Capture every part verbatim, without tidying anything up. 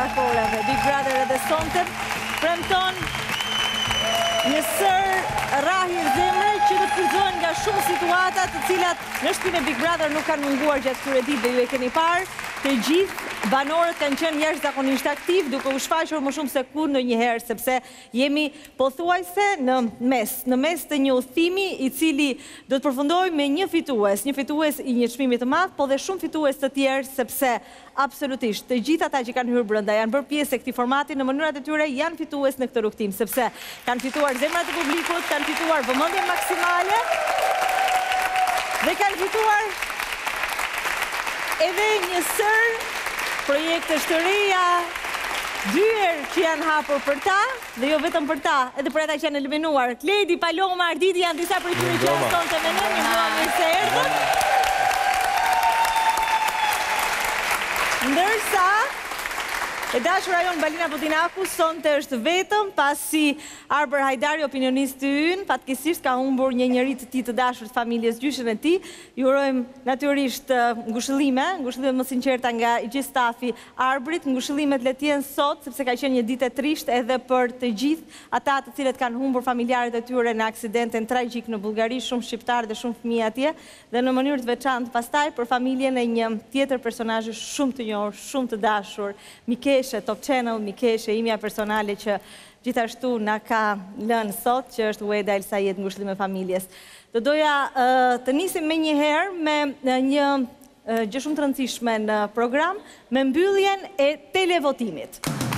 takorave. Big Brother edhe sonte premton një sër rrahje zemre që të kryqëzohen nga shumë situata të cilat në shtëpinë e Big Brother nuk kanë munguar gjatë këtyre ditëve. Ju e keni parë, të gjithë banorët kanë qenë jashtëzakonisht aktiv, duke u shfaqur më shumë se kur ndonjëherë, sepse jemi pothuajse në mes, në mes të një udhëtimi i cili do të përfundojë me një fitues, një fitues i një çmimi të madh, po dhe shumë fitues të tjerë, sepse absolutisht të gjithë ata që kanë hyrë brenda, janë bërë pjesë e këtij formati në mënyrat e tyre, janë fitues në këtë rrugtim, sepse kanë fituar zemrat e publikut, kanë fituar vëmendjen maksimale dhe kanë fituar edhe një sër projektesh të reja, dyer që janë hapur për ta, dhe jo vetëm për ta, edhe për ata që janë eliminuar. Kledi, Paloma, Arditi janë disa për tyre që janë sonte me ne, një mua mirë se erdhën. Ndërsa, e dashura jon Balina Budinaku sonte është vetëm pasi Arber Hajdari, opinionisti ynë, fatkeqësisht ka humbur një njerëz të tij të dashur të familjes, gjyshen e tij. Ju urojmë natyrisht ngushëllime, ngushëllime më sinqerta nga i gjithë stafi Arbrit, ngushëllimet le të jenë sot sepse ka qenë një ditë e trishtë edhe për të gjithë ata të cilët kanë humbur familjarët e tyre në aksidentin tragjik në Bullgari, shumë shqiptarë dhe shumë fëmijë atje, dhe në mënyrë të veçantë pastaj për familjen e një tjetër personazhi shumë të njohur, shumë të dashur, Mikeshe, Top Channel, Mikeshe, imja personale që gjithashtu na ka lënë sot, që është Ueda El Sayed, ngushëllime familjes. Do doja të nisim me një herë me një gjë shumë të rëndësishme në program, me mbylljen e televotimit.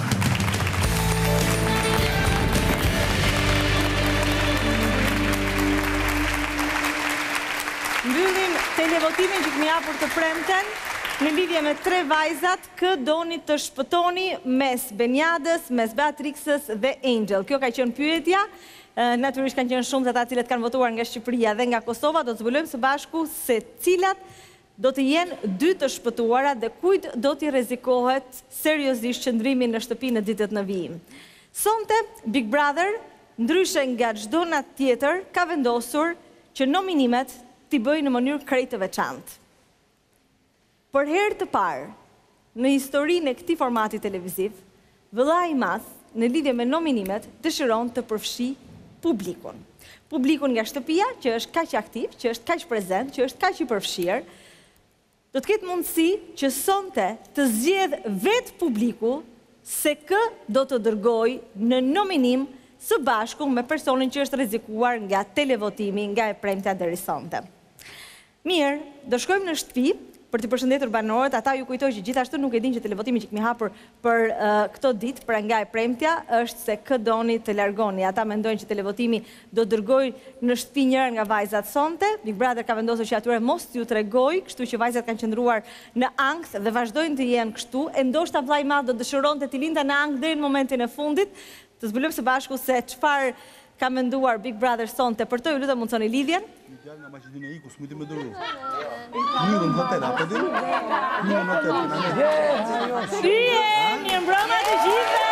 Mbyllim televotimin që kemi hapur të premten në lidhje me tre vajzat kë doni të shpëtoni mes Benjadës, mes Beatrixës dhe Angel. Kjo ka qenë pyetja. Natyrisht kanë qenë shumë të ata cilët kanë votuar nga Shqipëria dhe nga Kosova. Do të zbulojmë së bashku se cilat do të jenë dy të shpëtuara dhe kujt do t'i rrezikohet seriozisht qëndrimi në shtëpi në ditët në vijim. Sonte Big Brother, ndryshe nga çdo natë tjetër, ka vendosur që nominimet t'i bëjë në mënyrë krejt të veçantë. Për herë të parë, në historinë e këtij formati televiziv, vëllai i madh në lidhje me nominimet dëshiron të përfshi publikun. Publikun nga shtëpia, që është kaq aktiv, që është kaq prezent, që është kaq i përfshirë, do të ketë mundësi që sonte të zgjedh vetë publiku se kë do të dërgoj në nominim së bashku me personin që është rrezikuar nga televotimi, nga e premtja deri sonte. Mirë, do shkojmë në shtëpi për të përshëndetur banorët. Ata ju kujtoj që gjithashtu nuk e din që televotimi që kemi hapur për këto ditë, për nga e premtja, është se kë doni të largoni. Ata mendojnë që televotimi do dërgoj në shtëpi njërë nga vajzat sonte. Big Brother ka vendosur që atyre mos t'ju tregoj, kështu që vajzat kanë qëndruar në ankth dhe vazhdojnë të jenë kështu. E ndoshta vllai i madh do dëshironte t'i lindte në ankth deri në momentin e fundit. Të zbulojmë së bashku se çfarë ka menduar Big Brother sonte për të. Ju lutem mundsoni lidhjen. Djalë nga Maqedonia iku, s'mujti me duru. Mirë në hotel, apo di? Mirë në hotel. Syje, mirë mbrëma të gjithë!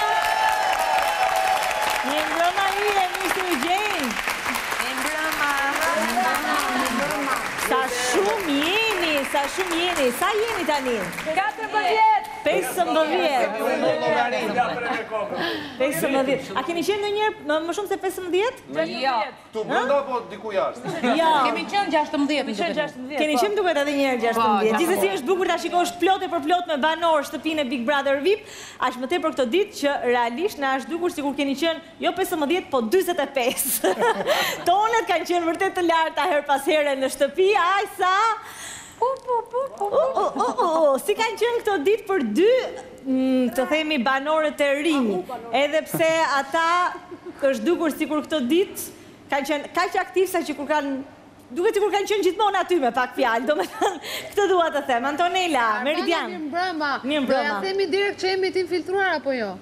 Mirë mbrëma hije, mirë të u gjejnë! Mirë mbrëma! Sa shumë jeni, sa shumë jeni. Sa jeni tani? katërmbëdhjetë! pesëmbëdhjetë! pesëmbëdhjetë. A keni qenë ndonjëherë më shumë se pesëmbëdhjetë? Jo. Tu brenda apo diku jashtë? Jo. Kemi qenë gjashtëmbëdhjetë. Keni qenë duket edhe një herë gjashtëmbëdhjetë. Gjithsesi është bukur ta shikosh plot e për plot me banor shtëpinë e Big Brother V I P, aq më tepër këtë ditë që realisht na është dukur sikur keni qenë jo pesëmbëdhjetë, po dyzet e pesë. Tonet kanë qenë vërtet të larta her pas here në shtëpi, aj sa si kanë qenë këto ditë për dy, të themi, banorët e rinj, edhe pse ata është dukur sikur këto ditë kanë qenë kaq aktiv sa që kur kanë duket sikur kanë qenë gjithmonë aty me pak fjalë, domethënë këtë dua të them. Antonella, Meridian. Mirë mbrëma. Mirë mbrëma. Do ja themi direkt që jemi të infiltruar apo jo?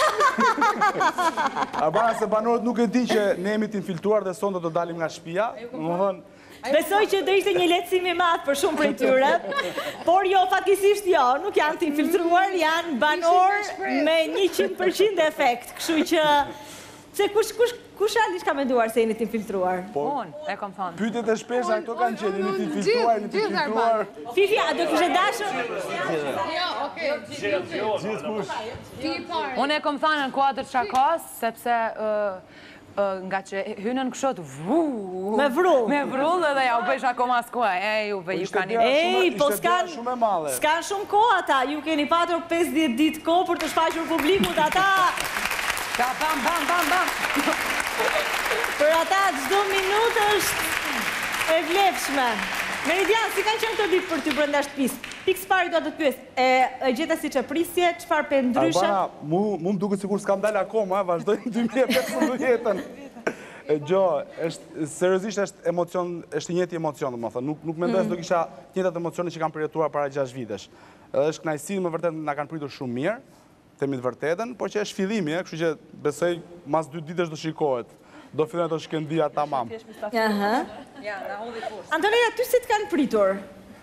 Arbara se banorët nuk e di që ne jemi të infiltruar dhe sonte do dalim nga shtëpia, domethënë besoj që do ishte një lehtësim i madh për shumë prej tyre, por jo, fatkeqësisht jo, nuk janë të infiltruar, janë banor me njëqind përqind efekt, kështu që Se kush, kush, kush realisht ka menduar se jeni t'infiltruar? Unë, e kom thonë. Pyetjet e shpesha këto kanë qenë, jeni t'infiltruar, jeni t'infiltruar. Fifi, a do kishe dashur? Jo, okej. Gjithkush. Ti i parë. Unë e kom thonë në kuadrë qakos, sepse nga që hynën këshot, vuu. Me vrull. Me vrull edhe ja u bëjsh akoma s'koha. E, juve, ju kanë i... Ej, po s'kan shumë e madhe. s'kan shumë kohë ata, ju keni patur pesëdhjetë ditë kohë për të shfaqur publikut ata. Ka bam, bam, bam, bam. Për ata çdo minutë është e vlefshme. Meridian, si kanë qenë këto ditë për ty brenda shtëpisë? Pikë pari do të pyes, e, e gjeta siç e prisje, çfarë pe ndryshe? Albana, mu, mu më duket sikur s'kam dalë akoma, vazhdojnë dy mijë e pesëmbëdhjetë-ën. Gjo, është, seriozisht është emocion, është i njëjti emocion, domethënë, nuk nuk mendoj se do kisha të njëjtat emocione që kam përjetuar para gjashtë vitesh. Edhe është kënaqësi, më vërtet na kanë pritur shumë mirë, themi të vërtetën, por që është fillimi, kështu që besoj mas dy ditësh do shikohet. Do fillojnë ato shkëndija tamam. Aha. Antonella, ty si të kanë pritur?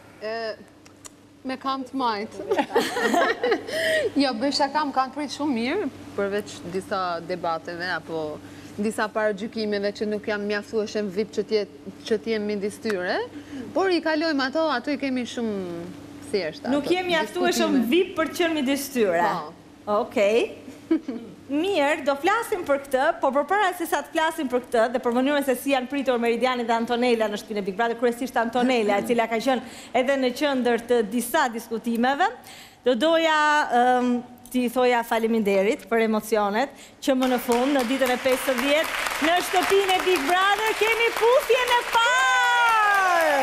Me kam të majtë. Jo, bësha kam kanë pritë shumë mirë, përveç disa debateve, apo disa paragjykimeve që nuk jam mjaftueshëm vip që t'jem midis tyre, por i kalojmë ato, ato i kemi shumë thjeshta. Nuk jemi mjaftueshëm vip për të qenë midis tyre. Okej. Mirë, do flasim për këtë, po përpara se sa të flasim për këtë dhe për mënyrën se si janë pritur Meridiani dhe Antonella në shtëpinë e Big Brother, kryesisht Antonella, e cila ka qenë edhe në qendër të disa diskutimeve, do doja um, ti thoja faleminderit për emocionet që më në fund në ditën e pesëdhjetë në shtëpinë e Big Brother kemi puthjen e parë.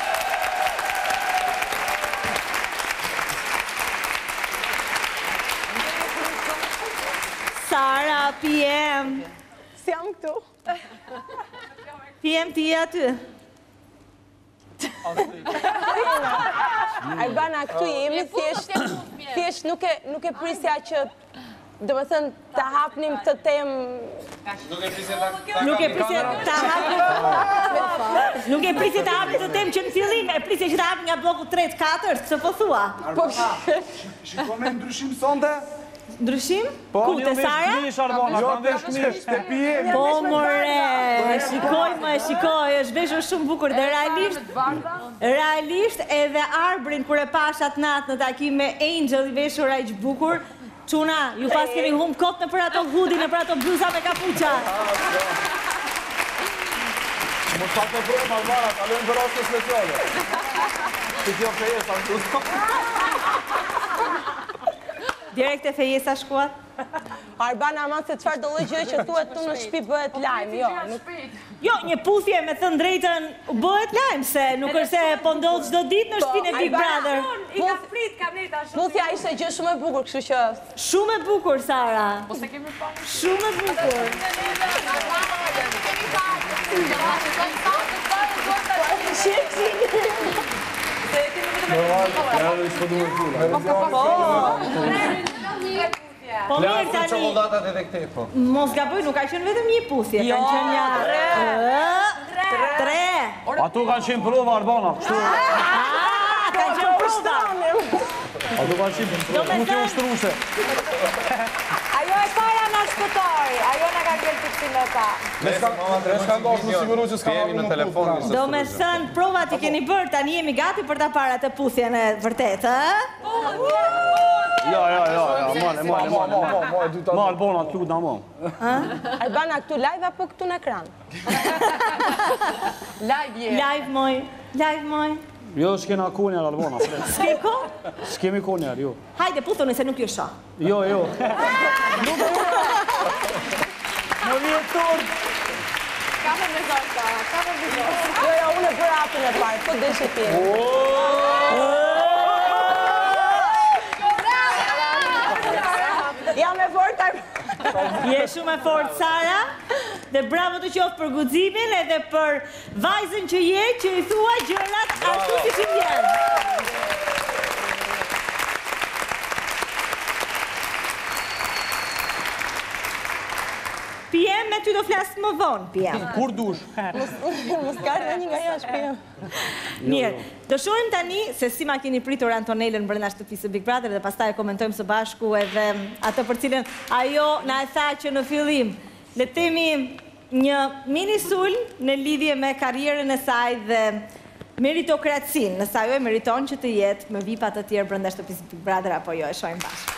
Sara, P M. Si jam këtu? P M ti e aty? Albana, këtu jemi, thjesht nuk e prisja që, dhe më thënë, të hapnim këtë temë... Nuk e prisja të Nuk e prisja të hapnim... Nuk e prisja të hapnim të temë që në fillim, e prisja që të hapnim nga bloku tre katër, se po thua? Shikome ndryshim sonte? Ndryshim? Po, ku, të Sara? Jo, të shmish, të pije. Po, more, shikoj më, shikoj, është veshur shumë bukur dhe realisht, realisht edhe Arbrin, kur e pashat natë në takim me Angel i veshur aq bukur, çuna, ju pas keni humb kot në për ato hudi, në për ato bluza me kapuqa. Mos pa të bërë, Albana, kalojnë për rastë speciale. Të kjo fejesa, në të Direkt e fejesa shkuat? Arbana, ama se qëfar do gjë që thuet tu në shtëpi bëhet lajmë, jo. Jo, një puthje me thënë drejtën bëhet lajmë, se nuk është se po ndodhë çdo ditë në shtëpinë e Big Brother. I ka prit, kam neta shumë. Puthja ishte gjë shumë e bukur, kështu që... Shumë e bukur, Sara. Po se kemi pa. Shumë e bukur. Po mirë tani... Çokolladat edhe këtej, po. Mos gaboj, nuk ka qenë vetëm një puthje, kanë qenë një... Tre! Ato kanë qenë prova, Arbana, kështu. A, kanë qenë prova! Ato kanë qenë prova, nuk e ushtruse. Ajo e para në shkëtori, ajo në ka gjelë të cilë ta. Ne s'ka ndosh në siguru që s'ka marrë në telefon. Do me thënë, provat i keni bërë, tani jemi gati për ta para të puthjen e vërtet, ë? Ja, ja, ja, ja, male, male, male, male. Ma, Albana, të lutë në ma. Albana, këtu live apo këtu në ekran? Live je. Live moj, live moj. Jo, s'kena konjar, Albana. S'ke ko? S'kemi konjar, jo. Hajde, puthoni se nuk ju shoh. Jo, jo. Më vjetë tërë. Ka me me zorta, ka me me zorta. Jo, jo, unë e bërë apën e parë, po dhe që ti. Jam e fort, Je shumë e fort, Sara, dhe bravo të qoftë për guximin edhe për vajzën që je, që i thua gjërat ashtu siç i vjen. P M me ty do flasë më vonë, P M. Kur dush? Mos ka në një nga jash, P M. Mirë, do shohim tani se si ma keni pritur Antonellën brenda shtëpisë Big Brother dhe pastaj e komentojmë së bashku edhe atë për cilën ajo na e tha që në fillim le temi një mini sul në lidhje me karrierën e saj dhe meritokracinë, nëse ajo e meriton që të jetë me vipat të tjerë brenda shtëpisë Big Brother apo jo, e shohim bashkë.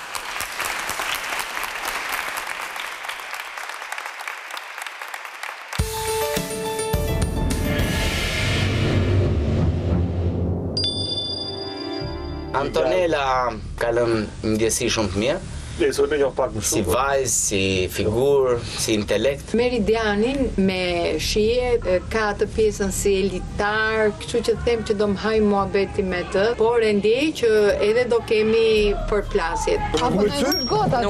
Antonella ka lënë një ndjesi shumë të mirë. Si vajzë, si figurë, si intelekt. Meridianin me shije ka të pjesën si elitar, kështu që them që do më haj muhabeti me të, por e ndjej që edhe do kemi përplasjet. Apo në gjithë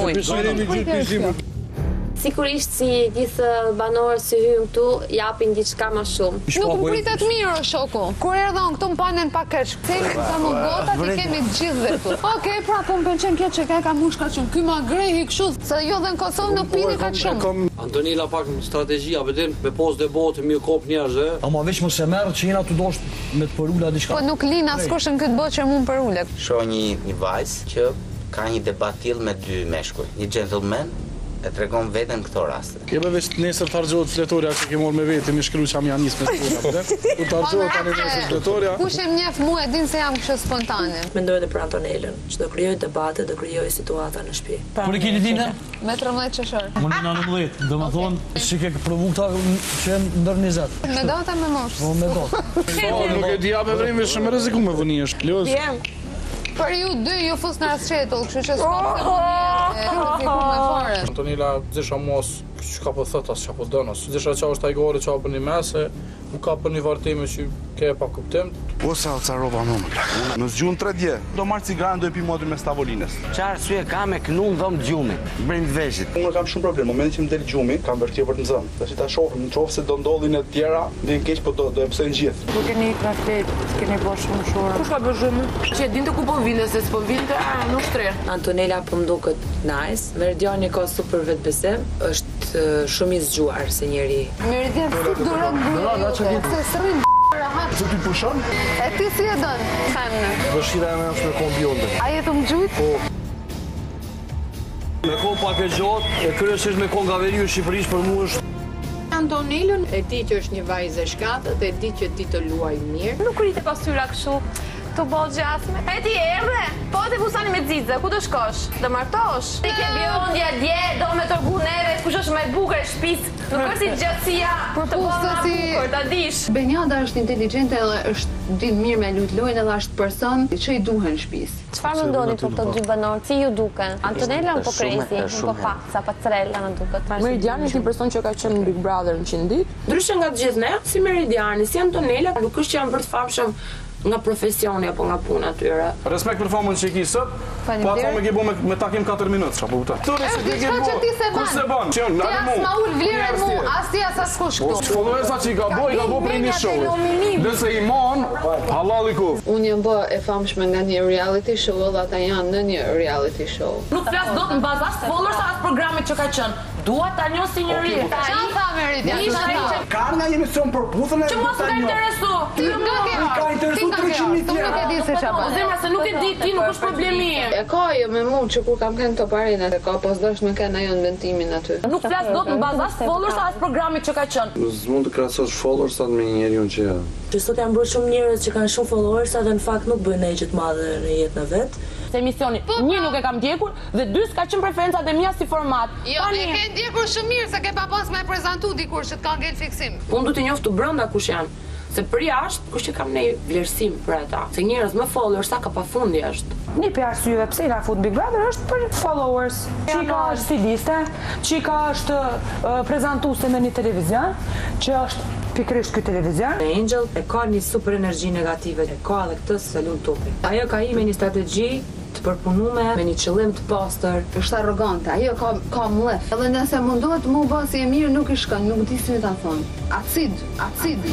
gota? Sigurisht si gjithë banorë si hymë këtu, japin diçka më shumë. Nuk më pritet mirë o shoku. Kur erdhon këtu më panen pa keq. Celi sa më gotat i kemi të gjithë dhe këtu. Okej, pra po më pëlqen kjo që ka ka mush ka shumë. Ky ma grehi kështu, se jo dhe në Kosovë në pini ka shumë. Antonella pak strategjia, vetëm me pos debatë mirë kop njerëzve. Ama veç mos e merr që jena tu dosh me të përula diçka. Po nuk lin askush në këtë botë që mund përule. Shoh një një vajzë që ka një debat tillë me dy meshkuj, një gentleman e tregon veten këto raste. Kebe veç nesër të hargjohet fletoria që ke morë me veti, mi shkru që am janë njës me spuna, u të hargjohet tani nesër fletoria. Kush e mjef mu e din se jam kështë spontane. Mendoj edhe për Antonellën, që do kryoj debate, do kryoj situata në shtëpi. Kur e keni dinë? Me trembëdhjetë qershor. Unë në nëntëdhjetë, do më thonë që ke provu këta që janë ndër njëzet. Me data me moshë. Po me data. Nuk e dija me vrejme shumë rreziku me vëni është. Ljoz. Për ju dy ju fus në rasqetull, kështu që s'kam se mund jetë e rreziku me fare. Antonella zisha mos që ka po thëtas, që ka po dënës. Zisha qa është tajgore, qa për një mese, u ka për një vartime që ke e pa kuptim. Ose alë ca roba në më plak. Në zgjunë tre dje, do marrë cigarën do e pi motin me stavolines. Qa arsye ka me kënu në dhëmë gjumit, bëjmë të veshit. Unë kam shumë problem, momentin që më del gjumi, kam vërtje për të mëzëm. Dhe që ta shofëm, në qofë se do ndodhin e tjera, dhe në keq, po do e pëse në gjithë. Ku keni kraftet, keni bo shumë shura. Kush ka bërë shumë? Që e dinte ku po vinde, se s'po vinde, a, nuk shtre. Antonella po më duket nice, Meridiani ka super vetbesim, është shumë i zgjuar se njeri. Meridian si duron bërë, se sërrin rahat. Se ty pushon? E ti si e dënë, femne? Dëshira e me është me kombionde. A jetë më gjujtë? Po. Me kohë pak e gjatë, e kryesisht me kohë nga veri u Shqipërisë për mu është. Antonellën e di që është një vajzë e shkatë dhe e di që ti të luaj mirë. Nuk rritë pasyra kështu, të bo gjasme. E ti erdhe, po të busani me Zize, ku të shkosh? Dhe martosh? Ti ke biondja dje, do me tërgu neve, kush është me bukur e shpis. Nuk është si gjatësia të bo nga bukur, ta dish. Benjada është inteligente dhe është din mirë me lut lojnë edhe është person që i duhen shpis. Çfarë më ndoni për këto dy banorë? Si ju duken? Antonella më po crazy, më po paksa, pa crella më duket. Meridiani është një person që ka qenë në Big Brother në qind ditë. Ndryshe nga të gjithë ne, si Meridiani, si Antonella, nuk është që janë për të famshëm nga profesioni apo nga puna tyre. Respekt për famën që i ki sot, po atë famë e ke bo me takim katër minutë, që po vëta. është diçka që ti se ban. Kur se ban? Që Ti as ma ull vlerën mu, as ti as as kush këtu. Followers që i ka bo, i ka bo prej një show. Nëse i mon, halal i kuf. Unë jam bë e famshme nga një reality show dhe ata janë në një reality show. Nuk flas dot në bazë as followers as programit që ka qenë. Dua ta njoh si njëri. Çfarë tha Meridian? Ka nga një emision për puthën e Që mos më interesu. Ti Nga ke? ka interesu treqind mijë Nuk e di se çfarë. O zemra se nuk e di ti, nuk është problemi im. E ka jo me mu që kur kam kënë të parinat, e ka pas dësht me kënë ajo në mentimin aty. Nuk flas dot në bazë as followers as programit që ka qenë. S'mund të krahasosh followersat me njeriu që ja. Që sot janë bërë shumë njerëz që kanë shumë followers, dhe në fakt nuk bëjnë ndonjë gjë të madhe në jetën e vet. Se emisioni, një nuk e kam ndjekur dhe dy s'ka qenë preferencat e mia si format. Jo, e ke ndjekur shumë mirë se ke pa pas me prezentu dikur që t'ka ngel fiksim. Unë du të njoftu brenda kush janë. Se për jashtë, kush që kam ne vlerësim për ata. Se njerëz me followers sa ka pafundi është. Një për arsyeve pse i na fut Big Brother është për followers. Çika është stiliste, Çika është uh, prezantuese në një televizion, që është pikërisht ky televizion. Angel e ka një super energji negative, e ka edhe këtë se lun topi. Ajo ka i me një strategji të përpunume, me një qëllim të pastër. Është arrogante, ajo ka ka mllef. Edhe nëse mundohet mu bë si e mirë nuk i shkon, nuk di si ta thon. Acid, acid.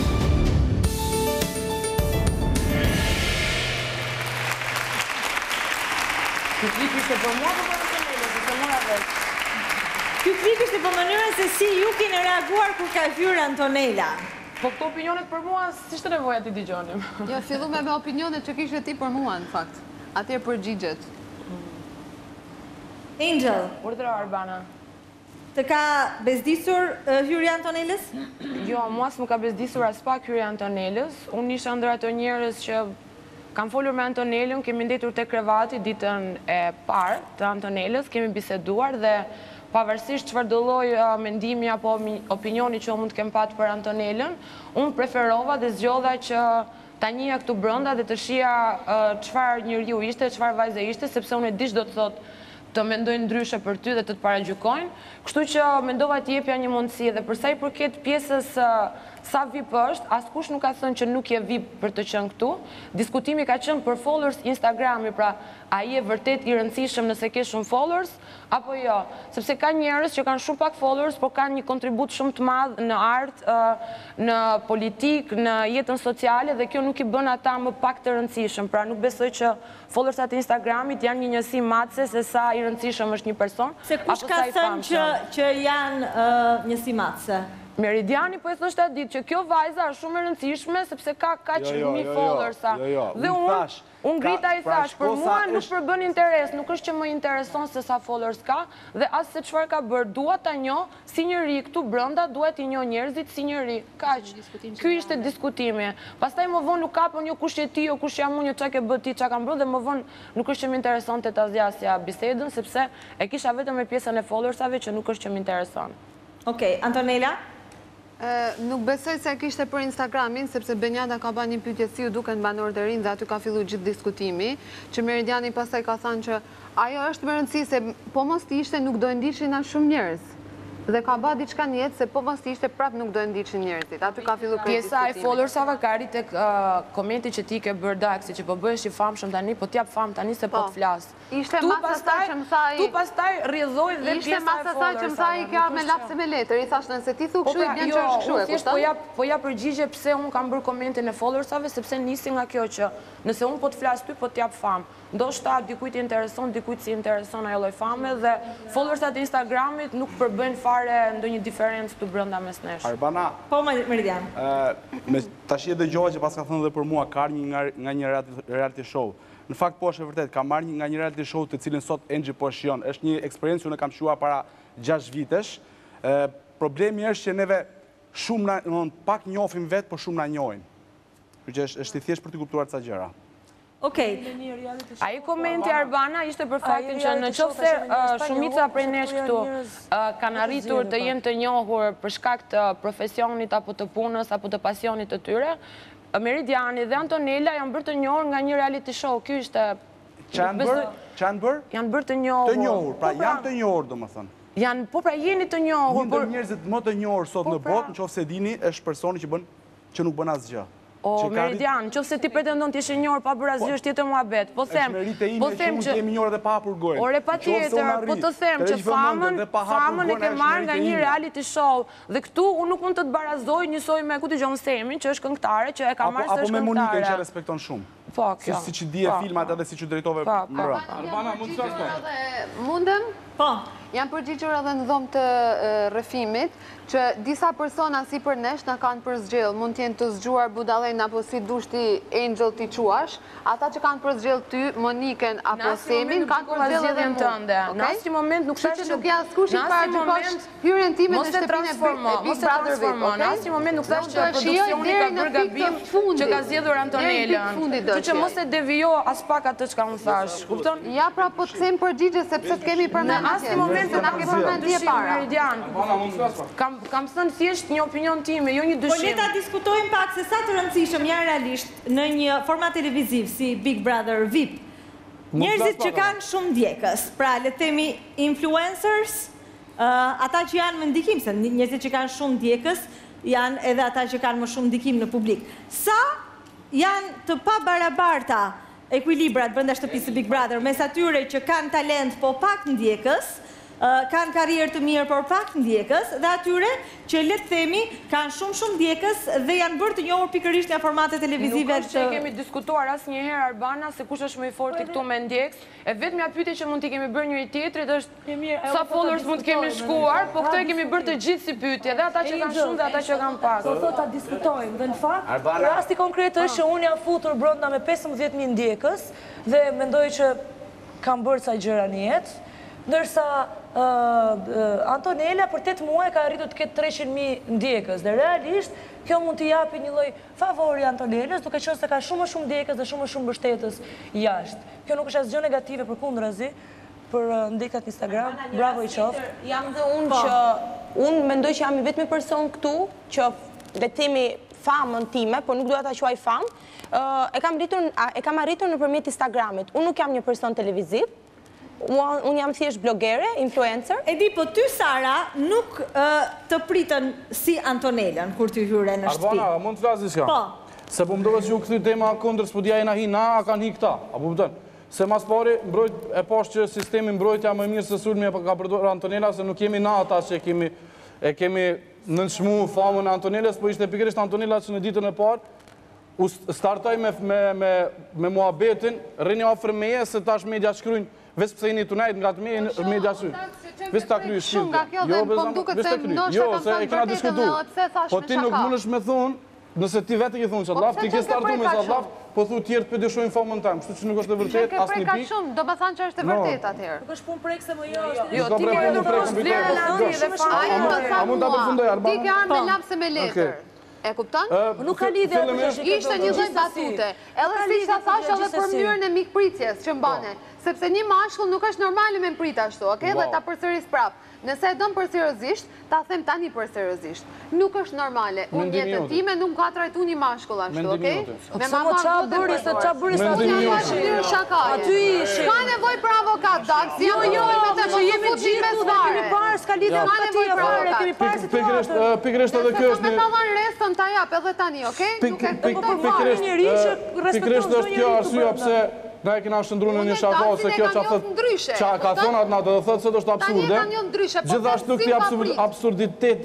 Ky klip ishte për mua apo për Antonellën, se mora vetë. Ky klip ishte për mënyrën se si ju keni reaguar kur ka hyrë Antonella. Po këto opinionet për mua s'ishte nevoja ti dëgjonim. Jo, fillu me me opinionet që kishe ti për mua në fakt. Atje përgjigjet. Angel. Urdhëro Arbana. të ka bezdisur hyrja Antonelës? Jo, mua s'më ka bezdisur as pak hyrja Antonelës. Unë isha ndër ato njerëz që kam folur me Antonelën, kemi ndetur te krevati ditën e parë të Antonelës, kemi biseduar dhe pavarësisht çfarë do lloj mendimi apo opinioni që unë mund të kem patë për Antonelën, unë preferova dhe zgjodha që ta njihja këtu brenda dhe të shija çfarë njeriu ishte, çfarë vajze ishte, sepse unë e di ç'do të thotë të mendojnë ndryshe për ty dhe të të paragjykojnë. Kështu që mendova të jepja një mundësi dhe përsa i përket pjesës sa V I P është, askush nuk ka thënë që nuk je V I P për të qenë këtu. Diskutimi ka qenë për followers Instagrami, pra a je vërtet i rëndësishëm nëse ke shumë followers, apo jo. Sepse ka njerëz që kanë shumë pak followers, por kanë një kontribut shumë të madh në art, në politik, në jetën sociale, dhe kjo nuk i bën ata më pak të rëndësishëm. Pra nuk besoj që followersat e Instagramit janë një njësi matëse se sa i rëndësishëm është një person. Se kush ka thënë që janë njësi matëse? Meridiani po e thoshte atë ditë që kjo vajza është shumë e rëndësishme sepse ka kaq mi followersa. Dhe unë unë grita i thash, për mua nuk përbën interes, nuk është që më intereson se sa followers ka dhe as se çfarë ka bërë. Dua ta njoh si njëri këtu brenda, duhet i njoh njerëzit si njëri. Kaq. Ky ishte diskutimi. Pastaj më vonë nuk kapon jo kush je ti, jo kush jam unë, çka ke bërë ti, çka kam bërë, dhe më vonë nuk është që më interesonte ta zgjasja bisedën sepse e kisha vetëm me pjesën e followersave që nuk është që më intereson. Okej, Antonela? Nuk besoj se kishte për Instagramin, sepse Benjada ka ba një pyetje si u duken banorët e rinj dhe aty ka fillu gjithë diskutimi, që Meridiani pastaj ka thënë që ajo është më rëndësi se po mos të ishte nuk do e ndiqnin as shumë njerëz. Dhe ka ba diçka në jetë se po mos të ishte prap nuk do e ndiqnin njerëzit. Aty ka fillu kërë pjesa e followersave ka arrit tek komenti që ti ke bërë Daksi, që po bëhesh i famshëm tani, po t'jap fam tani se po të flas. Ishte masa sa që më thaj... Tu pastaj rrjedhoj dhe pjesa e followersave. Ishte masa sa që më thaj kja me lapse me letër, i thash nëse ti thu këshu i bjen që është këshu e kushton? Po ja përgjigje pse unë kam bërë komentin e followersave, sepse nisi nga kjo që nëse unë po të flas ty, po t'jap fam. Ndoshta dikujt i intereson, dikujt si intereson ajo lloj fame dhe followersat e Instagramit nuk përbëjnë fare ndonjë diferencë këtu brenda mes nesh. Arbana. Po Meridian. Ë, tash e dëgjova që pas ka thënë edhe për mua ka një nga një reality show. Në fakt po është e vërtet, kam marrë një nga një reality show të cilin sot Enxhi po shijon. Është një eksperiencë që unë kam shuar para gjashtë vitesh. Ë, problemi është që neve shumë na, domthon pak njohim vet, por shumë na njohin. Kështu që është i thjeshtë për të kuptuar ca gjëra. Okej. Ai komenti Arbana ishte për faktin që në qoftë se shumica prej nesh këtu kanë arritur të jenë të njohur për shkak të profesionit apo të punës apo të pasionit të tyre, Meridiani dhe Antonela janë bërë të njohur nga një reality show. Ky ishte Çan bër? Çan bër? Janë bërë të njohur. Të njohur, pra janë të njohur domethënë. Janë, po pra jeni të njohur. Një ndër njerëzit më të njohur sot në botë, nëse dini, është personi që bën që nuk bën asgjë. O, Meridian, që se ti pretendon t'ishe njohur pa bërë asgjë është tjetër muhabet. Po them, po them që... Jemi njohur edhe pa hapur gojën. Ore pa tjetër, po të them që famën, famën e ke marrë nga një reality show. Dhe këtu unë nuk mund të të barazoj njësoj me ku të gjonë Semin, që është këngëtare, që e ka marrë së është këngëtare. Apo me Monikën që respekton shumë. Po, kjo. Si që dije filmat edhe si që drejtove më rrë. Arbana, mund të sërë? Mundem? Po. Jam përgjigjur edhe në dhomë të rrëfimit, që disa persona si për nesh në kanë përzgjell, mund t'jenë të zgjuar Budalen apo si dushti Angel t'i quash, ata që kanë përzgjell ty, Moniken apo Semin, kanë përzgjell edhe mund. Në asë moment nuk thashtë që nuk janë skushit para gjykosh hyrën time në shtëpin e Big Brother VIP. Në asë moment nuk thashtë që produksioni ka bërë gabim që ka zgjedhur Antonelën. Që që mos e devijo as pak atë që ka unë thash. Kupton? Ja, pra po të them përgjigje sepse të kemi përmendje. Kam thënë thjesht një opinion time, jo një dyshim. Po ne ta diskutojmë pak se sa të rëndësishëm janë realisht në një format televiziv si Big Brother V I P. Njerëzit që kanë shumë ndjekës, pra le të themi influencers, ata që janë me ndikim, se njerëzit që kanë shumë ndjekës janë edhe ata që kanë më shumë ndikim në publik. Sa janë të pabarabarta ekuilibrat brenda shtëpisë Big Brother mes atyre që kanë talent po pak ndjekës, kanë karrierë të mirë por pak ndjekës, dhe atyre që le të themi kanë shumë shumë ndjekës dhe janë bërë të njohur pikërisht nga formate televizive. Nuk është që kemi diskutuar asnjëherë Arbana se kush është më i fortë këtu me ndjekës. E vetmja pyetje që mund t'i kemi bërë njëri tjetrit është sa followers mund të kemi shkuar, po këtë e kemi bërë të gjithë si pyetje, dhe ata që kanë shumë dhe ata që kanë pak. Po thotë ta diskutojmë, dhe në fakt rasti konkret është që unë jam futur brenda me pesëmbëdhjetë mijë ndjekës dhe mendoj që kam bërë ca gjëra në jetë, ndërsa Antonella për tetë muaj ka arritur të ketë treqind mijë ndjekës dhe realisht kjo mund t'i japi një lloj favori Antonellës, duke qenë se ka shumë më shumë ndjekës dhe shumë më shumë mbështetës jashtë. Kjo nuk është asgjë negative, përkundrazi, për ndjekat Instagram. Bravo i qoftë. Jam dhe unë që unë mendoj që jam i vetmi person këtu që le të themi famën time, por nuk dua ta quaj famë, e kam arritur e kam arritur nëpërmjet Instagramit. Unë nuk jam një person televiziv. Unë jam thjesht blogere, influencer. E di, po ty, Sara, nuk të pritën si Antonellën kur ty hyre në shtëpi. Arbana, mund të flasë diçka? Po. Se po më duhet që u këthy tema kundër s'po dija e na hi, na a kanë hi këta, apo pëtën? Se mas pari, e pash që sistemi mbrojtja më mirë se sulmi e ka përdojrë Antonella, se nuk kemi na ata që e kemi nënshmu famën e Antonellës, po ishte pikërisht Antonella që në ditën e parë, u startoj me muabetin, rini ofër meje, se tash media shkrujnë, vesë pëse jeni të najtë nga të media shkrujnë. Vesë ta kryjë shkilë. Jo, vesë ta kryjë. Jo, se e këna diskutu. Po ti nuk mund është me thunë, nëse ti vetë i thunë që laf, ti ke startu me që laf, po thu tjertë për dyshojnë famën temë, kështu që nuk është e vërtet, asë një pikë. Do më thanë që është e vërtet atëherë. Nuk është punë prekse më jo është... Jo, ti ke nuk është vlerë landi dhe fa. Ajo më thanë mua, ti ke armë me lapse me letër. E kupton? Nuk ka lidhje ishte një lloj batute. Edhe si sa thash edhe për mënyrën e mikpritjes që mbane, sepse një mashkull nuk është normale me mprit ashtu, okay? Dhe ta përsëris prap. Nëse e dëm për seriozisht, ta them tani për seriozisht. Nuk është normale. Unë jetën time nuk ka trajtu një mashkull ashtu, okay? Me mama qa bëri, se qa bëri sa të një mënyrë shakaje. Aty ishi. Ka nevoj për avokat, dak, si jo, jo, që jemi gjithë dhe kemi parë, s'ka lidhje me ati e fare, kemi parë situatën. Pikresht edhe kjo është një... Nuk e të restën të jap edhe tani, okej? Nuk e të përmarë njëri që respekton është kjo arsyeja pse na e kena shëndru në një shaka, se kjo që a ka thonat na dhe thëtë se të është absurde. Gjithashtu këti absurditet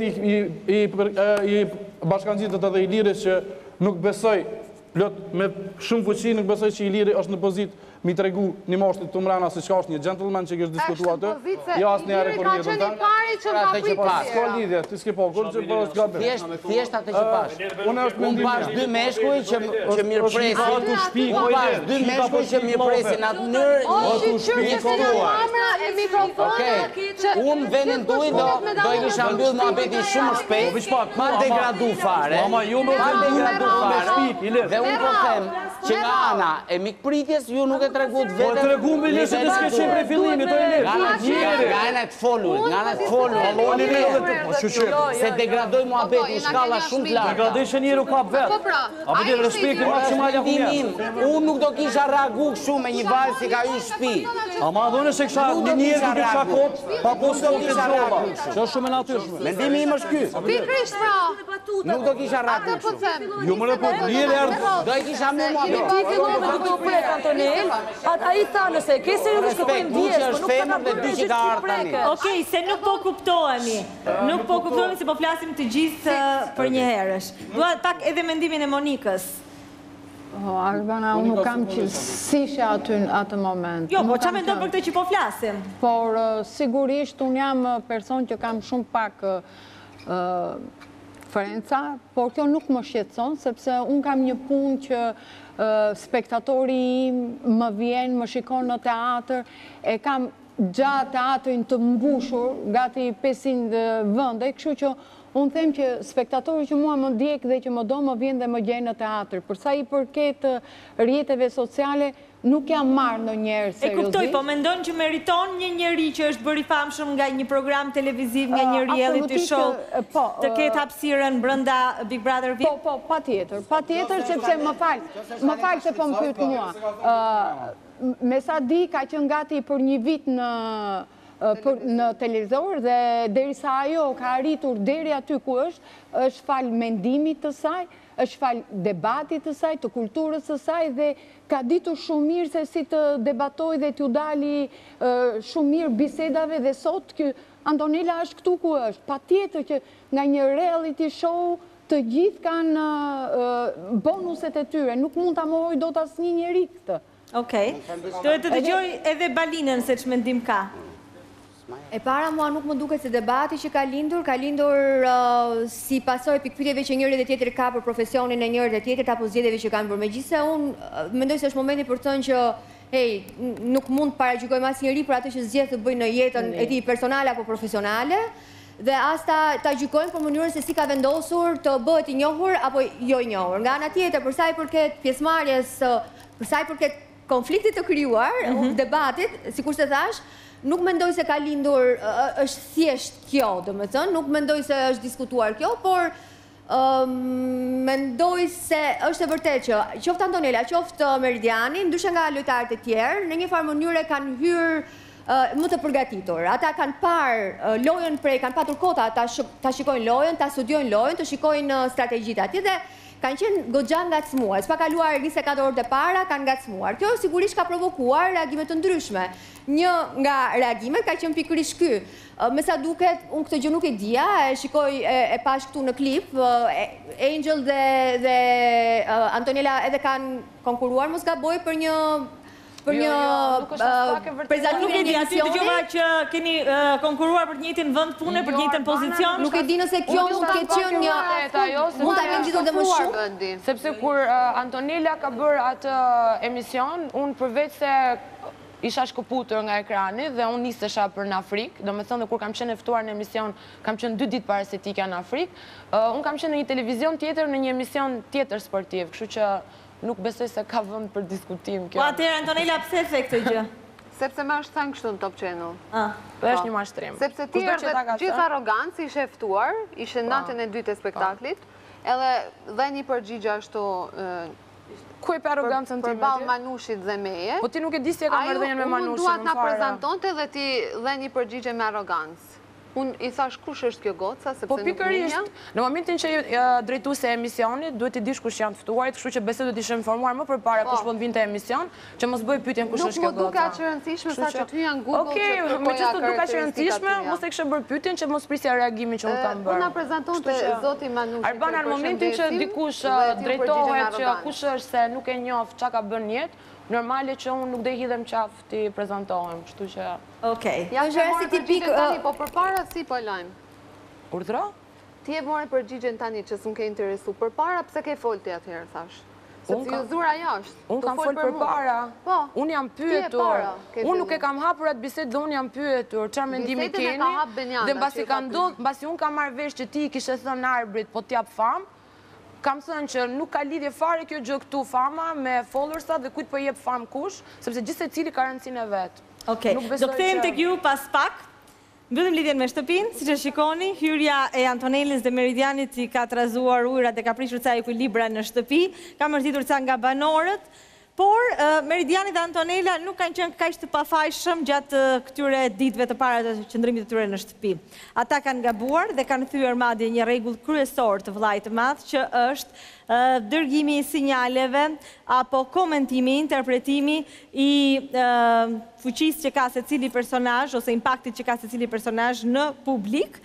i bashkanëgjitët edhe i lirës që nuk besoj, plot me shumë fuqi nuk besoj që i liri është në pozit mi të regu një moshtit të mrena si qka është një gentleman që kështë diskutu atë. Ja, asë një rekord një rëndan. Ska lidhje, ti s'ke po, kur që për është gabim. Thjesht atë që pash. Unë pash dy meshkuj që mirë presin. Unë pash dy meshkuj që mirë presin atë nërë një shpi këtuar. Unë venin tuj do i kisha mbyll më abeti shumë shpejt, ma degradu fare. Ma degradu fare. Dhe unë po them që nga ana e mikpritjes ju nuk e tregut vetëm... Po e tregun me lesë të s'ke qenë prej fillimit, o e lirë. Nga ana e të folur, nga ana e të folur. Se degradoj mua beti në shkalla shumë të larta. Degradoj që njerë u kap vetë. A për dhe respektin maksimal jaku mjetë. Unë nuk do kisha reagu këshu me një valë si ka ju shpi. A ma dhone se kësha një njerë nuk e kësha kopë, pa posë të të gjova. Që është shumë e natyrshme. Mendimi im është ky. Pikrisht pra. Nuk do kisha reagu këshu. Ju më në po, njerë erdhë. Do i kisha me mua beti. Ti fillon me të prek, Antonel. A i tha nëse, ke se në shkëtojnë djesë, po nuk të ka përre që të preke. Okej, se nuk po kuptohemi. Nuk po kuptohemi se po flasim të gjithë për një herësh. Dua pak edhe mendimin e Monikës. Arbana, unë nuk kam qëllësishe aty në atë moment. Jo, po qa me ndonë për këtë që po flasim? Por sigurisht unë jam person që kam shumë pak frenca, por kjo nuk më shqetëson, sepse unë kam një punë që spektatori im më vjen, më shikon në teatr, e kam gjatë teatrin të mbushur, gati pesëqind vënde, kështu që unë them që spektatori që mua më ndjek dhe që më do më vjen dhe më gjen në teatr. Përsa i përket rrjeteve sociale, nuk jam marrë në njerë seriozisht. E kuptoj, po mendon që meriton një njeri që është bëri famshëm nga një program televiziv, nga një reality show, të ketë hapësirën brenda Big Brother V I P? Po, po, pa tjetër. Pa tjetër, sepse më falë, më falë se po më pyet mua. Me sa di, ka qenë gati për një vit në në televizor dhe derisa ajo ka arritur deri aty ku është, është falë mendimit të saj, është falë debatit të saj, të kulturës të saj dhe ka ditur shumë mirë se si të debatoj dhe t'ju dali shumë mirë bisedave dhe sot kë Antonella është këtu ku është. Pa tjetër që nga një reality show të gjithë kanë bonuset e tyre, nuk mund t'a mohoj do t'as një njeri këtë. Okej, të të dëgjoj edhe Balinën se që mendim ka. E para mua nuk më duket se debati që ka lindur, ka lindur si pasoj pikpyetjeve që njëri dhe tjetër ka për profesionin e njëri dhe tjetër apo zgjedhjeve që kanë bërë. Megjithëse unë mendoj se është momenti për të thënë që hej, nuk mund të paragjykojmë asë njëri për atë që zgjedh të bëjnë në jetën e tij personale apo profesionale, dhe as ta, ta gjykojmë për mënyrën se si ka vendosur të bëhet i njohur apo jo i njohur. Nga ana tjetër, për sa i përket pjesëmarrjes, për sa i përket konfliktit të krijuar, mm -hmm. debatit, sikur se thash, nuk mendoj se ka lindur, është thjesht kjo, domethënë, nuk mendoj se është diskutuar kjo, por um, mendoj se është e vërtet që qoftë Antonela, qoftë Meridiani, ndryshe nga lojtarët e tjerë, në një farë mënyre kanë hyrë Uh, më të përgatitur. Ata kanë parë uh, lojën prej, kanë patur kota, ta, ta shikojnë lojën, ta studiojnë lojën, të shikojnë uh, strategjit atje dhe kanë qenë goxha ngacmuar. S'pa kaluar njëzet e katër orë e para, kanë ngacmuar. Kjo sigurisht ka provokuar reagime të ndryshme. Një nga reagimet ka qenë pikërisht ky. Uh, me sa duket, unë këtë gjë nuk e dija, e shikoj e, e pash këtu në klip, uh, Angel dhe, dhe uh, Antonela edhe kanë konkuruar, mos gaboj, për një për një prezantimin e një emisioni. Nuk e di, aty që keni konkuruar për të njëjtin vend pune, për të njëjtin pozicion. Nuk e di nëse kjo mund të ketë qenë një mund ta kenë gjetur dhe më shumë. Sepse kur Antonela ka bërë atë emision, unë përveç se isha shkëputur nga ekrani dhe unë nisesha për në Afrikë, do me thënë dhe kur kam qenë eftuar në emision, kam qenë dy ditë para se t'ikja në Afrikë, unë kam qenë në një televizion tjetër, në një emision tjetër sportiv, kështu që nuk besoj se ka vënd për diskutim kjo. Po atëherë, Antonela, pse e këtë gjë? Sepse me është thënë kështu në Top Channel. Dhe është një mashtrim. Sepse ti është gjithë arogancë, ishe eftuar, ishe natën e dytë e spektaklit, edhe dhe një përgjigja ashtu ku e për arogancën ti me ti? Për balë Manushit dhe meje. Po ti nuk e di si e ka mërdhenjen me Manushin në fare. Unë duat nga prezentonte dhe ti dhe një përgjigje me arogancë. Unë i thash kush është kjo goca, sepse nuk minja. Në momentin që drejtuese e emisionit, duhet i dish kush janë të ftuarit, kështu që besoj duhet ishë informuar më përpara kush po të vinte emision, që mos bëj pyetjen kush është kjo goca. Nuk më duke aq rëndësishme sa që ty janë Google që kërkoja karakteristikat. Okej, me qësë duke aq rëndësishme, mos e kështë bërë pyetjen që mos prisja reagimin që unë kam bërë. Unë na prezantonte zoti Manushi. Arbana, në momentin që dikush drejtohet që kush është se nuk e njoh çka ka bën jetë, normale që unë nuk dhe hidhem qaf ti prezentohem, kështu që... Okej. Ja që morë përgjigjen tani, po për para si po lajmë? Urdhra? Ti e morë përgjigjen tani që s'm ke interesu. Për para, pse ke folti atëherë, thash? Sepse ju zura jashtë. Unë kam folë për para. Po. Unë jam pyetur. Unë nuk e kam hapur atë bisedë dhe unë jam pyetur. Çfarë mendimi keni? Dhe mbasi ka ndodhur, mbasi unë kam marrë vesh që ti kishe thënë Arbrit, po t'jap famë. Kam thënë që nuk ka lidhje fare kjo gjë këtu fama me followersat dhe kujt po jep famë kush, sepse gjithë secili ka rëndësinë e vet. Okej. Do kthehemi tek ju pas pak. Mbyllim lidhjen me shtëpinë, siç e shikoni, hyrja e Antonelës dhe Meridianit i ka trazuar ujërat e ka prishur ca ekuilibra në shtëpi, ka mërzitur ca nga banorët. Por Meridiani dhe Antonela nuk kanë qenë kaq të pafajshëm gjatë këtyre ditëve të para të qëndrimit të tyre në shtëpi. Ata kanë gabuar dhe kanë thyer madje një rregull kryesor të vllajt të madh që është dërgimi i sinjaleve apo komentimi, interpretimi i fuqisë që ka secili personazh ose impaktit që ka secili personazh në publik.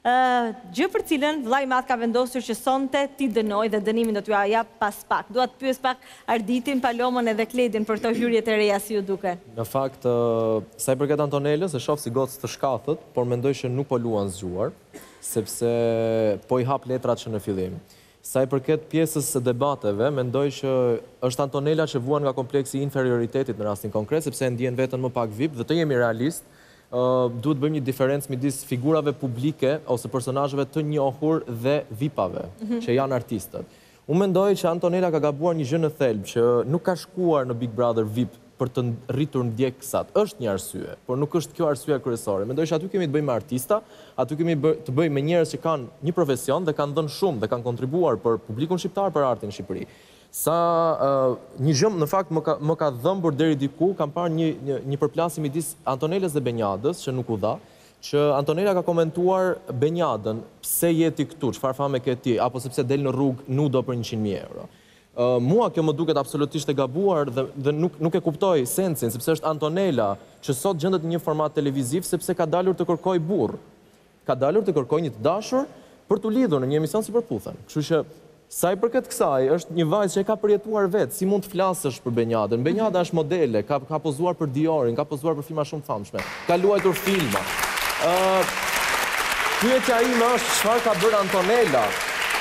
Gjë për cilën vllai i madh ka vendosur që sonte ti dënoj dhe dënimin do t'ju jap pas pak. Dua të pyes pak Arditin, Palomën edhe Kledin për këto hyrjet e reja si ju duken. Në fakt, sa i përket Antonelës, e shoh si gocë të shkathët, por mendoj që nuk po luan zgjuar, sepse po i hap letrat që në fillim. Sa i përket pjesës së debateve, mendoj që është Antonela që vuan nga kompleksi inferioritetit në rastin konkret, sepse e ndjen veten më pak V I P dhe të jemi realist. Duhet bëjmë një diferencë midis figurave publike ose personazheve të njohur dhe V I P-ave, që janë artistët. Unë mendoj që Antonela ka gabuar një gjë në thelb, që nuk ka shkuar në Big Brother V I P për të rritur ndjekësat. Është një arsye, por nuk është kjo arsye kryesore. Mendoj që aty kemi të bëjmë me artista, aty kemi të bëjmë me njerëz që kanë një profesion dhe kanë dhënë shumë dhe kanë kontribuar për publikun shqiptar, për artin në Shqipëri. Sa një gjë në fakt më ka dhëmbur deri diku, kam parë një përplasje midis Antonelës dhe Benjadës, që nuk u dha, që Antonela ka komentuar Benjadën, pse jeti këtu, çfarë fame ke ti, apo sepse del në rrugë nudo për njëqind mijë euro. Mua kjo më duket absolutisht e gabuar dhe nuk e kuptoj sensin, sepse është Antonela që sot gjendet në një format televiziv sepse ka dalur të kërkoj burr. Ka dalur të kërkoj një të dashur për të lidhur në një emision si përputhen. Kështu që sa i përket kësaj, është një vajzë që e ka përjetuar vetë, si mund të flasësh për Benjadën. Benjada është modele, ka pozuar për Diorin, ka pozuar për filma shumë famshme, ka luajtur filma. Pyetja ime është çfarë ka bërë Antonela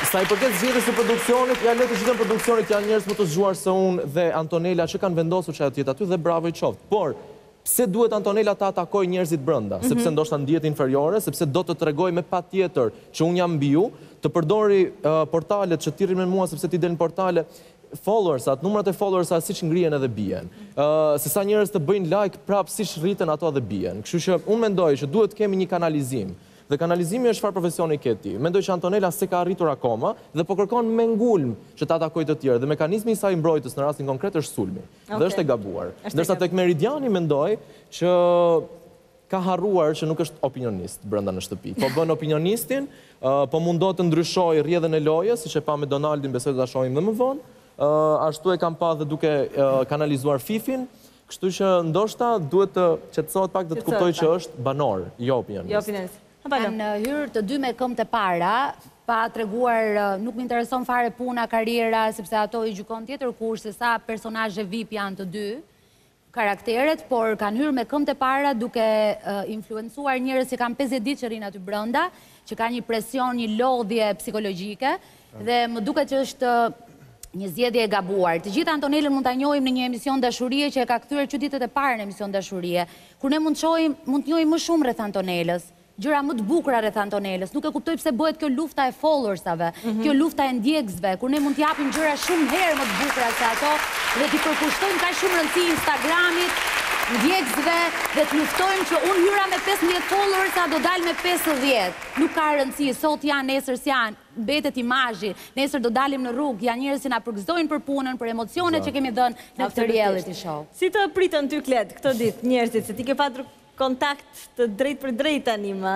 Sa i përket zgjedhjes së produksionit, ja le të gjithë në produksionit janë njerëz më të zgjuar se unë dhe Antonela që kanë vendosur që ajo të jetë aty dhe bravo i qoftë. Por pse duhet Antonela ta atakoj njerëzit brenda? Sepse ndoshta ndihet inferiore, sepse do të tregoj me patjetër që unë jam mbi ju, të përdori portalet që thirrin me mua sepse ti del në portale, followersat, numrat e followersat siç ngrihen edhe bien. Se sa njerëz të bëjnë like prap siç rriten ato edhe bien. Kështu që unë mendoj që duhet të kemi një kanalizim. Dhe kanalizimi është çfarë profesioni ke ti. Mendoj që Antonela s'e ka arritur akoma dhe po kërkon me ngulm që ta atakojë të tjerë dhe mekanizmi i saj mbrojtës në rastin konkret është sulmi. Dhe është e gabuar. Ndërsa tek Meridiani mendoj që ka harruar që nuk është opinionist brenda në shtëpi. Po bën opinionistin, po mundohet të ndryshojë rrjedhën e lojës, siç e pa me Donaldin, besoj do ta shohim më vonë. Ashtu e kam pa dhe duke kanalizuar Fifin. Kështu që ndoshta duhet të qetësohet pak dhe të kuptoj që është banor, jo opinionist. Kanë hyrë të dy me këmbë të para, pa treguar, nuk më intereson fare puna, karriera, sepse ato i gjykon tjetër kurse sa personazhe V I P janë të dy karakteret, por kanë hyrë me këmbë të para duke influencuar njerëz që kanë pesëdhjetë ditë që rrinë aty brenda, që kanë një presion, një lodhje psikologjike dhe më duket që është një zgjedhje e gabuar. Të gjithë Antonelën mund ta njohim në një emision dashurie që e ka kthyer çuditët e parë në emision dashurie, kur ne mund të shohim, mund të njohim më shumë rreth Antonelës. Gjëra më të bukura rreth Antonelës. Nuk e kuptoj pse bëhet kjo lufta e followersave, kjo lufta e ndjekësve, kur ne mund të japim gjëra shumë herë më të bukura se ato dhe t'i përkushtojmë kaq shumë rëndësi Instagramit, ndjekësve dhe të luftojmë që unë hyra me pesëmbëdhjetë followers a do dal me pesëdhjetë. Nuk ka rëndësi, sot janë, nesër s'janë, mbetet imazhi, nesër do dalim në rrugë, janë njerëz që na përgëzojnë për punën, për emocionet që kemi dhënë në këtë reality show. Si të pritën ty Klet këtë ditë njerëzit, se ti ke patur kontakt të drejt për drejt tani më?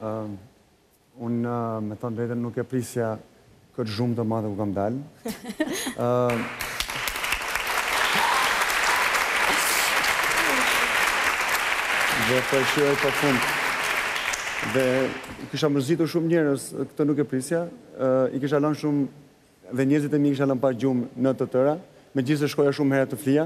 Unë me thonë drejtën nuk e prisja këtë zhumë të madhe ku kam dalë. Dhe për shiroj për fund. Dhe kisha mërzitur shumë njerës, këtë nuk e prisja. I kisha lënë shumë, dhe njerëzit e mi kisha lënë pa gjumë në të tëra, me gjithë se shkoja shumë herë të flia.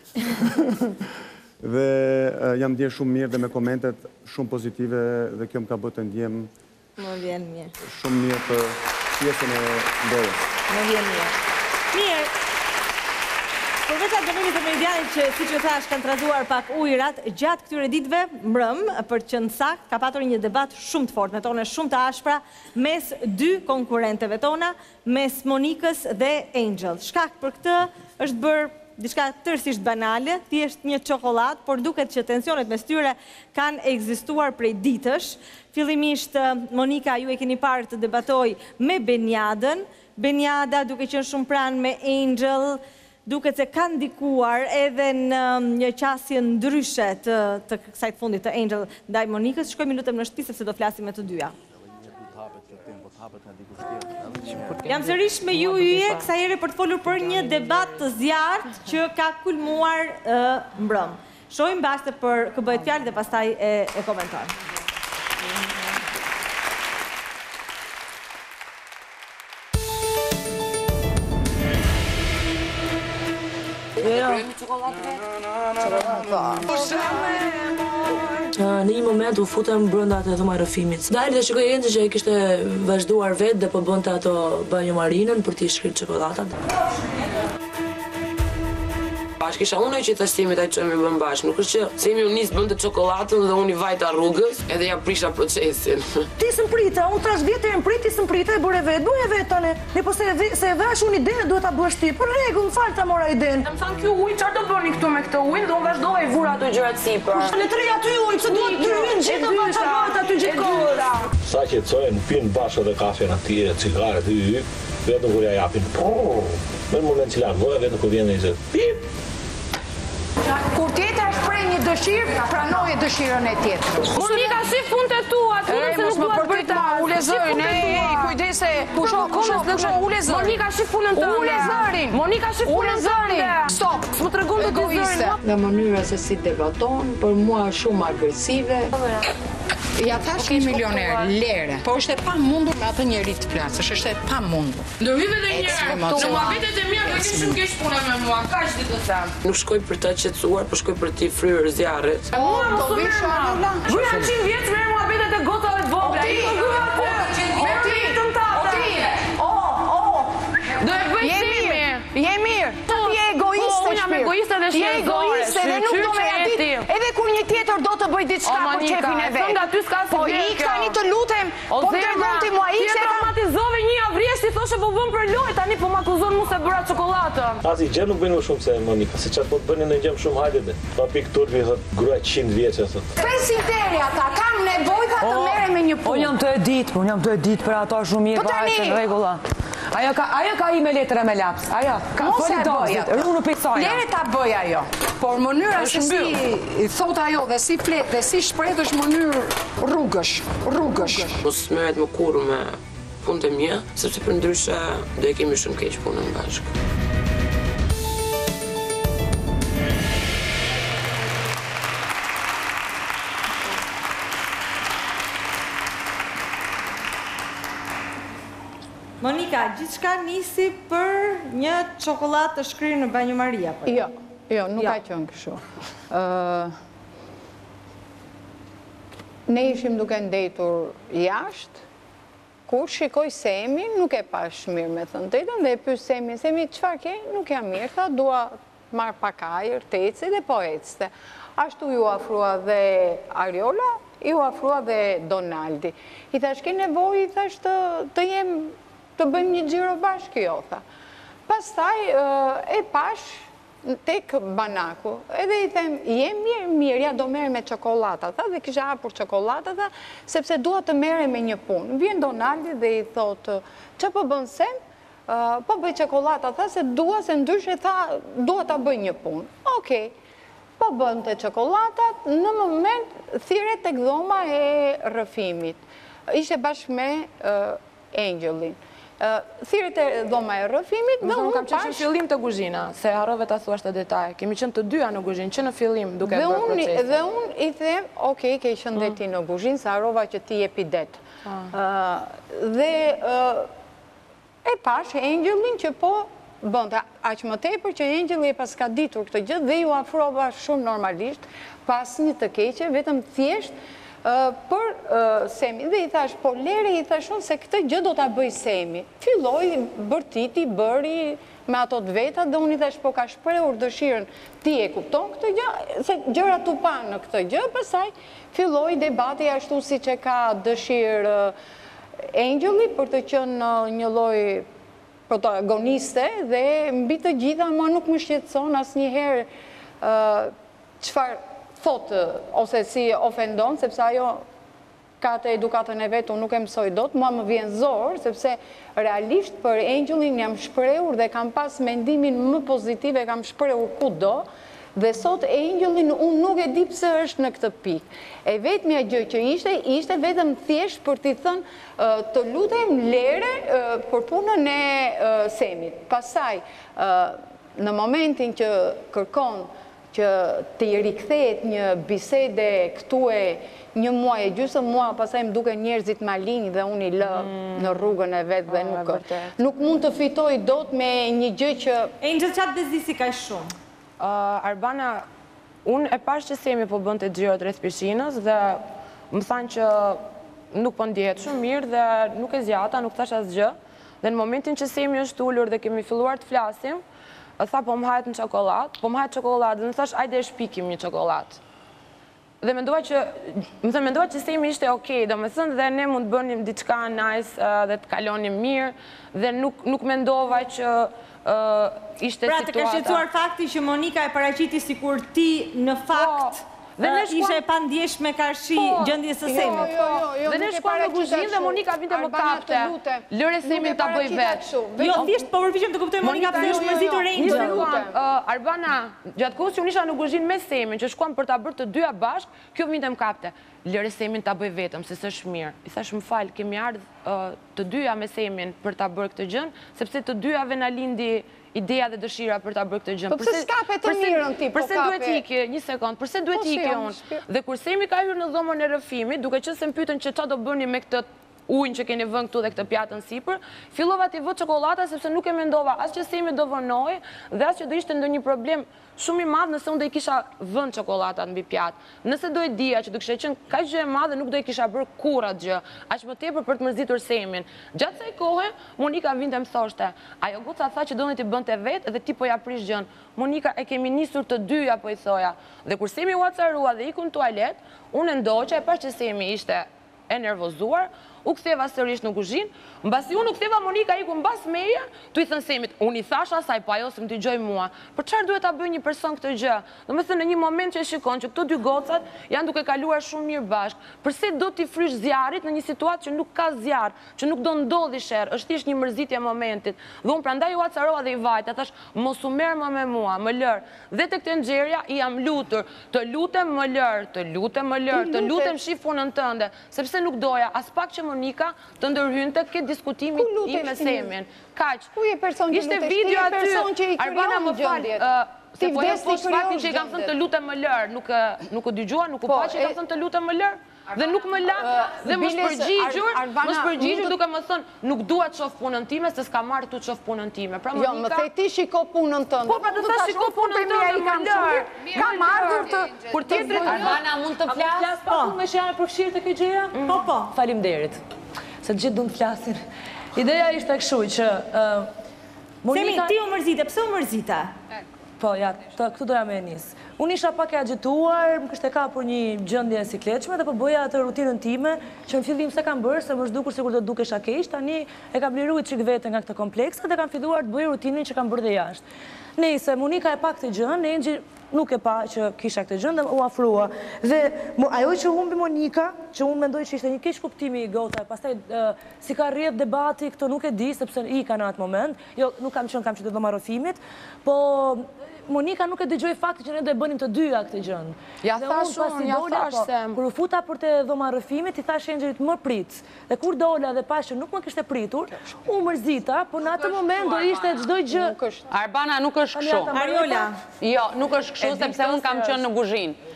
Dhe jam ndjerë shumë mirë dhe me komentet shumë pozitive dhe kjo më ka bërë të ndjem Më vjen mirë. Shumë mirë për pjesën e ndorës. Më vjen mirë. Mirë. Përveç Antonelit të Meridianit që, si që thash, kanë trazuar pak ujrat, gjatë këtyre ditëve, mbrëm, për që në sakt, ka patur një debat shumë të fort, me tone shumë të ashpra, mes dy konkurenteve tona, mes Monikës dhe Angel. Shkak për këtë është bërë diçka tërësisht banale, thjesht një çokoladë, por duket që tensionet mes tyre kanë ekzistuar prej ditësh. Fillimisht Monika ju e keni parë të debatoj me Benjadën, Benjada duke qenë shumë pranë me Angel, duket se kanë ndikuar edhe në një qasje ndryshe të kësaj të fundit të Angel ndaj Monikës. Shkojmë minutëm në shtëpi sepse do flasim me të dyja. Jam sërish me ju yje kësa here për të folur për një debat të zjartë që ka kulmuar mbrëm. Shojmë bashkë për kë bëhet fjalë dhe pastaj e komentojmë. Në një moment u futëm brënda të të marrëfimit. Dalë dhe shikoj Enzi që e kishte vazhduar vetë dhe po bënte ato banjo marinën për t'i shkrit qokolatat. Bashkë kisha unë që të Semi ta i qojmë i bën bashkë. Nuk është që Semi unë nisë bënte qokolatën dhe unë i vajta rrugës edhe ja prisha procesin. Ti së mprita, unë trash vjetë e mprit, ti së mprita e bërë e vetë, bëj e vetë tane. Ne po se e vesh unë ide duhet ta bësh ti, për regu, më falë ta mora iden. Më thanë kjo ujë, qarë do bëni këtu me këtë ujë, dhe unë vazhdoj e vura ato gjërat sipër. Në të reja ty ujë, që duhet dy ujë gjithë pa që bëhet aty gjithë kohëra. Sa që të sojnë, pinë bashkë dhe kafe në tje, cigaret, y, vetëm kur ja japin. Mërë më në cilat, vojë vetëm kur vjen dhe i zë. Pip! Kur tjetër shprej një dëshirë, pranoj e dëshirën e tjetër. Monika, si fund të tua, të nëse nuk duhet bërta. Ule zërin, ej, kujdese, pusho, pusho, pusho, ule zërin. Monika, shi punën të Ule zërin. Monika, shi punën të Stop. S'më të regun të të zërin. Nga mënyra se si debaton, për mua shumë agresive. Ja thash një milioner, lere. Po është e pa mundur me atë njeri të flasësh, është e pa mundur. Ndërhyve dhe njërë, në muhabetet e mija do ke shumë kesh punë me mua, ka që ditë të them. Nuk shkoj për të qetësuar, po shkoj për t'i fryrë zjarrit. Mua më së mërë, vëja qimë vjetë me muhabetet e gotave të vogla. O ti, o ti, o ti, o ti, egoiste dhe nuk do me jatit, edhe kur një tjetër do të bëj diçka për qefin e vetë. Po ik tani të lutem, po më tregon ti mua ik se traumatizove një avrjesht i thoshe po vëm për lojë, tani po më akuzon mu se bëra çokoladën. Asi gjë nuk bëjnë më shumë se Monika, se çfarë po të bënin në gjë më shumë hajde dhe. Pa pik turpi thot gruaja qind vjeçë thot. Presin deri ata, kam nevojë ta të merrem me një punë. Unë jam të e ditë, unë jam të e ditë për ato shumë mirë, pa e rregulla. Ajo ka ajo ka i me letra me laps. Ajo ka polidozit, runë picojë. Lere ta bëj ajo. Por mënyra se si thot ajo dhe si flet dhe si shpreh është mënyrë rrugësh, rrugësh. Mos merret më kurrë me punët e mia, sepse për ndryshe do e kemi shumë keq punën bashkë. Monika, gjithçka nisi për një çokoladë të shkrirë në Banjo Maria, po? Jo, jo, nuk ka qenë kështu. Ne ishim duke ndetur jashtë, kur shikoj Semin, nuk e pash mirë me thënë drejtën, dhe e pyes Semin, Semi, çfarë ke? Nuk jam mirë, tha, dua marr pak ajër, të eci dhe po ecte. Ashtu ju afrua dhe Ariola, ju afrua dhe Donaldi. I thash, ke nevojë, i thash, të jem të bëjmë një xhiro bashkë, jo, tha. Pastaj e pash tek banaku, edhe i them, jem mirë, mirë, ja do merre me çokoladë, tha, dhe kisha hapur çokoladë, tha, sepse dua të merre me një punë. Vjen Donaldi dhe i thotë, ç'a po bën Sem? Po bëj çokoladë, tha, se dua, se ndryshe, tha, dua ta bëj një punë. Okej. Po bënte çokoladat, në moment thirret tek dhoma e rrëfimit. Ishte bashkë me Angelin. Thirret e dhoma e rrëfimit dhe unë kam qenë në fillim të kuzhina, se harrove ta thuash të detaj. Kemi qenë të dyja në kuzhinë, që në fillim duke bërë procesin. Dhe unë i them, okej, ke qenë dhe ti në kuzhinë, se harrova që ti jepi det. Dhe e pash Angelin që po bënte aq më tepër që Angeli e pas ka ditur këtë gjë dhe ju afrova shumë normalisht, pas një të keqe, vetëm thjesht për Semi. Dhe i thash, po Lere, i thash unë se këtë gjë do t'a bëj Semi. Filloj, bërtiti, bëri me ato të veta, dhe unë i thash, po ka shprehur dëshirën, ti e kupton këtë gjë, se gjëra tu pa në këtë gjë, pastaj filloj debati ashtu si që ka dëshirë Angeli për të qenë një lloj protagoniste, dhe mbi të gjitha ma nuk më shqetëson asnjëherë çfarë thotë ose si ofendon, sepse ajo ka të edukatën e vetë, unë nuk e mësoj dot, mua më vjen zor, sepse realisht për Angelin jam shprehur dhe kam pas mendimin më pozitiv, e kam shprehur kudo, dhe sot Angelin unë nuk e di pse është në këtë pikë. E vetmja gjë që ishte, ishte vetëm thjesht për t'i thënë të lutem Lere për punën e Semit. Pastaj, në momentin që kërkon që të i rikthehet një bisede këtu e një muaj e gjysmë, mua pasaj më duke njerëzit malinj dhe unë i lë në rrugën e vetë dhe nuk mund të fitoj dot me një gjë që... Angel, qatë bezdisi ka shumë? Arbana, unë e pash që Semi po bënte xhirot rreth pishinës dhe më thanë që nuk po ndihet shumë mirë dhe nuk e zjata, nuk thash asgjë. Dhe në momentin që Semi është ullur dhe kemi filluar të flasim, tha po më hajt në çokoladë, po më hajt çokoladë, dhe në thash ajde e shpikim një çokoladë. Dhe mendova që, më thënë, mendova që Semi ishte okej, do me thënë, dhe ne mund të bënim diçka nice dhe të kalonim mirë, dhe nuk mendova që ishte situata. Pra të ka shqetësuar fakti që Monika e paraqiti sikur ti në fakt ishe e pandjeshme karshi gjendjes së Semit. Dhe ne shkuam në kuzhinë dhe Monika vinte më kapte. Lëre Semin ta bëj vetë. Jo, thjesht po përpiqem të kuptoj Monika pse është mërzitur Angel. Arbana, gjatë kohës që unë isha në kuzhinë me Semin, që shkuam për ta bërë të dyja bashkë, kjo vinte më kapte. Lëre Semin ta bëj vetëm, se s'është mirë. I thash më fal, kemi ardhur të dyja me Semin për ta bërë këtë gjën, sepse të dyjave na lindi ideja dhe dëshira për ta bërë këtë gjën. Po pse s'kape të mirën ti, po kape? Përse duhet ikë, një sekond, përse duhet ikë unë? Dhe kur Semi ka hyrë në dhomën e rrëfimit, duke qenë se më pyetën që ç'a do bëni me këtë ujnë që keni vënë këtu dhe këtë pjatën sipër, fillova t'i vë çokolata sepse nuk e mendova as që Semi do vonoj dhe as që do ishte ndonjë problem shumë i madh nëse unë do i kisha vënë çokolatat mbi pjatë. Nëse do e dija që do kishte qenë kaq gjë e madhe, nuk do i kisha bërë kurrë gjë, aq më tepër për të mërzitur Semin. Gjatë kësaj kohe, Monika vinte më thoshte, ajo goca tha që donte t'i bënte vetë dhe ti po ja prish gjën. Monika, e kemi nisur të dyja, po i thoja. Dhe kur Semi u acarua dhe iku në tualet, unë ndoqa e pas që Semi ishte e nervozuar, u ktheva sërish në kuzhinë, mbasi unë u ktheva Monika iku mbas meje, tu i thënë Semit, unë i thash asaj, po ajo se më dëgjoi mua. Për çfarë duhet ta bëjë një person këtë gjë? Domethënë në një moment që e shikon që këto dy gocat janë duke kaluar shumë mirë bashkë, pse do t'i frysh zjarrit në një situatë që nuk ka zjarr, që nuk do ndodhi sherr, është thjesht një mërzitje e momentit. Dhe unë prandaj u acarova dhe i vajta, thash, mos u merr më me mua, më lër. Dhe tek Tenxheria i jam lutur, të lutem më lër, të lutem më lër, të lutem shif punën tënde, sepse nuk doja as pak që Monika të ndërhynte këtë diskutimi i me Semin. Kaq. Ku je person që ishte lutesh? video Ti je person që i aty. Arbana më fal. Se po jam poshtë faktin që i kam thënë të lutem më lër, nuk nuk u dëgjua, nuk u pa që i kam thënë të lutem më lër. Dhe nuk më la, dhe më shpërgjigjur, më shpërgjigjur duke më thënë, nuk dua të shoh punën time, se s'ka marrë tu të shoh punën time. Pra Jo, më thej ti shiko punën tënde. Po, pra të thash shiko punën tënde më lër. Kam ardhur të... Kur tjetërit... Arbana, mund të flas pak me që janë përfshirë të këtë gjëja? Po, po. Faleminderit. Se të gjithë du të flasin. Ideja ishte kështu që... Semi, ti u mërzite, pse u mërzita? Po, ja, këtu doja me e nisë. Unë isha pak e agituar, më kështë e ka për një gjëndje si kleqme dhe po bëja atë rutinën time, që në fillim se kam bërë, se më shdukur sikur të duke shakejsh, tani e kam liru i qik vete nga këtë kompleksa dhe kam filluar të bëjë rutinin që kam bërë dhe jashtë. Nëse Monika e pa këtë gjënë, Engji nuk e pa që kisha këtë gjënë dhe u afrua. Dhe ajo që humbi Monika, që unë mendoj që ishte një kish kuptimi i gota, pastaj si ka rrjedh debati, këto nuk e di, sepse i ka në atë moment, jo, nuk kam qënë kam që të dhomarofimit, po Monika nuk e dëgjoj fakti që ne do e bënim të dyja këtë gjënë. Ja thash unë, ja thash se... Kur u futa për të dhomarëfimit, i thash Engjelit më prit. Dhe kur dola dhe pash që nuk më kishte pritur, u mërzita, por në atë moment do ishte çdo gjë... Arbana, nuk është kështu. Ariola. Jo, nuk është kështu, sepse unë kam qënë në kuzhinë.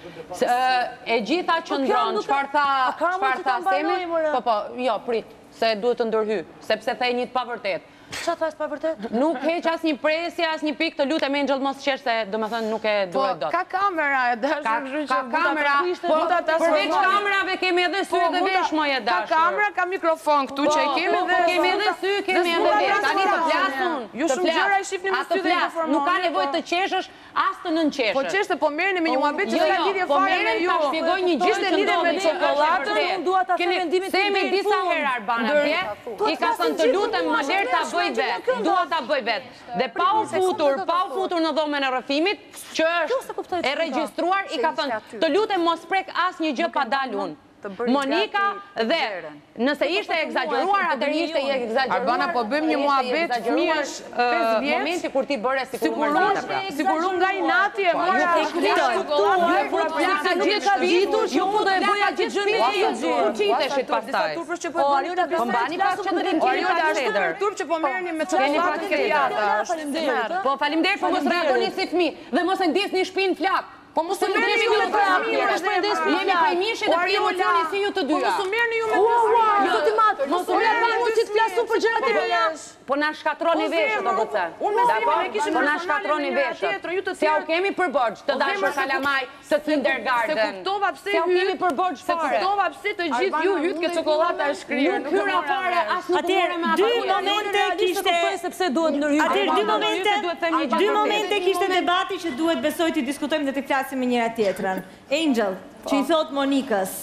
E gjitha që ndronë, çfarë tha Semi? Po, po, jo, prit, se duhet të ndërhy, sepse the një të pavërtet. Qa thas pa vërtet? Nuk heq as një presje, as një pikë të lutem Angel mos qesh se do me thënë nuk e duhet dot. Po, ka kamera e dashur. Ka kamera, përveç kamerave kemi edhe sy dhe vesh moj e dashur. Ka kamera, ka mikrofon këtu që e kemi dhe... Po, kemi edhe sy, kemi edhe vesh. Tani të flasun. Ju shumë gjëra i shifni me sy dhe informoni. Nuk ka nevoj të qeshësh, as të nënqeshësh. Po qeshte, po merrni me një muhabet që s'ka lidhje fare me ju. Po shpjegoj një gjë që ndodh me çokoladën, unë dua ta them mendimin tim deri disa herë Arbana, i ka thënë të lutem më lër ta bëj vetë. Dua ta bëj vetë. Dhe pa u futur, pa u futur në dhomën e rrëfimit, që është e regjistruar, i ka thënë të lutem mos prek asnjë gjë pa dalë unë. Monika dhe nëse ishte egzageruar, atër ishte i egzageruar. Arbana, po bëjmë një muhabet fëmijësh pesë vjeç. Momenti kur ti bëre sikur mërzita pra. Sikur unë nga i nati e mora çokoladë, ju e vut plaka nuk e ka gjitur, ju mu do e bëja gjithë gjënë e ju gjithë. Ku qiteshit pastaj? O, Ariola, po mbani pak qëndrim qiri Ariola, është super turp që po merrni me çokoladë të jata. Po falimderit, po mos reagoni si fëmijë dhe mos e ndisni shpinë flak. Po mos u merrni ju me fëmijë, jemi prej mishit dhe prej emocioni si ju të dyja. Po mos u merrni ju me fëmijë. Jo ti matur, mos u merrni ju që të flasu për gjërat e mia. Po na shkatroni veshët o goca. Po na shkatroni veshët. Se u kemi për borxh të dashur kalamaj, të kindergarten. Se kuptova pse u kemi për borxh se kuptova pse të gjithë ju hyt ke çokolada e shkrirë. Nuk hyra fare as nuk morëm me atë. Dy momente kishte sepse duhet ndërhyjë. Atëherë dy momente, dy momente kishte debati që duhet besoj të diskutojmë dhe të flasim me njëra tjetrën. Angel, që i thot Monikës.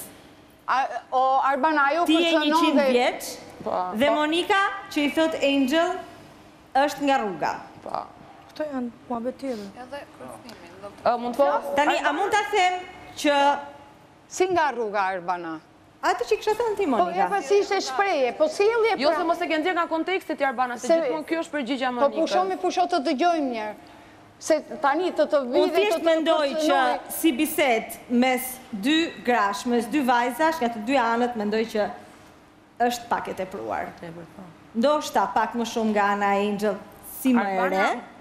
O Arbana, ajo ti je njëqind vjeç dhe Monika që i thot Angel është nga rruga. Po. Këto janë muhabet tjerë. Edhe kërcënimin. Mund të flas? Tani a mund ta them që si nga rruga Arbana? Atë që kisha thënë ti Monika. Po e pa si ishte shprehje, po sjellje pra. Jo se mos e ke nxjerr nga konteksti ti Arbana, se gjithmonë kjo është përgjigjja Monikës. Po pusho me pusho të dëgjojmë një herë. Se tani të të vide të të... Unë thjesht mendoj që si biset mes dy grash, mes dy vajzash, nga të dy anët, mendoj që është pak e tepruar. Ndoshta pak më shumë nga ana Angel si më ere.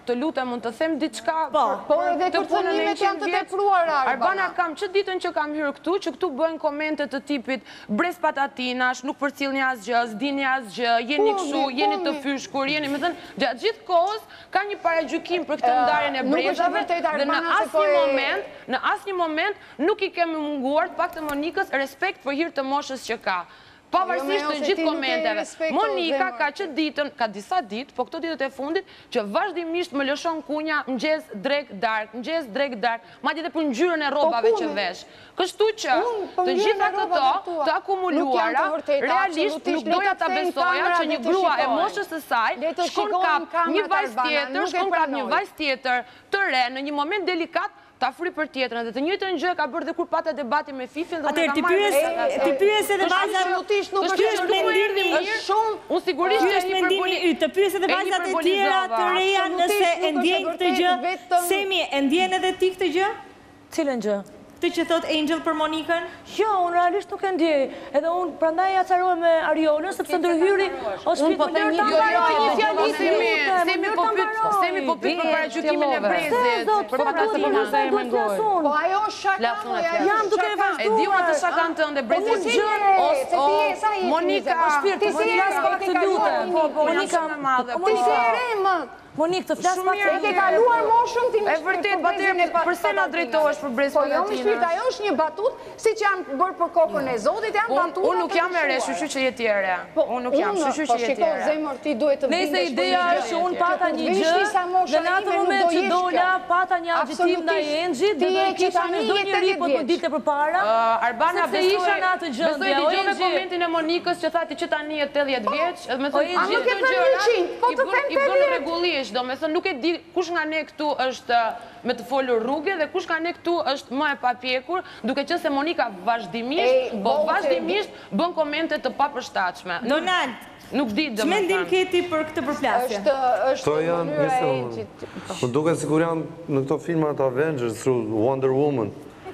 të lutem mund të them diçka. Po, edhe kërcënimet janë të tepruara, Arbana. Arbana, kam që ditën që kam hyrë këtu, që këtu bëjnë komente të tipit bres patatinash, nuk përcil një asgjë, s'di një asgjë, jeni kështu, jeni të fyshkur, jeni me thënë, gjatë gjithë kohës ka një paragjykim për këtë ndarjen e breshëve dhe në asnjë moment, në asnjë moment nuk i kemi munguar të paktën Monikës respekt për hir të moshës që ka. Pavarësisht të gjithë komenteve. Monika ka që ditën, ka disa ditë, po këto ditët e fundit, që vazhdimisht më lëshon kunja mëngjes drek dark, mëngjes drek dark, madje edhe për ngjyrën e rrobave që vesh. Kështu që të gjitha këto të akumuluara, realisht nuk doja ta besoja që një grua e moshës së saj shkon kap një vajzë tjetër, shkon kap një vajzë tjetër të re në një moment delikat ta fri për tjetrën, dhe të njëjtën gjë ka bërë dhe kur pata debati me Fifin dhe unë ka marrë. Ti pyes edhe vajzat, nuk është mendimi i shumë, unë sigurisht e një mendimi, të pyes edhe vajzat e tjera të reja nëse e ndjen këtë gjë. Semi, e ndjen edhe ti këtë gjë? Cilën gjë? Këtë që thot Angel për Monikën? Jo, unë realisht nuk e ndjej. Edhe unë prandaj ja caroj me Arionën, sepse ndërhyri o shpit më lërë të mbaroj një fjali si lutë. Semi po pyt, semi po pyt për paragjykimin e brezit, për patatina dhe e mengoj. Po ajo shaka, jam duke e vazhduar. E di unë të shakan të ndë brezit gjë, Monika, o shpirt, po të flasë pak të lutem. Monika me madhe. Ti si e re, më. Monik, të flasë pak të e ke kaluar moshën ti më e vërtet, përse na drejtohesh për brez patatinas? Po jo, më shpirt, ajo është një batut, si që janë bërë për kokën e Zotit, janë batuta. Unë nuk jam e re, shushu që je tjere. Unë nuk jam, shushu që je tjere. Po shiko, zemër, ti duhet të bindesh për një gjë. Nëse ideja është që unë pata një gjë, dhe në atë moment që dola, pata një agjitim nga i Engjit, dhe do e kisha me do një ri, po të dilte për para, Arbana, sepse isha në atë gjëndja. Besoj t'i gjome komentin e Monikës që thati që tani e tetëdhjetë vjeç, me thënë gjithë të gjërat, i bënë regullisht, do me thënë nuk e di kush nga ne këtu është me të folur rrugë dhe kush nga ne këtu është më e papjekur, duke qenë se Monika vazhdimisht, po vazhdimisht bën komente të papërshtatshme. Donald, nuk di domethënë. Ç'mendim ke ti për këtë përplasje? Është është to janë, nëse më duket sikur janë në këto filma të Avengers through Wonder Woman.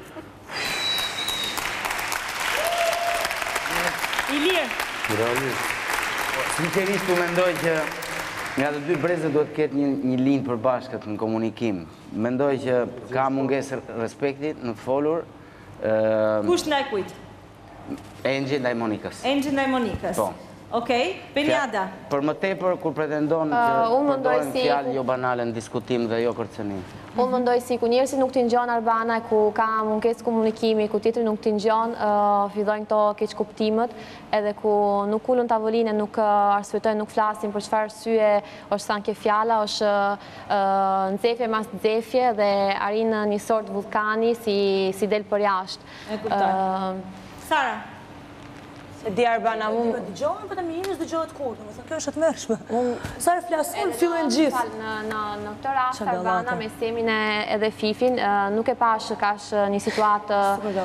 Ilir. Realisht. Sinqerisht u mendoj që nga të dy brezët duhet të ketë një linjë përbashkët në komunikim. Mendoj që ka mungesë respektit në të folur. Kush ndaj kujt? Angel ndaj Monikës. Angel ndaj Monikës. Po. Okej, Penjada. Për më tepër, kur pretendon që përdojnë fjalë jo banale në diskutim dhe jo kërcënim. Unë mendoj si ku njerëzit nuk t'i ngjon Arbana, ku ka mungesë komunikimi, ku tjetri nuk t'i ngjon, fillojnë këto keq kuptimet, edhe ku nuk ulën tavolinë, nuk arsytojnë, nuk flasin për çfarë arsye është thënë kjo fjala, është nxefje mas nxefje dhe arrin në një sort vulkani si del për jashtë. E kuptoj. Sara. Se di Arbana, unë... Në dëgjohen, për të minës dëgjohet kur, në më thënë, kjo është të mërshme. Sa e flasë, unë fillojnë gjithë. Në këtë rast, Arbana me Semin edhe Fifin, nuk e pashë ka është një situatë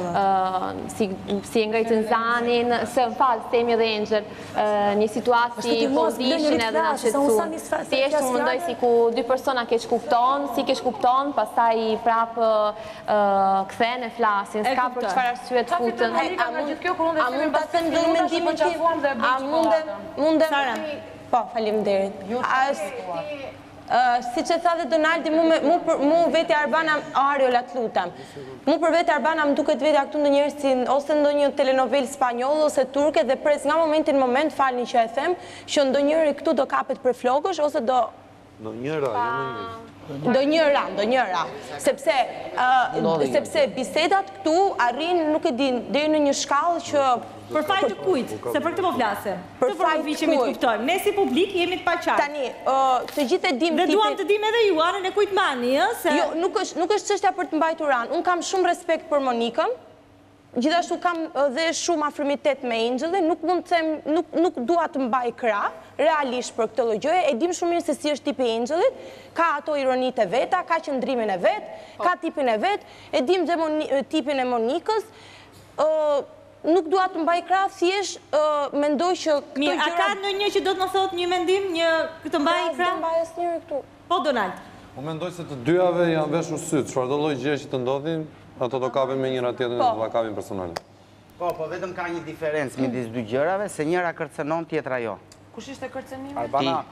si ngrejtën zanin, se më falë, Semi dhe Angel, një situatë si position edhe në shqetsun. Si eshtë më mendoj si ku dy persona keq kupton, si keq kupton, pastaj prapë kthen e flasin, s'ka për çfarë arsye të futën. A mund të thënë mendimin tim, a mundem, mundem, po, faleminderit. Si që tha dhe Donaldi, mu veti Arbana, Ariola të lutem, mu për veti Arbana më duket veti aktu ndë njërë si ose ndë një telenovel spanyol ose turke dhe pres nga momentin moment, falni që e them, që ndë njëri këtu do kapet për flogësh ose do... Do njëra, jo në njërë. Do njëra, do njëra, sepse bisedat këtu arrin, nuk e din, dhe në një shkallë që... Për fajt të kujt, se për këtë po flasem. Për fajt të kujt. Ne si publik jemi të paqartë. Tani, të gjithë e dim... Dhe duam të dim edhe ju, anën e kujt mani, se... Jo, nuk është çështja për të mbajtur anë. Unë kam shumë respekt për Monikën, gjithashtu kam dhe shumë afrimitet me Angelin, nuk mund të them, nuk dua të mbaj krah, realisht për këtë lloj gjëje, e dim shumë mirë se si është tipi i Angelit, ka ato ironitë e veta, ka qëndrimin e vet, ka tipin e vet, e dim dhe tipin e Monikës, nuk dua të mbaj krah, thjesht mendoj që këto gjëra... Mirë, a ka ndonjë që do të më thotë një mendim, një të mbaj krah? Do mbaj asnjëri këtu. Po, Donald. Unë mendoj se të dyjave janë veshur syt, çfarëdo lloj gjëje që të ndodhin, ato do kapin me njëra tjetrën dhe do ta kapin personale. Po, po vetëm ka një diferencë midis dy gjërave, se njëra kërcënon, tjetra jo. Kush ishte kërcënimi? Arbana.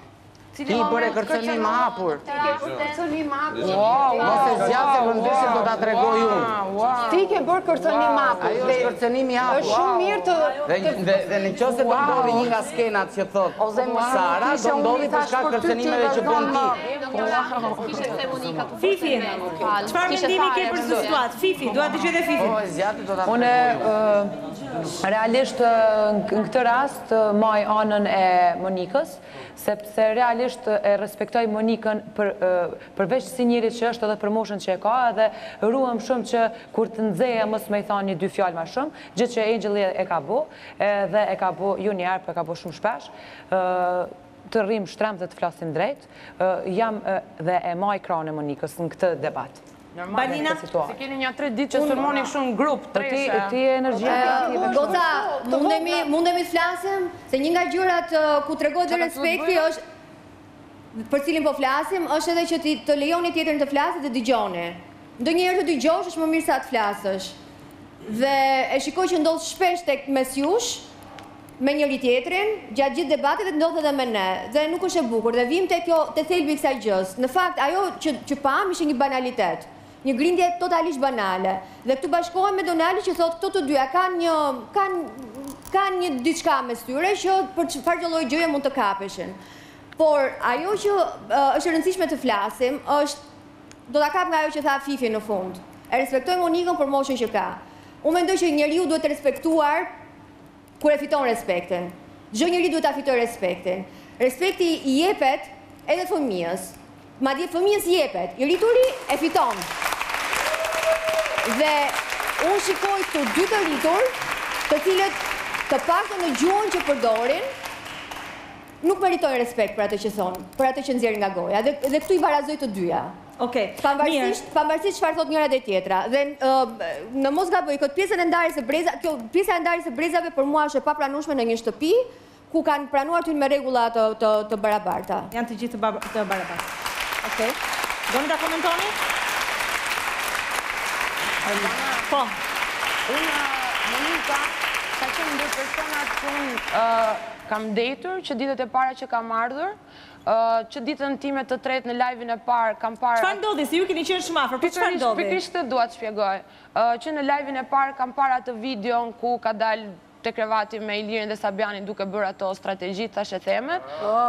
Ti bëre kërcënim hapur. Ti ke bërë kërcënim hapur. Mos e zgjat se ndryshe do ta tregoj unë. Ti ke bërë kërcënim hapur. Ajo është kërcënimi hapur. Është shumë mirë të... Dhe në qoftë se do ndodhi një nga skenat që thot Sara, do ndodhi për shkak kërcënimeve që bën ti. Fifi, çfarë mendimi ke për këtë situatë? Fifi, dua të dëgjoj Fifi. Unë realisht në këtë rast maj anën e Monikës, sepse realisht e respektoj Monikën përveç si njerit që është edhe për moshën që e ka, edhe ruëm shumë që kur të nxeja mos me i thani dy fjalë ma shumë, gjithë që Angeli e ka bo, dhe e ka bo ju njerë, për e ka bo shumë shpesh, të rrim shtrem dhe të flasim drejt, jam dhe e maj krahun e Monikës në këtë debat. Banina, se keni një tre ditë që sulmoni shumë grup, treshe. Ti e energjia kreative. Goca, mundemi të flasim, se një nga gjërat ku të regojt dhe respekti është, për cilin po flasim, është edhe që të lejoni tjetërin të flasit dhe dëgjoni. Ndo njerë të dëgjosh është më mirë sa të flasësh. Dhe e shikoj që ndodhë shpesh tek mes jush, me njëri tjetërin, gjatë gjithë debatit dhe ndodhë edhe me ne. Dhe nuk është e bukur, dhe vim të kjo, të thelbi kësaj gjës. Në fakt, ajo që pam ishte një banalitet. Një grindje totalisht banale. Dhe këtu bashkohem me Donali që thotë këto të dyja kanë një kanë një diçka mes tyre që për çfarë gjë lloj gjëje mund të kapeshin. Por ajo që është e rëndësishme të flasim është do ta kap nga ajo që tha Fifi në fund. E respektoj Monikën për moshën që ka. Unë mendoj që njeriu duhet të respektuar kur e fiton respektin. Çdo njeri duhet ta fitojë respektin. Respekti i jepet edhe fëmijës. Madje fëmijës jepet, i rrituri e fiton. Dhe unë shikoj të dy të rritur, të cilët të paktën në gjuhën që përdorin, nuk meritojnë respekt për atë që thonë, për atë që nxjerrin nga goja. Dhe këtu i barazoj të dyja. Okej. Pavarësisht çfarë thot njëra dhe tjetra. Dhe në mos gaboj, këtë pjesën e ndarjes së brezave, kjo pjesa e ndarjes së brezave për mua është e papranueshme në një shtëpi ku kanë pranuar ty me rregulla të barabarta. Janë të gjithë të barabarta. Okej. Doni ta komentoni? Po. Unë, Monika, ka qenë ndër personat që unë kam detur, që ditët e para që kam ardhur, që ditën time të tretë në live-in e parë, kam parë... Çfarë ndodhi, se ju keni qenë shmafër, po çfarë ndodhi? Pikërisht të dua të shpjegoj. Që në live-in e parë kam parë atë videon ku ka dalë te krevati me Ilirin dhe Sabianin duke bërë ato strategjit, thashe themet.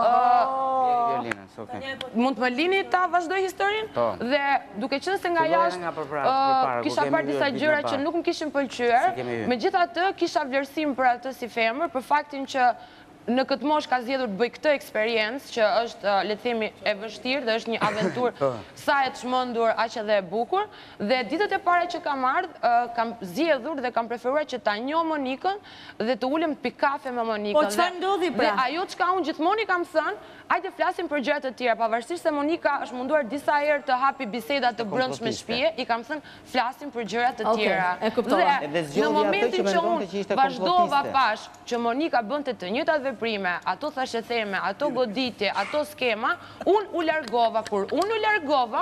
Mund të më lini ta vazhdoj historin? Dhe duke qenë se nga jashtë kisha parë disa gjëra që nuk më kishin pëlqyer, megjithatë kisha vlerësim për atë si femër, për faktin që në këtë mosh ka zgjedhur të bëj këtë eksperiencë që është, le të themi, e vështirë dhe është një aventurë sa e çmendur aq edhe e bukur, dhe ditët e para që kam ardhur, kam zgjedhur dhe kam preferuar që ta njoh Monikën dhe të ulem pi kafe me Monikën. Po çfarë ndodhi pra? Dhe ajo çka unë gjithmonë i kam thënë, hajde flasim për gjëra të tjera, pavarësisht se Monika është munduar disa herë të hapi biseda të brendshme shtëpie, i kam thënë flasim për gjëra të tjera. Okej, e kuptova. Dhe në momentin që unë vazhdova pash që Monika bënte të njëjtat veprime, ato thashe theme, ato goditje, ato skema, unë u largova, kur unë u largova,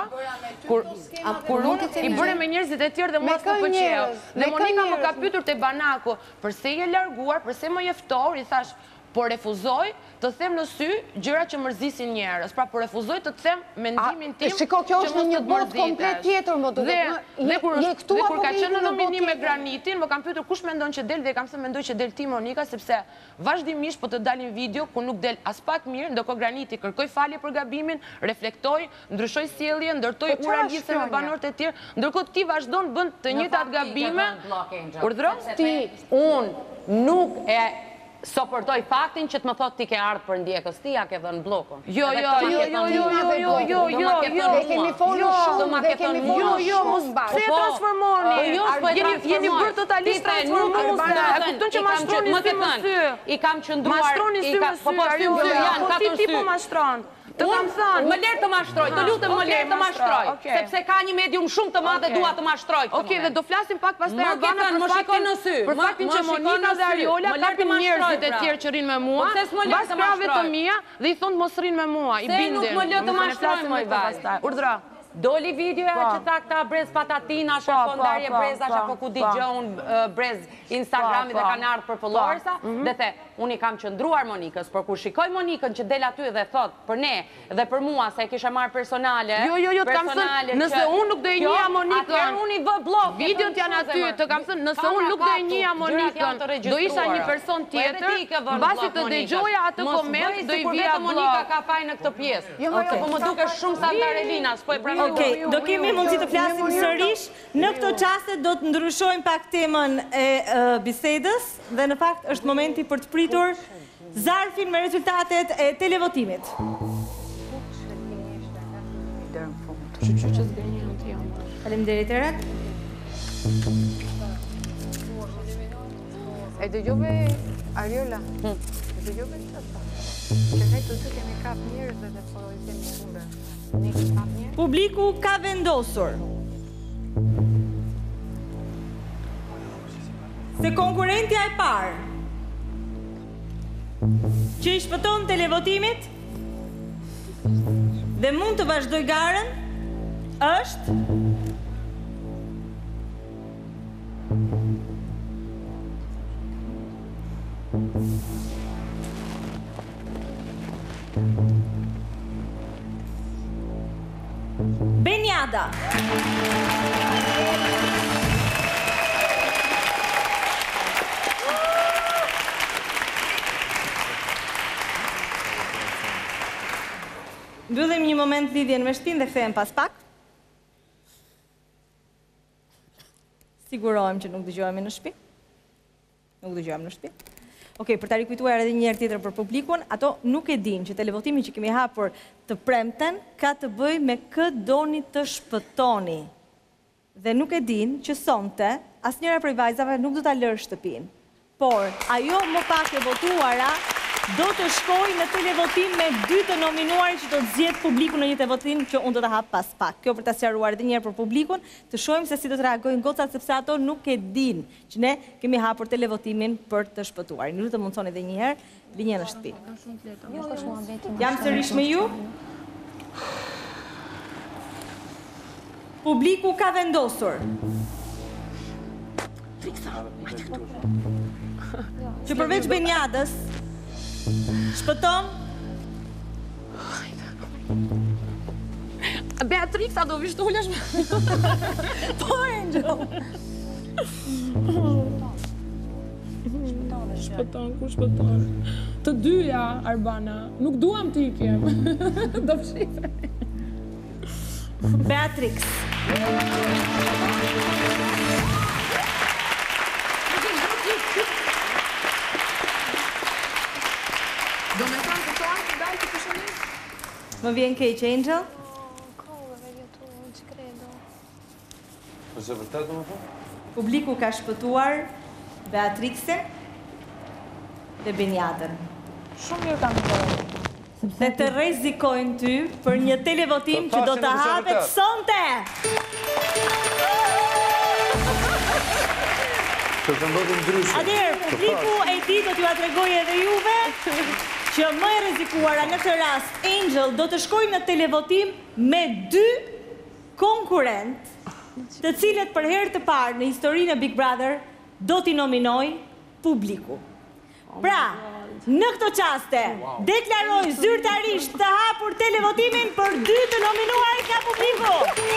kur unë i bëre me njerëzit e tjerë dhe mua s'po pëlqeu. Dhe Monika më ka pyetur te banaku, përse je larguar, përse më je ftohur, i thash, po refuzoj të them në sy gjëra që mërzisin njerëz. Pra, po refuzoj të them mendimin tim. Shiko, kjo është një botë komplet tjetër, më duket. Dhe kur ka qenë në nominim me Granitin, më kam pyetur kush mendon që del, dhe kam thënë mendoj që del ti, Monika, sepse vazhdimisht po të dalin video ku nuk del as pak mirë, ndërkohë Graniti kërkoi falje për gabimin, reflektoi, ndryshoi sjellje, ndërtoi uragise me banorët e tjerë, ndërkohë ti vazhdon bën të njëjtat gabime. Urdhëro ti, unë nuk e soportoj faktin që të më thot ti ke ardhë për ndjekës, ti ja ke dhënë blokon. Jo, jo, jo, jo, jo, jo, jo, jo, jo, dhe kemi folur shumë, dhe kemi folur shumë bashkë. Se e transformoni, jeni bërë totalisht transformuese, e kupton që mashtroni sy më sy. I kam qëndruar, mashtroni sy më sy, po ti ti po mashtron. Të kam thënë. Më lërë të mashtroj, të lutem më lërë të mashtroj, sepse ka një medium shumë të madhe dua të mashtroj. Okej, dhe do flasim pak pastaj Arbana për faktin, për faktin që Monika dhe Ariola kapin njerëzit e tjerë që rinë me mua, bas krave të mia dhe i thonë mos rinë me mua, i bindin. Se nuk më lërë të mashtroj më i vaj. Urdhra. Doli videoja që tha këta brez patatina, shafon darje breza, shafo ku di gjon brez Instagrami dhe kanë ardhë për followersa, dhe the, unë i kam qëndruar Monikës, por kur shikoj Monikën që del aty dhe thot për ne dhe për mua se e kisha marrë personale, Jo, jo, jo, të kam thënë, nëse unë nuk do e njëja Monikën, atëherë unë i vë blok. Videot janë aty, të kam thënë, nëse unë nuk do e njëja Monikën, do isha një person tjetër, basi të dëgjoja atë koment, do i vija blok. Monika ka faj në këtë pjesë. Po më duke shumë sa Darelina, s'po e pranoj. Okej, do kemi mundësi të flasim sërish. Në këto qaste do të ndryshojmë pak temën e bisedës dhe në fakt është momenti për të pritur zarfin me rezultatet e televotimit. Faleminderit Erat. E dëgjove Ariola, e dëgjove qëta, që ne të të kemi kap njërës dhe dhe porojtemi kundër. Ne kemi kap njërës? Publiku ka vendosur se konkurentja e parë që i shpëton televotimit dhe mund të vazhdoj garën është Benjada. Mbyllim një moment lidhjen me shtëpinë dhe kthehem pas pak. Sigurohem që nuk dëgjohemi në shtëpi. Nuk dëgjohem në shtëpi. Okej, për ta rikujtuar edhe një herë tjetër për publikun, ato nuk e dinë që televotimi që kemi hapur të premten ka të bëjë me kë doni të shpëtoni. Dhe nuk e dinë që sonte asnjëra prej vajzave nuk do ta lërë shtëpinë. Por ajo më pak e votuara do të shkojë në televotim me dy të nominuar që do të zgjedh publiku në një televotim që unë do ta hap pas pak. Kjo për ta sqaruar edhe një herë për publikun, të shohim se si do të reagojnë gocat sepse ato nuk e dinë që ne kemi hapur televotimin për të shpëtuar. Ju lutem mundsoni edhe një herë, vini në shtëpi. Jam sërish me ju. Publiku ka vendosur që përveç Benjadës shpëton Beatrixa do vish të ulesh me... Po, Angel! Shpëton, ku shpëton? Të dyja, Arbana, nuk duam t'i kem. Do fshife. Beatrix. Do me thanë të tonë të dajtë të shënës? Më vjen keq, Angel? Është e vërtet, do më thonë? Publiku ka shpëtuar Beatrixin dhe Benjadën. Shumë mirë kam të Dhe të rrezikojnë ty për një televotim që do të hapet sonte! Të të ndodhin ndryshë. Atëherë, publiku e di do t'ju atregoj edhe juve që më e rrezikuara në këtë rast, Angel do të shkojë në televotim me dy konkurent, të cilët për herë të parë në historinë e Big Brother do t'i nominoj publiku. Pra, në këto qaste, deklaroj zyrtarisht të hapur televotimin për dy të nominuar nga publiku.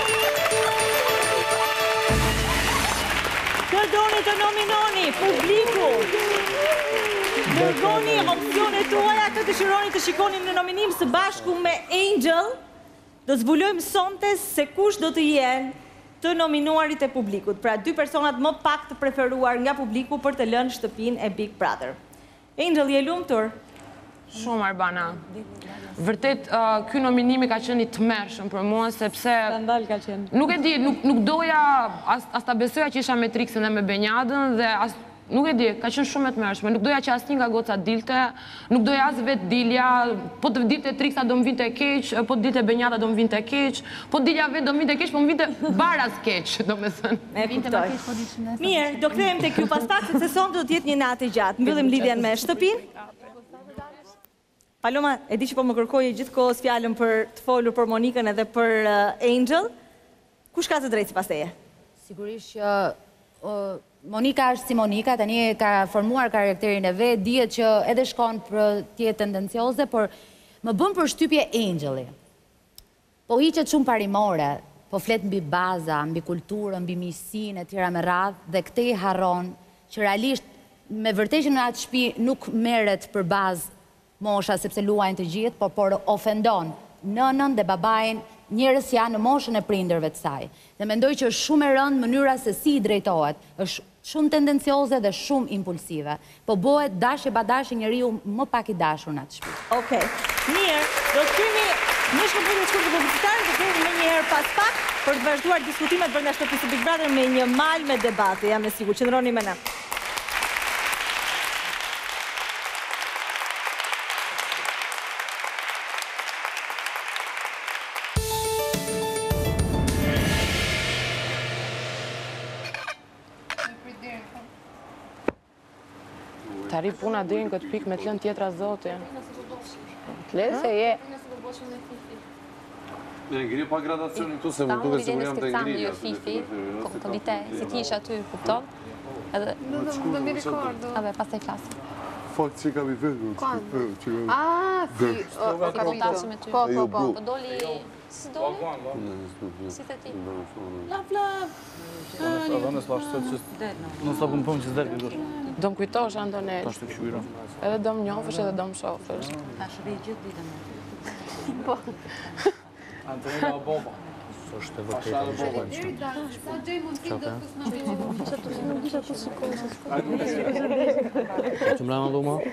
Kë doni të nominoni, publiku. Dërgoni opcionet tuaja, të dëshironi të shikonim në nominim së bashku me Angel. Do zbulojmë sonte se kush do të jenë të nominuarit e publikut. Pra, dy personat më pak të preferuar nga publiku për të lënë shtëpinë e Big Brother. Angel, je lumtur? Shumë, Arbana. Vërtet, ky nominimi ka qenë i tmerrshëm për mua, sepse... Skandal ka qenë. Nuk e di, nuk doja, as ta besoja që isha me Trixën dhe me Benjadën, dhe as... Nuk e di, ka qenë shumë e tmerrshme. Nuk doja që asnjë nga gocat dilte, nuk doja as vetë dilja, po të dilte Trixa do më vinte keq, po të dilte Benjada do më vinte keq, po të dilja vetë do më vinte keq, po më vinte baras keq, do me thënë. E kuptoj. Mirë, do kthehem tek ju pas pak, sepse sonte do të jetë një natë e gjatë. Mbyllim lidhjen me shtëpinë. Paloma, e di që po më kërkoje gjithë kohës fjallën për të folur për Monikën edhe për Angel. Kush ka të drejtë si pas teje? Sigurisht që Monika është si Monika, tani e ka formuar karakterin e vet, dihet që edhe shkon për tjetë tendencioze, por më bën për shtypje Angeli. Po hiqet shumë parimore, po flet mbi baza, mbi kulturën, mbi miqësinë e tjera me radhë, dhe këtë i harron që realisht me vërtet që në atë shtëpi nuk merret për bazë mosha sepse luajnë të gjithë, por por ofendon nënën dhe babain, njerëz janë në moshën e prindërve të saj. Dhe mendoj që është shumë e rëndë mënyra se si i drejtohet, është shumë tendencioze dhe shumë impulsive. Po bëhet dashje pa dashje njeriu më pak i dashur në atë shtëpi. Okej. Mirë, do të kemi një shkëputje të shkurtër publicitare, të kemi më njëherë pas pak për të vazhduar diskutimet brenda shtëpisë së Big Brother me një mal me debate, jam e sigurt. Qëndroni me ne. Të arri puna deri në këtë pikë me të lënë tjetra zote. Të le se je. Ne ngri pa gradacionin këtu se më duket se më jam të ngri. Fifi, të vite, si ti isha aty, kupton? Edhe... Në mi rikordo. Abe, pas të i klasë. Fakt që kam i vetë. Ah, si, o kapitashme ty. Po, po, po. Po doli, si doli? Si të ti? Lap, lap. Në sa pëmë pëmë që zderë këtë gërë. Do më kujtosh, Antonell. Ta shtë të këshuira. Edhe do më njofësh edhe do më shofësh. Ta shëri gjithë ditën me. Po. Antonella o bomba. Së është e vërtet e bomba në shumë. Sa gjej mund t'i do kësë në bëjë. Që të shumë gjithë të shikosh. Që më rama do ma?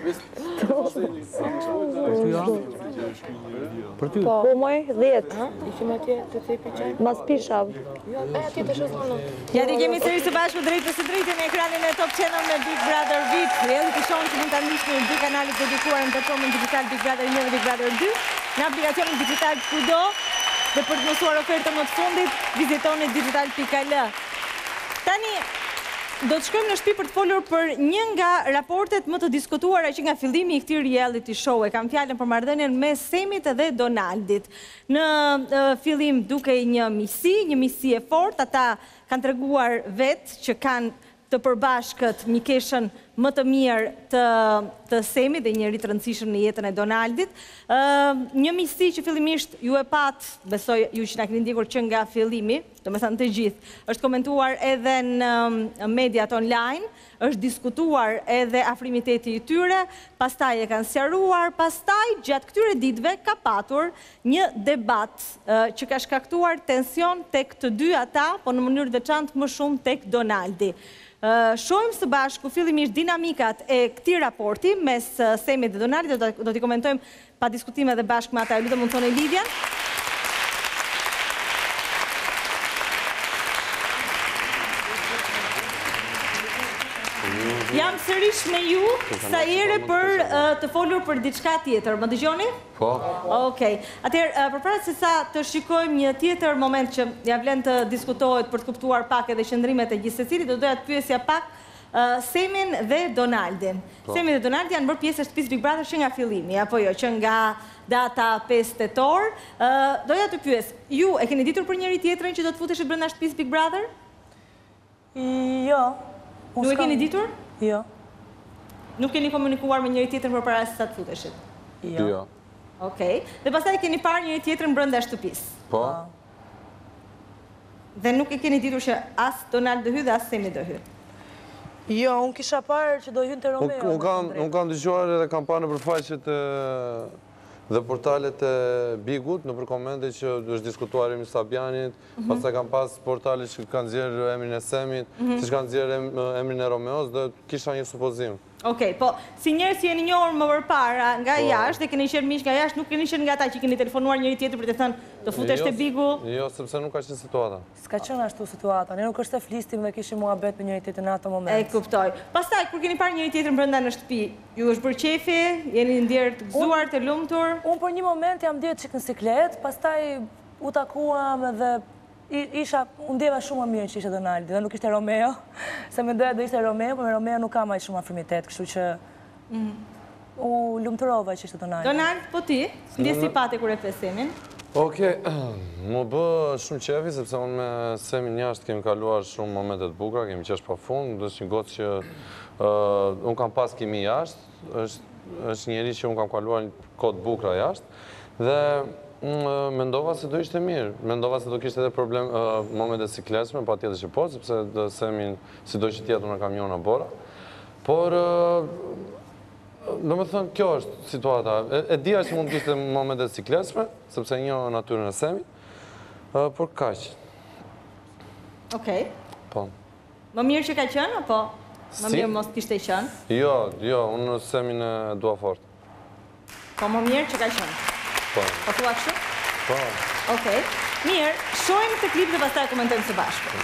Për ty, a? Për ty? Po, moj, dhjetë. Ishim atje të cepi qaj? Mas pishav. Jo, e atje të shozonë. Ja ti kemi sëri së bashku drejt për së drejti në ekranin e Top Channel me Big Brother V I P. Reality show që mund të ndishtë në dy kanalit dedikuar në platformën digital Big Brother një dhe Big Brother dy, në aplikacionin digital kudo, dhe për të mësuar ofertën më të fundit, vizitoni digital pika l. Tani, do të shkojmë në shtëpi për të folur për një nga raportet më të diskutuara që nga fillimi i këtij reality show. E kam fjalën për marrëdhënien mes Semit dhe Donaldit. Në fillim dukej një miqësi, një miqësi e fortë, ata kanë treguar vetë që kanë të përbashkët mikeshën më të mirë të, të Semit dhe njëri të rëndësishëm në jetën e Donaldit. Uh, një miqësi që fillimisht ju e pat, besoj ju që na keni ndjekur që nga fillimi, do me thënë të gjithë, është komentuar edhe në mediat online, është diskutuar edhe afrimiteti i tyre, pastaj e kanë sqaruar, pastaj gjatë këtyre ditëve ka patur një debat uh, që ka shkaktuar tension tek të dy ata, po në mënyrë veçantë më shumë tek Donaldi. Uh, Shohim së bashku fillimisht dinamikat e këtij raporti mes uh, Semit dhe Donaldit, do, do t'i komentojmë pa diskutime dhe bashkë me ata. Lutem mund thoni Lidhja. Jam sërish me ju sa ere për uh, të folur për diçka tjetër. Më dëgjoni? Po. Okej. Atëherë, uh, përpara se sa të shikojmë një tjetër moment që ja vlen të diskutohet për të kuptuar pak edhe qëndrimet e gjithë secilit, do doja të pyesja pak uh, Semin dhe Donaldin. Po. Semi dhe Donaldi janë bërë pjesë e shtëpisë Big Brother që nga fillimi, apo jo, që nga data pesë tetor. Uh, doja të pyes, ju e keni ditur për njëri tjetrin që do të futeshit brenda shtëpisë Big Brother? Jo. Nuk e keni ditur? Jo. Nuk keni komunikuar me njëri tjetrin përpara se sa të futeshit? Jo. Jo. Okej. Dhe pastaj keni parë njëri tjetrin brenda shtëpisë? Po. Dhe nuk e keni ditur që as Donald do hy dhe as Semi do hy? Jo, unë kisha parë që do hynë të Romeo. Unë kam dëgjuar edhe kam parë në përfaqet dhe portalet e Bigut, në përkomente që është diskutuar emri Sabianit, pastaj kam pas portalet që kanë zjerë emrin e Semit, që kanë zjerë emrin e Romeos, dhe kisha një supozim. Okej, po, si njerëz që jeni njohur më përpara nga jashtë dhe keni qenë miq nga jashtë, nuk keni qenë nga ata që keni telefonuar njëri tjetër për të thënë të futesh te Bigu? Jo, sepse nuk ka qenë situata. S'ka qenë ashtu situata, ne nuk është të flistim dhe kishim muhabet me njëri tjetrin në atë moment. E kuptoj. Pastaj kur keni parë njëri tjetrin brenda në shtëpi, ju është bërë qefi, jeni ndjerë të gëzuar, të lumtur? Unë për një moment jam ndjerë çik në siklet, pastaj u takuam edhe isha, unë ndjeva shumë më mirë që ishte Donaldi, dhe nuk ishte Romeo, se me doja do ishte Romeo, por me Romeo nuk kam aq shumë afrimitet, kështu që... u lumëtërova që ishte Donald. Donald, po ti? Ndje si pati kur e fesemin? Oke, më bë shumë qefi, sepse unë me Semin jashtë kemi kaluar shumë momentet bukra, kemi qesh pa fund, është një gotë që unë kam pas kemi jashtë, është njeri që unë kam kaluar një kodë bukra jashtë, dhe mendova se do ishte mirë, mendova se do kishte edhe problem momentet siklesme, pa tjetë që po, sepse Semin si do që tjetë unë kam njona bora, por do me thënë, kjo është situata. E dhja që mund kishte momentet siklesme, sepse një natyrën e Semi, por kaq. Okej. Po. Më mirë që ka qënë, apo më mirë mos kishte qënë? Jo, jo, unë Semin e dua fort. Po më mirë që ka qënë? Po. Po thua kështu? Po. Okej. Mirë, shojmë të klip dhe pastaj komentojmë së bashku.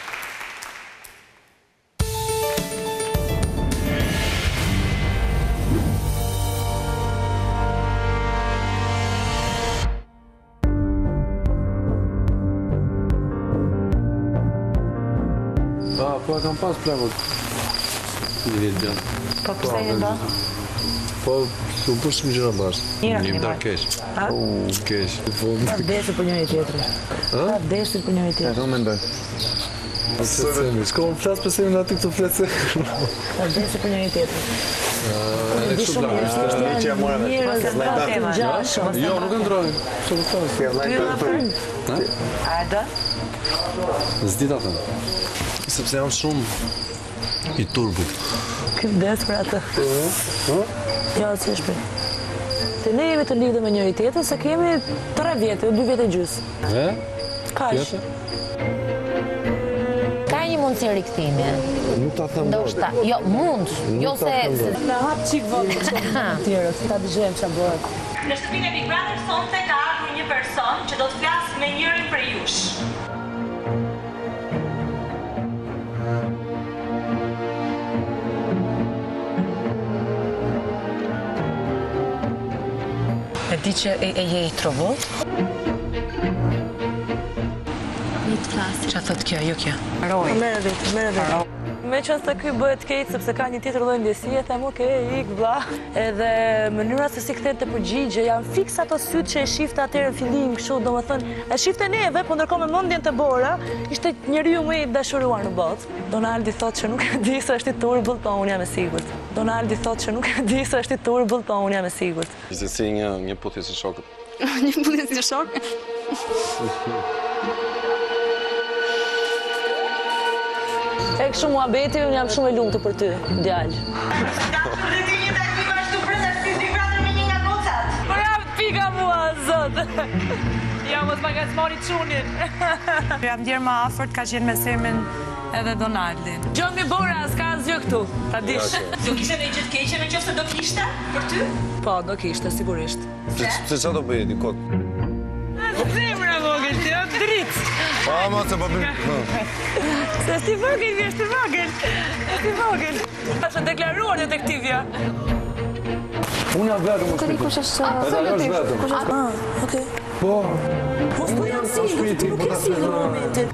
Po e kam pas plakot një vjetë gjatë. Po përse e nda? Po, su për shumë gjëra bashkë. Njëra një mdar kesh. U, kesh. Ta vdesit për njëri tjetëri. Ta vdesit për njëri tjetëri. E kam mendoj. Shko më flasë për Semin aty këtë flasë. Ta vdesit për njëri tjetëri. E kështu plakot. Jo, nuk e ndrojnë. Që të flasë? A e da? Zdi ta thëmë. Sepse jam shumë i turbut. Këmë des për atë. Jo, si është për. Se ne jemi të lidhë me njëri tjetër, se kemi tre vjetë, dy vjetë e gjysë. E? Kash. Ka një mundësi rikëthimi. Nuk ta thëmë ndoshta. Jo, mund. Jo se... Në hapë qikë vëllë të tjerët, ta dëgjëm që bërët. Në shtëpinë e Big Brother sonte ka ardhur një person që do të flasë me njërin për jush. E di që e je i trovot? Një të flasë. Qa thot kjo, jo kjo? Roj. Mere vetë, mere vetë. Me qënë se kjo bëhet kejtë, sepse ka një tjetër lloj ndjesie, them okej, ik, bla. Edhe mënyra se si këthet të përgjigje, janë fiks ato sytë që e shifte atërë në fillim, kështu, do më thënë, e shifte neve, po ndërkohë me mendjen të Bora, ishte njeriu më i dashuruar në botë. Donaldi thot që nuk e di se është i turbull, po unë jam e sigurt. Donaldi thot që nuk e di se është i turbull, po unë jam e sigurt. Ishte si një, një puthje si shokët. Një puthje si shokët? E kështu muhabeti, unë jam shumë e lumtur për ty, djalë. Po jam pika mua, zot. Ja, mos ma gazmoni qunin. Jam djerë më afërt, ka qenë me Semin edhe Donaldin. Gjomi Bora, s'ka asgjë këtu, ta dish. Do kishte në i gjithë keqe në që se do kishte për ty? Po, do kishte, sigurisht. Se qa do bëjë, dikot? Zemra vogël, ti o dritë. Pa, ma, se pa bërë. Se sti vogël, vje shtë vogël. Sti vogël. Ashtë deklaruar detektivja. Unë jam vetëm, më shpitë. Edhe ajo është vetëm. Ah, okej. Po. Mos të jam si, ti nuk e si në momentin.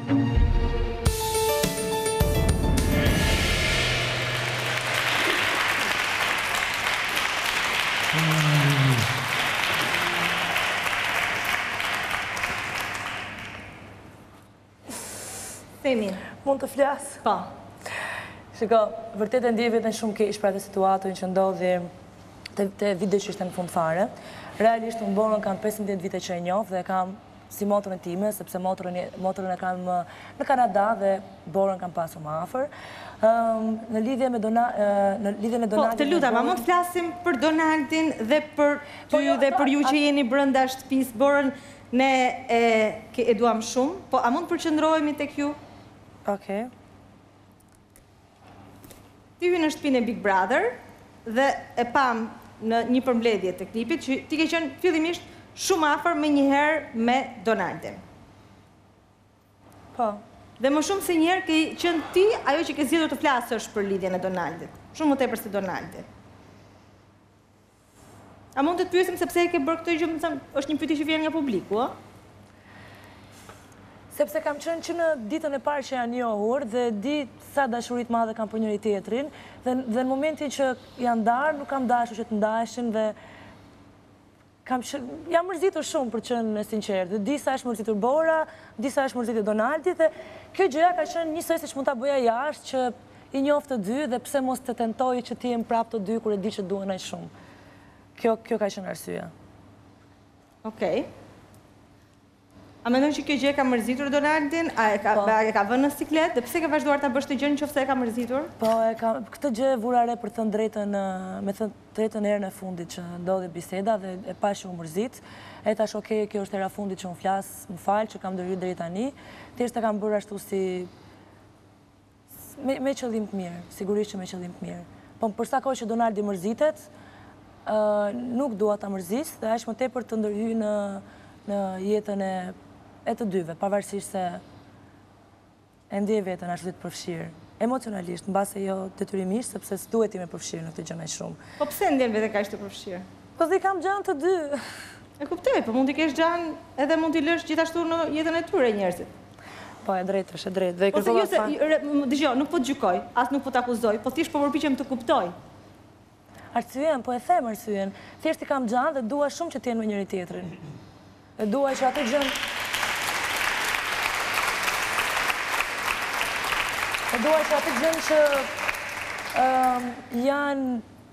Semin. Mund të flasë? Po. Shiko, vërtet e ndje vetën shumë keq për atë situatën që ndodhi të vite që ishte në fund fare. Realisht, unë Borën kam pesëmbëdhjetë vite që e njoh dhe kam si motrën e time, sepse motrën e kam në Kanada dhe Borën kam pasur më afër. Në lidhje me Donaldin... Po, të luta, ma mund të flasim për Donaldin dhe për ty dhe për ju që jeni brënda shtëpisë Borën, ne e duam shumë, po a mund përqëndrohemi tek ju? Okej. Ti hy në shtëpinë e Big Brother dhe e pam në një përmbledhje të klipit që ti ke qenë fillimisht shumë afër me njëherë me Donaldin. Po. Dhe më shumë se njëherë ke qenë ti ajo që ke zgjedhur të flasësh për lidhjen e Donaldit. Shumë më tepër se Donaldi. A mund të të pyesim sepse e ke bërë këtë gjë, më thënë, është një pyetje që vjen nga publiku, ë? Se sti vogël, vjesht të vogël. Se sti vogël, vjesht të vogël. Po, Sepse kam qenë që në ditën e parë që janë njohur dhe di sa dashurit madhe kam për njëri tjetrin dhe në momentin që janë darë, nuk kam dashur që të ndashin dhe jam mërzitur shumë për qenë sinqertë. Dhe di sa është mërzitur Bora, di sa është mërzitur Donaldi dhe kjo gjëja ka qenë njësoj se që mund ta bëja jashtë që i njoftë të dy dhe pse mos të tentoj që ti jem prapë të dy kur e di që duhen aq shumë. Kjo kjo ka qenë arsyeja. Okej. A mendon që kjo gjë ka mërzitur Donaldin? A e ka e ka vënë në siklet? Dhe pse ka vazhduar ta bësh të gjën nëse e ka mërzitur? Po, e ka këtë gjë e vura re për thënë drejtën, me thënë drejtën herën e fundit që ndodhi biseda dhe e pa që u mërzit. E tash okay, kjo është hera fundit që unë flas, më fal që kam ndërhyrë deri tani. Thjesht e kam bërë ashtu si me me qëllim të mirë, sigurisht që me qëllim të mirë. Po për sa kohë që Donaldi mërzitet, nuk dua ta mërzis dhe aq më tepër të ndërhyj në në jetën e e të dyve, pavarësisht se e ndjej veten ashtu të përfshirë. Emocionalisht, mbase jo detyrimisht, sepse s'duhet i me përfshirë në këtë gjë aq shumë. Po pse ndjen veten kaq të përfshirë? Po dhe kam gjanë të dy. E kuptoj, po mund t'i kesh gjanë edhe mund t'i lësh gjithashtu në jetën e tyre njerëzit. Po e drejtë, është e drejtë. Dhe po se jo se, dëgjoj, nuk po të gjykoj, as nuk po t'akuzoj, po thjesht po përpiqem të kuptoj. Arsyeën, po e them arsyeën. Thjesht i kam gjanë dhe dua shumë që të jenë me njëri tjetrin. Dhe dua që atë gjën E dua që atë gjën që janë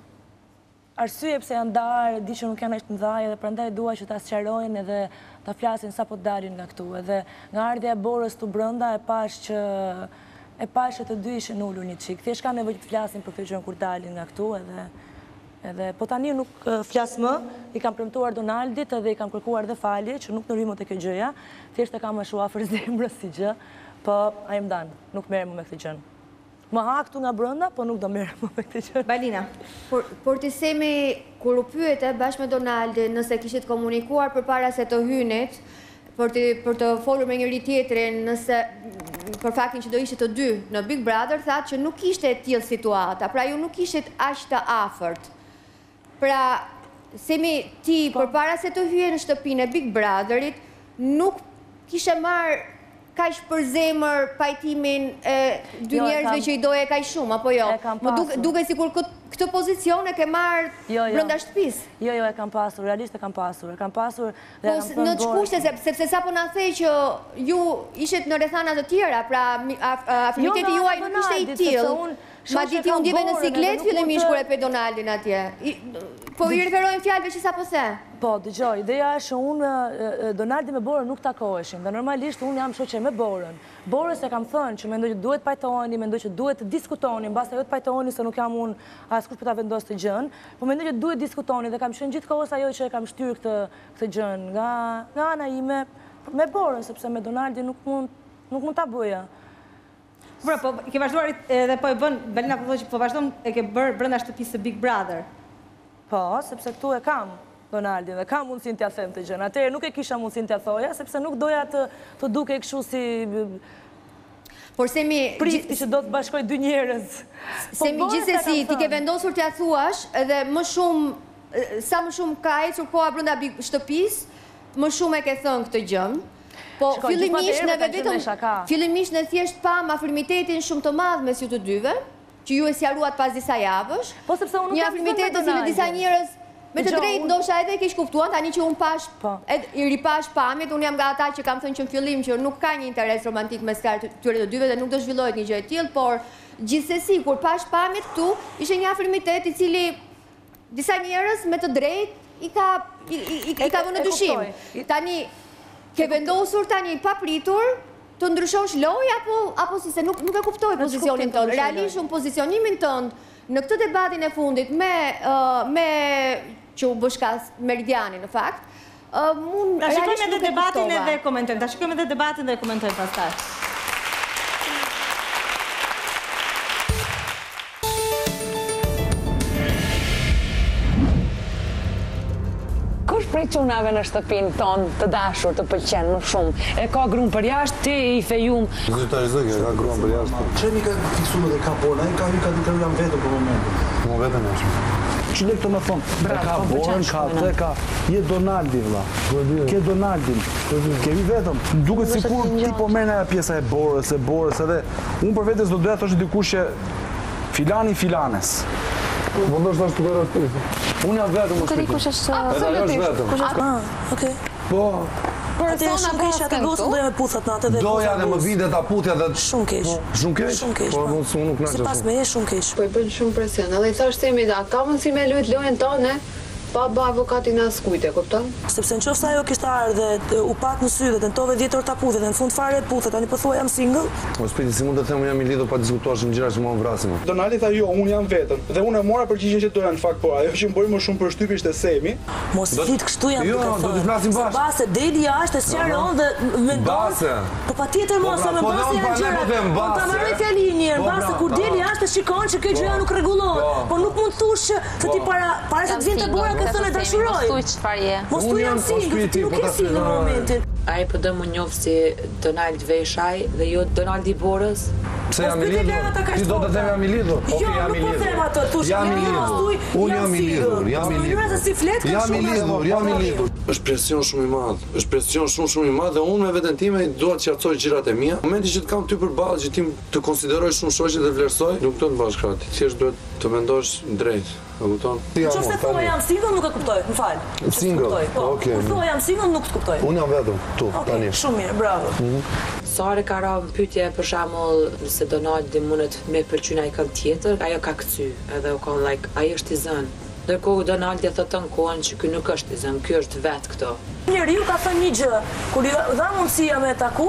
arsye pse janë darë, di që nuk janë aq të mëdha dhe prandaj dua që ta sqarojnë edhe ta flasin sapo dalin nga këtu. Edhe nga ardha e Borës tu brenda e pash që e pash që të dy ishin ulur një çik. Thjesht kanë nevojë të flasin për këtë gjë kur dalin nga këtu edhe edhe po tani nuk flas më, i kam premtuar Donaldit edhe i kam kërkuar dhe falje që nuk ndryhim te kjo gjëja. Thjesht e kam më shumë afër zemrës si gjë. Po, a im danë, nuk merem më me këtë gjënë. Më ha këtu nga brënda, po nuk do merem më me këtë gjënë. Balina, por të semi, kur u pyete bashkë me Donaldi, nëse kishit komunikuar për para se të hynit, për të folur me njëri tjetrin, nëse për faktin që do ishte të dy në Big Brother, thatë që nuk ishte tillë situata, pra ju nuk ishit aq të afërt. Pra, semi ti për para se të hyje në shtëpinë e Big Brotherit, nuk kishe marrë kaq për zemër pajtimin e dy njerëzve që i doje kaq shumë, apo jo? Më duke sikur këtë pozicion e ke marrë brenda shtëpisë. Jo, jo, e kam pasur, realisht e kam pasur. E kam pasur dhe e kam thënë në çkushte, sepse sapo na the që ju ishit në rrethana të tjera, pra afiniteti juaj nuk ishte i tillë. Madje ti u ndjeve në siklet fillimisht kur e pe Donaldin atje. Po i referojnë fjalëve që sapo the. Po, dëgjoj, ideja është unë, Donaldi me Borën nuk takoheshim, dhe normalisht unë jam shoqe me Borën. Borës e kam thënë që mendoj që duhet pajtoheni, mendoj që duhet të diskutoni, mbas ajo të pajtoheni se nuk jam unë askush për ta vendosur të gjën, po mendoj që duhet diskutoni dhe kam qenë gjithkohës ajo që e kam shtyrë këtë këtë gjën nga nga ana ime me Borën, sepse me Donaldin nuk mund nuk mund ta bëja. Pra, po ke vazhduar edhe po e bën, Balina po thotë që po vazhdon e ke bërë brenda shtëpisë së Big Brother. Po, sepse këtu e kam Donaldin dhe kam mundësinë t'ia them të gjën. Atëherë nuk e kisha mundësinë t'ia thoja sepse nuk doja të të dukej kështu si Por semi priti që do të bashkoj dy njerëz. Semi gjithsesi ti ke vendosur t'ia thuash edhe më shumë sa më shumë ka ecur koha brenda shtëpisë, më shumë e ke thënë këtë gjën. Po fillimisht në vetëm fillimisht në thjesht pam afirmitetin shumë të madh mes ju të dyve, që ju e sqaruat pas disa javësh. Po sepse unë nuk një afirmitet që disa njerëz me të drejtë ndoshta edhe e kish kuptuar, tani që un pash i ripash pamjet, un jam nga ata që kam thënë që në fillim që nuk ka një interes romantik mes tyre të dyve dhe nuk do zhvillohet një gjë e tillë, por gjithsesi kur pash pamjet këtu, ishte një afirmitet i cili disa njerëz me të drejtë i ka i ka vënë në dyshim. Tani ke vendosur tani papritur të ndryshosh lojë apo apo si se nuk nuk e kuptoj pozicionin tënd. Realisht un pozicionimin tënd në këtë debatin e fundit me me që u bëshkas Meridiani në fakt, mund ta shikojmë edhe debatin edhe komentojmë. Ta shikojmë edhe debatin dhe komentojmë pastaj. prej çunave në shtëpinë tonë të dashur të pëlqen më shumë? E ka gruan për jashtë, ti i fejum. Zyrtarizoj, ka gruan për jashtë. Çemi ka fiksuar dhe ka borën, ai ka ka ditë jam vetëm për momentin. Mo vetëm është. Që le këto më thonë, ka borën, ka atë, ka je Donaldi vëlla. Ke Donaldin. Kemi vetëm. Duket sikur ti po merr nga pjesa e borës, e borës edhe unë për vetes do doja të thosh dikush që filani filanes. Po ndoshta është për atë. Unë jam vetëm mos. Këtë kush është? Absolutisht. Kush është? Ah, okay. Po. Persona shumë keq atë gocën doja me pucat natë dhe. Doja dhe më vinte ta putja dhe shumë keq. Shumë keq? Shumë keq. Po unë nuk na. Sipas me je shumë keq. Po i bën shumë presion. Edhe i thash Temi, a ka mundësi me lut lojën tonë? Pa bë avokatin as kujt, e kupton? Sepse nëse ajo kishte ardhur dhe u pat në sy dhe tentove dhjetë orë ta puthë dhe në fund fare puthë, tani po thua jam single. Po s'piti si mund të them unë jam i lidhur pa diskutuar shumë gjëra që më vrasin. Donaldi tha jo, unë jam vetëm. Dhe unë e mora përgjigjen që doja në fakt, po ajo që më bëri më shumë përshtypje ishte Semi. Mos flit kështu jam duke thënë. Jo, do të flasim bashkë. Base deli jashtë, sqaron dhe mendon. Base. Po patjetër mos sa më base janë gjëra. Ta marrë fjalin një herë, base kur deli jashtë shikon që kjo gjëja nuk rregullohet. Po nuk mund thush se ti para para se të vinte bora ke thënë dashuroj. Mos tu jam single, ti nuk je single në momentin. Ai po do më njoh si Donald Veshaj dhe jo Donaldi Borës. Pse jam i lidhur? Ti do të them jam i lidhur? Jo, nuk po them atë, thuaj jam i lidhur. Unë jam i lidhur, jam i lidhur. Jam i lidhur, jam i lidhur. Është presion shumë i madh. Është presion shumë shumë i madh dhe unë me veten time dua të qartësoj gjërat e mia. Në momentin që të kam ty përballë, që ti të konsideroj shumë shoqe dhe vlerësoj, nuk do të mbash krahët. Thjesht duhet të mendosh drejt. E kupton? Nëse thua jam single nuk e kuptoj, më fal. Single. Okej. Kur thua jam single nuk të kuptoj. Unë jam vetëm tu tani. Shumë mirë, bravo. Sare ka ra në pyetje për shembull se Donaldi mundet me pëlqyen ai kënd tjetër, ajo ka kthy, edhe u kon like ai është i zën. Ndërkohë Donaldi thotë në kohën që ky nuk është i zën, ky është vet këto. Njeriu ka thënë një gjë, kur i dha mundësia me taku,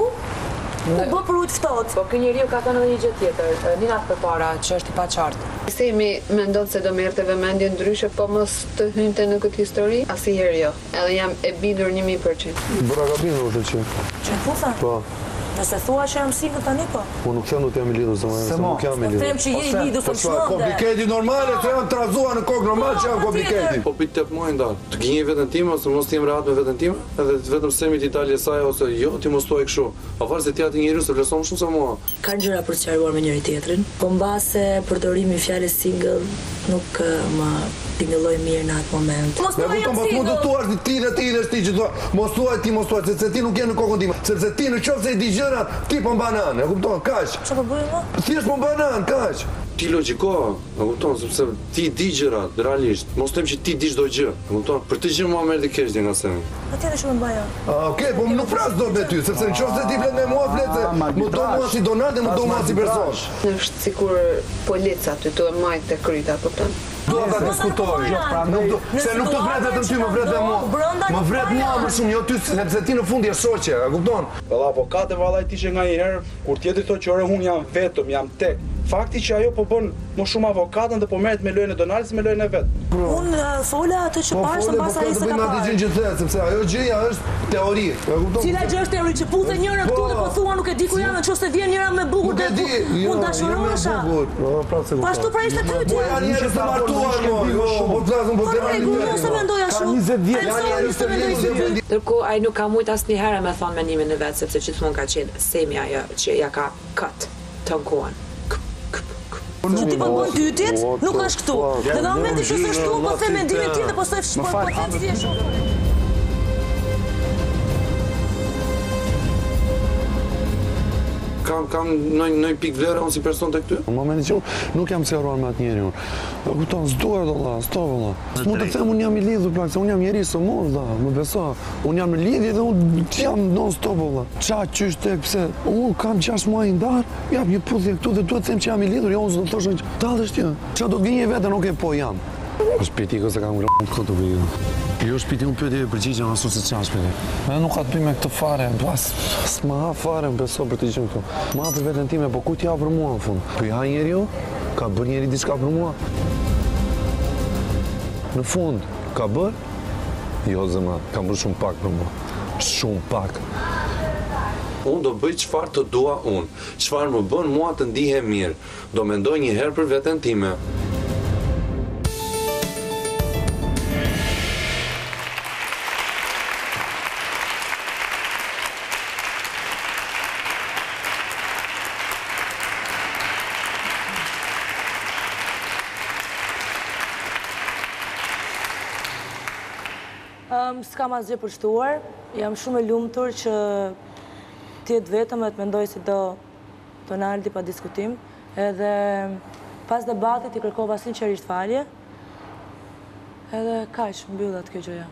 u bë për ujtë ftohtë. Po ky njeriu ka thënë edhe një gjë tjetër, një natë përpara që është i paqartë. Semi mendon se do merrte vëmendje ndryshe, po mos të hynte në këtë histori? Asnjëherë jo. Edhe jam e bindur një mijë përqind. Bëra gabim edhe që. Çe thua? Po. Nëse thua që jam single tani po. Po nuk them nuk jam i lidhur se nuk jam i lidhur. Them që je i lidhur për çfarë? Kompliketi normale, se janë trazuar në kokë normal që janë kompliketi. Po pit tet më ndar. Të gënjej veten time ose mos jem rahat me veten time, edhe vetëm Semi të Italia saj ose jo, ti mos thuaj kështu. Pavarësisht se ti atë njeriu se vlerëson shumë sa mua. Ka gjëra për të sqaruar me njëri tjetrin. Po mbase përdorimi i fjalës single nuk më tingëlloj mirë në atë moment. Mos thuaj jam single. Mos thuaj ti dhe ti dhe ti që thua, mos thuaj ti mos thuaj sepse ti nuk je në kokën time, sepse ti nëse i di gjëra, ti po mban anë, e kupton? Kaq. Çfarë po bëjmë? Thjesht po mban anë, kaq. Ti logjiko, e kupton, sepse ti di gjërat, realisht. Mos them që ti di çdo gjë, e kupton? Për të gjë mua merr të keq nga Semi. Atëherë që më mbaja. Ah, okay, po nuk flas dot me ty, sepse nëse ti flet me mua, flet, më do mua si Donald, më do mua si person. Është sikur polica aty të majt te kryta, kupton? Do ta diskutoj. Se nuk të vret vetëm ty, më vret edhe mua. Më vret mua më shumë, jo ty, sepse ti në fund je shoqe, e kupton? Valla avokate vallai ti që nga një herë kur tjetri thotë që ore un jam vetëm, jam tek. Fakti që ajo po bën më shumë avokatën dhe po merret me lojën e Donaldit me lojën e vet. Un fola atë që pash në basa ai se ka parë. Po gjë që the, sepse ajo gjëja është teori, e kupton? Cila gjë është teori që puthe njëra këtu dhe po thua nuk e di ku janë, nëse vjen njëra me bukur dhe mund dashurohesha. Po pra se. Po ashtu pra ishte pyetja. Po janë njerëz të martuar, po flasun po të Nëse mendoja shumë. njëzet vjet janë njerëz të lidhur. Ndërkohë ai nuk ka mujt asnjëherë me thon mendimin e vet, sepse gjithmonë ka qenë Semi ajo që ja ka kat tënkuan. Që ti po bën pyetjet, nuk është këtu. Dhe në momentin që s'është këtu, po them mendimin tim dhe po them po them si je shumë. Kam kam në në pikë vlerë unë si person tek ty. Në momentin që nuk jam sqaruar me atë njeriu. E kupton, s'duar valla, s'to valla. S'mund të them unë jam i lidhur plak, se unë jam njeri së mor valla, më beso. Unë jam në lidhje dhe unë jam non stop valla. Ça qysh tek pse unë kam gjashtë muaj ndar, jap një puthje këtu dhe duhet të them që jam i lidhur, jo unë do të thosh dallesh ti. Ça do të gënjej veten, ok, po jam. Është piti që kam ngrohtë këtu bëj. Jo shpiti unë pyetje e përgjigjem ashtu si çfarë shpiti. Më nuk ka të bëj me këtë fare, bas s'ma ha fare, beso për të gjën këtu. Ma për veten time, po ku ti ha për mua në fund? Po ja njeriu, ka bërë njeri diçka për mua. Në fund, ka bërë? Jo zema, ka bërë shumë pak për mua. Shumë pak. Unë do bëj çfarë të dua unë. Çfarë më bën mua të ndihem mirë. Do mendoj një herë për veten time. S'kam asgjë për shtuar, jam shumë e lumtur që tjetë vetëm e të mendoj si do Donaldi pa diskutim, edhe pas debatit i kërkova sinqerisht falje, edhe kaq mbyllet kjo gjëja.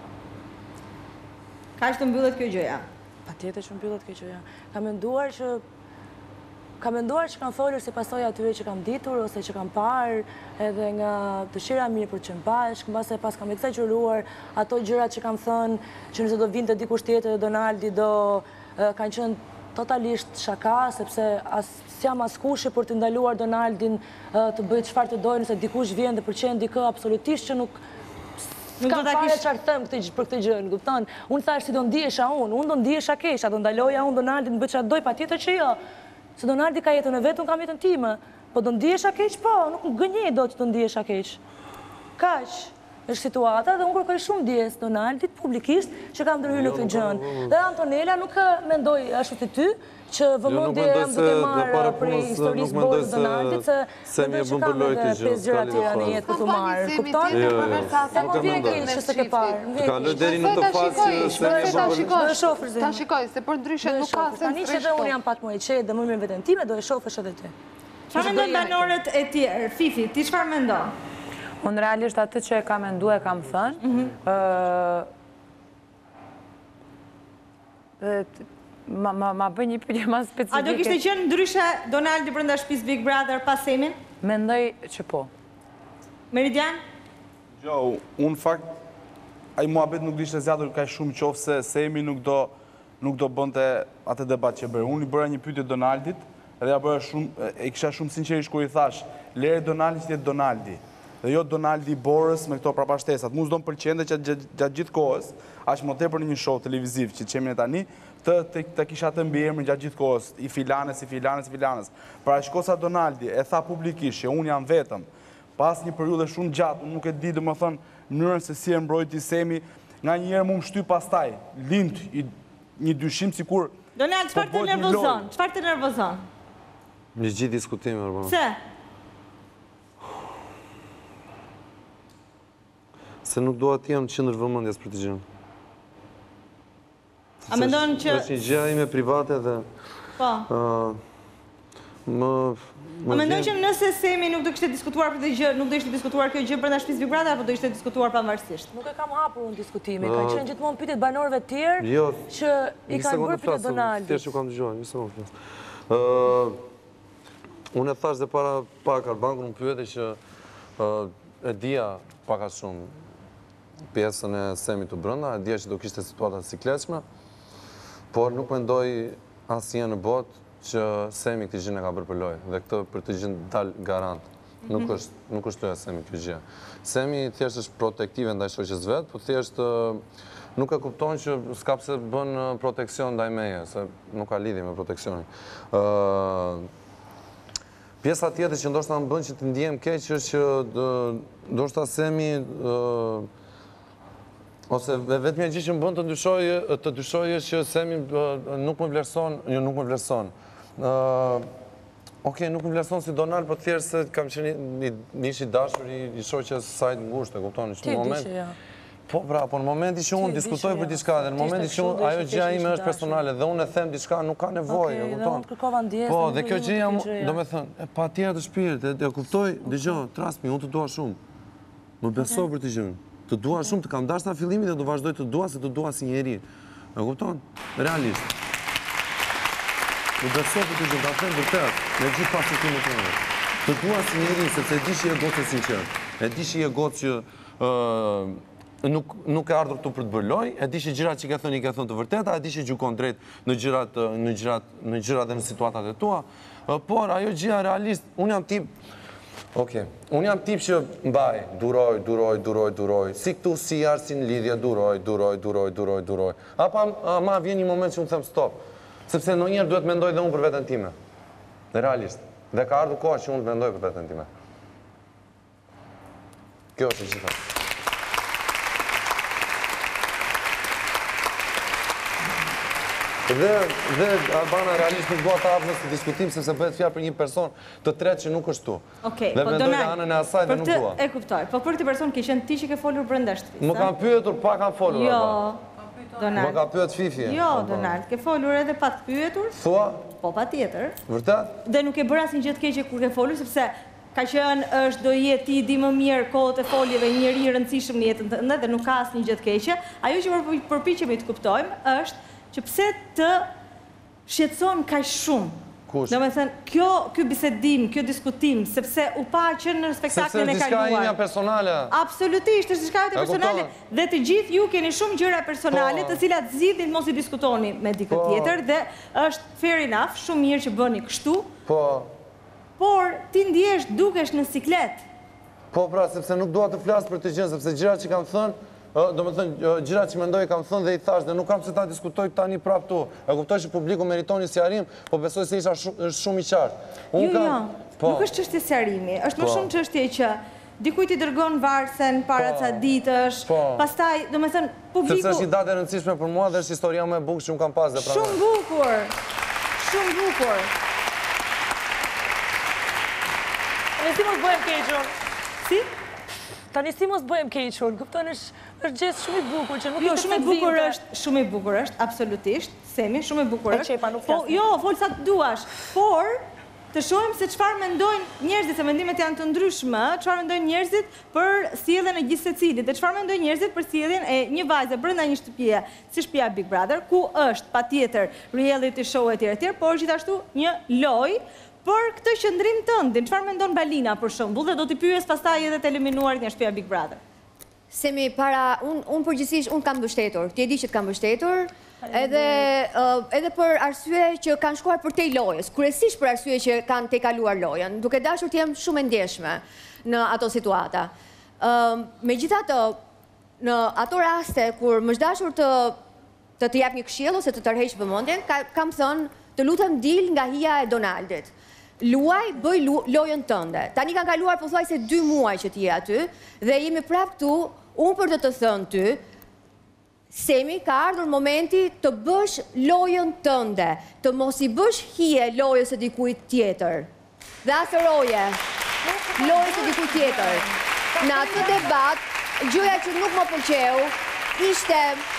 Kaq të mbyllet kjo gjëja? Pa tjetër që mbyllet kjo gjëja. Kam menduar që Kam menduar që kam folur si pasojë atyre që kam ditur, ose që kam parë, edhe nga dëshira mirë për qenë bashkë, mbase pas kam eksagjeruar ato gjërat që kam thënë, që nëse do vinte dikush tjetër, Donaldi do kanë qenë totalisht shaka, sepse s'jam askushi për të ndaluar Donaldin të bëjë çfarë të dojë, nëse dikush vjen dhe pëlqen dikë absolutisht që nuk s'kam fare çfarë them për këtë gjë, kupton? Unë thash si do ndihesha unë, unë do ndihesha keq, do ndaloja unë Donaldin të bëjë çfarë doj, patjetër që jo. Se Donaldi ka jetën e vetë, unë kam jetën time. Po do ndihesha keq, po, nuk gënjej do që do ndihesha keq. Kaq, është situata dhe unë kërkoj shumë ndjes Donaldit publikisht që kam ndërhyrë në këtë gjën. Dhe Antonella nuk mendoj ashtu si ty, që vëmendje jam duke marrë për historisë borë të Donaldit, se mendoj që kam edhe pesë gjëra tjera në jetë për të marrë. Kupton? Se më vjen keq që s'e ke parë. Të kaloj deri në të fazë që Semi e Ta shikoj, se për ndryshe nuk ka se Tani që dhe unë jam pak më e qetë dhe më mirë veten time, do e shofësh edhe ty. Çfarë mendon banorët e tjerë? Fifi, ti çfarë mendon? Unë realisht atë që e kam menduar e kam thënë. Ma bëj një pyetje më specifike. A do kishte qenë ndryshe Donaldi brenda shtëpisë Big Brother pas Semin? Mendoj që po. Meridian? Jo, unë fakt, ai muhabet nuk ishte zgjatur kaq shumë qoftë se Semi nuk do nuk do bënte atë debat që bëri. Unë i bëra një pyetje Donaldit dhe ja bëra shumë, e kisha shumë sinqerisht kur i thash, lere Donaldi që jetë Donaldi. Dhe jo Donaldi Borës me këto prapashtesat. Mu s'do më pëlqente që gjatë gjithë kohës, aq më tepër në një show televiziv që qemin e tani, të kisha të mbi emrin gjatë gjithë kohës, i filanes, i filanes, i filanes. Pra shkosa Donaldi e tha publikisht që unë jam vetëm, pas një periudhe shumë gjatë, unë nuk e di dhe më thënë mënyrën se si e mbrojti Semi, nga njerë mu më shty pastaj, lind një dyshim si kur... Donald, qëfar të nervozon? Qëfar të nervozon? Një gjithë diskutime, Rëbana. Se? Se nuk do atë jam qëndër vëmëndjes për të gjënë. A me ndonë që... është një gjëja ime private dhe... Po. Më... A me ndonë që nëse Semi nuk do kishte diskutuar për të gjë, nuk do ishte diskutuar kjo gjë brenda shtëpisë Big Brother, apo do ishte diskutuar pavarësisht? Nuk e kam hapur unë diskutimi, ka qenë gjithmonë pyetjet banorëve të tjerë që i kanë bërë pyetje Donaldit. Thjesht u kam dëgjuar, një sekondë flas. Unë e thash dhe para pak Arbankun më pyete që e dija pak a shumë pjesën e Semit të brenda, e dija që do kishte situata të sikletshme, por nuk mendoj asnjë në botë që Semi këtë gjë e ka bërë për lojë, dhe këtë për të gjë dal garant. Nuk është nuk është loja Semi kjo gjë. Semi thjesht është protektive ndaj shoqës vet, por thjesht nuk e kupton që s'ka pse bën proteksion ndaj meje, se nuk ka lidhje me proteksionin. Pjesa tjetër që ndoshta më bën që të ndihem keq është që ndoshta Semi ose vetëm një gjë që më bën të dyshoj të dyshoj është që Semi nuk më vlerëson, jo nuk më vlerëson. Okej, nuk më vlerëson si Donald, por thjesht se kam qenë një ish i dashur i shoqes saj të ngushtë, e kuptoni, në moment. Po, pra, po në momenti që unë diskutoj për diçka, dhe në momenti që unë ajo gjëja ime është personale dhe unë e them diçka, nuk ka nevojë, e kupton. Po, dhe kjo gjëja, domethënë, pa tjetër të shpirt, e kuptoj, dëgjoj, trust me, unë të dua shumë. Më beso për të gjën. Të dua shumë, të kam dashur nga fillimi dhe do vazhdoj të dua se të dua si njeri. E kupton? Realisht. Më beso për të gjën, ta them vërtet, me gjithë pasurinë time. Të dua si njeri, sepse e di që je gocë e sinqert. E di që je gocë që nuk e ardhur këtu për të bërë lojë, e di që gjërat që ke thënë i ke thënë të vërteta, e di që gjykon drejt në gjërat në gjërat në gjërat dhe në situatat e tua, por ajo gjëja realist, unë jam tip Okej, unë jam tip që mbaj, duroj, duroj, duroj, duroj, si këtu si jarë si në lidhje, duroj, duroj, duroj, duroj, duroj. Apa ma vjen një moment që unë them stop, sepse në njerë duhet mendoj dhe unë për veten time. Dhe realisht, dhe ka ardhur koha që unë mendoj për veten time. Kjo është e gjitha. Dhe Albana realisht nuk dua të hap nëse diskutim sepse bëhet fjalë për një person të tretë që nuk është tu. Okej, dhe po mendoj në anën e asaj dhe nuk dua. E kuptoj. Po për këtë person ke qenë ti që ke folur brenda shtëpisë. Më kanë pyetur, pa kanë folur. Jo. Donald. Më ka pyet Fifi. Jo, Donald, ke folur edhe pa të pyetur? Thua? Po patjetër. Vërtet? Dhe nuk e bëra asnjë gjë të keqe kur ke folur sepse ka qenë është do jetë ti di më mirë kohët e foljeve njëri i rëndësishëm në jetën tënde dhe nuk ka asnjë gjë të keqe. Ajo që përpiqemi të kuptojmë është që pse të shqetëson kaq shumë. Kush? Domethënë, kjo ky bisedim, kjo diskutim, sepse u pa që në spektaklin e kaluar. Sepse diçka imja personale. Absolutisht, është diçka e personale dhe të gjithë ju keni shumë gjëra personale të cilat zgjidhni të mos i diskutoni me dikë tjetër dhe është fair enough, shumë mirë që bëni kështu. Po. Por ti ndjesh dukesh në siklet. Po pra, sepse nuk dua të flas për të gjën, sepse gjërat që kam thënë, domethënë gjërat që mendoj kam thënë dhe i thash dhe nuk kam se ta diskutoj tani prap tu. E kuptoj që publiku meritoni sqarim, po besoj se isha shumë i qartë. Jo, jo. Nuk është çështje sqarimi, është më shumë çështje që dikujt i dërgon varsen para ca ditësh, pastaj, domethënë, publiku. Sepse është një datë e rëndësishme për mua dhe është historia më e bukur që un kam pas dhe pra. Shumë bukur. Shumë bukur. Ne si mos bëhem kequr? Si? Tani si mos bëhem kequr? Kupton është gjest shumë i bukur që nuk jo, shumë i bukur është, shumë i bukur është, absolutisht, Semi, shumë i bukur është. Po, jo, fol sa të duash, por të shohim se çfarë mendojnë njerëzit, se mendimet janë të ndryshme, çfarë mendojnë njerëzit për sjelljen e gjithë secilit, dhe çfarë mendojnë njerëzit për sjelljen e një vajze brenda një shtëpie, si shtëpia Big Brother, ku është patjetër reality show etj etj, por gjithashtu një lojë për këtë qëndrim tëndin. Çfarë mendon Balina për shembull dhe do t'i pyes pastaj edhe të eliminuarit nga shtëpia Big Brother. Semi, para, unë përgjithsisht, unë kam mbështetur, ti e di që të kam mbështetur, edhe për arsye që kanë shkuar për tej lojës, kryesisht për arsye që kanë te kaluar lojën, duke dashur të jem shumë e ndjeshme në ato situata. Megjithatë, në ato raste kur më është dashur të të jap një këshill ose të tërheq vëmendjen, kam thënë, të lutem dil nga hija e Donaldit. Luaj, bëj lojën tënde. Tani kanë kaluar pothuajse dy muaj që ti je aty dhe jemi prapë këtu, unë për të të thënë ty, Semi, ka ardhur momenti të bësh lojën tënde, të mos i bësh hije lojës e dikujt tjetër. Dhe asëroje, lojës e dikujt tjetër. Në atë debat, gjëja që nuk më pëlqeu, ishte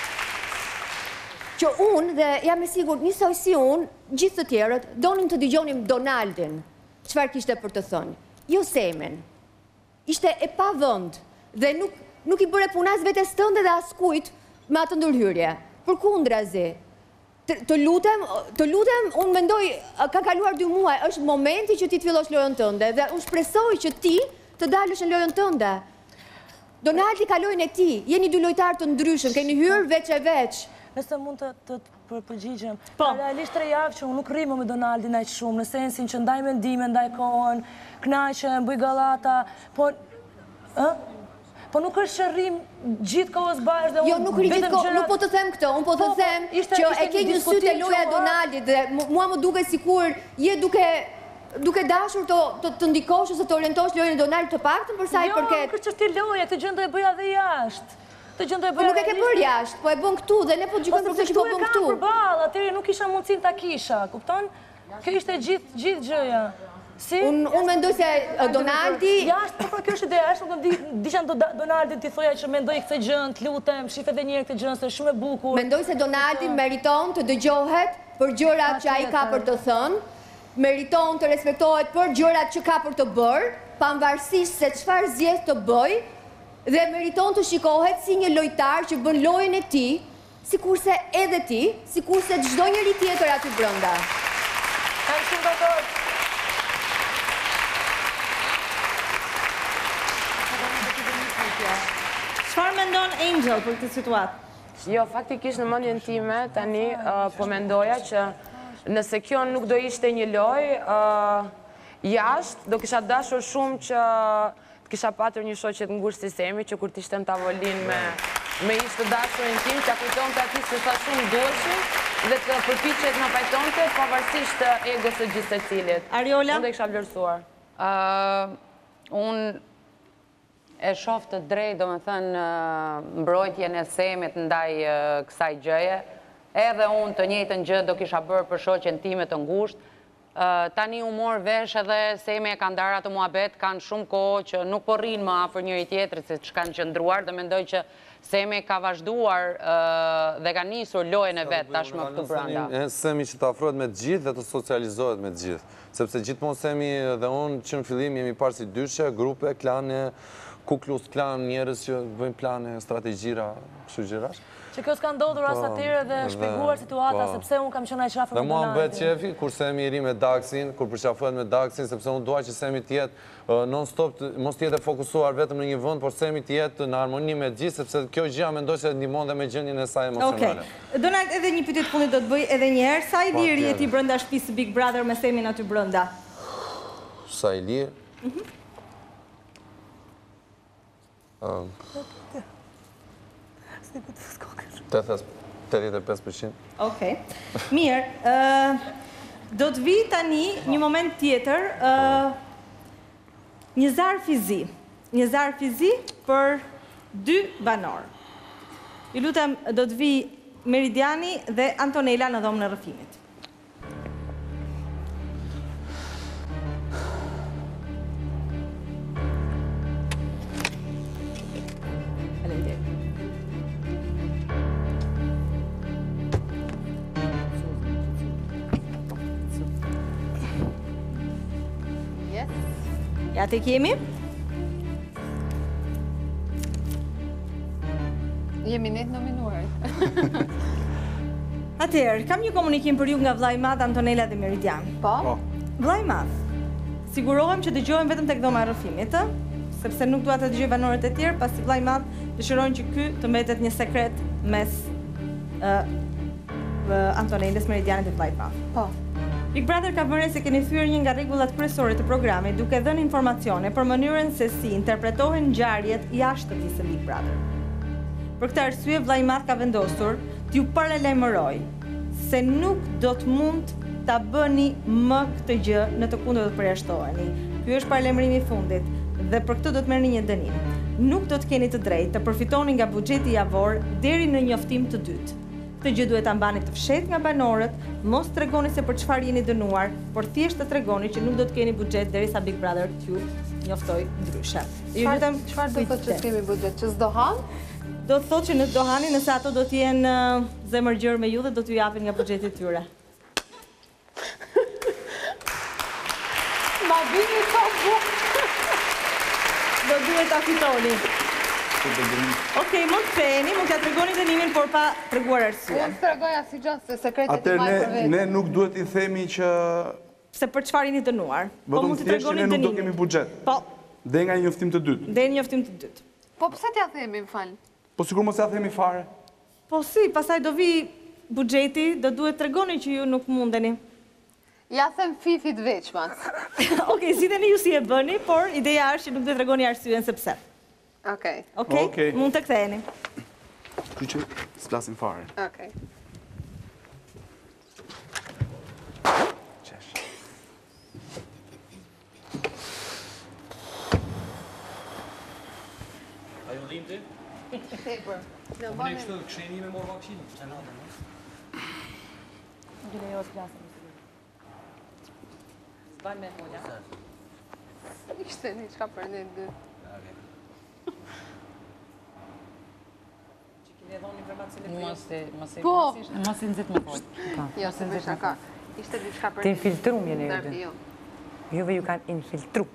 që unë, dhe jam e sigur, njësoj si unë, gjithë të tjerët, donin të dëgjonim Donaldin, çfarë kishte për të thënë. Jo Semin. Ishte e pa vënd, dhe nuk i bëre punas vetes tënde dhe askujt me atë ndërhyrje. Përkundrazi, të lutem, të lutem, unë mendoj, ka kaluar dy muaj, është momenti që ti të fillosh lojën tënde, dhe unë shpresoj që ti të dalësh në lojën tënde. Donaldi ka lojën e ti, jeni dy lojtarë të ndryshëm, keni hyrë veç e veç. Nëse mund të përgjigjem, realisht tre javë që unë nuk rrimë me Donaldin aq shumë, në sensin që ndaj mendime, ndaj kohën, knaqem, bëj gallata, po... Po nuk është që rrimë gjithë kohës bashkë dhe unë... Jo, nuk rrimë gjithë kohë, nuk po të them këtë, unë po të them që e ke një sytë e loja Donaldit dhe mua më duke sikur je duke dashur të ndikosh ose të orientosh lojën e Donaldit të paktën përsa i përket... Jo, nuk është që ti loja, të gjëndë e bëja dhe jashtë. Po nuk e ke bërë jashtë, po e bën këtu dhe ne po të gjykojmë për të që po bën këtu. Po se këtu e kam përballë, atyre nuk isha mundësin ta kisha, kupton? Kjo ishte gjithë gjëja. Unë mendoj se Donaldi... Jashtë, po kjo është ideja, është nuk dishan Donaldin t'i thoja që mendoj këtë gjën, t'lutem, shif edhe njerë këtë gjën, se shumë e bukur. Mendoj se Donaldi meriton të dëgjohet për gjërat që ai ka për të thënë, meriton të respektohet për gjërat që ka për të bërë, pavarësisht se çfarë zgjedh të bëj, dhe meriton të shikohet si një lojtar që bën lojën e ti, sikurse edhe ti, sikurse çdo njeri tjetër aty brenda. Kam shumë dakord. Çfarë mendon Angel për këtë situatë? Jo, faktikisht në mendjen time tani po mendoja që nëse kjo nuk do ishte një lojë jashtë, do kisha dashur shumë që të kisha patur një shoqet ngushtë si Semi, që kur t'ishte në tavolin me ishte të dashurin tim, që kujton të ati se sa shumë duheshin, dhe të përpiqet në pajtonte, pavarësisht egos të gjithë se cilit. Ariola? Unë dhe kisha vlerësuar. Unë e shoh të drejt, do me thënë, mbrojtjen e Semit ndaj kësaj gjëje, edhe unë të njëjtën gjë do kisha bërë për shoqen time të ngushtë. Tani u mor vesh edhe Semi e kanë darë atë muhabet, kanë shumë kohë që nuk po rrinë më afër njëri tjetrit se që kanë qëndruar, dhe mendoj që Semi ka vazhduar dhe ka nisur lojën e vetë tashmë këtu brenda. Semi që të afrohet me të gjithë dhe të socializohet me të gjithë. Sepse gjithmonë Semi dhe unë që në fillim jemi parë si dyshe, grupe, klane, kuklus, klan, njerës që bëjmë plane, strategjira, sugjerash. Që kjo s'ka ndodhur as atyre dhe shpjeguar situata, sepse unë kam qenë ai qafër me Donaldin. Dhe mua më bëhet qefi, kur Semi i ri me Daxin, kur përqafohet me Daxin, sepse unë dua që Semi t'jetë non-stop, mos t'jetë fokusuar vetëm në një vend, por Semi t'jetë në harmoni me gjithë, sepse kjo gjëja mendoj se ndihmon dhe me gjendjen e saj emocionale. Okej. Donald, edhe një pyetje të fundit do të bëj edhe një herë. Sa i lirë je ti brenda shtëpisë Big Brother me Semin aty brenda? Sa i lirë? tetëdhjetë e pesë përqind. Okej. Mirë, do të vi tani një moment tjetër, një zarë fizi. Një zarë fizi për dy banorë. Ju lutem, do të vi Meridiani dhe Antonela në dhomën e rrëfimit. Ja të kemi? Jemi net nominuar. Atëherë, kam një komunikim për ju nga vllai i madh Antonela dhe Meridian. Po? Vllai i madh. Sigurohem që dëgjohen vetëm tek dhoma e rrëfimit, ë? Sepse nuk dua të dëgjoj banorët e tjerë, pasi vllai i madh dëshirojnë që ky të mbetet një sekret mes ë Antonelës, Meridianit dhe vllait të madh. Po. Big Brother ka vënë se keni thyer një nga rregullat kryesore të programit duke dhënë informacione për mënyrën se si interpretohen ngjarjet jashtë shtëpisë së Big Brother. Për këtë arsye vllai i madh ka vendosur t'ju paralajmëroj se nuk do të mund ta bëni më këtë gjë në të kundërt do të përjashtoheni. Ky është paralajmërimi i fundit dhe për këtë do të merrni një dënim. Nuk do të keni të drejtë të përfitoni nga buxheti javor deri në njoftim të dytë. Këtë gjë duhet ta mbani të fshehtë nga banorët, mos tregoni se për çfarë jeni dënuar, por thjesht të tregoni që nuk do të keni buxhet derisa Big Brother t'ju njoftoj ndryshe. Ju lutem, çfarë do të thotë që kemi buxhet, që s'do han? Do të thotë që në s'do hani nëse ato do të jenë zemërgjër me ju dhe do t'ju japin nga buxheti i tyre. Ma vini sa buk. Do duhet ta fitoni. Okej, mund të theni, mund t'ja tregoni dënimin, por pa treguar arsye. Unë tregoja si gjatë se sekretet i Atëherë marrë për vetë. ne nuk duhet i themi që se për çfarë jeni dënuar. Po vetëm mund të thjesht që tregoni ne nuk do dënimin. kemi buxhet. Po, Dhe nga një njoftim të dytë. deri në njoftim të dytë. Po pse t'ja themi, më fal? Po sikur mos ja themi fare. Po si, pastaj do vi buxheti, do duhet tregoni që ju nuk mundeni. Ja them Fifit veçmas. Okej, zgjidheni ju si e bëni, por ideja është që nuk do të tregoni arsyen se pse. Okej. Okej? Okej. Mund të ktheheni. Kështu që s'flasim fare. Okej. A ju dhimti? Tepër. Po ne kështu kësheni me morë vaksinë, që natën, no? Gjile jo s'flasim. S'bajnë me molla. Ishte një qka për ne dy. Po! Mos i nxit më fort. Jo, se me shaka. Ishte një qka për Të ne. infiltrum jeni e dy. Jo. Juve ju kanë infiltru.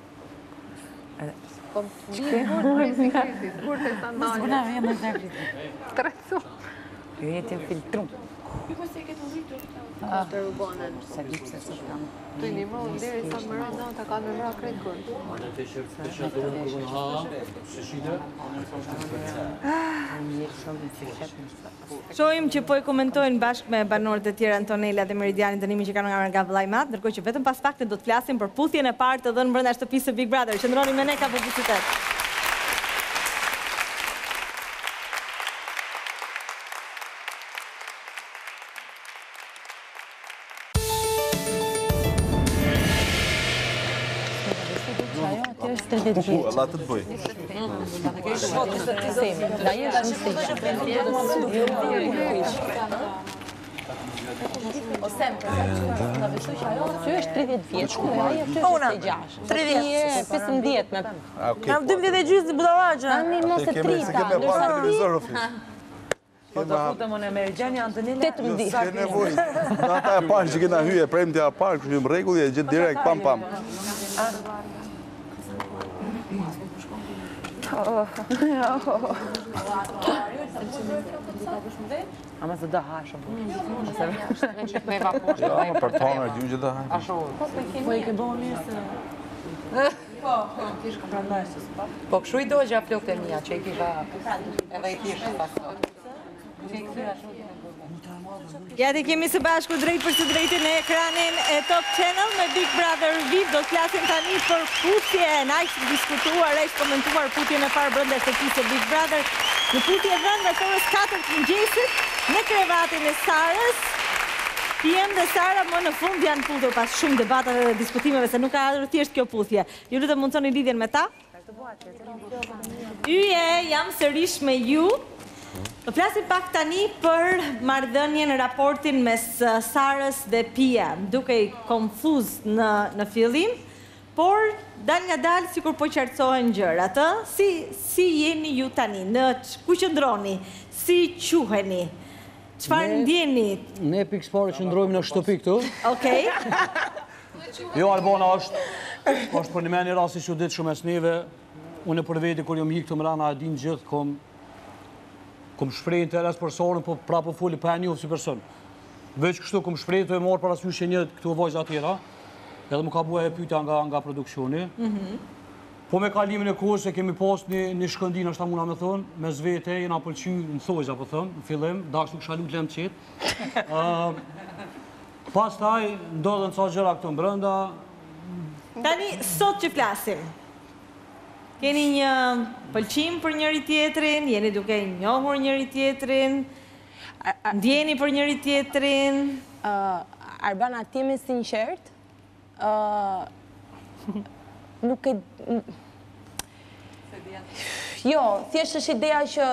Po, bie burë për sikretit, burë të sa Mos ndalje. bëna me më zërrit. Stresu. Ju jeti infiltrum. Ju po se i këtë rritur. Ah, Të rubonen. se di pse s'u kam. Tu i një mërë në deri sa më rënda, ta ka me mëra kretë kërë. Në të shërë të shërë të rëmë kërgën ha, se shide. Shohim që po e komentojnë bashkë me banorët e tjerë Antonela dhe Meridiani dënimin që kanë marrë nga vllai i madh, ndërkohë që vetëm pas faktit do të flasim për puthjen e parë të dhënë brenda shtëpisë së Big Brother. Qëndroni me ne, ka publicitet. Allah të të bëj. O sempre, ty është tridhjetë vjeç, ajo ty Ona, është gjashtë. tridhjetë. pesëmbëdhjetë me. Jam dymbëdhjetë e gjysmë budallaqe. Tani mos e trita, ndërsa ti Po të futem unë e Merigjani Antonina. tetëmbëdhjetë. S'ke nevojë. Ata e parë që kena hyje, premtja e parë, kështu në rregull, e gjithë direkt pam pam. Ama se da hashëm. Jo, për tonë, gjymë që da hajë. Po i ke bëhë mirë se... Po këshu i dojgja flokët e mija, që i kisha edhe i tishtë pasot. Ja të kemi së bashku drejt për së drejti në ekranin e Top Channel me Big Brother V I P. Do të flasim tani për putjen, aq diskutuar, aq komentuar putjen e parë brenda shtëpisë së Big Brother. Në putje dhënë rreth orës katër të mëngjesit në krevatin e Sarës. Piem dhe Sara më në fund janë putur pas shumë debatave dhe diskutimeve se nuk ka ardhur thjesht kjo puthje. Ju lutem mundsoni lidhjen me ta. Yje, jam sërish me ju. Do flasim pak tani për marrëdhënien në raportin mes Sarës dhe Pia, duke i konfuz në në fillim, por dal nga dal sikur po qartësohen gjërat, ë? Si si jeni ju tani? Në ku qëndroni? Si quheni? Çfarë ndjeni? Ne pikë parë qëndrojmë në shtëpi këtu. Okej. Jo, Albana është, është për një meni rasti që ditë shumë e sneve. Unë për veti, kur jom hi këtë mrana, a din gjithë, kom kom shprej interes për sorën, po pra po foli për e njofë si person. Veç kështu, kom shprej të e marë për asysh e një këtu vajzë atjera, edhe më ka bua e pyta nga, nga produksioni. Po me kalimin e kohës e kemi pas një, një shkëndin, është ta muna me thonë, me zvete, jena pëlqy në thojza, po thëmë, në fillim, daksh nuk shalu të lem qetë. Uh, pas taj, ndodhen ca gjëra këtu në brënda. Tani, sot që flasim, keni një pëlqim për njëri tjetrin, jeni duke njohur njëri tjetrin, ndjeni për njëri tjetrin? Arbana, ti me sinqert, nuk e... Jo, thjesht është ideja që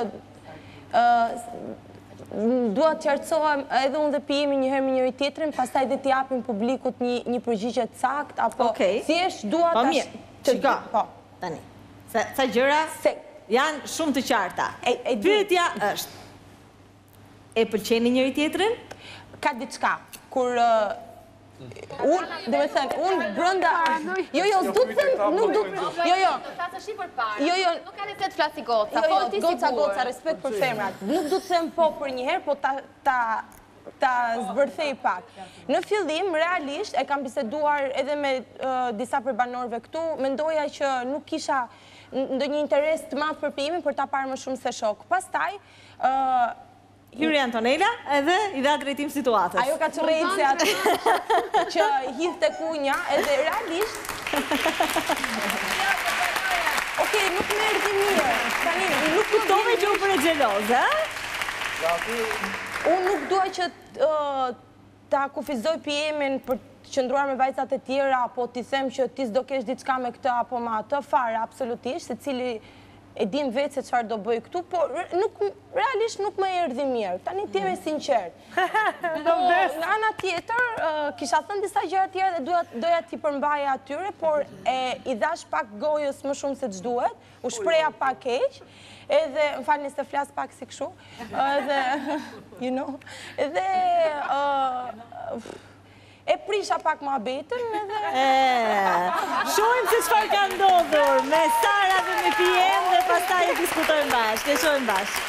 dua të qartësohem edhe unë dhe pijemi njëherë me njëri tjetrin, pastaj dhe t'i japim publikut një përgjigje të sakt, apo thjesht dua të... Po mirë, qika, tani. Sa gjëra janë shumë të qarta. Pyetja është, e pëlqeni njëri tjetrin? Ka diçka, kur unë, dhe me thënë, unë brënda... Jo, jo, s'du të thënë, nuk du të... Jo, jo. Jo, jo. Nuk ka neset flasi goca, po ti sigur. Goca, goca, respekt për femrat. Nuk du të thënë po për njëherë, po ta... ta zbërthej pak. Në fillim, realisht, e kam biseduar edhe me disa përbanorëve këtu, mendoja që nuk kisha ndonjë interes të madh për pijimin për ta parë më shumë se shok. Pastaj, Hyri Antonela edhe i dha drejtim situatës. Ajo ka çrrejt se aty që hidh tek unja, edhe realisht Okej, nuk më erdhi mirë. Tani nuk kuptove që u bëre xheloze, ë? Unë nuk dua që ta kufizoj pijemin për qëndruar me vajzat e tjera, apo t'i them që ti s'do kesh diçka me këtë apo me atë, fare, absolutisht, se cili e din vetë se çfarë do bëj këtu, por realisht nuk më erdhi mirë. Tani ti jemi sinqert. Nga ana tjetër, kisha thënë disa gjëra të tjera dhe doja t'i përmbaja atyre, por i dhash pak gojës më shumë se ç'duhet, u shpreha pak keq. Edhe, më falni se flas pak si këshu, edhe, you know, edhe, e prisha pak muhabetën, edhe... Shohim se çfarë ka ndodhur me Sara dhe me Piem dhe pastaj e diskutojmë bashkë, e shohim bashkë.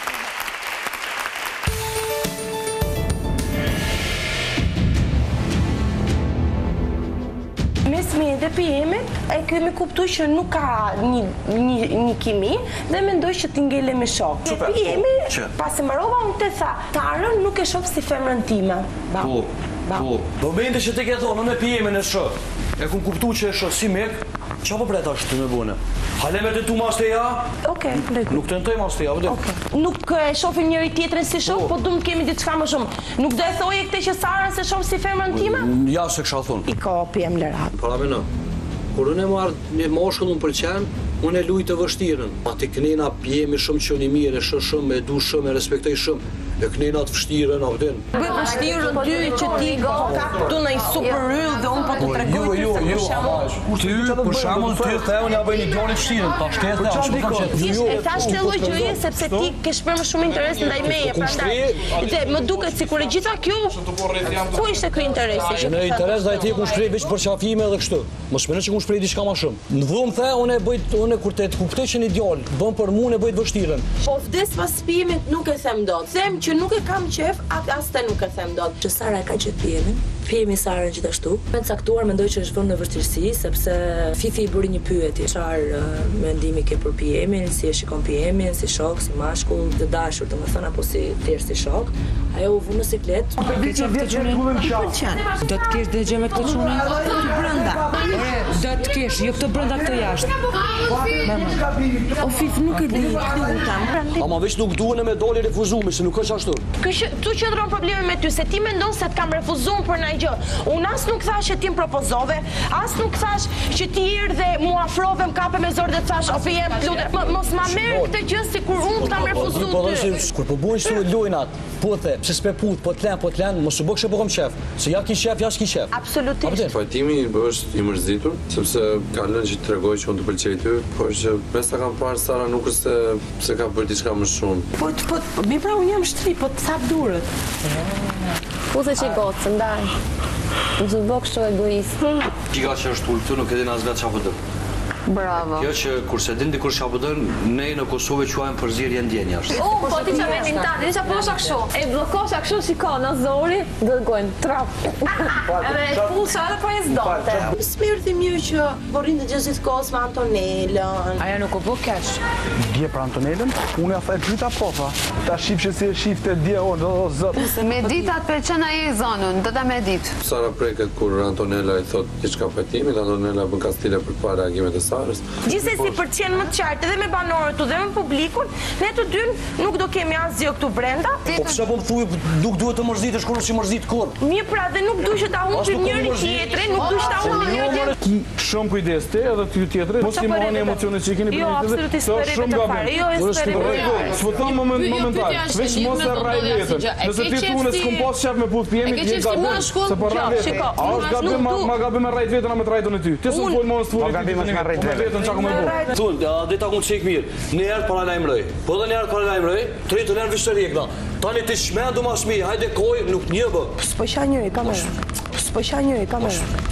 Mes me dhe Piemit, e kemi kuptu që nuk ka një kimi dhe mendoj që t'ingele me shok. Piemi, pasi mbarova unë të tha, Tarën nuk e shoh si femrën time. Po, po. Momente që te ke thonë, unë e Piemin e shoh. E kum kuptu që e shoh si mek, qa po preta është të me bune? Haleme të tu mas të ja? Okej, drejt. Nuk të nëtoj mas të ja, vëdëm. Nuk e shofim njëri tjetrin si shok, po du më kemi diçka më shumë. Nuk do e thoje këte që Sarën se shoh si femrën time? Ja, se kësha thonë. I ka Piem lërat. Para me në, kur unë e marrë një moshkull unë pëlqen, unë e luj të vështirën. Ati kënena jemi shumë që një mirë, e shumë, e du shumë, e respektoj shumë. E kënena të vështirën, a vëdin. Bëjt vështirën ty që ti du në i super ryll dhe unë po të tregoj ty se për shemull. Ty, për shemull, ty e the unë ja bëj një djoni të vështirën, ta shtetë dhe, ashtu kam qëtë. E ta shteloj që je, sepse ti ke shpër më shumë interes ndaj meje, prandaj. Më duket si kur e gjitha kjo, ku ishte kjo interesi? Në interes dhe ti ku shprej veç për qafime dhe kështu. Më shpene që ku shprej diçka ma shumë. Në dhumë the, unë e bëjt, unë e kur të kuptoj që një djallë, bëm për mu, e bëjt vështirën. Po vdes pas pijimit nuk e them dot. Them që nuk e kam qef, as te nuk e them dot. Që Sara e ka qef pijemin, pijemi Sarën gjithashtu. Me të caktuar mendoj që është vënë në vështirësi, sepse Fifi i bëri një pyetje. Çfarë mendimi ke për pijemin, si e shikon pijemin, si shok, si mashkull, të dashur, domethënë apo si thjesht si shok. Ajo u vu në siklet. Do të kesh dhe gjë me këtë çunin? Këtu brenda. Do të kesh, jo këtu brenda këtë jashtë. O Fif nuk e di, këtu tam. Ama veç nuk duhen me doli refuzumi, se nuk është ashtu. Tu qëndron problemi me ty, se ti mendon se të kam refuzuar për ndaj gjë. Unë as nuk thash që ti më propozove, as nuk thash që ti erdhe mu afrove, më kape me zorë dhe të thash, o fi jem të lutem. Mos ma merë këtë gjë si kur unë të kam refuzuar ty. Kur po bujnë shtu lojnat, po the, pse s'pe put, po t'len, po t'len, mos u bë kështu po kom qef. Se ja ki qef, ja s'ki qef. Absolutisht. Fajtimi është i mërzitur, sepse ka lënë që të tregoj që unë të pëlqej ty, por që mes ta kam parë Sara nuk është se ka bërë diçka më shumë. Po, po, mi pra unë jam shtri, po të thap durët. Puse që i gotë, së ndaj. Në të bëk shto egoist. Qika që është ullë këtu nuk e din asgat qa pëdër. Bravo. Kjo që kurse din dikur qa pëdër, ne në Kosovë quajmë përzirje ndjenja është. U, po ti që vendin ta, ti që posha kështu. E blokosh a kështu që ka në zori, dhe të gojnë trap. Edhe e pulsa edhe po e zdote. Smirti mirë që vorin të gjëzit kohës me Antonellën. Aja nuk o po keq. Dje për Antonellën, unë ja thaj pyta pofa. Ta shqip që si e shifte dje o në zëtë. Meditat për qena e zonën, dhe da medit. Sara preket kur Antonella i thot diçka pajtimit, Antonella bën kastile për para reagimet e Sarës. Gjithsesi për të qenë më të qartë edhe me banorët tu dhe me publikun, ne të dy nuk do kemi asgjë këtu brenda. Po pse po më thuaj nuk duhet të mërzitesh kur si mërzit kur. Mirë pra, dhe nuk duhet që ta humbim njëri tjetrin, nuk duhet që ta humbim njëri tjetrin. Ki shumë kujdes te edhe ty tjetri, mos i mohoni emocionet që keni Jo, absolutisht s'përimet të fare. Jo, s'përimet. S'po thon momental. Veç mos e rraj vetën. Nëse ti thunë s'kum pas qef me puth pjemi, ti gabon. Se po rraj vetën. A është gabim ma gabim me rrajt vetën a me të rrajtën e ty. Ti s'u fol mos thuaj. Gabim me rrajt vetën çka më bë. Thun, dhe ta ku çik mirë. Në herë para lajmëroj. Po dhe në herë para lajmëroj, tre të lënë vështëri këta. Tani ti shmendu mas mi, hajde koj, nuk një bë. S'po qa njëri kamerë. S'po qa njëri kamerë.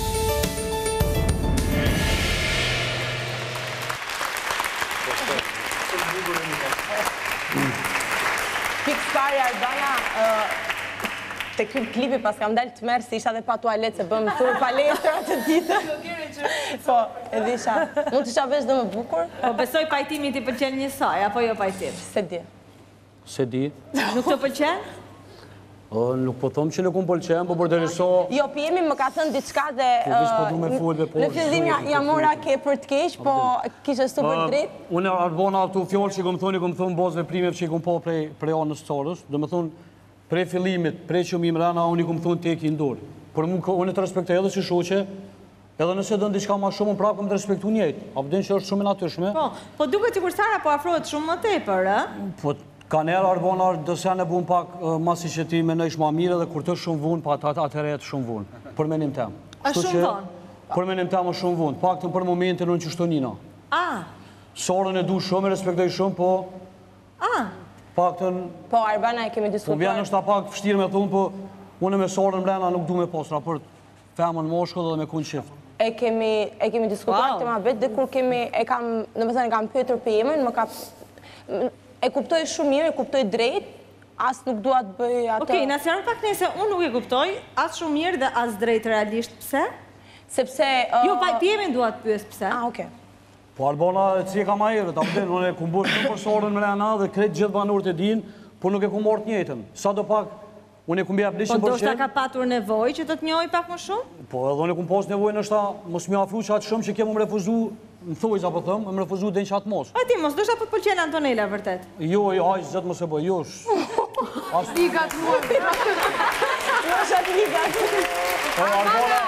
Pikë pari Arbana, të kënë klipi pas kam dalë të merë si isha dhe pa tualet se bëmë thurë palestra të ditë. Po, edhe isha. Mund të isha vesh dhe më bukur? Po besoj pajtimi ti pëlqen njësaj, apo jo pajtim? Se di. Se di. Nuk të pëlqen? Nuk po thom që nuk unë pëlqen, po për të riso... Jo, pjemi më ka thënë diçka dhe... Në fillim jam mora ke për të keq, po kishe super drejt. Unë arbona ato fjollë që i kom thoni, kom thonë bazë veprime që i kom po prej anës Sarës, dhe më thonë prej fillimit, prej që mi mrena, unë i kom thonë te ki ndorë. Por unë të respektoj edhe si shoqe, edhe nëse dënë diçka ma shumë, unë prapë kom të respektu njëjtë. A vëdin që është shumë i natyrshme. Po, po duke që kur Sara po afrohet shumë më tepër, ë? Po, ka njerë arbonar, dëse në bunë pak masi që ti me nëjsh ma mire dhe kur të shumë vunë, pa atëre jetë shumë vunë. Për menim tem. A shumë vonë? Për menim tem është shumë vunë. Pak të për momentin unë që shtonina. A? Sarën e du shumë, e respektoj shumë, po... A? Pak të... Po, Arbana e kemi diskutuar. Po, vjen është ta pak fështirë me thunë, po unë me Sarën mrena nuk du me pas raport femën moshkë dhe me kunë qift. E kemi diskutuar të ma vetë, dhe kur kemi, e kam, në më thënë, kam pjetër për jemen, më ka... E kuptoj shumë mirë, e kuptoj drejt, as nuk dua të bëj atë... Okej, nëse janë pak nëse unë nuk e kuptoj, as shumë mirë dhe as drejt realisht, pse? Sepse... Jo, pa pjemin dua të pyes pse. Ah, okej. Po, Albana, si e ka ma ere, ta përdin, unë e kumbur shumë për Sarën më rena dhe kretë gjithë banurët e din, por nuk e kumbur të njëtën. Sa do pak, unë e kumbi aplishin për qenë... Po, do shta ka patur nevoj që të të njoj pak më shumë? Po, edhe unë e kumbos nevoj në shta, mos mi afru që atë shumë që kemë më refuzu, në thujza po thëmë, më refuzu dhe në qatë mos. A ti, mos do shta për pëlqenë Antonella, vërtet? Jo, jo, hajtë, zëtë më se bëj, josh. Ligat muar. Jo, shatë ligat. Arbana,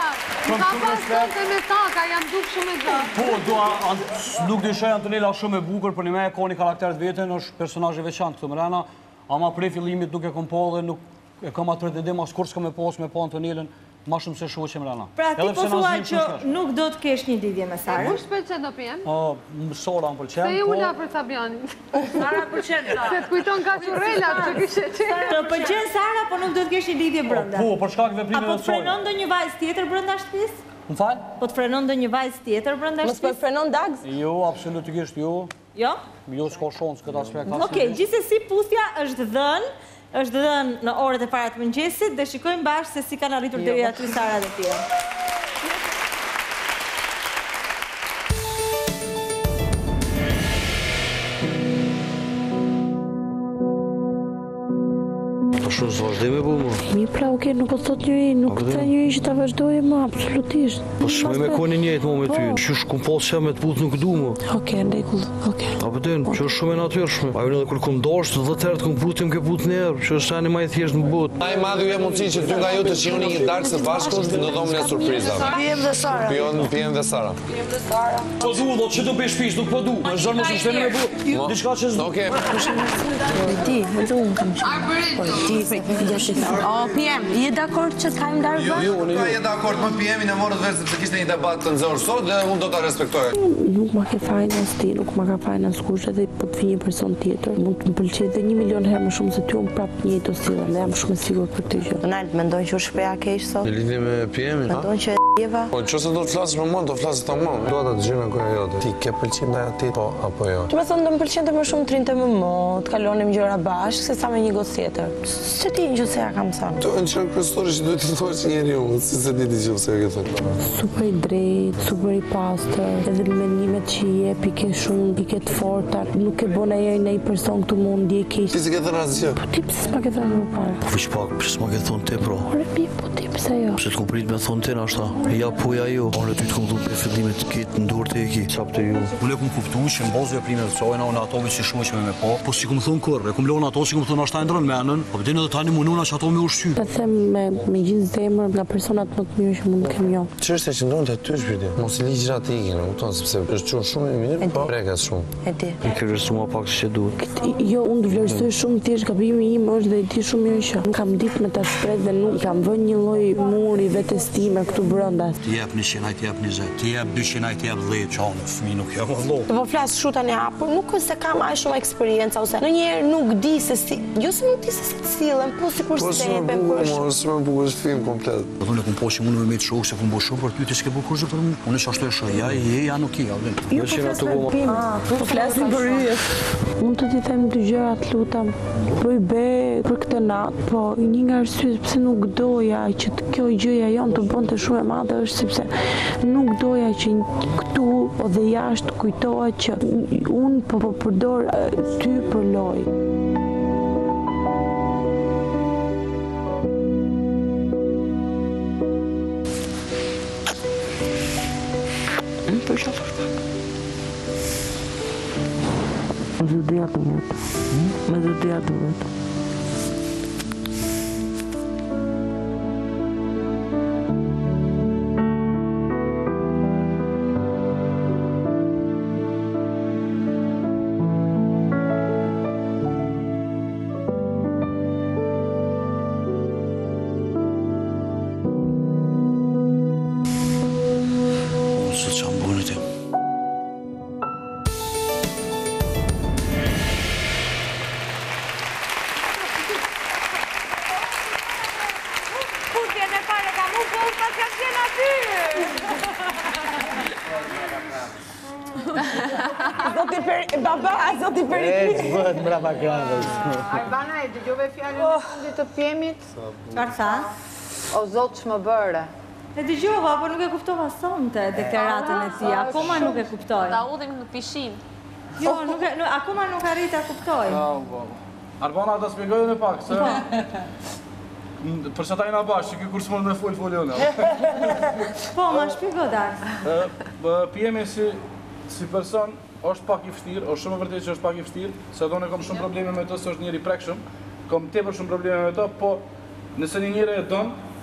Më ka pas të me taka, jam duk shumë e gëtë. Po, dua, nuk dyshe Antonella shumë e bukur, për një me e ka një karakter të vetën, është personazh i veçantë këtu mrena, ama prej fillimit nuk e kom po dhe nuk e kam atë pretendim as kur s'kam e pas me pa Antonellën, ma shumë se shoqe mrena. Pra ti po thua që nuk do të kesh një lidhje me Sarën? E kush pëlqen do pijem? Sora më pëlqen. Se i ula për Fabianin. Sara pëlqen. Se të kujton ka qurrela që kishe qenë. Të pëlqen Sara, po nuk do të kesh një lidhje brenda. Po, për shkak veprimeve të Apo të frenon ndonjë vajzë tjetër brenda shtëpisë? Më fal? Po të frenon ndonjë vajzë tjetër brenda shtëpisë? Mos po frenon Dags? Jo, absolutikisht jo. Jo? Jo, s'ka shans këtë aspekt. Okej, gjithsesi pusja është dhënë, është dhënë në orët e para të mëngjesit dhe shikojmë bashkë se si kanë arritur deri aty Sara dhe Pia. Shumë së vazhdoj me bu, mu. Mi pra, oke, nuk o thot njëri, nuk të njëri që ta vazhdoj më, absolutisht. Po shme me koni njëjtë mu me ty, që është kum pas që me të putë nuk du, mu. Oke, ndekull, oke. A pëtën, që është shumë e natyrshme. A vënë edhe kur kum dashtë, dhe tërë të kum putim ke putë njerë, që është tani ma i thjesht në botë. Na i madhu e mundësi që ty nga ju të qihoni një darkë së bashku në dhomën e surprizave. Pijem dhe Sara. Pijem dhe Sara. Pijem dhe Sara. Po du, do që të bëj shpish, nuk po du. Më zërë më shumë shtemi me bu. Diçka që zdu. Oke. Ti, më të unë kam shumë. O, Piem, je dakord që të kajmë darkë bashkë? Jo, unë je dakord, më Piemin e morët veç sepse kishte një debat të nxorë sot dhe unë do ta respektoj. Nuk ma ke fajnë as ti, nuk ma ka fajnë as kush edhe po të vi një person tjetër. Mund të më pëlqej dhe një milion herë më shumë se ty, unë prapë një jetë osile, dhe jam shumë e sigur për këtë gjë. Donald, mendoj që u shpreha keq sot? Në lidhje me Piemin? Mendoj që e jeva? Po, nëse do të flasësh me mua, do flasësh tamam. Dua ta dëgjoj nga goja jote. Ti ke pëlqim ndaj atij po apo jo? Që me thonë do më pëlqente më shumë trinte më mo, të kalonim gjëra bashkë, se sa me një gocë tjetër. Se ti një gjëse ja kam thënë. To në qërë kërësori që duhet të thua që njeri unë, si se diti që se e këtë thënë. Super i drejt, super i pastër, edhe me mendimet që i jep, i ke shumë, i ke të forta, nuk e bon ajo në i person këtu mund, i e keq. Ti si ke thënë asgjë? Po ti pëse s'ma ke thënë më parë? Po vish pak, pëse s'ma ke thonë te, bro? Ore pi, po ti pëse jo? Pëse t'ku prit me thonë te, nashta? Ja puja jo. Unë ty t'kom dhunë për fillimet kitë në dorë të eki. Qap të ju. Unë e kum kuptu që në bazë veprimet të sajna, unë ato me që shumë që me me pa. Po si kum thonë kërë, e kum lonë ato si kum thonë ashta e ndronë menën, po pëtini edhe tani mununa që ato me ushqy. Po them me, me gjithë zemër nga personat më të mirë që mund të kem jo. Çështja që ndonë të ty shpirti. Mos i ligjra të ikin, e kupton, sepse është qenë shumë i mirë, po prekas shumë. E di. I ke vlerësuar pak që duhet. Jo, unë të vlerësoj shumë, thjesht gabimi im është dhe i di shumë mirë që kam ditë me ta shpreh dhe nuk kam vënë një lloj muri vetes time këtu brenda. Ti jep njëqind, ai ti jep njëzet. Ti jep dyqind, ai ti jep dhjetë. Çon, fëmijë nuk jep vëllo. Po flas kështu tani apo nuk është se kam aq shumë eksperiencë ose ndonjëherë nuk di se si, jo se nuk di se si të sillen, po sikur sepen po është më bukur është film komplet. Po thonë kum po që unë me të shok se kum bo shumë për ty ti s'ke bërë kurrë për mua. Unë s'ashtu e shoh, ja, je, ja nuk i, ja, vjen. Jo që ato po. Po flasim për yje. Mund të ti them dy gjëra të lutem. Po i be për këtë natë, po një nga arsyet pse nuk doja që kjo gjëja jon të bënte shumë e madhe është sepse nuk doja që këtu dhe jashtë kujtohet që unë po po përdor ty për lojë. Për shofër. Me dhe dhja të vëtë. Me dhe dhja të vëtë. Zoti për baba, zoti për i E, që bëhet mbrapa kranës. Arbana, e dëgjove fjallën e fundit të Pjemit? Çfarë tha? O zot që më bëre. E dëgjova, po nuk e kuptova sonte deklaratën e tij. Akoma nuk e kuptoj. Ta udhim në pishim. Jo, nuk e, nuk, akoma nuk arrit ta kuptoj. Arbana ta shpjegoj edhe pak se për sa ta jena bashkë, që ky kurs mund me fol folë unë. Po, ma shpjego Dax. Pjemi si si person është pak i vështirë, është shumë e vërtetë që është pak i vështirë, se do ne kam shumë probleme me të, se është njëri prekshëm, kam tepër shumë probleme me të, po nëse një njeri e don,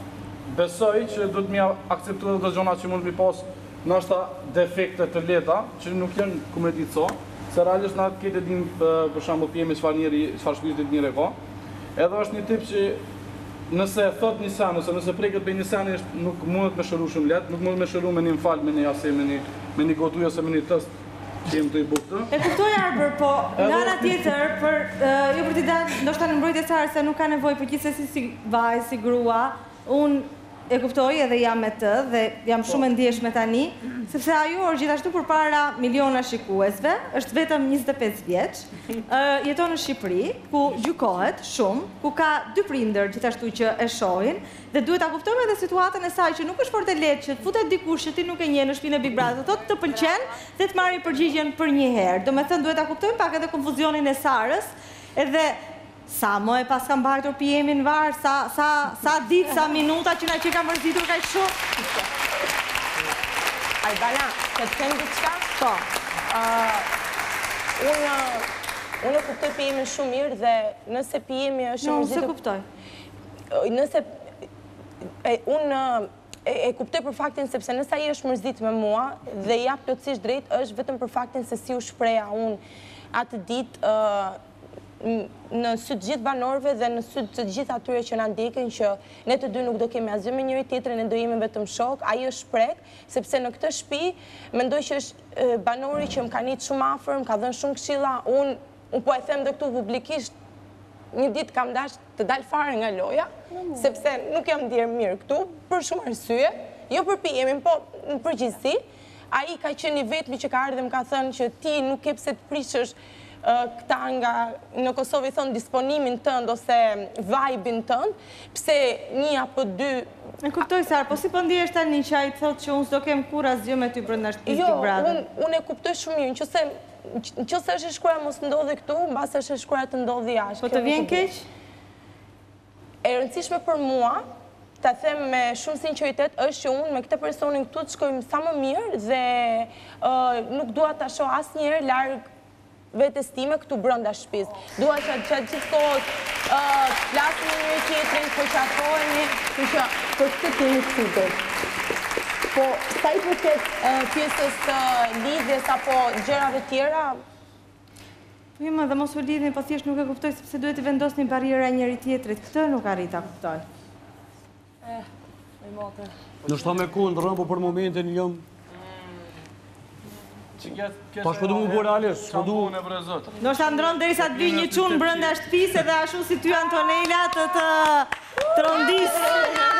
besoj që du të mja akceptu edhe gjona që mund të mi pas nështë defekte të leta, që nuk janë kumetico, se realisht na këtë e dim për shambull pjemi qëfar njëri, qëfar shpirtit njëri ka. Edhe është një tip që nëse thot një sen, ose nëse preket për një sen, nuk mundet me shëru shumë letë, nuk mundet me shëru me një mfal, me një ase, me një gotuj, ose me një tëst që jem të i buktë. E kuptoj Arbër, po nga nga tjetër, jo për t'i dalë, ndoshta në mbrojtje sarë, se nuk ka nevoj për gjithsesi si vaj, si grua, unë e kuptoj edhe jam me të dhe jam shumë e ndjeshme tani, sepse ajo është gjithashtu për para miliona shikuesve, është vetëm njëzet e pesë vjeç, jeton në Shqipëri, ku gjykohet shumë, ku ka dy prindër gjithashtu që e shohin, dhe duhet ta kuptojmë edhe situatën e saj që nuk është fort e lehtë që të futet dikush që ti nuk e njeh në shtëpinë e Big Brother, thotë të pëlqen dhe të marrë përgjigjen për një herë. Domethënë duhet ta kuptojmë pak edhe konfuzionin e Sarës, edhe sa më e pas kam bajtur pjemin varë, sa ditë, sa minuta që na që ka mërzitur ka i shumë. Albana, që të kemë diçka? Po. Unë e kuptoj pjemin shumë mirë dhe nëse pjemi është mërzitur... Në, se kuptoj. Nëse... Unë e kuptoj për faktin sepse nëse ai është mërzit me mua dhe ja plotësisht drejt është vetëm për faktin se si u shpreja unë atë ditë në sytë gjithë banorëve dhe në sytë të gjithë atyre që na ndjekin që ne të dy nuk do kemi asgjë me njëri tjetrin, ne do jemi vetëm shok. Ai është prek, sepse në këtë shtëpi mendoj që është banori që më ka nicë shumë afër, më ka dhënë shumë këshilla. Unë unë po e them edhe këtu publikisht, një ditë kam dash të dal fare nga loja, sepse nuk jam ndier mirë këtu për shumë arsye, jo për pijemin, po në përgjithësi. Ai ka qenë i vetmi që ka ardhur dhe më ka thënë që ti nuk ke pse të prishësh këta nga në Kosovë i thonë disponimin tënd ose vibe-in tënd, pse një apo dy... E kuptoj, Sarë, po si po ndihesh tani që ai thotë që unë s'do kem kur asgjë me ty brenda shtëpisë Big Brother? Jo, unë e kuptoj shumë mirë, nëse nëse është e shkruar mos ndodhi këtu, mbas është e shkruar të ndodhi jashtë. Po të vjen keq? E rëndësishme për mua, ta them me shumë sinqeritet, është që unë me këtë personin këtu të shkojmë sa më mirë dhe nuk dua ta shoh asnjëherë larg vetes time këtu brenda shtëpisë. Dua që gjatë gjithë kohës flasim me njëri tjetrin, përqafohemi, që për këtë kemi këtu. Po, sa i përket pjesës lidhjes apo gjërave tjera? Jo, më dhe mos u lidhni, po thjesht nuk e kuptoj sepse duhet i vendosni barriera njëri tjetrit. Këtë nuk arrita kuptoj. Eh, me mote. Nështë ta me kundrën, po për momentin jam... Pa shpo du mu bërë Ales, shpo du... Do shta ndronë dheri sa të vi një qunë brënda shtëpisë edhe ashtu si ty Antonella të të trondisë.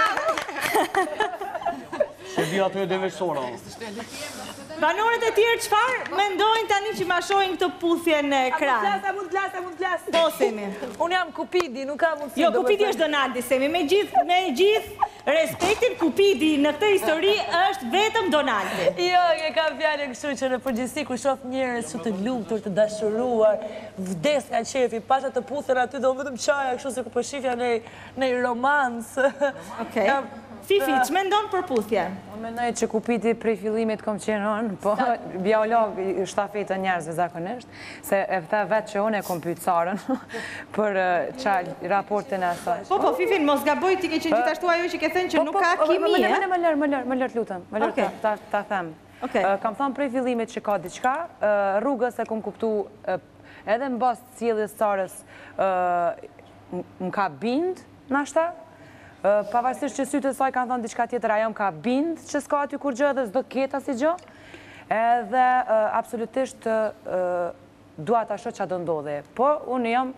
Se di ato e deveçsora. Banorët e tjerë qëfar mendojnë tani që ma shojnë këtë puthje në ekran? A mund t'las, a mund t'las, a mund t'las. Po, Semi. Unë jam Kupidi, nuk ka mundësi. Jo, Kupidi është Donaldi, Semi. Me gjithë respektin, Kupidi në këtë histori është vetëm Donaldi. Jo, e ka fjallë kështu që në përgjithësi ku shoh njerëz që të lumtur, të dashuruar, vdes nga qefi, pasha të puthen aty do vetëm qaja kështu se ku po shifja në romans. Okej. Fifi, që mendon për puthje? Unë mendoj që Kupiti prej fillimit kom qenë unë, po biolog shtafetë njerëzve zakonisht, se e vëta vetë që unë e kom pyet Sarën për qalë raportin e asaj. Po, po, Fifi, mos gaboj ti ke qenë gjithashtu ajo që ke thënë që nuk ka kimi, e? Më lërë, më lërë, më lërë të lutëm, më lërë ta them. Kam thonë prej fillimit që ka diqka, rrugës e kom kuptu edhe në bastë cilës Sarës më ka bind, nashta, pavarësisht që sytë e saj kanë thonë diçka tjetër, ajo më ka bind që s'ka aty kur gjë dhe s'do ketë asë i gjë, edhe absolutisht dua ta shoh ç'a do ndodhe. Po, unë jam...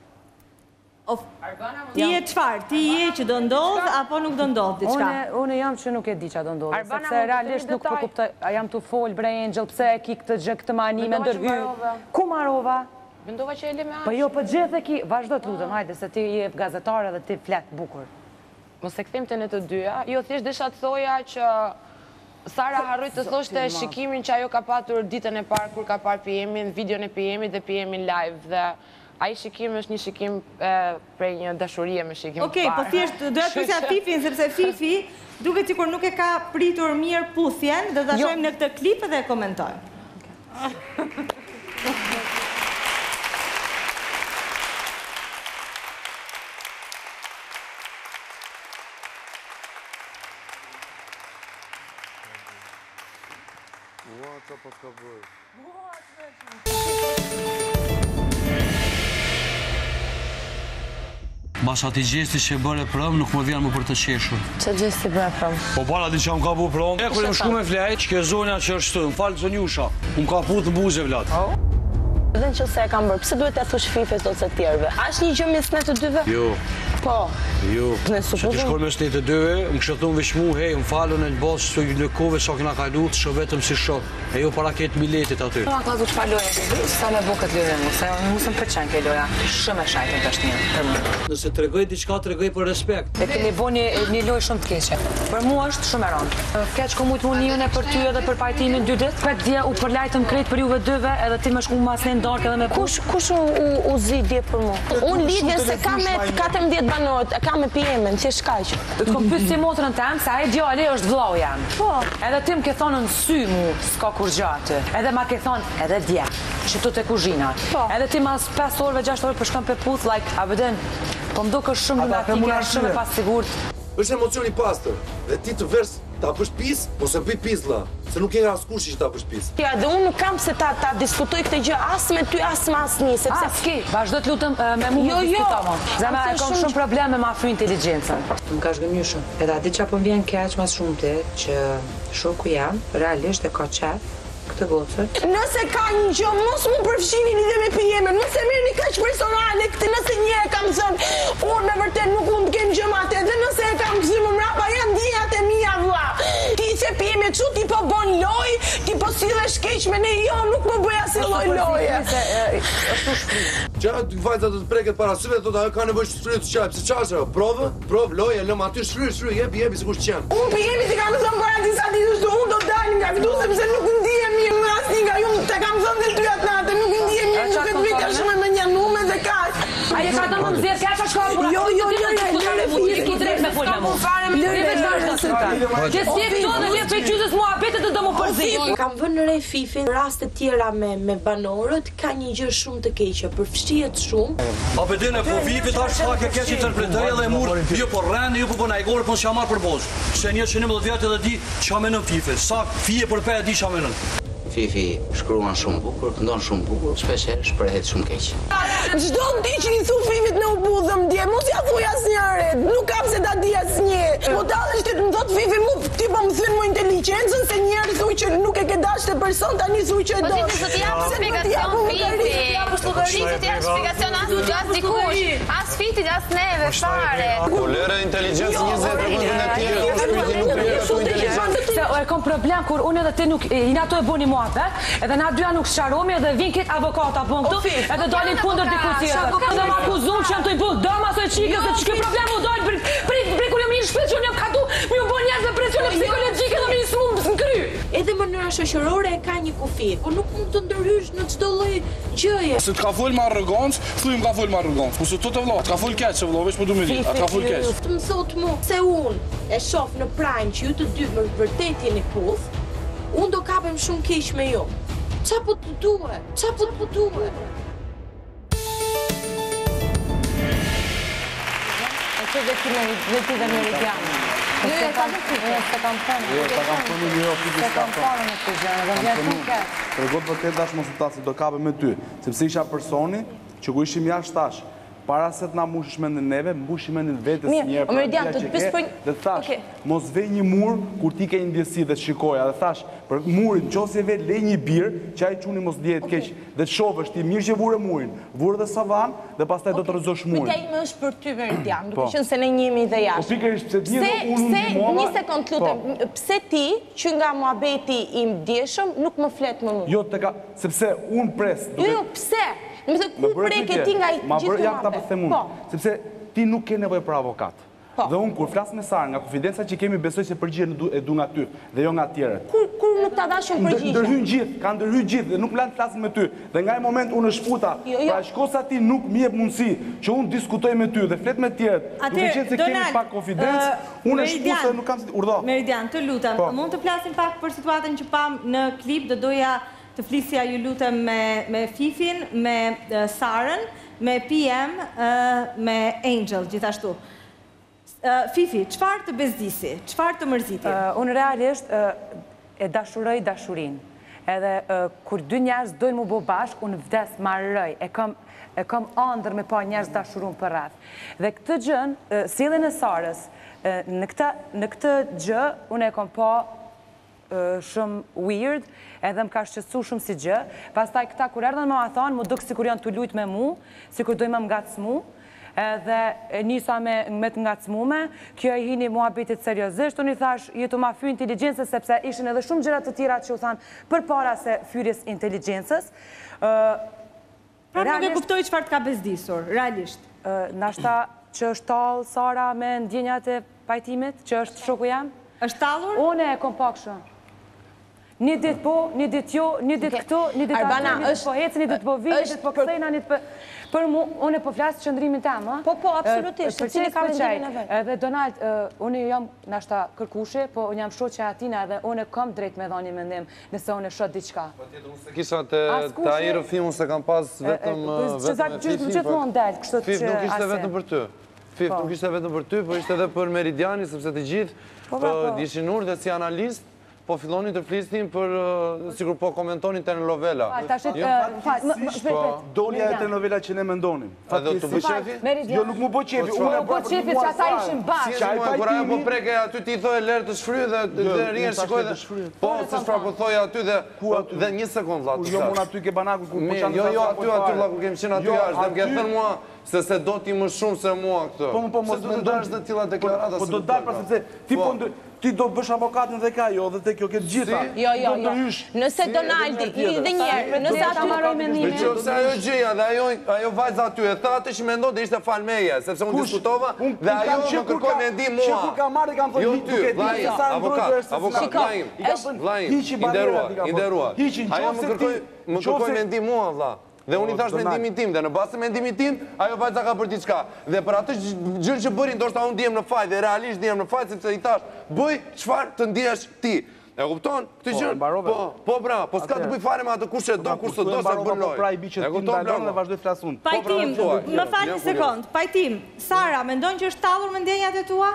Ti je qfarë? Ti je që do ndodh, apo nuk do ndodh diçka? Unë jam që nuk e di ç'a do ndodhe, sepse realisht nuk po kuptoj, jam të fol bre Angel, pse e ki këtë gjë këtë manime ndërhy. Ku marova? Mendova që e le me ashtë. Po jo, po gjithë e ki, vazhdo të lutëm, hajde, se ti je gazetare dhe ti flet bukur. Mos e këthim të në të dyja. Jo, thjesht desha të thoja që Sara harroj të thoshte shikimin që ajo ka patur ditën e parë kur ka parë P M-in, videon e P M-it dhe P M-in live. Dhe ai shikim është një shikim prej një dashurie me shikim parë. Okej, po thjesht doja të pyesja Fifin, sepse Fifi duket sikur nuk e ka pritur mirë puthjen, do ta shohim në këtë klip dhe e komentojmë. Bas ati gjesti që bërë prëm, nuk më vjen më për të qeshur. Që gjesti bërë prëm? Po para di që më ka bu prëm. E kërë më shku me flejt, që ke zonja që është të, më falë zonjusha. Më ka putë në buze, vlat. Dhe në që se e kam bërë, pëse duhet e thush Fifes do të tjerve? Ashtë një gjë mes ne të dyve? Jo. Po. Jo. Që ti shkoj mes ne të dyve, më kështë thunë veç mu, hej, më falën e në basë, së i lëkove, sa kina kalu, të shë vetëm si shok. E jo para ketë miletit aty. Në ka du të paloje, sa me bu këtë lojë, mu, se mu së më përqen ke loja, shumë e shajtë të është një për mu. Nëse të regoj diçka, të regoj për respekt. E keni bo një lojë shumë të keqe. Për mu është shumë e rëndë. Keq ko mujtë mu njën e për ty edhe për pajtimin dy ditë. Pet dje u përlajtëm krejt për juve dyve edhe ti më shku mas një ndark edhe me Kush, kush u zi dje për mu? Unë lidhjen se kam me katërmbëdhjetë banorët, kam me pijemen, që shkaq. Të kom pytë si motrën tem, se a e djali është vlau jam. Po. Edhe ti më ke thonë në sy mu, s'ka kur gjatë. Edhe ma ke thonë, edhe dje, që tu të kuzhina. Po. Edhe ti mas pesë orëve, gjashtë orë për shkëm për puth, like, a bëden, po më do kështë shumë lunatike, shumë e pasigurt. është emocion i pastër, dhe ti të vers ta bësh pis, ose bëj pis vlla, se nuk e askush që ta bësh pis. Ja, dhe unë nuk kam se ta ta diskutoj këtë gjë as me ty, as me asnjë, sepse As ki, vazhdo të lutem me mua të diskutoj. Zema e kam shumë probleme me afry inteligjencën. Më ka zgënjyshëm. Edhe a di çapo më vjen keq mas shumëti që shoku jam realisht e ka qef këtë gocën. Nëse ka një gjë, mos mu përfshini lidhje me pijemen, mos e merrni kaq personale këtë, nëse një e kam thënë, unë në vërtet nuk mund të kem gjë me atë, dhe nëse e kam thënë më mrapa janë ndjenjat e mia vlla. Ti se pijeme çu ti po bën loj, ti po sillesh keq me ne, jo, nuk më bëj asnjë lloj loje. Është shpri. Qa dy vajza do të preket para syve, do të ka nevojë shfryt të çaj, pse çfarë? Provë, provë loje, lëm aty shfryt, shfryt, jepi, jepi sikur t'qen. Unë pijemi ti kam thënë para disa ditësh, unë do dalim nga këtu sepse nuk ndihem mirë me asnjë nga ju, te kam thënë dhe ty atë natë, nuk ndihem mirë, nuk e të vika shumë me një nume dhe kaq. A je ka të më mëzirë, ka ka shkoa pura? Jo, jo, jo, Ti ki drejt me folja mu. Lëre vazhdo. Që si e këto dhe vje për qyzës mua apetet dhe do mu përzi. Kam vënë re Fifin, raste tjera me me banorët, ka një gjë shumë të keqe, përfshihet shumë. A përdin e po Fifi tash ka ke keq interpretoj edhe e mur, jo po rrend, jo po po najgore, po s'ja marr për bosh. Se një që një vjet edhe di ç'a menon Fifi, sa fije për pe e di ç'a menon. Fifi shkruan shumë bukur, këndon shumë bukur, shpeshherë shprehet shumë keq. Çdo ndi që i thu Fifit në u budhëm dje, mos ja thuj asnjërit, nuk kam se ta di asnjë. Po dallesh ti të më thot Fifi mu ti po më thën mu inteligjencën se njerëz thuj që nuk e ke dashur person tani thuj që e do. Po ti të jap shpjegacion Fifi. Po shkollërisë të jap shpjegacion as nuk as dikush, as Fitit as neve fare. Po lëre inteligjencë njëzet Se e kom problem kur unë edhe ti nuk i ato e bëni mua vet, edhe na dyja nuk sqarohemi edhe vin kët avokata bën këtu, edhe dalin kundër diku tjetër. Edhe ma akuzon që jam të i bëll dëm aso çike se ç'ke problem u dal për për kur jam i shpejt që jam katu, më u bën njerëz me presione psikologjike dhe më i smumbës në kry. Edhe mënyra shoqërore e ka një kufi, po nuk mund të ndërhysh në çdo lloj gjëje. Se të ka fol me arrogancë, thuaj më ka fol me arrogancë, po se të të vëlla, të ka fol keq se vëlla, veç po du me di, a ka fol keq. Të më thot mu, se unë e shoh në prime që ju të dy më vërtet jeni puth, unë do kapem shumë keq me ju. Qa po të duhet? Qa po të duhet? E që dhe ti dhe Meridiana. Jo, jo, ta dhe ti. Jo, se kam thënë. Jo, ta kam thënë një jo, Se kam thënë në të gjënë, dhe vjetë nuk e. Tregot vërtet dash mos u ta se do kape me ty, sepse isha personi që ku ishim jashtë tash. Para se të na mbushësh mendin neve, mbushi mendin vetës njerë për Meridian, atia të që të ke, dhe thash, mos vej një mur kur ti ke një ndjesi dhe të shikoja, dhe thash, për murin, qose e vet, lej një birë, që ai quni mos djetë keq, dhe të shofësh ti mirë që vure murin, vure dhe savan, dhe pastaj do të rëzosh murin. Pyetja ime është për ty, Meridian, duke qenë se ne njemi dhe jashtë. Po pikërisht, pse ti edhe unë unë ndihmova. Një sekond, lutem, pse ti, që nga muhabeti i mdjeshëm, nuk më flet më mua? Jo, të ka, sepse unë pres. Jo, jo, pse? Në më thë, ku preke ti nga i gjithë muhabet? Ma bërë, ta unë, sepse ti nuk ke nevojë për avokat. Dhe unë, kur flasë me Sarën, nga konfidenca që kemi, besoj se përgjigjen e du nga ty, dhe jo nga tjerët. Kur nuk ta dashën përgjigjen? Ndërhyn gjithë, ka ndërhyn gjithë, dhe nuk lanë flasin me ty. Dhe nga i moment unë është futa, pra shkosa ti nuk mi jep mundësi që unë diskutoj me ty dhe flet me tjerët, duke qenë se kemi pak konfidencë, unë është futa dhe nuk kam si urdo. Meridian, të lutem, mund të flasim pak për situatën që pam në klip, dhe doja të flisja ju lutem me Fifin, me Sarën, me P M, me Angel, gjithashtu. Fifi, qëfar të bezdisi? Qëfar të mërziti? Unë realisht e dashuroj dashurin. Edhe kur dy njerëz dojnë mu bo bashkë, unë vdes marrëj, e kam e kam andër me pa njerëz dashurun për rreth. Dhe këtë gjën, sjelljen e Sarës, në këtë gjë, unë e kam pa shumë weird, edhe më ka shqetësu shumë si gjë. Pastaj këta kur erdhen më a thonë, mu duk si kur janë të lujt me mu, si kur dojnë më ngacmu, edhe nisa me të ngacmume, kjo e hini mua bitit seriosisht, unë i thash, jetu ma fy inteligencës, sepse ishin edhe shumë gjërat të tjera që u thanë për para se fyrjes inteligencës. Pra nuk e kuptoj qëfar të ka bezdisur, realisht. Nashta që është talë Sara me ndjenjat e pajtimit, që është shoku jam. është talur? Une e kom pak shumë. Një dit po, një dit jo, një dit këto, një dit ato, një dit po hecë, një dit po vi, një dit po kësejna, një dit po... Për mu, unë e po flasë qëndrimin të amë. Po, po, absolutisht, se cili ka vendimin e vetë. Edhe Donald, unë jam nashta kërkushe, po unë jam shoqe atina edhe unë kam drejt me dhoni mendim nëse unë e shot diqka. Pa tjetër, unë se kisha të ajirë filmu se kam pas vetëm e Fifi. Gjithmonë del, kështu që Fif nuk ishte vetëm për ty. Fif nuk ishte vetëm për ty, po ishte edhe për Meridiani, sepse të gjithë dishin ur dhe si analist, po filloni të flisnin për, sikur po komentonin telenovela. Dolja e telenovela që ne mendonim. Edhe të bëqefi? Jo, nuk mu bëqefi. Unë e bëqefi që ata ishin bashkë. Si e kura e po preke aty ti thoi lërë të shfry dhe rrien shikoj dhe... Po, se shfra po thoi aty dhe një sekund, la, të Jo, unë aty ke banaku ku po qanë... Jo, jo, aty, aty, la, ku kemë qenë aty ashtë, dhe më ke thënë mua se se do ti më shumë se mua këtë. Po, po, mos me ndash dhe tila deklarata. Po, do të dalë, pra sepse ti po ti do bësh avokatën dhe ka jo, dhe te kjo këtë gjitha. Jo, jo, jo. Nëse Donaldi, i dhe njerë, nëse aty maroj me njime. Në që se ajo gjëja dhe ajo vajza aty e tha atë që me ndonë dhe ishte falmeje, sepse unë diskutova dhe ajo më kërkoj me ndi mua. Që kur ka marrë i kam thënë një duke di se sa ndrojtë është se avokat, vlajim, inderuar, inderuar. Ajo më kërkoj me ndi mua, vla. Dhe unë i thash mendimin tim, dhe në basë mendimin tim, ajo vajza ka për t'i qka. Dhe për atë gjërë që bërin, do shta unë dijem në faj, dhe realisht dijem në faj, sepse i thash, bëj qfar të ndjesh ti. E kupton? Këtë gjërë? Po, po bra, po s'ka të bëj fare me atë kushe do, kushe do, se bëlloj. E kupton, bra? Pajtim, më falë një sekund, pajtim, Sara, mendon që është talur me ndjenjat e tua?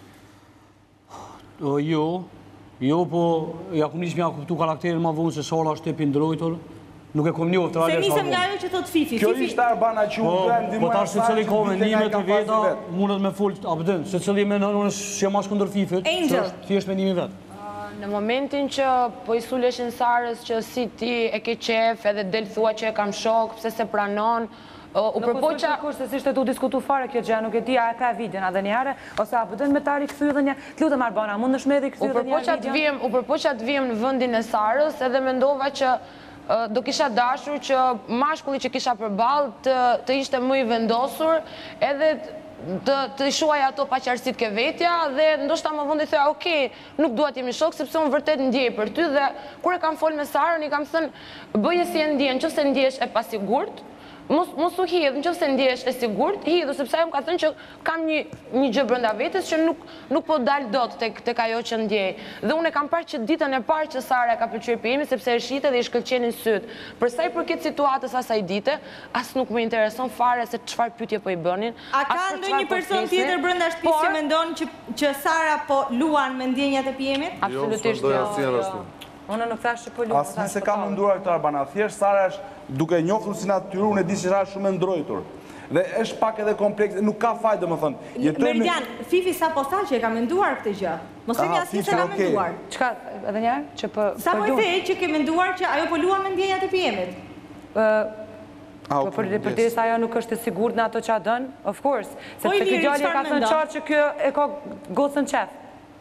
Jo, jo, po, ja ku njështë mja kuptu karakterin ma vunë se Sara është tepi ndrojtur. Nuk e kom njohë të Se nisëm nga jo që thot Fifi. Kjo ishte Arbana që u bërë ndi Po tash se cëli ka mendimet e veta, mundet me full, abëdën, se cëli me në nënë që ma shkëndër Fifit, se është thjesht mendimi vetë. Në momentin që po i suleshin Sarës që si ti e ke qef, edhe del thua që e kam shok, pëse se pranon, u përpoqa... Nuk është se si shte tu diskutu fare kjo gjë, nuk e ti a e ka videon adhe njëre, ose a pëdën me tari këthy dhe një... Të lutëm Arbana, mund është me edhe këthy dhe një videon? U përpoqa të vijem në vëndin e Sarës, edhe mendova që do kisha dashur që mashkulli që kisha përbal të ishte më i vendosur edhe të shuaj ato paqarësit ke vetja dhe ndoshta më vëndi thëja, okej, nuk duat jemi shok, sepse unë vërtet ndjej për ty dhe kur e kam fol me Sarën, i kam thënë, bëje si e ndjen, që se ndjesh e pasigurt, mos u hidhë, në që se ndjesh e sigurt, hidhë, sepse ajo më ka thënë që kam një gjë brenda vetës që nuk po dalë dot tek ajo që ndjej. Dhe unë e kam parë që ditën e parë që Sara ka pëlqyer pejimi, sepse e shite dhe i shkëlqenin syt. Përsa i përket situatës asaj dite, as nuk më intereson fare se çfarë pyetje po i bënin. A ka ndonjë person tjetër brenda shtëpisë që mendon që Sara po luan me ndjenjat e pejimit? Absolutisht jo. Unë nuk thashë po luan. Asë nëse kam munduar këtë Arbana, thjesht Sara është duke njoftur si natyrë, unë e di që është shumë e ndrojtur. Dhe është pak edhe kompleks, nuk ka fajtë dhe më thënë. Meridian, Fifi sa po tha që e ka menduar këtë gjë? Mos e një asë se ka menduar. Qka, edhe njerë? Sa po i thej që ke menduar që ajo po luan me ndjenjat e pejimit? Për dhe sa ajo nuk është e sigurt në ato që a dënë, of course. Se të këtë gjalli e ka thënë qarë që kjo e ka gocën qef.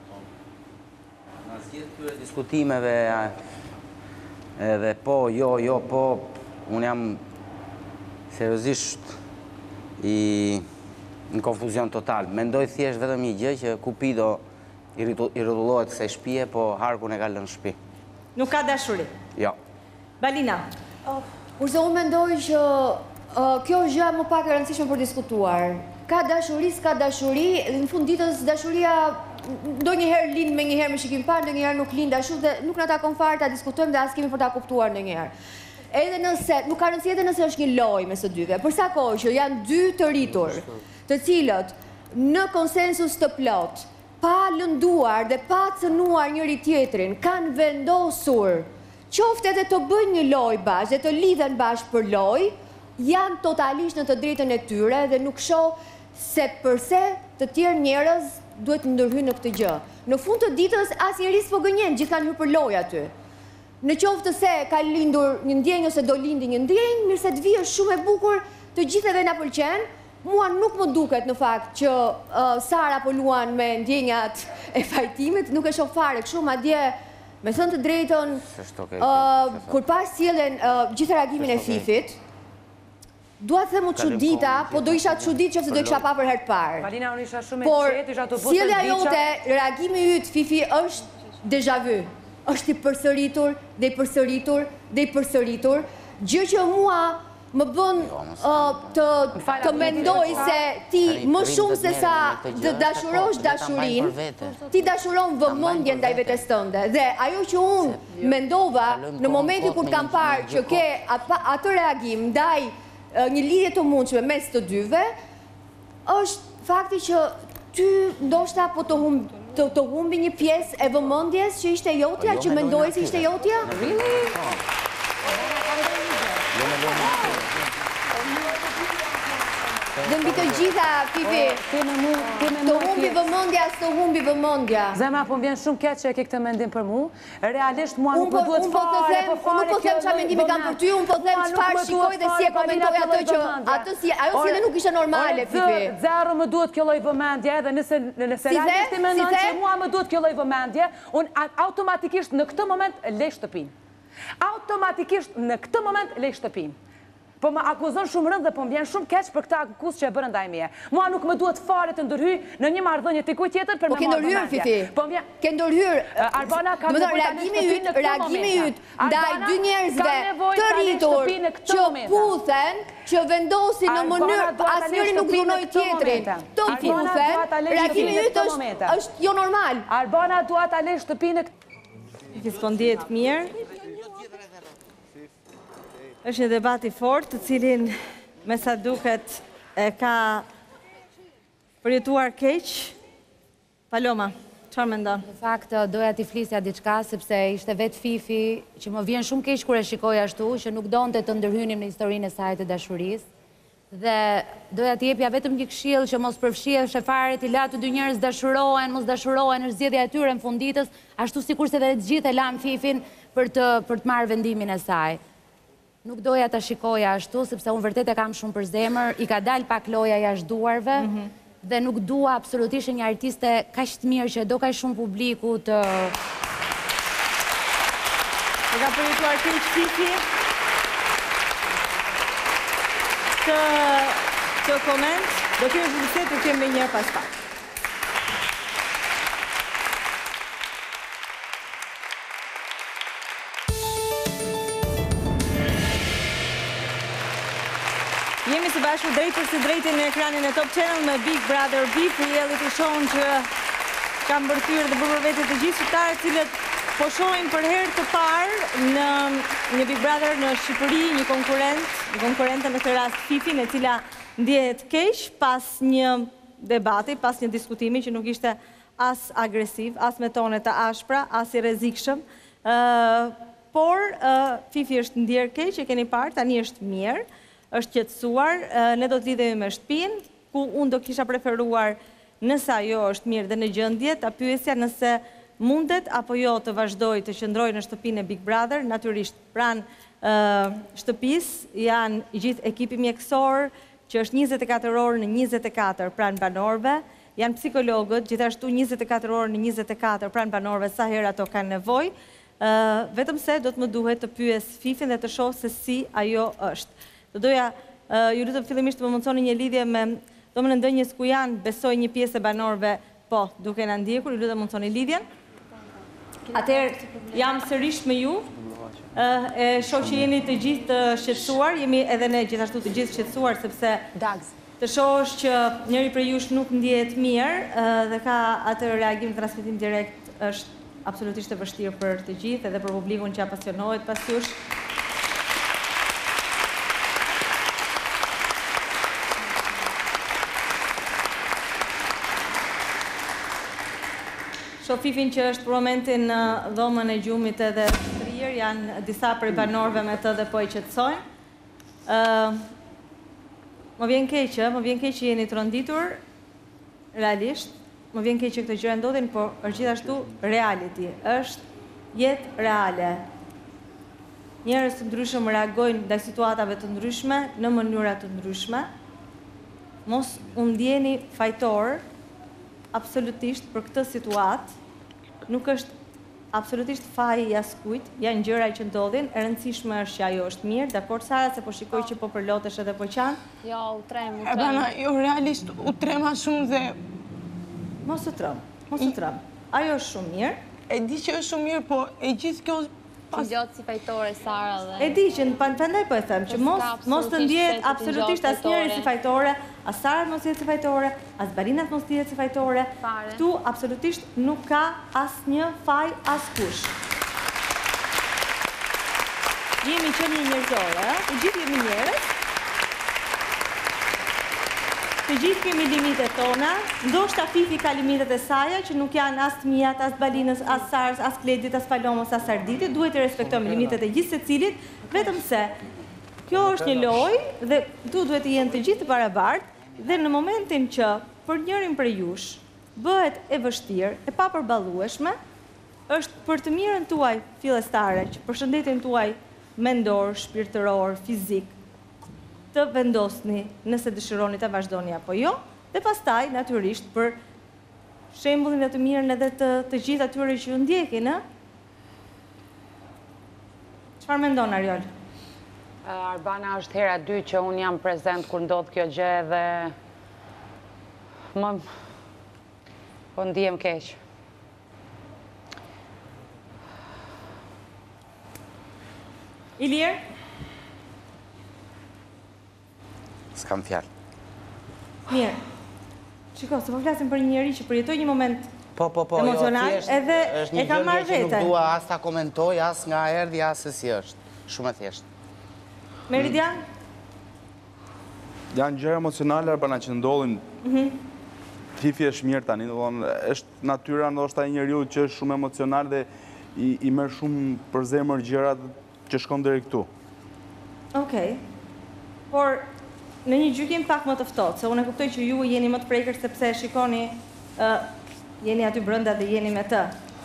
Në zgjithë këtyre diskutimeve edhe po, jo, jo, po, unë jam seriosisht i në konfuzion total. Mendoj thjesht vetëm një gjë që Kupido i rrotullohet kësaj shtëpie, po Harkun e ka lënë shtëpi. Nuk ka dashuri? Jo. Balina? Kurse unë mendoj që kjo është gjë më pak e rëndësishme për diskutuar. Ka dashuri, s'ka dashuri, dhe në fund ditës dashuria do njëherë lind me njëherë me shikim parë, do njëherë nuk lind ashtu dhe nuk në ta konfarë ta diskutojmë dhe as kemi për ta kuptuar në njëherë. Edhe nëse, nuk ka rëndësi edhe nëse është një loj me së dyve, përsa kohë që janë dy të rritur, të cilët në konsensus të plot, pa lënduar dhe pa cënuar njëri tjetrin, kanë vendosur qofte edhe të bëjnë një loj bashkë dhe të lidhen bashkë për loj, janë totalisht në të drejtën e tyre dhe nuk shoh se përse të tjerë njerëz duhet të ndërhyjnë në këtë gjë. Në fund të ditës asnjëri s'po gënjen, gjithë kanë hyrë për lojë aty. Në qoftë se ka lindur një ndjenjë ose do lindi një ndjenjë, mirë se të vi është shumë e bukur, të gjithëve na pëlqen. Mua nuk më duket në fakt që Sara po luan me ndjenjat e fajtimit, nuk e shoh fare kështu, madje me thënë të drejtën, kur pas sjellen gjithë reagimin e Fifit, dua të them u çudita, po do isha çudit nëse do kisha pa për herë të parë. Palina, unë isha shumë e qetë, isha të butë sjellja jote, reagimi yt, Fifi, është déjà vu. Është i përsëritur, dhe i përsëritur, dhe i përsëritur, gjë që mua më bën të mendoj se ti më shumë se sa të dashurosh dashurin, ti dashuron vëmendjen ndaj vetes tënde. Dhe ajo që unë mendova në momentin kur kam parë që ke atë reagim ndaj një lidhje të mundshme mes të dyve, është fakti që ty ndoshta po të humbi të humbi një pjesë e vëmendjes që ishte jotja, që mendoje se ishte jotja? Dhe mbi të gjitha, Fifi, të humbi vëmendja, të humbi vëmendja. Zemra, po m'vjen shumë keq që e ke këtë mendim për mu. Realisht, mua nuk më duhet fare, po fare Unë po them qa mendimi kam për ty, unë po them qëfar shikoj dhe si e komentoj ato që ajo si dhe nuk ishte normale, Fifi. Zero më duhet kjo lloj vëmendje, edhe nëse realisht ti mendon që mua më duhet kjo lloj vëmendje, unë automatikisht në këtë moment lej shtëpinë. Automatikisht në këtë moment lej shtëpinë. Po më akuzon shumë rënd dhe po më vjen shumë keq për këtë akuzë që e bërë ndaj mje. Mua nuk më duhet fare të ndërhyj në një marrëdhënie të kujt tjetër për me marrë vëmendje. Po ke ndërhyr, Fifi. Po më vjen... Ke ndërhyr. Arbana ka nevojë ta lësh shtëpinë në këtë moment. Reagimi yt ndaj dy njerëzve të rritur që puthen, që vendosin në mënyrë asnjëri nuk dhunoi tjetrin. Të puthen, reagimi yt është jo normal. Arbana dua ta lësh shtëpinë në këtë spondiet mirë. Është një debat i fortë, të cilin me sa duket e ka përjetuar keq. Paloma, çfarë mendon? Në fakt, doja t'i flisja diçka, sepse ishte vetë Fifi, që më vjen shumë keq kur e shikoj ashtu, që nuk donte të ndërhynim në historinë e saj të dashurisë. Dhe doja t'i jepja vetëm një këshill që mos përfshihesh e fare, t'i la të dy njerëz dashurohen, mos dashurohen, është zgjedhja e tyre në funditës, ashtu sikurse edhe të gjithë e lan Fifin për të për të marrë vendimin e saj. Nuk doja të shikoja ashtu, sepse unë vërtet e kam shumë për zemër, i ka dalë pak loja jashtë duarve, dhe nuk dua absolutisht një artiste kaq të mirë që do kaq shumë publiku të... E ka përjetuar keq Fifi të koment, do kemi publicitet, do kemi një pas pak. Jemi së bashku drejt për së drejtin në ekranin e Top Channel me Big Brother V I P, reality show që kam bërthyer dhe bërë vetë të gjithë shqiptarët cilët po shohin për herë të parë në një Big Brother në Shqipëri, një konkurent, një konkurente në këtë rast Fifin, e cila ndjehet keq pas një debati, pas një diskutimi që nuk ishte as agresiv, as me tone të ashpra, as i rrezikshëm. Por Fifi është ndjer keq, e keni parë, tani është mirë. Është qetësuar, ne do të lidhemi me shtëpinë, ku unë do kisha preferuar nëse ajo është mirë dhe në gjendje, ta pyesja nëse mundet apo jo të vazhdoj të qëndroj në shtëpinë e Big Brother. Natyrisht pranë shtëpisë janë i gjithë ekipi mjekësor, që është njëzet e katër orë në njëzet e katër pranë banorëve, janë psikologët, gjithashtu njëzet e katër orë në njëzet e katër pranë banorëve sa herë ato kanë nevojë. Vetëm se do të më duhet të pyes Fifin dhe të shoh se si ajo është. Do doja, ju lutem fillimisht të më mundsoni një lidhje me domën e ndonjës ku janë, besoj një pjesë e banorëve, po, duke na ndjekur, ju lutem mundsoni lidhjen. Atëherë jam sërish me ju. E shoh që jeni të gjithë të shqetësuar, jemi edhe ne gjithashtu të gjithë shqetësuar sepse të shohësh që njëri prej jush nuk ndjehet mirë dhe ka atë reagim transmetim direkt është absolutisht e vështirë për të gjithë, edhe për publikun që apasionohet pas jush. Shoh Fifin që është për momentin në dhomën e gjumit edhe shaqir, janë disa prej banorëve me të dhe po i qetësojnë. Më vjen keqë, më vjen keqë që jeni të rënditur, realisht, më vjen keqë që këtë gjëra ndodhin, por është gjithashtu reality, është jetë reale. Njerëz të ndryshëm reagojnë ndaj situatave të ndryshme në mënyra të ndryshme. Mos u ndjeni fajtor absolutisht për këtë situatë. Nuk është absolutisht faji i askujt, janë gjëra që ndodhin, e rëndësishme është që ajo është mirë, dakor Sara, se po shikoj që po përlotesh edhe po qanë. Jo, u trem, u E trem. bana, jo, realisht, u trema shumë dhe... Mos u trem, mos u trem. Ajo është shumë mirë. E di që është shumë mirë, po e gjithë kjo... Që gjotë si fajtore, Sara dhe... E di që në pandaj po e them, që mos të ndjetë absolutisht as njëri si fajtore, as Sara mos jetë si fajtore, as Barinat mos jetë si fajtore. Këtu absolutisht nuk ka as një faj as kush. Jemi qenë një njerëzore, të gjithë jemi njerëz, të gjithë kemi limitet tona, ndoshta Fifi ka limitet e saja, që nuk janë as të mijat, as Balinës, as Sarës, as Kledit, as Palomos, as Arditit, duhet të respektojmë limitet e gjithë se cilit, vetëm se kjo është një lojë dhe tu duhet të jenë të gjithë të barabartë dhe në momentin që për njërin për jush bëhet e vështirë, e pa përballueshme, është për të mirën tuaj fillestare, që për shëndetin tuaj mendor, shpirtëror, fizik, të vendosni nëse dëshironi të vazhdoni apo jo, dhe pastaj, natyrisht, për shembullin dhe të mirën edhe të gjithë atyre që ju ndjekin, ë? Çfarë mendon Ariol? Arbana është hera dy që unë jam prezent kur ndodh kjo gjë dhe më po ndihem keq. Ilir? S'kam fjalë. Mirë. Shiko, se po flasim për një njeri që përjetoj një moment Po, po, po, jo, emocional, thjesht, edhe është e një ka marrë gjendje që nuk veten. dua as ta komentoj, as nga erdhi, as se si është. Shumë e thjeshtë. Meridian? Janë gjëra emocionale Arbana që ndodhin. Mhm. Fifi është mirë tani, do thonë, është natyra ndoshta e njeriu që është shumë emocional dhe i, i merr shumë për zemër gjërat që shkon deri këtu. Okej. Por në një gjykim pak më të ftohtë, se unë e kuptoj që ju jeni më të prekër sepse shikoni, ë, jeni aty brenda dhe jeni me të.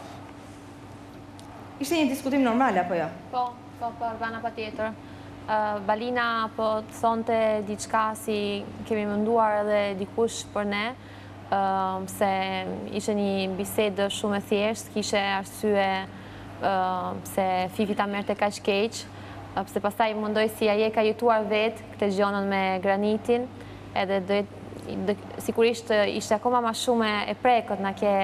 Ishte një diskutim normal apo jo? Po, po, po, Arbana pa tjetër. Balina po të thonte diçka si kemi mënduar edhe dikush për ne, se ishe një bisedë shumë e thjeshtë, kishe arsye se Fifi ta merrte kaq keq, pse pastaj mundoj si aje ka jetuar vetë këtë gjonën me granitin, edhe sigurisht ishte akoma ma shumë e prekët në ke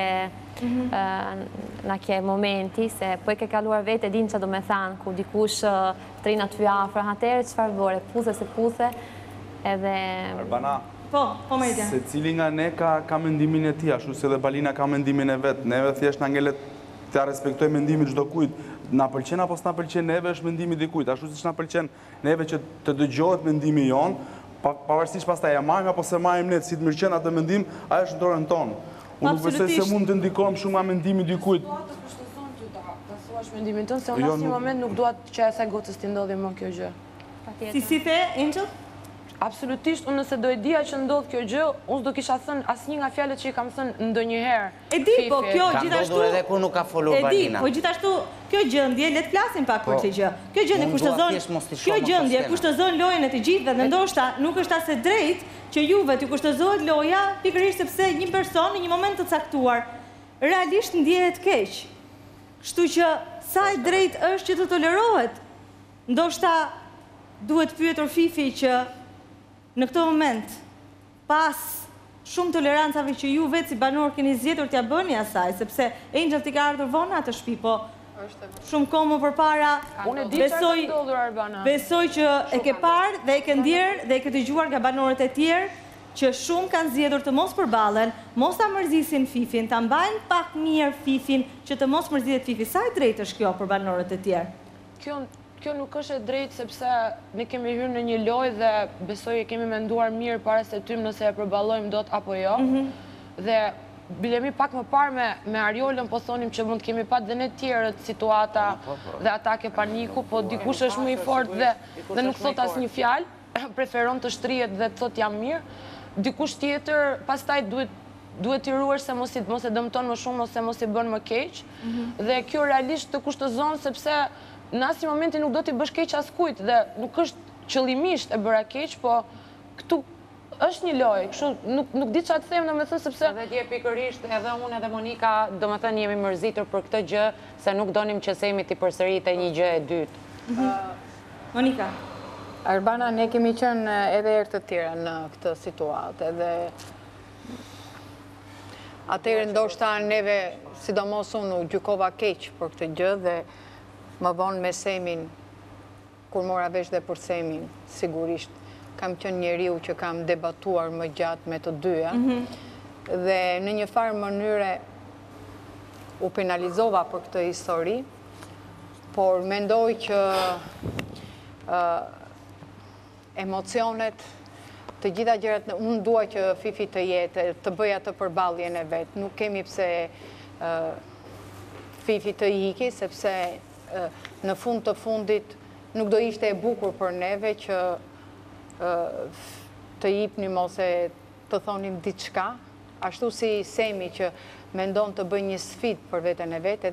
në ke momenti, se po e ke kaluar vetë e din që do me thanë, ku dikush të rinë aty afër, atëherë çfarë bëre, puthe se puthe, edhe... Arbana, po, po me idea. Se cili nga ne ka, ka mendimin e tij, ashtu si edhe Balina ka mendimin e vet. Neve thjesht na ngelet ta respektoj mendimin çdo kujt. Na pëlqen apo s'na pëlqen neve është mendimi dikujt, ashtu siç na pëlqen neve që të dëgjohet mendimi jon, pavarësisht pastaj e marrim apo se marrim ne, si të mirëqen atë mendim, ajo është në dorën tonë. Unë nuk besoj se mund të ndikojmë shumë nga mendimi dikujt. Ta thuash mendimin tënd, se unë në një moment nuk dua që asaj gocës t'i ndodhi më kjo gjë. Si si the, Angel? Absolutisht, unë nëse do e dija që ndodh kjo gjë, unë do kisha thënë asnjë nga fjalët që i kam thënë ndonjëherë. E di, po kjo Ka gjithashtu... ndodhur edhe kur nuk ka folur E di, Balina. po gjithashtu kjo gjendje, le të flasim pak për Po, këtë gjë. Kjo gjendje unë kushtozon, dua thjesht mos t'i shoh kjo më gjendje pas kushtozon lojën e të gjithëve dhe ndoshta nuk është as e drejtë që juve t'ju kushtozohet loja pikërisht sepse një person në një moment të caktuar realisht ndjehet keq. Kështu që sa e drejtë është që të tolerohet. Ndoshta duhet pyetur Fifi që në këtë moment, pas shumë tolerancave që ju vetë si banor keni zgjedhur t'ja bëni asaj, sepse Angel t'i ka ardhur vonë atë shtëpi, po shumë kohë më përpara Unë e di çfarë ka ndodhur Arbana. besoj që e ke parë dhe e ke ndjerë dhe e ke dëgjuar nga banorët e tjerë që shumë kanë zgjedhur të mos përballen, mos ta mërzisin Fifin, ta mbajnë pak mirë Fifin, që të mos mërzitet Fifi. Sa e drejtë është kjo për banorët e tjerë? Kjo Kjo nuk është e drejtë sepse ne kemi hyrë në një lojë dhe besoj e kemi menduar mirë para se tym nëse e përballojmë dot apo jo. Dhe bilemi pak më parë me Ariolën, po thonim që mund të kemi pat dhe ne tjerët situata dhe atake paniku, po dikush është më i fort dhe nuk thot asë një fjalë, preferon të shtrihet dhe të thot jam mirë. Dikush tjetër, pastaj duhet duhet t'i ruar se mos e dëmton më shumë ose mos e bën më keq. Dhe kjo realisht të kushtëzon sepse në asnjë momenti nuk do t'i bësh keq askujt dhe nuk është qëllimisht e bëra keq, po këtu është një lojë, kështu nuk di çfarë të them, domethënë sepse edhe dje pikërisht edhe unë edhe Monika, domethënë jemi mërzitur për këtë gjë se nuk donim që Semi t'i përsëritej një gjë e dytë. Monika. Arbana, ne kemi qenë edhe herë të tjera në këtë situatë, edhe atëherë ndoshta neve, sidomos unë, u gjykova keq për këtë gjë dhe më vonë me Semin, kur mora vesh dhe për Semin, sigurisht kam qenë njeriu që kam debatuar më gjatë me të dyja, dhe në një farë mënyre u penalizova për këtë histori, por mendoj që emocionet, të gjitha gjërat, unë dua që Fifi të jetë, të bëja të përballjen e vetë. Nuk kemi pse Fifi të iki, sepse në fund të fundit nuk do ishte e bukur për neve që të jipnim ose të thonim diçka, ashtu si Semi që mendon të bëj një sfidë për veten e vetë,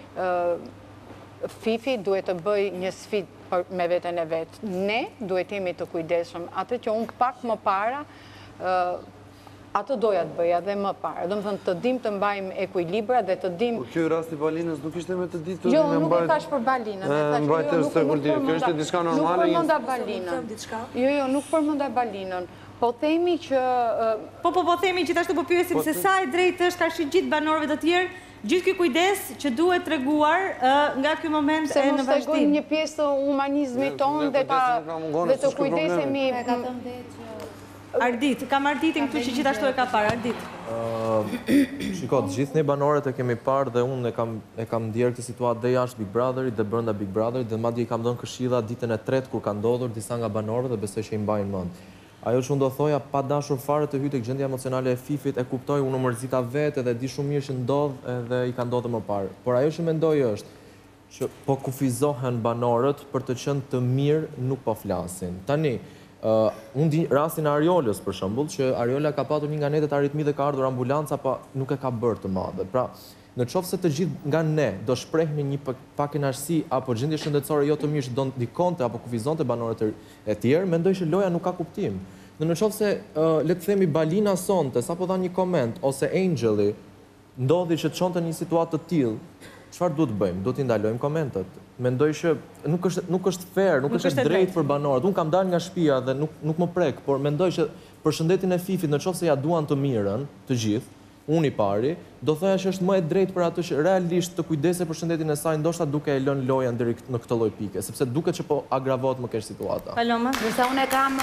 edhe Fifi duhet të bëj një sfidë me veten e vetë. Ne duhet jemi të kujdesshëm. Atë që unë pak më para, atë doja të bëja dhe më para. Do më thënë të dim të mbajmë ekuilibra dhe të dim... Por kjo rasti balinës nuk ishte me të ditur... Jo, nuk e thash për balinën. Mbajtër së kultivë, kjo ishte diska normale... Nuk përmënda balinën. Jo, jo, nuk përmënda balinën. Po themi që... Po, po, po themi gjithashtu po pyesim se sa e drejtë është ka shi gjithë banorëve të tjerë, gjithë kjo kujdes që duhet treguar nga kjo moment e në vazhdim. Se mos tregojmë një pjesë të humanizmit tonë dhe të kujdesemi... Ardit, kam Arditin këtu që gjithashtu e ka parë, Ardit. Shiko, gjithë ne banorët e kemi parë dhe unë e kam ndjerë këtë situatë dhe jashtë Big Brotherit dhe brenda Big Brotherit dhe madje i kam dhënë këshilla ditën e tretë kur ka ndodhur disa nga banorët dhe besoj që i mbajnë mend. Ajo që unë do thoja, pa dashur fare të hyj tek gjendja emocionale e Fifit, e kuptoj, unë mërzita vetë dhe di shumë mirë që ndodh edhe i ka ndodhur më parë. Por ajo që mendoj është që po kufizohen banorët për të qenë të mirë, nuk po flasin. Tani, unë di rastin e Ariolës për shembull, që Ariola ka patur një nga netet aritmi dhe ka ardhur ambulanca, pa nuk e ka bërë të madhe. Pra, në qoftë se të gjithë nga ne do shprehni një pak kënaqësi apo gjendje shëndetësore jo të mirë që do ndikonte apo kufizonte banorët e tjerë, mendoj që loja nuk ka kuptim. Në në qoftë se le të themi Balina sonte, sapo dha një koment ose Angeli ndodhi që të çonte një situatë të tillë, çfarë duhet të bëjmë? Duhet t'i ndalojmë komentet. Mendoj që nuk është nuk është fair, nuk është drejt për banorët. Unë kam dalë nga shtëpia dhe nuk nuk më prek, por mendoj që për shëndetin e Fifit, në qoftë se ja duan të mirën, të gjithë, unë i pari, do thoja që është më e drejtë për atë që realisht të kujdese për shëndetin e saj, ndoshta duke e lënë lojën deri në këtë lloj pike, sepse duket që po agravohet më keq situata. Paloma, ndërsa unë e kam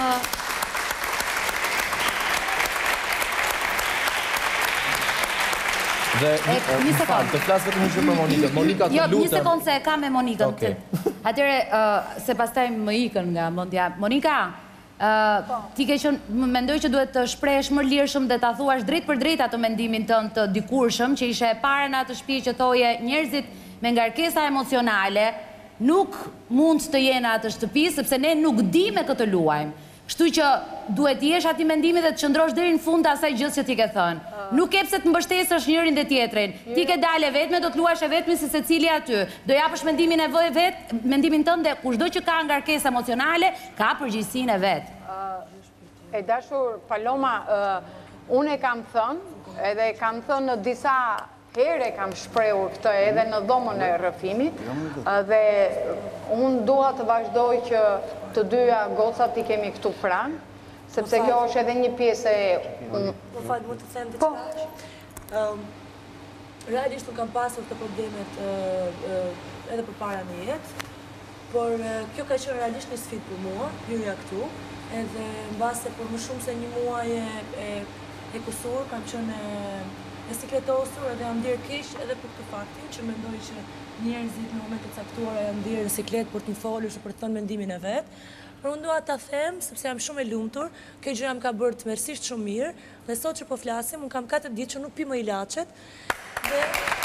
Dhe një sekond, të flas vetëm një për Monikën. Monika, të lutem. Jo, një sekond se e kam me Monikën. Atëre, se pastaj më ikën nga mendja. Monika, ti ke qenë, mendoj që duhet të shprehesh më lirshëm dhe ta thuash drejt për drejt atë mendimin tënd të dikurshëm që ishe e para në atë shtëpi që thoje njerëzit me ngarkesa emocionale nuk mund të jenë atë shtëpi sepse ne nuk di me këtë luajmë. Kështu që duhet jesh ati mendimi dhe të qëndrosh deri në fund të asaj gjës që ti ke thënë. Nuk ke pse të mbështesësh njërin dhe tjetrin. Ti ke dale vetme, do të luash e vetme si secili aty. Do japësh mendimin e vë vetë, mendimin tënd dhe kushdo që ka ngarkesë emocionale, ka përgjegjësinë e vet. E dashur Paloma, unë e kam thënë, edhe kam thënë në disa herë kam shprehur këtë edhe në dhomën e rrëfimit, dhe unë dua të vazhdoj që të dyja gocat i kemi këtu pranë, sepse kjo është edhe një pjesë e... Po falë, mund të them të qëka? Realisht nuk kam pasur të problemet edhe për para në jetë, por kjo ka qenë realisht një sfidë për mua, hyrja këtu, edhe në base për më shumë se një muaj e kusur, kam qenë e sikletosur edhe jam ndirë keq edhe për këtë faktin, që mendoj që njerëzit në momentet caktuara janë ndirë në siklet për të folur ose për të thënë mendimin e vet. Por unë dua ta them, sepse jam shumë e lumtur, kjo gjë jam ka bërë të mersisht shumë mirë, dhe sot që po flasim, unë kam katër ditë që nuk pi më ilaçet, dhe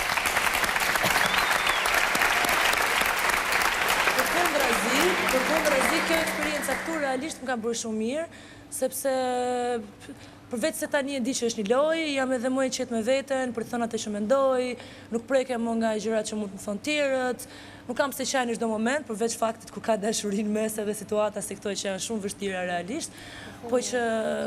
përkundrazi, përkundrazi kjo eksperiencë këtu realisht më ka bërë shumë mirë, sepse përveç se tani e di që është një lojë, jam edhe më e qetë me veten, për të thënë atë që mendoj, nuk preke më nga gjërat që mund të më thonë tjerët, nuk kam se qaj në çdo moment, përveç faktit ku ka dashurin mes edhe situata si këto që janë shumë vështira realisht, po që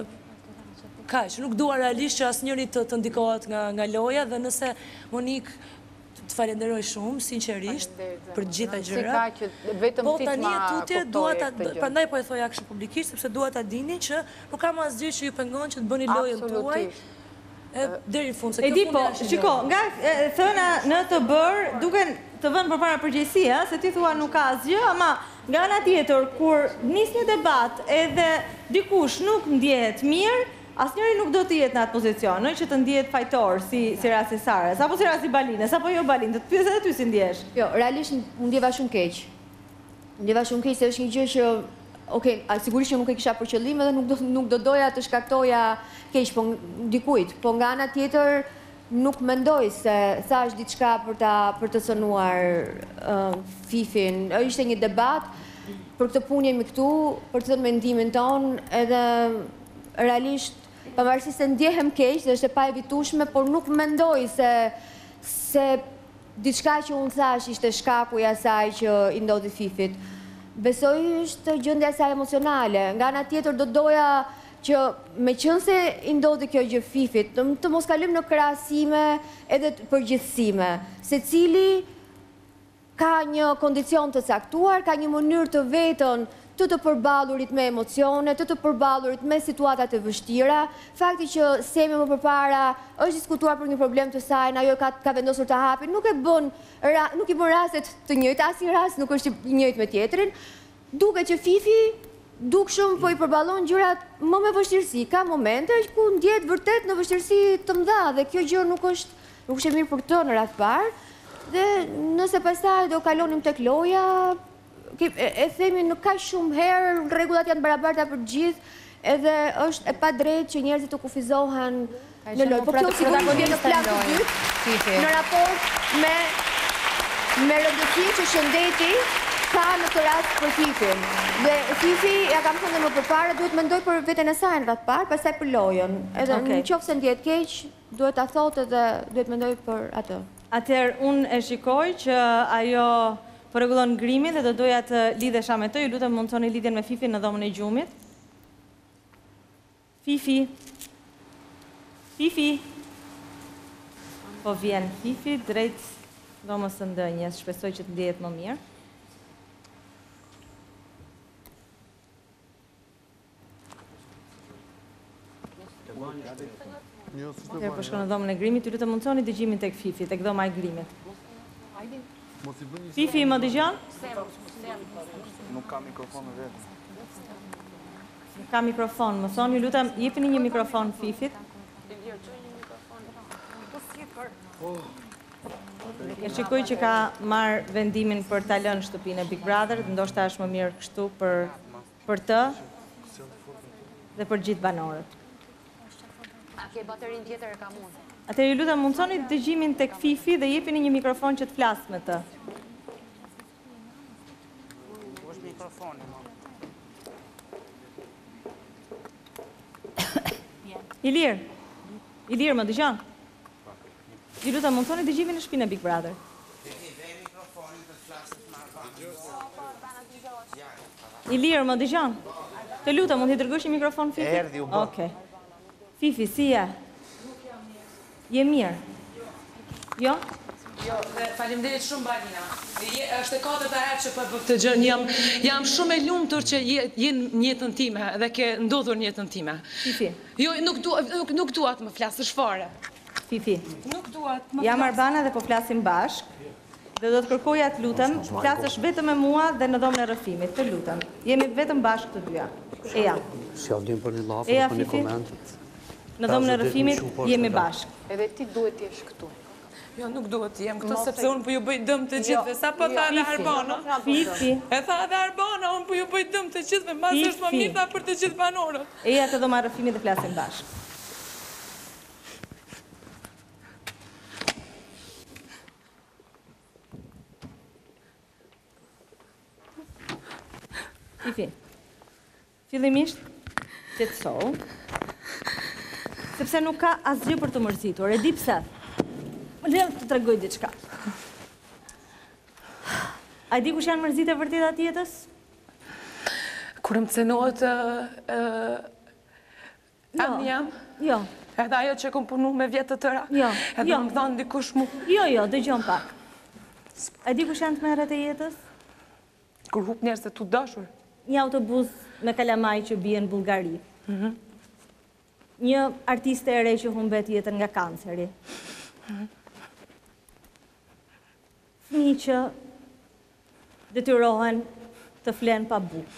ka që nuk dua realisht që asnjëri të të ndikohet nga nga loja, dhe nëse Monik të falenderoj shumë, sinqerisht, për gjitha gjërat. Po tani e tutje, prandaj po e thoja kështu publikisht, sepse dua ta dini që nuk kam asgjë që ju pengon që të bëni lojën tuaj. Deri në fund, se kjo fundi është. Shiko, nga thëna në të bërë, duken të vënë përpara përgjegjësia, se ti thua nuk ka asgjë, ama nga ana tjetër, kur nis një debat edhe dikush nuk ndjehet mirë, asnjëri nuk do të jetë në atë pozicion, që të ndjehet fajtor, si rasti Sarës, apo si rasti Balines, apo jo Balin, të të pyes edhe ty si ndjesh. Jo, realisht më ndjeva shumë keq. Më ndjeva shumë keq, se është një gjë që, okej, sigurisht që nuk e kisha për qëllim edhe nuk do doja të shkaktoja keq dikujt, po nga ana tjetër nuk mendoj se thash diçka për të cënuar Fifin. Ishte një debat, për këtë punë jemi këtu, për të thënë mendimin ton, edhe realisht pavarësisht se ndjehem keq dhe është e pa evitueshme, por nuk mendoj se se diçka që unë thash ishte shkaku i asaj që i ndodhi Fifit. Besoj është gjendja e saj emocionale. Nga ana tjetër do doja që me qënë se i ndodhi kjo gjë Fifit, të mos kalim në krahasime edhe përgjithësime, se cili ka një kondicion të caktuar, ka një mënyrë të vetën të të përballurit me emocione, të të përballurit me situatat e vështira. Fakti që Semi më përpara është diskutuar për një problem të saj, ajo ka vendosur të hapi, nuk e bën, nuk i bën rastet të njëjtë, asnjë rast nuk është i njëjtë me tjetrin. Duket që Fifi dukshëm po i përballon gjërat më me vështirësi. Ka momente ku ndjet vërtet në vështirësi të mëdha dhe kjo gjë nuk është nuk është e mirë për këtë në radh parë. Dhe nëse pastaj do kalonim tek loja, e themi në kaq shumë herë rregullat janë barabarta për gjithë, edhe është e padrejtë që njerëzit të kufizohen në lojë. Po kjo sigurisht vjen në plan të dytë, në raport me me rëndësinë që shëndeti ka në këtë rast për Fifin. Dhe Fifi, ja kam thënë më përpara, duhet mendoj për veten e saj në radh parë, pastaj për lojën. Edhe nëse ndjet keq, duhet ta thotë dhe duhet mendoj për atë. Atëherë unë e shikoj që ajo po rregullon ngrimin dhe do doja të lidhesha me të. Ju lutem mundtoni lidhjen me Fifin në dhomën e gjumit. Fifi. Fifi. Po vjen Fifi drejt dhomës së ndënjes. Shpresoj që të ndihet më mirë. Dhe po shkon në dhomën e grimit, ju lutem mundtoni dëgjimin tek Fifi, tek dhoma e grimit. Fifi, më dëgjon? Nuk ka mikrofon në vetë. Nuk ka mikrofon, më thonë, ju lutem, jepini një mikrofon Fifit. E shikoj që ka marrë vendimin për ta lënë shtëpinë e Big Brother, ndoshta është më mirë kështu për për të dhe për gjithë banorët. A ke baterin tjetër e kam unë? Atëherë ju lutem mundësoni dëgjimin tek Fifi dhe jepini një mikrofon që të flasë me të. Është mikrofoni, mo. Ilir, Ilir, më dëgjon? Ju lutem mundësoni dëgjimin në shtëpinë e Big Brother. Ilir, më dëgjon? Të lutem, mund t'i dërgosh një mikrofon Fifi? Erdhi u bë. Okej. Fifi, si je? Je mirë? Jo? Jo, dhe faleminderit shumë Balina. Është e katërta herë që po bëj këtë gjë. Jam jam shumë e lumtur që je në jetën time dhe ke ndodhur në jetën time. Fifi. Jo, nuk dua nuk, nuk dua të më flasësh fare. Fifi. Nuk dua të më. Jam Arbana dhe po flasim bashk. Dhe do të kërkoja të lutem, flasësh vetëm me mua dhe në dhomën e rrëfimit, të lutem. Jemi vetëm bashkë të dyja. Eja. S'jallim për një lafë, për një koment. Në dhomën e rrëfimit jemi bashkë. Edhe ti duhet t'jesh këtu. Jo, nuk duhet të jem këto, sepse unë po ju bëj dëm të gjithve. Sa po tha dhe Arbana? Fifi. E tha dhe Arbana, unë po ju bëj dëm të gjithve, mas është më mirë tha për të gjithë banorët. Eja të do marrë rëfimi dhe flasim bashkë. Fifi, fillimisht, qetësohu, sepse nuk ka asgjë për të mërzitur, e di pse. Më lërë të tregoj diçka. A di kush janë mërzit e vërtet atë jetës? Kur më cenohet anë jam? Jo. Edhe ajo që kom punu me vjetë të tëra? Jo. Edhe më thonë dikush mu? Jo, jo, dëgjon pak. A di kush janë të merret e jetës? Kur hup njerëz të tu dashur? Një autobus me kalamaj që bie në Bullgari. Një artiste e re që humbet jetën nga kanceri. Fëmijë që detyrohen të flenë pa bukë.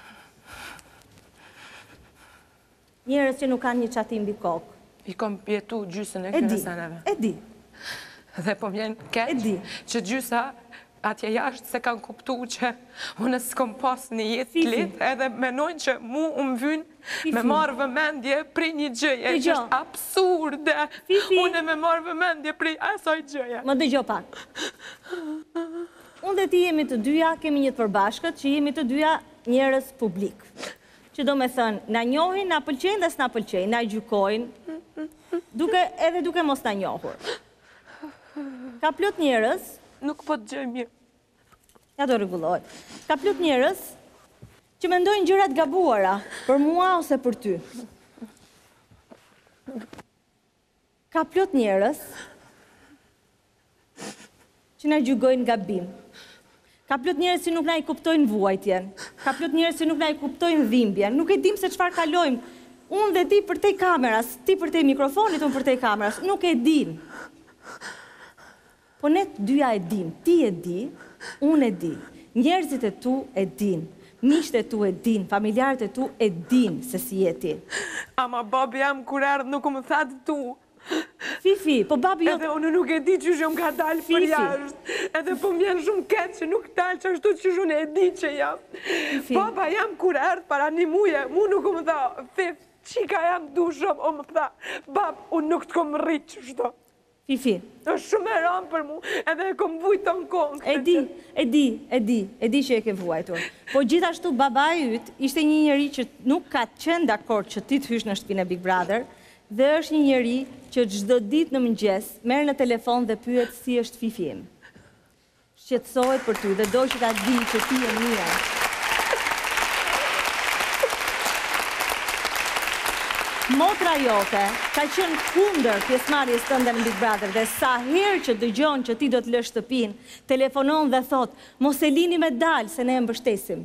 Njerëz që nuk kanë një qatim mbi kokë. I kom pjetu gjysën e këtyre seneve. E di. Dhe po mjen keq që gjysa atje jashtë se kanë kuptu që unë s'kom pas një jetë lit, edhe menojnë që mu umë vynë me marrë vëmendje pri një gjëje, që është absurde. Unë me marrë vëmendje pri asaj gjëje. Më dëgjo pak. Unë dhe ti jemi të dyja, kemi një të përbashkët, që jemi të dyja njerëz publik. Që do me thënë, na njohin, na pëlqejnë dhe s'na pëlqejnë, na gjykojnë, edhe duke mos na njohur. Ka plot njerëz, nuk po të gjej mirë. Ja do rregulloj. Ka plot njerëz që mendojnë gjërat gabuara për mua ose për ty. Ka plot njerëz që na gjykojnë gabim. Ka plot njerëz që nuk na i kuptojnë vuajtjen. Ka plot njerëz që nuk na i kuptojnë dhimbjen. Nuk e dim se çfarë kalojmë. Unë dhe ti përtej kameras, ti përtej mikrofonit, unë përtej kameras. Nuk e dim. Po ne të dyja e dim, ti e di, unë e di, njerëzit e tu e din, miqtë e tu e din, familjarët e tu e din se si jeti. Ama babi jam kur erdhë nuk më thatë tu. Fifi, po babi jo... Edhe unë nuk e di që shumë ka dalë për jashtë. Edhe po më vjen shumë ketë që nuk dalë që ashtu që shumë e di që jam. Baba jam kur erdhë para një muje, mu nuk më tha, Fif, qika jam du shumë, o më tha, bab, unë nuk të kom rritë që shto. Fifi. është shumë e ramë për mu, edhe e kom vujtë të në kongë. E di, e di, e di, e di që e ke vuajtur. Po gjithashtu babaj yt ishte një njeri që nuk ka qenë dakord që ti të hysh në shtëpinë e Big Brother, dhe është një njeri që çdo ditë në mëngjes merr në telefon dhe pyet si është Fifi im. Shqetësohet për ty dhe do që ta di që ti je mirë. Motra jote ka qenë kundër pjesëmarrjes tënde në Big Brother dhe sa herë që dëgjon që ti do të lësh shtëpinë, telefonon dhe thot, mos e lini me dalë se ne e mbështesim.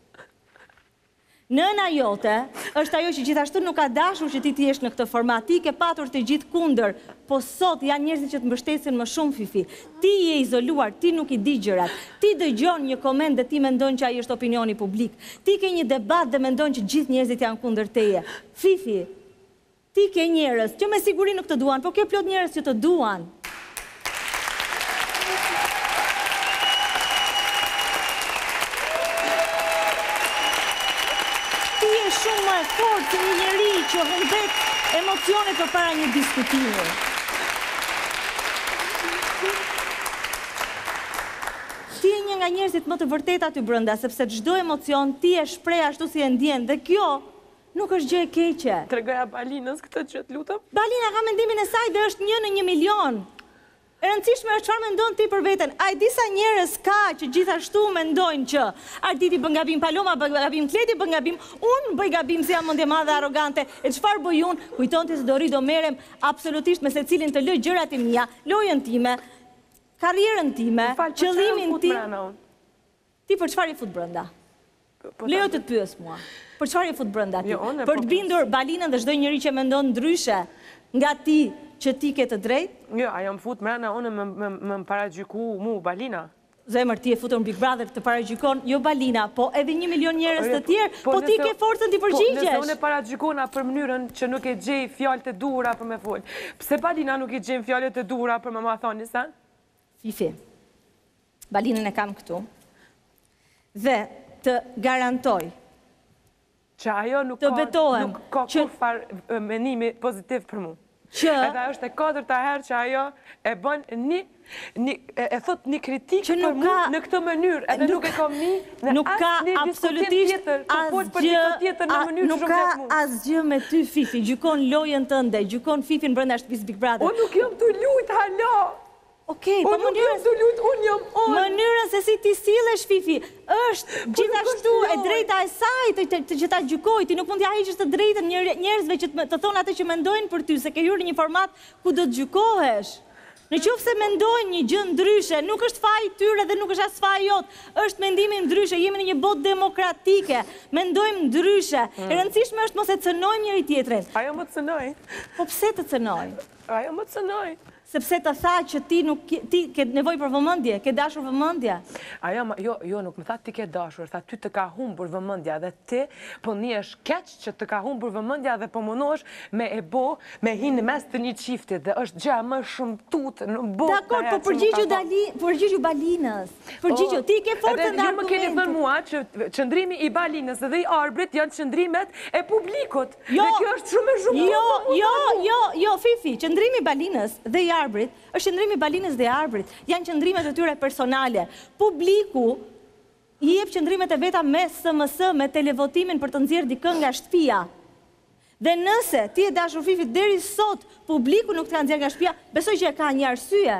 Nëna jote është ajo që gjithashtu nuk ka dashur që ti të jesh në këtë format. Ti ke patur të gjithë kundër, po sot janë njerëzit që të mbështesin më shumë, Fifi. Ti je izoluar, ti nuk i di gjërat. Ti dëgjon një koment dhe ti mendon që ai është opinioni publik. Ti ke një debat dhe mendon që gjithë njerëzit janë kundër teje. Fifi, ti ke njerëz që me siguri nuk të duan, po ke plot njerëz që të duan. Ti je shumë më e fortë se një njeri që humbet emocione përpara një diskutimi. Ti je një nga njerëzit më të vërtetë aty brenda, sepse çdo emocion ti e shpreh ashtu si e ndjen dhe kjo nuk është gjë e keqe. Tregoja Balinës këtë që të lutem. Balina ka mendimin e saj dhe është një në një milion. E rëndësishme është çfarë mendon ti për veten. Ai disa njerëz ka që gjithashtu mendojnë që Arditi bën gabim, Paloma bën gabim, Kleti bën gabim, unë bëj gabim se jam mendje madhe arrogante. E çfarë bëj unë? Kujtonte se do ri do merrem absolutisht me secilin të lë gjërat e mia, lojën time, karrierën time, qëllimin tim. Ti për çfarë i fut brenda? Lejo të të pyes mua. Për çfarë i fut brenda ti? Për të bindur Balinën dhe çdo njeri që mendon ndryshe nga ti që ti ke të drejtë? Jo, ajo më fut mrena, unë më më paragjyku mu, Balina. Zemër, ti e futur në Big Brother të paragjykon, jo Balina, po edhe një milion njerëz të tjerë, po ti ke forcën t'i përgjigjesh. Po nëse unë e paragjykona për mënyrën që nuk e gjej fjalët e duhura për me folë, pse Balina nuk e gjej fjalët e duhura për me ma thoni sa? Fifi, Balinën e kam këtu, dhe të garantoj, që ajo nuk ka kur farë menimi pozitiv për mu. Edhe është e katërta herë që ajo e bën një, e thot një kritikë për mu në këtë mënyrë, edhe nuk e kom një në asë një diskutim tjetër, të folë për një tjetër në mënyrë shumë të mu. Nuk ka asgjë me ty, Fifi, gjykon lojën tënde, gjykon Fifin brenda shtëpisë Big Brother. O nuk jam të lujt, halo! Okej, po mënyrën se si ti sillesh, Fifi, është gjithashtu e drejta e saj të që ta gjykoj, ti nuk mund t'ja heqësh të drejtën njerëzve që të thonë atë që mendojnë për ty, se ke hyrë në një format ku do të gjykohesh. Në qoftë se mendojnë një gjë ndryshe, nuk është faji tyre dhe nuk është as faji jot, është mendimi ndryshe, jemi në një botë demokratike, mendojmë ndryshe. E rëndësishme është mos e cënojmë njëri tjetrin. Ajo më cënoj. Po pse të cënoj? Ajo më cënoj. Sepse të tha që ti ke nevoj për vëmëndje, ke dashur vëmëndja. Ajo, jo, nuk më tha ti ke dashur, tha ty të ka humbur vëmëndja dhe ti, po një është keq që të ka humbur vëmëndja dhe po mënosh me e bo, me hinë në mes të një qiftit dhe është gjë më shumë tutë në botë. Dakor, po përgjigju Balinës, përgjigju, ti ke fortën dhe argumente. Edhe ju më keni thënë mua që qëndrimi i Balinës dhe i Arbrit janë qëndrimet e publikut. Dhe kjo është shumë e shumë. Jo, jo, jo, jo, Fifi, qëndrimi i Balinës dhe i Arbrit, është qëndrimi Balinës dhe Arbrit, janë qëndrimet e tyre personale. Publiku i jep qëndrimet e veta me S M S, me televotimin për të nxjerrë dikën nga shtëpia. Dhe nëse ti e dashur Fifi deri sot, publiku nuk të ka nxjerrë nga shtëpia, besoj që e ka një arsye.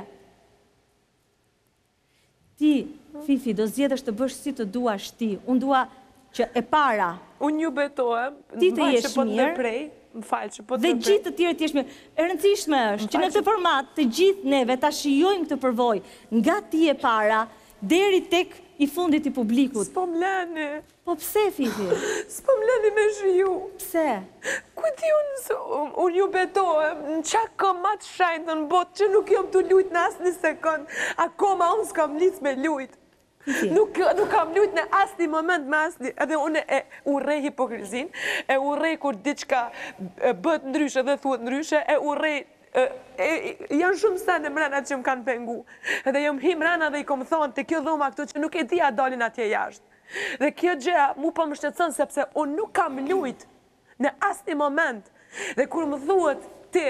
Ti, Fifi, do zgjedhësh të bësh si të duash ti. Unë dua që e para, unë ju betohem, ti të jesh mirë, më falë që po të dhe gjithë të tjerë t'jesh mirë. E rëndësishme është që në këtë format të gjithë neve ta shijojmë këtë përvoj nga ti e para deri tek i fundit i publikut. S'po m'leni. Po pse, Fifi? S'po m'leni me shiju. Pse? Kuti unë, unë ju betohem, në qa kam matë shajnë të në botë që nuk jom të lujt në asë një sekund, akoma unë s'kam lisë me lujt. Nuk kam lujt në asni moment me asni, edhe unë e urej hipokrizin, e urej kur diqka bët ndryshe dhe thuët ndryshe, e urej, janë shumë sene mrena që më kanë pengu, edhe jam hi mrena dhe i kom thonë të kjo dhoma këtu që nuk e dhja dalin atje jashtë. Dhe kjo gjëja mu po më shtetëson sepse unë nuk kam lujt në asni moment, dhe kur më thuët ti,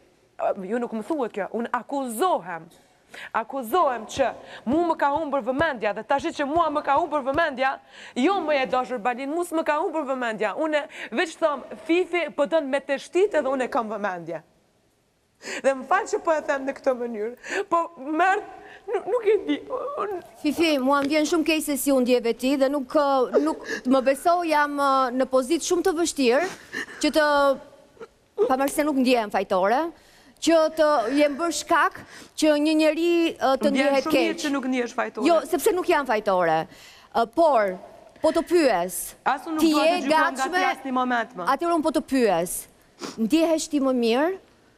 ju nuk më thuët kjo, unë akuzohem, akuzohem që mu më ka humbër vëmendja dhe tashi që mua më ka humbër vëmendja, jo më e dashur Balin, mu së më ka humbër vëmendja. Une veç thëmë, Fifi po dënë me të shtit edhe une kam vëmendja. Dhe më falë që po e them në këtë mënyrë, po mërë, nuk e di. Fifi, mua më vjen shumë keq se si unë ndjeve ti dhe nuk më besoj jam në pozit shumë të vështirë që të, pa mërë se nuk ndjehem fajtore, që të jem bërë shkak që një njeri të ndjehet keq. Ndjehem shumë jetë që nuk ndjehesh fajtore. Jo, sepse nuk jam fajtore. Por, po të pyes, ti je gatshme, atër unë po të pyes, ndjehesh ti më mirë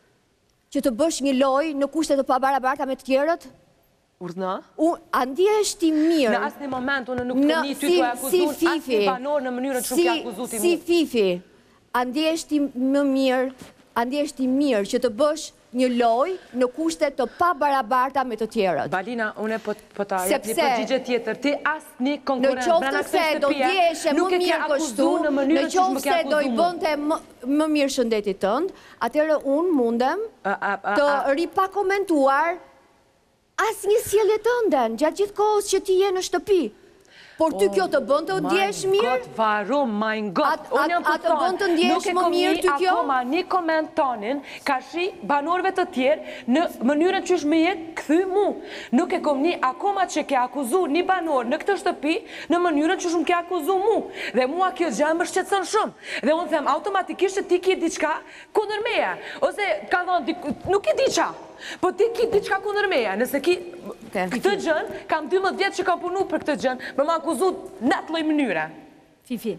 që të bësh një loj në kushtet të pabarabarta me të tjerët? Urdhna? A ndjehesh ti mirë? Në asë një moment, unë nuk të një ty të akuzun, asë një banor në mënyrën që kja akuzuti mu. Si Fifi, a ndjehesh ti më mirë, a ndjehesh ti mirë që të bësh një loj në kushtet të pa barabarta me të tjerët. Balina, une po të arjet një përgjigje tjetër, ti asë një konkurent, në qoftë se do ndjeheshe më mirë kështu, në qoftë se do i bënte më mirë shëndetit tënd, atërë unë mundem të ripa komentuar asë një sjellje tënden, gjatë gjithë kohës që ti je në shtëpi. Por ty kjo të bënd të ndjesh mirë? My God, varum, my God. A të bënd të ndjesh më mirë ty kjo? Nuk e komi akoma një komentanin ka shi banorve të tjerë në mënyrën që shme je këthy mu. Nuk e komi akoma që ke akuzu një banor në këtë shtëpi në mënyrën që shme ke akuzu mu. Dhe mua kjo gjë më shqetëson shumë. Dhe unë them automatikisht që ti ki diqka kundër meja. Ose ka thonë, nuk ki diqa. Po ti ki diqka kundër meja, nëse ki këtë gjën, kam dymbëdhjetë vjetë që kam punu për këtë gjën, më më akuzut në të loj mënyre. Fifi,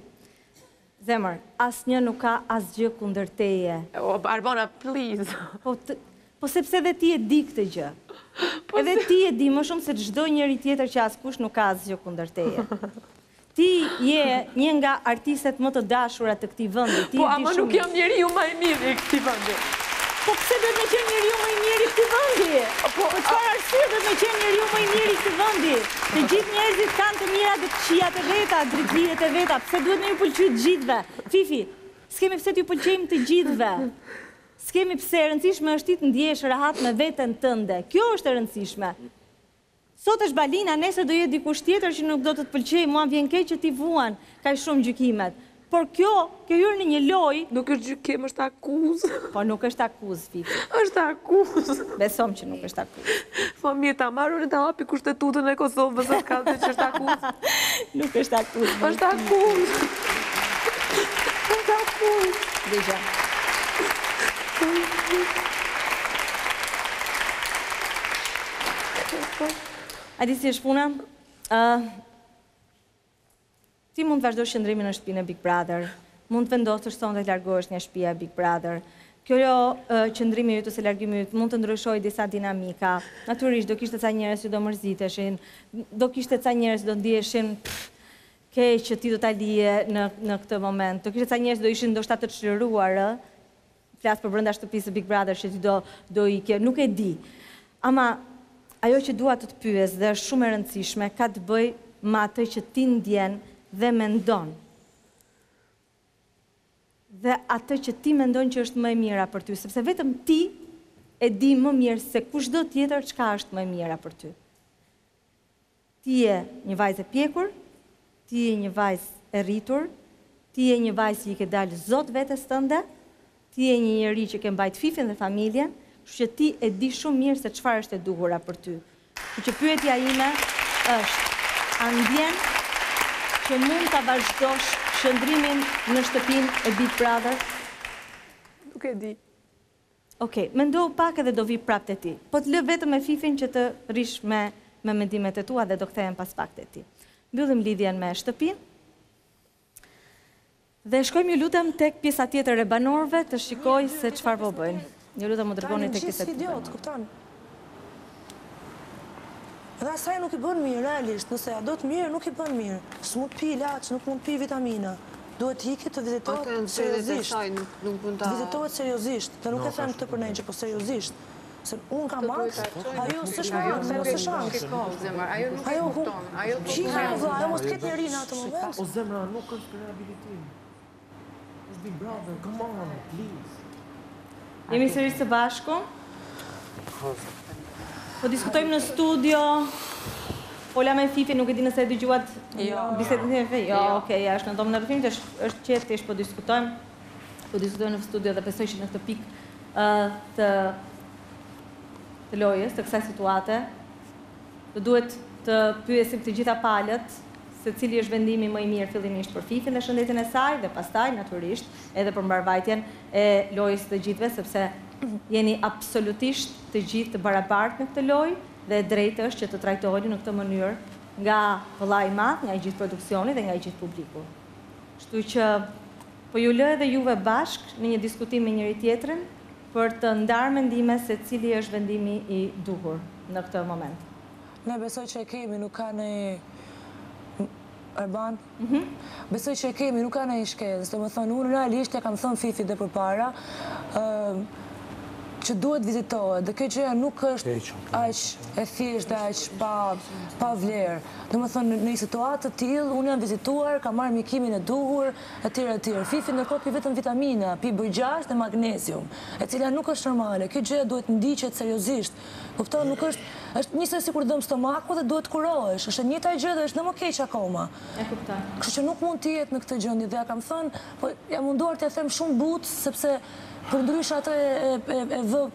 zemër, asë një nuk ka asë gjë kundër teje. O, Arbona, please. Po sepse edhe ti e di këtë gjë. Edhe ti e di më shumë se çdo njeri tjetër që askush nuk ka asgjë kundër teje. Ti je një nga artistet më të dashurat të këtij vendi. Po, ama nuk jam njeriu më i mirë i këtij vendi. Po pse duhet me qenë njeriu më i mirë i këtij vendi? Po çfarë arsye duhet me qenë njeriu më i mirë i këtij vendi? Të gjithë njerëzit kanë të mirat dhe të këqijat e veta, drejtëlijet e veta. Pse duhet me ju pëlqy të gjithëve? Fifi, s'kemi pse t'ju pëlqejmë të gjithëve. S'kemi pse, e rëndësishme është ti të ndjesh rahat me veten tënde. Kjo është e rëndësishme. Sot është Balina, nesër do jetë dikush tjetër që nuk do të të pëlqejë, mua vjen keq që ti vuan kaq shumë gjykimet. Por kjo, kjo hyrë në një loj... Nuk është gjykim, është akuzë. Po nuk është akuzë, Fifi. është akuzë. Besom që nuk është akuzë. Po mirë, ta marrën e ta hapi kushtetutën e Kosovës, është ka dhe që është akuzë. Nuk është akuzë. është akuzë. është akuzë. Dëgja. A di si është puna? Ti mund të vazhdosh qëndrimin në shtëpinë e Big Brother, mund të vendosësh sonë dhe të largohesh nga shtëpia e Big Brother. Kjo qëndrimi yt ose largimi yt mund të ndryshojë disa dinamika. Natyrisht do kishte ca njerëz që do mërziteshin, do kishte ca njerëz që do ndiheshin keq që ti do ta lije në në këtë moment. Do kishte ca njerëz që do ishin ndoshta të çliruar, flas për brenda shtëpisë së Big Brother që ti do do ikje, nuk e di. Ama ajo që dua të të pyes dhe është shumë e rëndësishme ka të bëjë me atë që ti ndjen dhe mendon. Dhe atë që ti mendon që është më e mira për ty, sepse vetëm ti e di më mirë se kushdo tjetër çka është më e mira për ty. Ti je një vajzë e pjekur, ti je një vajzë e rritur, ti je një vajzë që i ke dalë zot vetes tënde, ti je një njeri që ke mbajt Fifin dhe familjen, kështu që ti e di shumë mirë se çfarë është e duhura për ty. Kështu që pyetja ime është, a ndjen që mund të vazhdosh shëndrimin në shtëpinë e Big Brother? Nuk e di. Okej, mendo pak edhe do vi prapë te ti. Po të lë vetëm me Fifin që të rish me me mendimet e tua dhe do kthehem pas pak te ti. Mbyllim lidhjen me shtëpinë. Dhe shkojmë ju lutem tek pjesa tjetër e banorëve të shikoj se çfarë po bëjnë. Ju lutem më dërgoni tek pjesa tjetër. Idiot, kupton? Dhe asaj nuk i bën mirë, realisht, nëse ja do të mirë, nuk i bën mirë. S'mund pi ilaç, nuk mund pi vitamina. Duhet ikit të vizitohet seriozisht. Vizitohet seriozisht, dhe nuk e them këtë për nejgjë, po seriozisht. Se unë kam marrë, ajo së shmangë, ajo së shangë. Ajo nuk e kupton, ajo të qika e vla, ajo mos ketë njeri në atë moment. O zemra, nuk është për rehabilitim. It's Big Brother, come on, please. Jemi sërish së bashku. Po diskutojmë në studio. Pola me Fifi, nuk e di nëse e dëgjuat bisedën e Fifi. Jo, okej, është në domë në rëfimit, është qetë të ishë po diskutojmë. Po diskutojmë në studio dhe besoj që në këtë pikë të të lojës, të kësaj situate, të duhet të pyesim të gjitha palët se cili është vendimi më i mirë fillimisht për Fifin dhe shëndetin e saj, dhe pastaj, naturisht, edhe për mbarvajtjen e lojës të gjithve, sepse jeni absolutisht të gjithë të barabartë në këtë lojë dhe drejtë është që të trajtoheni në këtë mënyrë nga vëllai i madh, nga i gjithë produksioni dhe nga i gjithë publiku. Kështu që po ju lë edhe juve bashk në një diskutim me njëri tjetrin për të ndarë mendime se cili është vendimi i duhur në këtë moment. Ne besoj që e kemi, nuk ka në Arban, besoj që e kemi, nuk ka në i shkendës. Do më thonë, unë realisht ja kam thonë Fifi dhe për para, që duhet vizitohet, dhe kjo gjëja nuk është aq e thjesht dhe aq pa vlerë. Do më thonë, në një situatë të tillë, unë jam vizituar, kam marrë mjekimin e duhur, etj etj. Fifi ndërkohë pi vetëm vitamina, pi B gjashtë dhe magnesium, e cila nuk është normale. Kjo gjëja duhet ndiqet seriozisht. Kupton, nuk është, është njësoj sikur dëm stomaku dhe duhet kurohesh. Është e njëjta gjë dhe është në më keq akoma. E kuptoj. Kështu që nuk mund të jetë në këtë gjendje dhe ja kam thënë, po jam munduar t'ia them shumë butë sepse për ndrysh atë e vë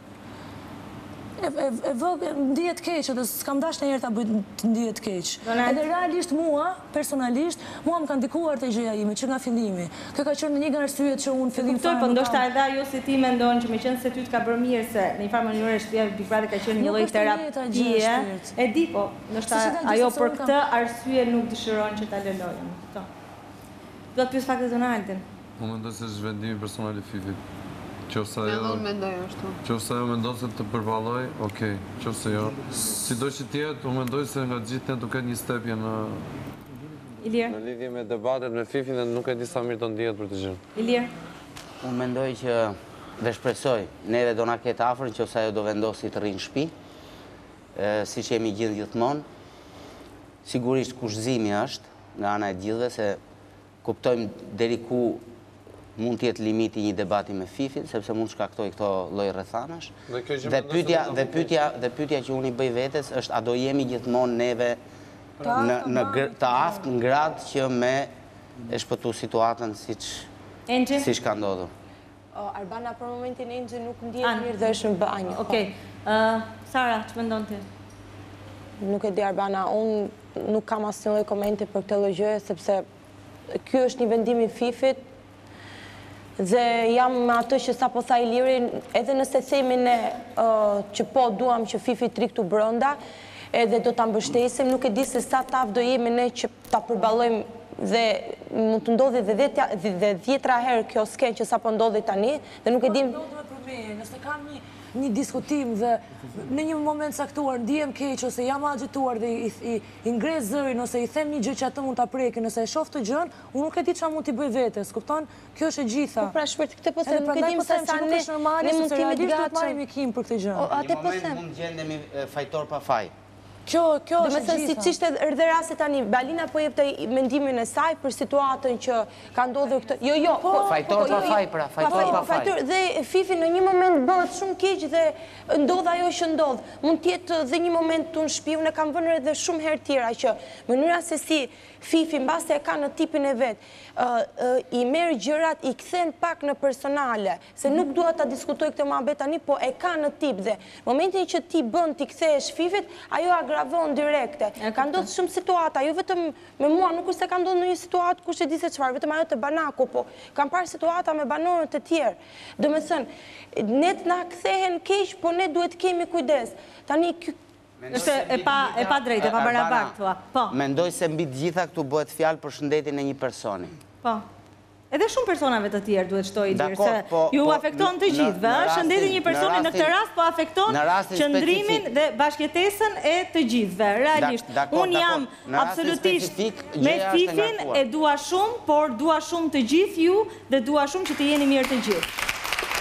e vë ndihet keq, dhe s'kam dashur ndonjëherë ta bëj të ndihet keq. Edhe realisht mua, personalisht, mua më ka ndikuar te gjëja ime që nga fillimi. Kjo ka qenë një nga arsyet që unë fillim fare. Po ndoshta edhe ajo se ti mendon që meqense se ty të ka bërë mirë se në një farë mënyrë shtëpia Big Brother ka qenë një lloj terapie. E di, po, ndoshta ajo për këtë arsye nuk dëshiron që ta lëlojmë. Kupton. Do të pyes fakti Donaldin. Unë mendoj se është vendimi personal i Fifit. Qofse Me ajo... dhe unë mendoj ashtu. Qofse ajo mendon se të përballoj, okej. Qofse jo. Sido që tjetë, unë mendoj se nga gjithë të ketë një stepje në... Ilir? Në lidhje me debatet me Fifin dhe nuk e di sa mirë do ndihet për të gjë. Ilir? Unë mendoj që dhe shpresoj, neve do na ketë afër nëse ajo do vendosi të rrinë në shtëpi, si që jemi gjithë gjithmonë. Sigurisht kushëzimi është nga ana e gjithëve, se kuptojmë deri ku mund të jetë limiti një debati me Fifin, sepse mund shkaktoj këto lloj rrethanash. Dhe pyetja dhe pyetja dhe pyetja që unë i bëj vetes është a do jemi gjithmonë neve në të aftë në grad që me e shpëtu situatën siç siç ka ndodhur. Arbana, për momentin Enxhi nuk ndihet mirë dhe është në banjë. Okej. Sara, që mendon ti? Nuk e di Arbana, unë nuk kam asnjë lloj komente për këtë lloj gjëje, sepse ky është një vendim i Fifit dhe jam me atë që sapo tha Iliri, edhe nëse themi ne që po duam që Fifi të ri këtu brenda, edhe do ta mbështesim, nuk e di se sa taf do jemi ne që ta përballojmë dhe mund të ndodhi dhe dhjetra herë kjo sken që sapo ndodhi tani dhe nuk e dim... Nëse kam një diskutim dhe në një moment saktuar ndihem keq ose jam agituar dhe i ngres zërin ose i them një gjë që atë mund ta prekin, nëse e shoh të gjën, unë nuk e di çfarë mund t'i bëj vetes, kupton? Kjo është e gjitha. Po pra shpërt këtë po se nuk e dim se sa ne ne mund të jemi të gatshëm mikim për këtë gjë. Atë po them. Mund gjendemi fajtor pa faj. Kjo, kjo është gjitha. Si që ishte erdhe rasti tani, Balina po jep të mendimin e saj për situatën që ka ndodhur këtë... Jo, jo, fajtor pa faj, pra, fajtor pa faj. Dhe Fifi në një moment bëhet shumë keq dhe ndodh ajo që ndodh. Mund tjetë dhe një moment të në shpi, unë e kam vënër edhe shumë herë tjera që mënyra se si Fifi mbase e ka në tipin e vetë, i merë gjërat, i kthen pak në personale, se nuk dua ta diskutoj këtë më abet tani, po e ka në tip dhe momentin që ti bën t'i kthehesh Fifit, ajo agravon direkte. Ka ndodhur shumë situata, jo vetëm me mua, nuk është se ka ndodhur në një situatë kush e di se çfarë, vetëm ajo te Banaku, po kam parë situata me banorët e tjerë. Domethënë, ne na kthehen keq, po ne duhet kemi kujdes. Tani është e pa drejtë, e pa barabartë, thua. Po. Mendoj se mbi të gjitha këtu bëhet fjalë për shëndetin e një personi. Po. Edhe shumë personave të tjerë duhet shtoj dirë, se ju afekton të gjithve, shëndetin një personi në këtë rast po afekton qëndrimin dhe bashkëjetesën e të gjithve, realisht. Unë jam absolutisht me Fifin, e dua shumë, por dua shumë të gjithë ju dhe dua shumë që të jeni mirë të gjithë.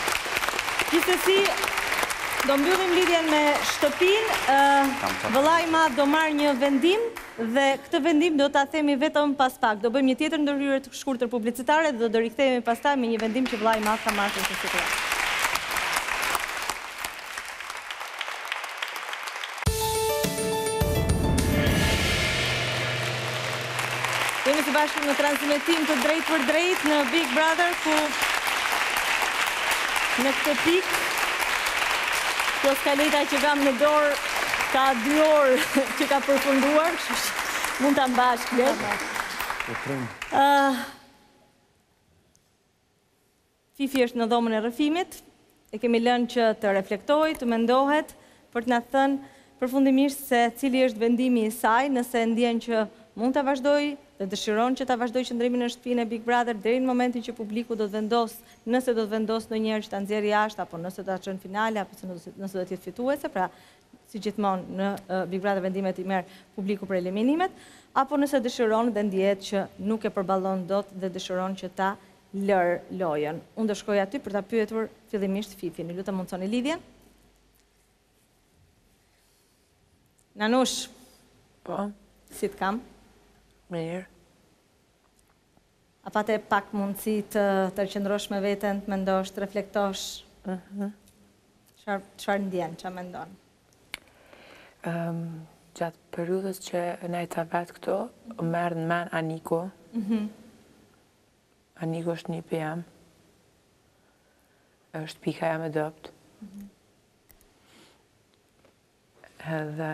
Gjithsesi, do mbyllim lidhjen me shtëpin, vëllai i madh do marrë një vendim dhe këtë vendim do ta themi vetëm pas pak. Do bëjmë një tjetër ndërhyrje të shkurtër publicitare dhe do të rikthehemi pastaj me një vendim që vëllai i madh ka marrë në situatë. Jemi së bashku në transmetim të drejt për drejt në Big Brother, ku në këtë pikë kjo skaleta që kam në dorë ka dy orë që ka përfunduar, mund të mbash këtë. Fifi është në dhomën e rrëfimit, e kemi lënë që të reflektoj, të mendohet, për të na thënë përfundimisht se cili është vendimi i saj, nëse ndjen që mund të vazhdoj dhe dëshiron që ta vazhdoj qëndrimin në shtëpinë e Big Brother deri në momentin që publiku do të vendos, nëse do të vendos ndonjëherë që ta nxjerrë jashtë apo nëse do ta çon finale apo nëse do të jetë fituese, pra si gjithmonë në Big Brother vendimet i merr publiku për eliminimet, apo nëse dëshiron dhe ndjehet që nuk e përballon dot dhe dëshiron që ta lër lojën. Unë do shkoj aty për ta pyetur fillimisht Fifin. Ju lutem mundsoni lidhjen. Nanush. Po. Si të kam? Mirë. A pate pak mundësi të tërqëndrosh me veten, të mendosh, të reflektosh? Çfarë ndjen, çfarë mendon? Gjatë periudhës që ne ta vetë këto, merë në men Aniko. Aniko është një për jam. është pika jam e dopt. Edhe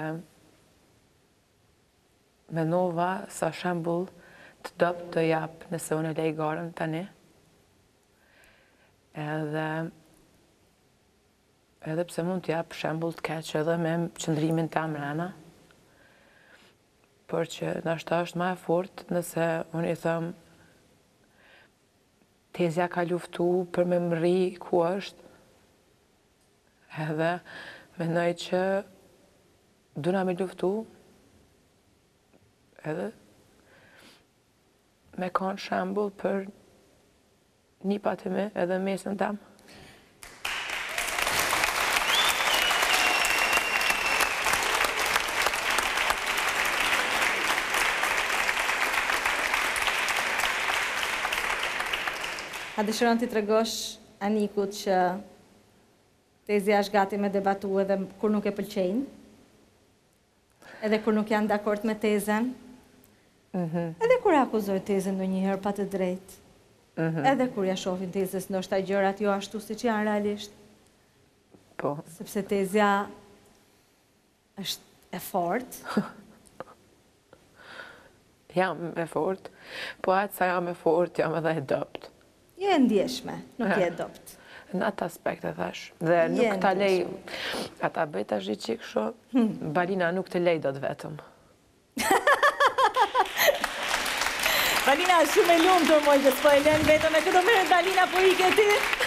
menova sa shembull të dopt të jap nëse unë e lej garën tani. Edhe edhe pse mund të jap shembull të keq edhe me qëndrimin tam mrena. Por që ndoshta është më e fortë nëse unë i them Tezja ka luftu për me mri ku është, edhe mendoj që duna me luftu, edhe me kanë shambull për një patime edhe mesën tam. A dëshiron ti të tregosh Anikut që Tezja është gati me debatu edhe kur nuk e pëlqejnë? Edhe kur nuk janë dakord me Tezen? Edhe kur akuzoj Tezen ndonjëherë pa të drejtë? Edhe kur ja shohin Tezës ndoshta gjërat jo ashtu siç janë realisht? Po. Sepse Tezja është e fortë. Jam e fortë, po atë sa jam e fortë, jam edhe e dopt. Je e ndjeshme, nuk je e dopt. Në atë aspekt e thash. Dhe nuk ta lej, ata bëjt a zhi qikë sho, Balina nuk të lej do të vetëm. Balina është shumë e lumë të moj që s'po e len vetëm, e këto meret Balina po i këti.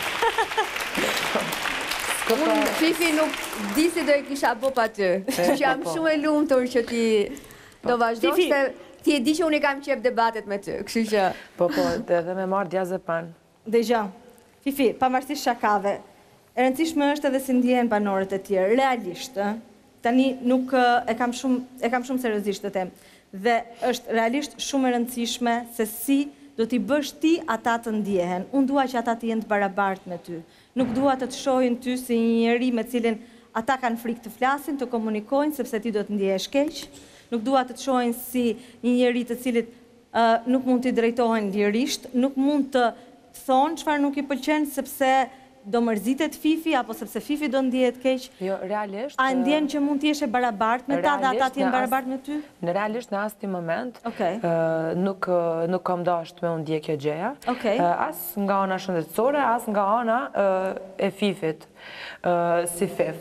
Unë Fifi nuk di si do e kisha bo pa ty. Që jam shumë e lumë tërë që ti do vazhdo, se ti e di që unë i kam qep debatet me ty, kështu që... Po, po, edhe me marrë djazë pan. Dhe gjë, Fifi, pavarësisht shakave, e rëndësishme është edhe si ndjen banorët e tjerë, realisht, tani nuk e kam shumë seriozisht të tem, dhe është realisht shumë e rëndësishme se si do t'i bësh ti ata të ndjehen. Unë dua që ata të jenë të barabartë me ty. Nuk dua të të shohin ty si një njeri me cilin ata kanë frikë të flasin, të komunikojnë, sepse ti do të ndjehesh keq. Nuk dua të të shohin si një njeri të cilit nuk mund t'i drejtohen lirisht, nuk mund të thonë çfarë nuk i pëlqen sepse do mërzitet Fifi, apo sepse Fifi do ndjehet keq. Jo, realisht... A ndjen që mund t'jeshe barabartë me ta dhe ata t'jenë barabartë me ty? Në realisht, në asë ti moment, nuk kam dasht me unë ndje kjo gjeja. As nga ona shëndetësore, as nga ona e Fifit, si Fif.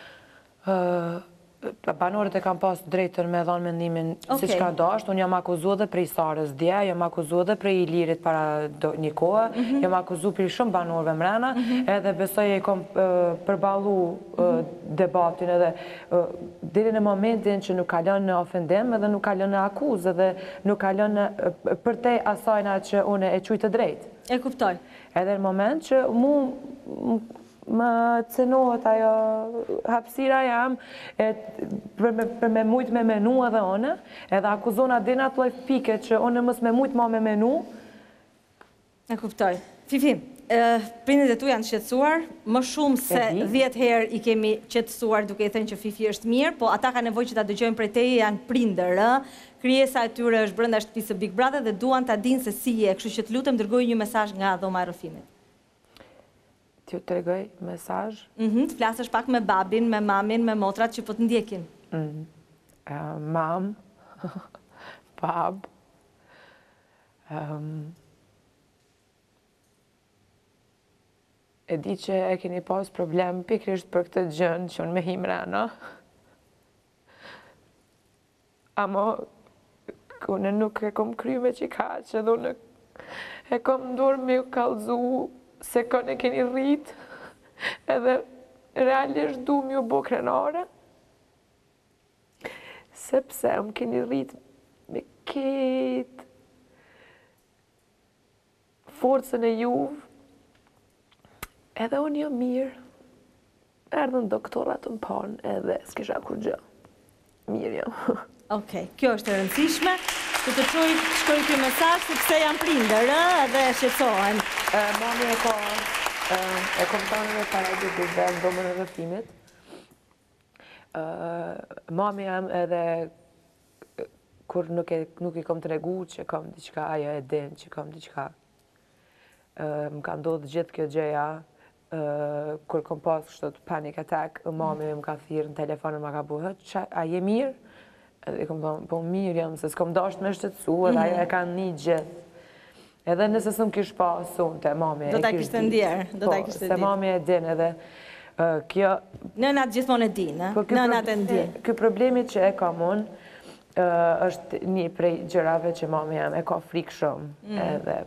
Banorët e kam pas drejtën me dhonë mendimin si që ka dasht. Unë jam akuzu dhe prej Sarës dje, jam akuzu dhe prej Ilirit para një kohë, jam akuzu prej shumë banorëve mrena, edhe besoj e kom përbalu debatin edhe diri në momentin që nuk kalon në ofendim edhe nuk kalon në akuzë edhe nuk kalon në përtej asajna që unë e quj të drejt. E kuptoj. Edhe në moment që mu më cenohet ajo hapësira jam për me mujt me menu edhe one, edhe akuzona din atë lloj pike që one mës me mujt ma me menu. E kuptoj. Fifi, prindit e tu janë qetësuar, më shumë se dhjetë herë i kemi qetësuar duke i thënë që Fifi është mirë, po ata ka nevojë që ta dëgjojnë prej teje, janë prindër, krijesa e tyre është brenda shtëpisë së Big Brother dhe duan ta dinë se si je, kështu që të lutem dërgoj një mesazh nga dhoma e rrëfimit. T'ju të regoj mesazh? Të flasësh pak me babin, me mamin, me motrat që po të ndjekin. Mam, bab, e di që e keni pas problem pikrisht për këtë gjën që unë me himrena. Amo, unë nuk e kom kry me që ka që dhe unë e kom ndur me u kalzu se kënë e keni rrit, edhe realisht du mi u bo krenare, sepse më keni rrit me ketë forcën e juvë, edhe unë jo mirë, erdhën doktorat më panë, edhe s'kisha kur gjë. Mirë jo. Okej, kjo është e rëndësishme, të të qoj shkoj kjo mesazh, sepse janë prindër, edhe shqetësohen. Mami e ka, e kom tonë dhe para gjithë dhe në domën e rrëfimit. Mami jam edhe, kur nuk i kom të regu që kam diqka, ajo e din që kam diqka. Më ka ndodhë gjithë kjo gjeja, kur kom pas kështot panic attack, mami më ka thirë në telefonë, më ka buhë, a je mirë? I kom thonë, po mirë jam, se s'kom dasht me shtetësu, edhe ajo e kanë një gjithë. Edhe nëse s'm kish pas unë të mami e kish di. Do ta kishtë ndjerë, do ta kishtë di. Se mami e din edhe kjo... Nënat gjithmonë e din, nënat e ndjen. Kjo problemi që e kam unë është një prej gjërave që mami jam e ka frikë shumë. Edhe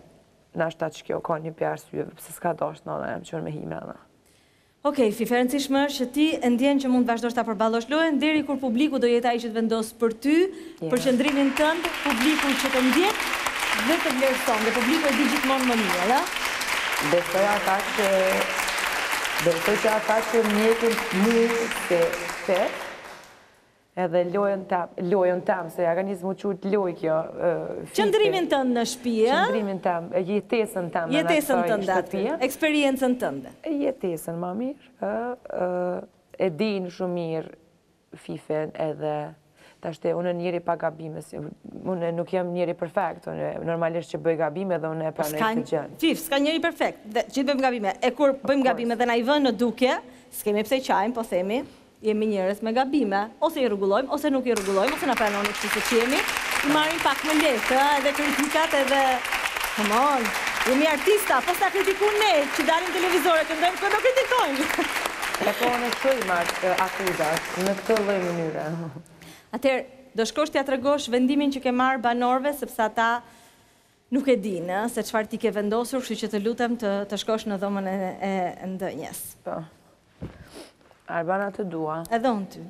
nashta që kjo ka një për arsyeve, pëse s'ka dosht në dhe jam qënë me himra në. Okej, Fifi, e rëndësishme është që ti e ndjen që mund të vazhdosh ta përballosh lojën deri kur publiku do jetë ai që të vendos për ty, për qëndrimin tënd, publiku që të ndjek dhe të vlerëson, dhe publiku e di gjithmonë më mirë, a? Besoj ata që besoj që ata që mjekin mu se fet, edhe lojën tam, lojën tam, se ja ka njësë mu qurët loj kjo. Qëndrimin tënd në shtëpi, a? Qëndrimin tam, jetesën tam. Jetesën tënde aty, eksperiencën tënde. Jetesën ma mirë, e din shumë mirë Fifen edhe, ta shte, unë njëri pa gabime, unë nuk jam njëri perfekt, normalisht që bëj gabime dhe unë e pranoj të gjënë. Fif, s'ka njëri perfekt, që të bëjmë gabime, e kur bëjmë gabime dhe na i vënë në duke, s'kemi pse qajmë, po themi, jemi njërës me gabime, ose i rregullojmë, ose nuk i rregullojmë, ose na pranoni kështu se që jemi, i marrim pak më lehtë, edhe kritikat edhe, come on, jemi artista, po s'na kritikun ne, që dalim televizore, që ndojmë këndo kritikojnë. E po në shumë akuzat, në këtë lloj mënyre. Atëherë, do shkosh t'ja tregosh vendimin që ke marrë banorëve, sepse ata nuk e dinë se çfarë ti ke vendosur, kështu që të lutem të shkosh në dhomën e ndënjes. Po. Arbana të dua. Edhe unë ty.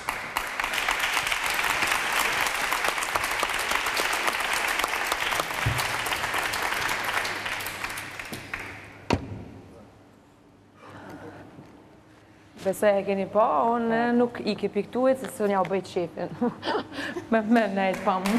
Besoj e keni po, unë nuk i ke piktuet, se së nja u bëjt shefin. Me me nejt pa mu.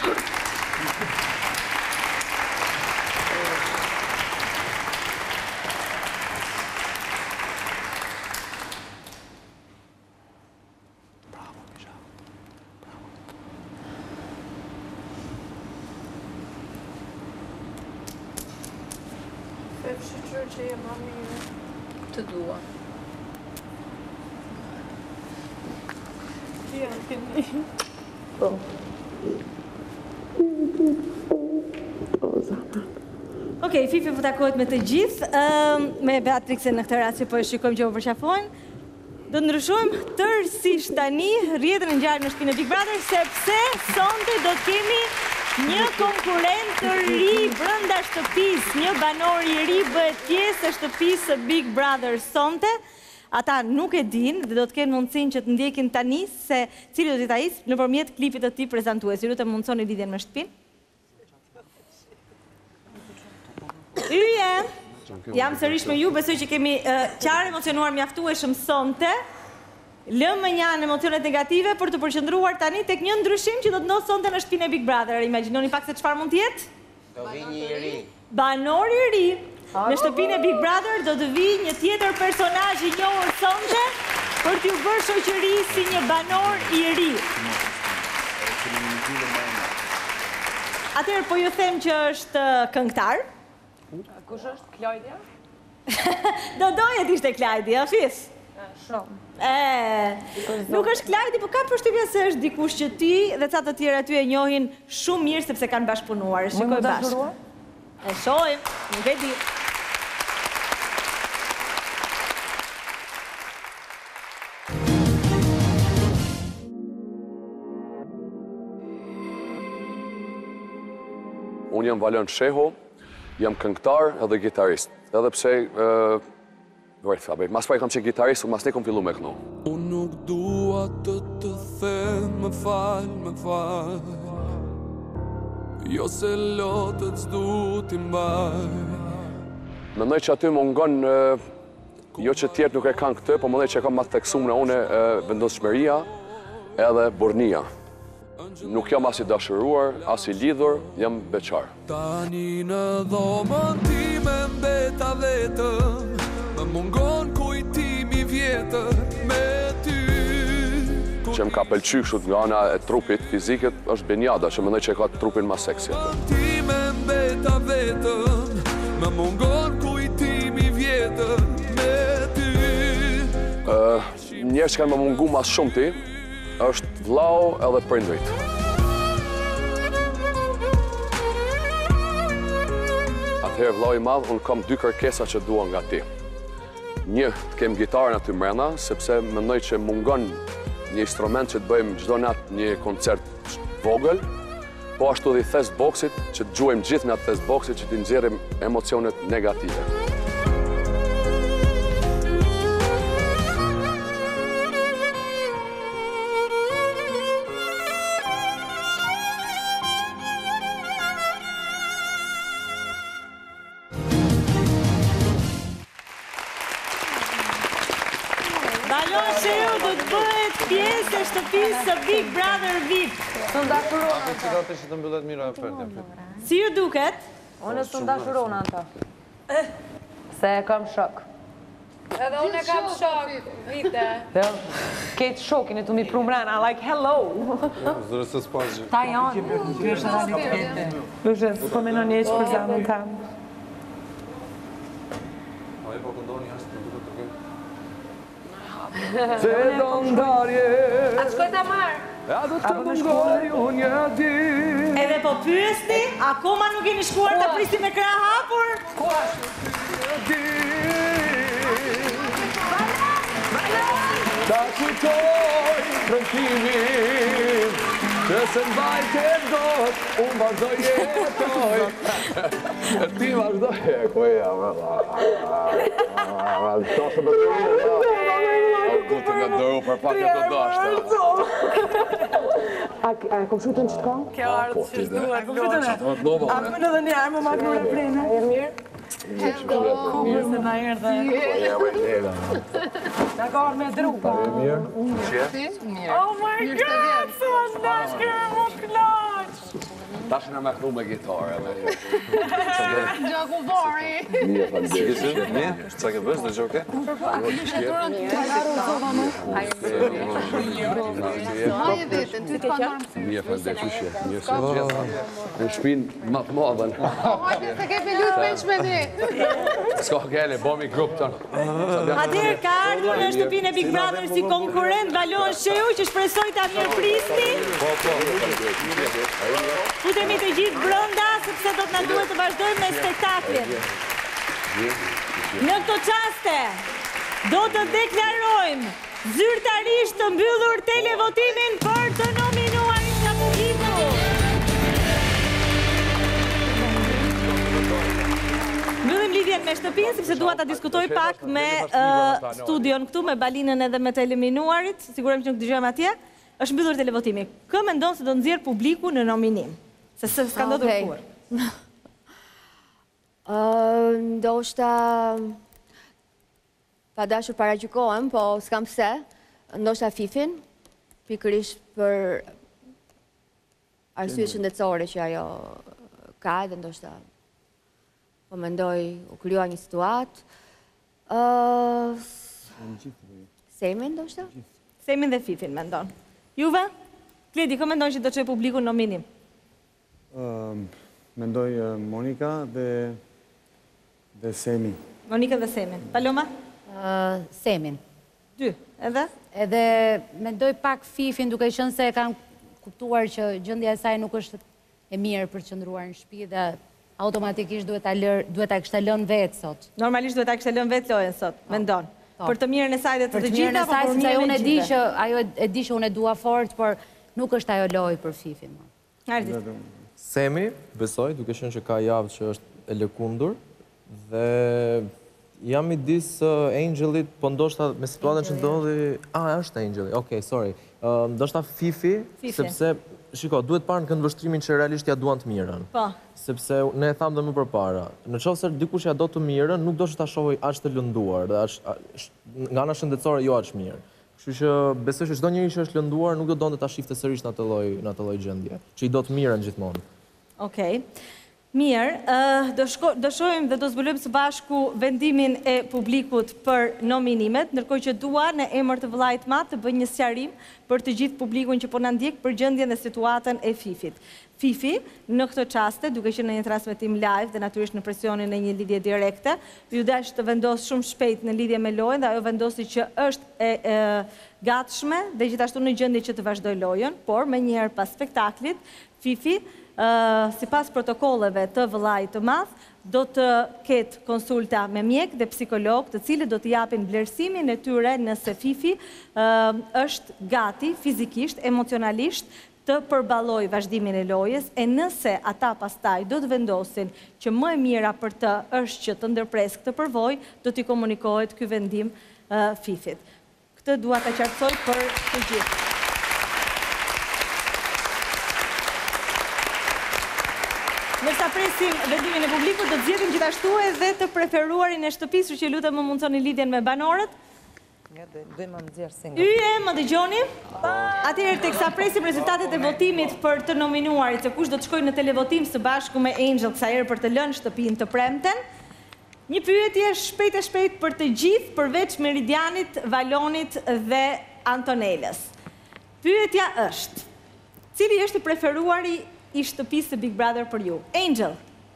Që e ma mirë. Të dua. Ti janë këni. Po. Okej, Fifi po takohet me të gjithë, me Beatrixën në këtë rast që po e shikojmë që po përqafojnë. Do të ndryshojmë tërësisht tani rrjetën e ngjarjes në shtëpinë e Big Brother, sepse sonte do të kemi një konkurent të ri brenda shtëpisë, një banor i ri bëhet pjesë e shtëpisë së Big Brother sonte. Ata nuk e din dhe do të kenë mundësinë që të ndjekin tani se cili do t'i ta is nëpërmjet klipit të tij prezantues. Ju lutem mundsoni lidhjen me shtëpinë. Yje, jam sërish me ju, besoj që kemi qarë emocionuar mjaftueshëm sonte. Lëmë janë emocionet negative për të përqëndruar tani tek një ndryshim që do të ndodhë sonte në shtëpinë e Big Brother. Imagjinoni pak se çfarë mund të jetë? Do vi një i ri. Banor i ri. Në shtëpinë e Big Brother do të vi një tjetër personazh i njohur sonte për t'ju bërë shoqëri si një banor i ri. Atëherë po ju them që është këngëtar. Kush është Klajdia? Do doje t'ishte Klajdi, a Fis? Shumë. E, nuk është Klajdi, po ka përshtypjen se është dikush që ti dhe ca të tjerë aty e njohin shumë mirë sepse kanë bashkëpunuar. Shikoj bashkë. E shohim, nuk e di. Unë jam Valen Sheho, jam këngëtar edhe gitarist. Edhe pse Vërë, thabej, mas pa i kam që gitarist, mas ne kom fillu me kënu. Unë nuk dua të të them, më fal, më fal. Jo se lotët s'du t'i mbaj. Mendoj që aty më ngon, jo që tjertë nuk e kanë këtë, po mendoj që e kam ma theksum në une vendosshmëria edhe burnia. Nuk jam as i dashuruar, as i lidhur, jam beqar. Tani në dhomën ti me mbeta vetëm, më mungon kujtimi vjetër me ty. Që më ka pëlqy kështu nga ana e trupit, fizikët, është Benjada, që mendoj që e ka trupin ma seksi. Ti me mbeta vetëm, më mungon kujtimi vjetër me ty. Njerë që ka më mungu mas shumë ti, është vlau edhe prindrit. Atëherë vlau i madh, unë kam dy kërkesa që dua nga ti. Një, të kem gitarën aty mrena, sepse mendoj që mungon një instrument që të bëjmë çdo natë një koncert vogël, po ashtu dhe i test boxit, që të gjuajmë gjithë në atë test boxit, që të nxjerrim emocionet negative. Balon Sheu do të bëhet pjesë e shtëpisë së Big Brother V I P. Së ndashurona. Si ka të që të mbyllet mira e ofertë. Si ju duket? Unë së ndashurona anta. Se e kam shok. Edhe unë e kam shok, vite. Ketë shokin e të mi prumrena, like hello. Zërë se s'pas gjithë. Ta janë, kjo është realitete. Lushe, s'po me në njëqë për zamën tam. A e po këndoni ashtë të duke të kënë. Se do ndarje. A të shkoj të marë? A do të mungoj unë një dit. Edhe po pyesni, akoma nuk jeni shkuar të prisni me krah hapur? Ku ashtë? Ta kujtoj premtimin, që se mbajt e dot, unë vazhdoj jetoj. Ti vazhdoj e kuja, me la. To shë më të rrë, Du të nga dërru për pak e të dashtë. A kom shutën që të kam? Kjo ardhë që shduhet. A kom shutën e? A më në dhe një armë më akë në refrene. E mirë? Kubër se na erdhe. Nga ka orë me drupa. E mirë? Oh my god, se ma shdash kërë më klaq. Tashin e me kru me gitarë. Gjaku vari. Mija, fanë dhe. Gjësë? Mija? Qa ke bësh, dhe që oke? Maje vetën, ty të panorëm. Mija, fanë dhe, qëshje. Njësë. Në shpinë matë madhen. Hajde, se kepi lutë me që me di. Ska kele, bomi grupë tënë. Atëherë ka ardhur në shtëpinë e Big Brother si konkurent Balon Sheu, që shpresoj ta mirë prisni. Po, po. Futemi të gjithë brënda, sepse do të na duhet të vazhdojmë me spektaklin. Në këto qaste, do të deklarojmë zyrtarisht të mbyllur televotimin për të nominuarit nga publiku. Mbyllim lidhjen me shtëpinë, sepse dua ta diskutoj pak me studion këtu, me Balinën edhe me të eliminuarit. Sigurojmë që nuk dëgjojmë atje. Është mbyllur televotimi. Kë mendon se do nxjerr publiku në nominim? Se s'ka ndodhur kur. Ndoshta pa dashur paragjykohem, po s'kam pse. Ndoshta Fifin, pikërisht për arsye shëndetësore që ajo ka, dhe ndoshta po mendoj u krijua një situatë. Semin ndoshta? Semin dhe Fifin mendon. Juve? Kledi, kë mendon që do çojë publiku në nominim? Mendoj Monika dhe Semi. Monika dhe Semin. Paloma? Semin. Dy. Edhe? Edhe mendoj pak Fifin, duke qenë se kanë kuptuar që gjendja e saj nuk është e mirë për të qëndruar në shtëpi dhe automatikisht duhet ta lër, duhet ta kishte lënë vetë sot. Normalisht duhet ta kishte lënë vetë lojën sot, mendon. Për të mirën e saj dhe të të gjitha, apo për mirën e unë e di që ajo e di që unë e dua fort, por nuk është ajo lojë për Fifin. Ardit. Semi, besoj, duke qenë që ka javë që është e lëkundur, dhe jam i disë Angelit, po ndoshta me situatën që ndodhi... A, është Angeli, okej, sorry. Ndoshta Fifi, sepse, shiko, duhet parë në këndvështrimin që realisht ja duan të mirën. Po. Sepse ne e thamë dhe më përpara. Në qoftë se dikush ja do të mirën, nuk do që ta shohoj aq të lënduar, dhe nga ana shëndetësore jo aq mirë. Kështu që besoj që çdo njeri që është lënduar nuk do donte ta shifte sërish në atë lloj në atë lloj gjendje, që i do të mirën gjithmonë. Okej. Mirë, do shohim dhe do zbulojmë së bashku vendimin e publikut për nominimet, ndërkohë që dua në emër të vëllait madh të bëj një sqarim për të gjithë publikun që po na ndjek për gjendjen dhe situatën e Fifit. Fifi, në këtë qaste, duke që në një transmetim live dhe natyrisht në presionin e një lidhje direkte, ju dash të vendos shumë shpejt në lidhje me lojën dhe ajo vendosi që është e gatshme dhe gjithashtu në gjendje që të vazhdoj lojën, por me njëherë pas spektaklit, Fifi, si pas protokolleve të vëllait të madh, do të ketë konsulta me mjek dhe psikolog, të cilët do të japin vlerësimin e tyre nëse Fifi është gati fizikisht, emocionalisht, të përballoj vazhdimin e lojës, e nëse ata pastaj do të vendosin që më e mira për të është që të ndërpres këtë përvojë, do t'i komunikohet ky vendim Fifit. Këtë dua ta qartësoj për të gjithë. Nërsa presim vendimin e publikut, do të zgjedhim gjithashtu edhe të preferuarin e shtëpisë, që lutem më mundsoni lidhjen me banorët. Yje, më dëgjoni? Atëherë teksa presim rezultatet e votimit për të nominuarit se kush do të shkojë në televotim së bashku me Angel kësaj herë për të lënë shtëpinë të premten. Një pyetje shpejt e shpejt për të gjithë përveç Meridianit, Valonit dhe Antonelës. Pyetja është: cili është i preferuari i shtëpisë së Big Brother për ju? Angel.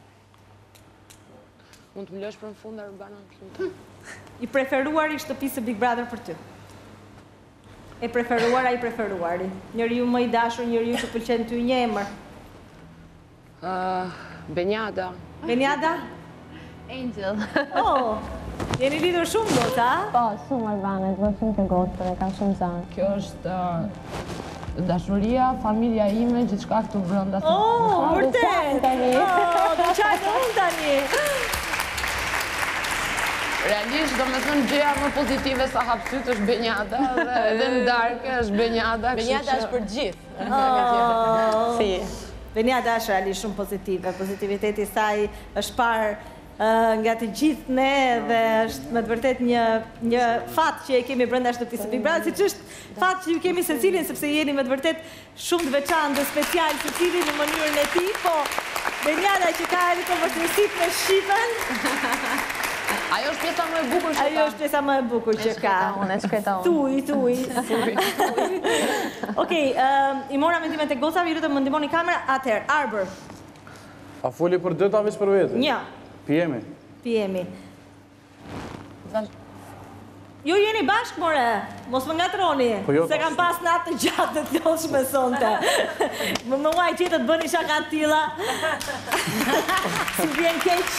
Mund të më lësh për në fund Arbana? I preferuar i shtëpisë Big Brother për ty? E preferuara i preferuari? Njëri ju më i dashur, njëri ju që pëlqen ty, një emër? Benjada. Benjada? Angel. Oh, jeni lidhur shumë do, ta? Po, shumë Arbana, të bërë shumë të gotë, për e kam shumë zanë. Kjo është dashuria, familja ime, gjithë shka këtu brënda. Oh, vërtet! Oh, të qajtë unë tani! Realisht, do me thënë gjëja më pozitive sa hapsyt është Benjada dhe në darke është Benjada. Benjada është për gjithë. Si. Benjada është realisht shumë pozitive. Pozitiviteti saj është parë nga të gjithë ne dhe është me të vërtet një fat që e kemi brenda shtëpisë Big Brother, si që është fat që ju kemi se cilin, sepse jeni me të vërtet shumë të veçantë dhe special se cilin në mënyrën e ti, po Benjada që ka edhe të vërtësit me Shqipen. Ajo është pjesa më e bukur që ka. Ajo është pjesa më e bukur që ka. E shkreta unë. Tuj, tuj. Okej, i mora mendimet e gocave, ju lutem më ndihmoni kamera. Atëherë, Arbër. A foli për dëta veç për vete? Një. Pjemi. Pjemi. Ju jeni bashkë, more, mos më ngatroni, se kam pas natë të gjatë të ljoshme sonte. Më më uaj që të të bëni shakat tila. Si vjen keq.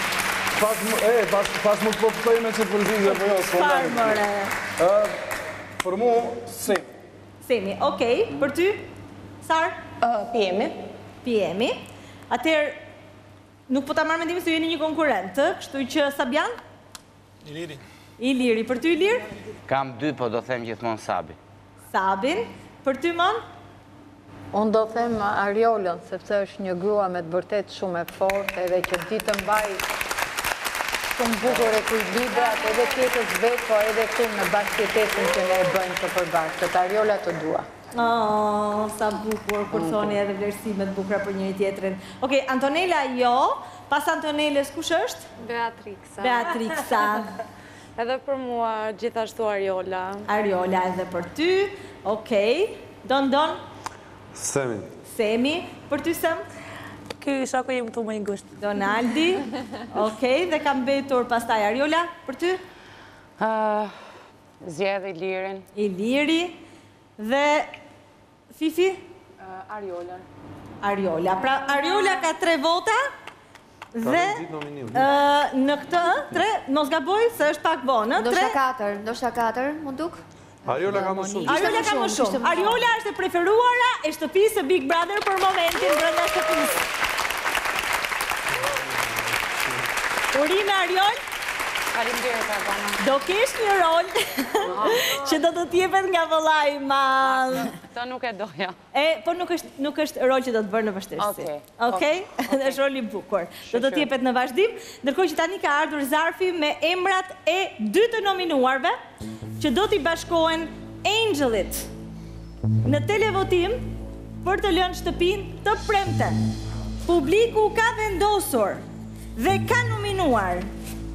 Pas më të popëtoj me që të përzizë, po jo, s'po Farë, more. Për mu, Semi. Semi, okej. Për ty? Sarë? Pjemi. Pjemi. Atëherë, nuk po ta marrë mendimin se jeni një konkurrent, kështu që Sabian? Iliri. Iliri, për ty Ilir? Kam dy, po do them gjithmonë Sabi. Sabin, për ty Mon? Unë do them Ariolën, sepse është një grua me të vërtet shumë e fort, edhe që ditë mbaj shumë bukur ekuilibrat, edhe tjetës vetë, po edhe këtu me bashkëtetin që ne e bëjmë të përbashkët. Të Ariola të dua. Oh, sa bukur, kur thoni edhe vlerësimet bukura për njëri tjetrin. Okej, Antonella jo, pas Antonellës kush është? Beatrixa. Beatrixa. Edhe për mua, gjithashtu Ariola. Ariola edhe për ty. Okej. Don, Don? Semi. Semi. Për ty, Sem? Ky shaku jem këtu më i gusht. Donaldi. Okej. Dhe kam betur pastaj Ariola. Për ty? Zjedh Ilirin. Iliri. Dhe Fifi? Ariola. Ariola. Pra, Ariola ka tre vota. Dhe në këtë, tre, mos gaboj, se është pak bonë, tre. Ndoshta katër, ndoshta katër, mund duk? Ariola ka më shumë. Ariola ka më shumë. Ariola është e preferuara e shtëpisë Big Brother për momentin brenda shtëpisë. Urime Ariol. Faleminderit Arbana. Do kesh një rol që do të t'jepet nga vëllai i madh. Këtë nuk e doja. E, po nuk është nuk është rol që do të bërë në vështirësi. Okej? Është rol i bukur. Do të t'jepet në vazhdim, ndërkohë që tani ka ardhur zarfi me emrat e dy të nominuarve që do t'i bashkohen Angelit në televotim për të lënë shtëpinë të premten. Publiku ka vendosur dhe ka nominuar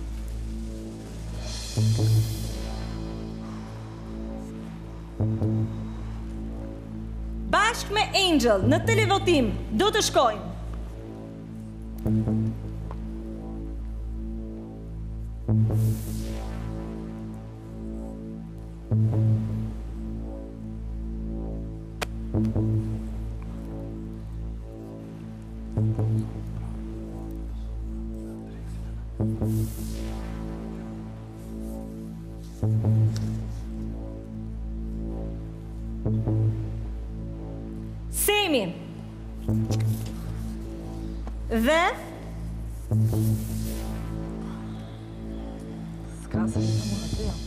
bashkë me Angel në televotim do të shkojnë Semi. Dhe... Ska se një më atë jo.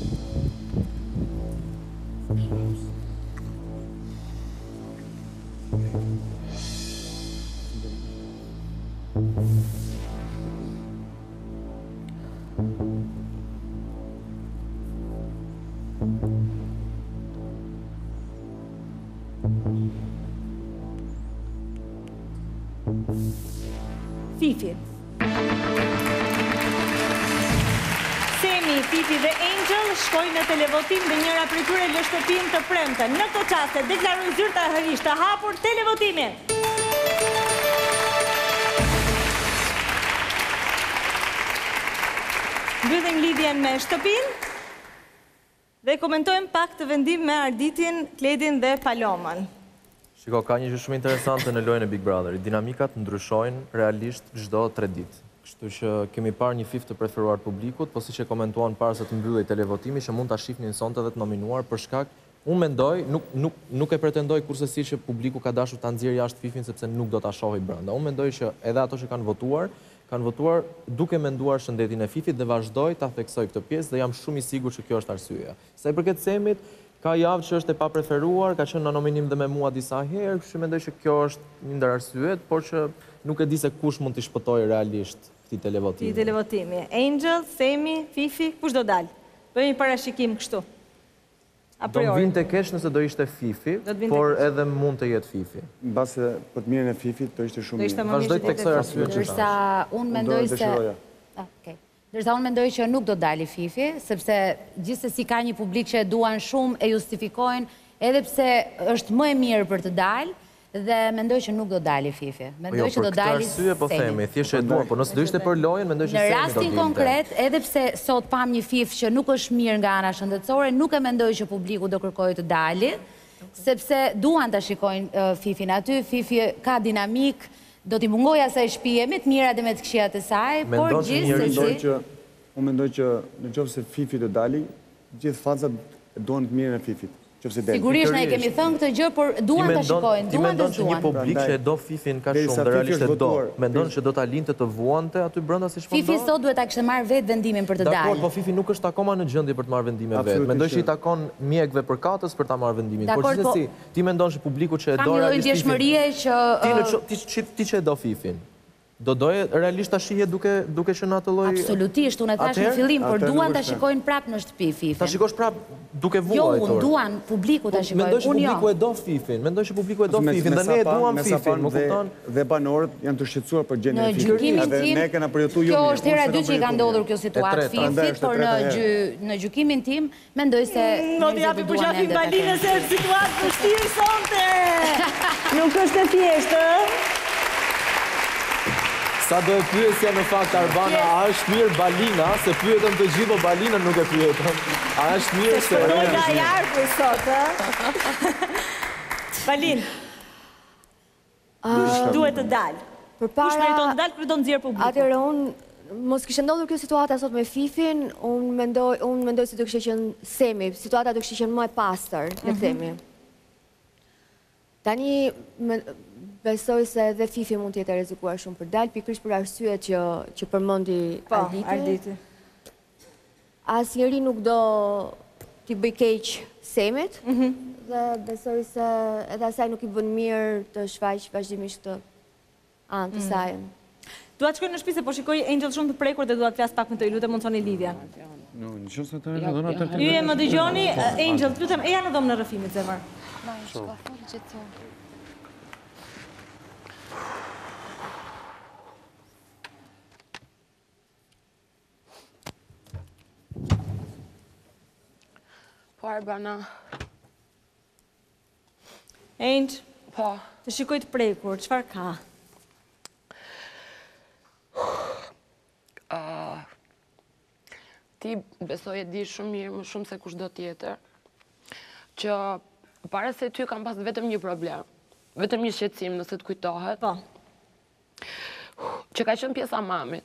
Fifi. Semi, Fifi dhe Angel shkojnë në televotim dhe njëra prej tyre lë shtëpinë të premte. Në këto qaste deklaroj zyrtarisht të hapur televotimin. Mbyllim lidhjen me shtëpinë dhe komentojmë pak të vendim me Arditin, Kledin dhe Palomën. Shiko, ka një gjë shumë interesante në lojën e Big Brother. Dinamikat ndryshojnë realisht çdo tre ditë. Kështu që kemi parë një fif të preferuar publikut, po siç e komentuan para se të mbyllej televotimi, që mund ta shihnin sonte dhe të nominuar për shkak, unë mendoj, nuk nuk nuk e pretendoj kurse që publiku ka dashur ta nxjerrë jashtë fifin sepse nuk do ta shohej brenda. Unë mendoj që edhe ato që kanë votuar, kanë votuar duke menduar shëndetin e fifit dhe vazhdoj ta theksoj këtë pjesë dhe jam shumë i sigurt që kjo është arsyeja. Sa i përket Semit, ka javë që është e pa preferuar, ka qenë në nominim dhe me mua disa herë, kështu mendoj që kjo është një ndër arsyet, por që nuk e di se kush mund t'i shpëtojë realisht këtij televotimi. Këtij televotimi. Angel, Semi, Fifi, kush do dalë? Bëjmë një parashikim kështu. A Do priori. më vinte keq nëse do ishte Fifi, por edhe mund të jetë Fifi. Mbase për të mirën e Fifit do ishte shumë mirë. Vazhdoj të theksoj arsyet që Ndërsa unë mendoj se... Okej. Ndërsa unë mendoj që nuk do dali Fifi, sepse gjithsesi ka një publik që e duan shumë, e justifikojnë, edhe pse është më e mirë për të dalë, dhe mendoj që nuk do dali Fifi. Mendoj që do dali Semi. Po për këtë arsye po themi, thjesht e dua, por nëse do ishte për lojën, mendoj që Semi do dilte. Në dilte. rastin konkret, edhe pse sot pam një fif që nuk është mirë nga ana shëndetësore, nuk e mendoj që publiku do kërkojë të dali, sepse duan ta shikojnë Fifin aty, Fifi ka dinamik, do t'i mungoj asaj shtëpie me të mirat dhe me të këqijat e saj, por gjithsesi... Unë mendoj që në qoftë se Fifi të dali, gjithë facat duan të mirën e Fifit. Sigurisht, ne i kemi thënë këtë gjë, por duan të shikojnë, Ti duan të mendon që një zuan. publik që e do Fifin ka shumë dhe realisht e do, mendon që do ta linte të vuante aty brenda si shpëndon? Fifi sot duhet ta kishte marrë vetë vendimin për të dalë. Dakor, po Fifi nuk është akoma në gjendje për të marrë vendime vetë. Mendoj që i takon mjekëve përkatës për ta marrë vendimin. Por gjithsesi, ti mendon që publiku që e do realisht ti që e do Fifin, do doje realisht ta shihje duke duke qenë atë lloj. Absolutisht, unë e thash në fillim, por duan ta shikojnë prap në shtëpi Fifin. Ta shikosh prap duke vuajtur. Jo, unë duan publiku ta shikojnë. Mendoj që publiku e do Fifin, mendoj që publiku e do Fifin dhe ne e duam Fifin, më kupton? Dhe banorët janë të shqetësuar për gjendjen e Fifit. Në gjykimin tim, ne kena përjetuar jo. Kjo është hera e dytë që i ka ndodhur kjo situatë Fifit, por në në gjykimin tim mendoj se do të japi përqafim Balinës se është situatë vështirë sonte. Nuk është e thjeshtë. Sa do e pyesja në fakt Arbana, a është mirë Balina, se pyetëm të gjithë, po Balina nuk e pyetëm. A është mirë se... Se shpëtoj nga jarë për sot, e? Balin, duhet të dalë. Kush meriton të dalë, kërë do nëzirë publiku? Atëre, unë, mos kishtë ndodhur kjo situata sot me Fifin, unë mendoj si të kishtë qenë Semi, situata të kishtë qenë më e pastër, le themi. Tani, besoj se dhe Fifi mund t'jetë e rrezikuar shumë për dalë, pikërisht për arsyet që përmendi Arditi. Asnjëri nuk do t'i bëj keq Semit, dhe besoj se edhe asaj nuk i bën mirë të shfaq vazhdimisht këtë anë të saj. Dua të shkoj në shtëpi se po shikoj Angel shumë të prekur dhe dua të flas pak me të, ju lutem mundsoni lidhjen. Në qoftë se të do na të. Ju e më dëgjoni, Angel, lutem, eja në dhomë në rrëfimit zemër. Po, Arbana. Angel, po. Të shikoj të prekur, çfarë ka? Ti besoj e di shumë mirë, më shumë se kushdo tjetër, që para se ty kam pas vetëm një problem, vetëm një shqetësim nëse të kujtohet, që ka qenë pjesa mamit.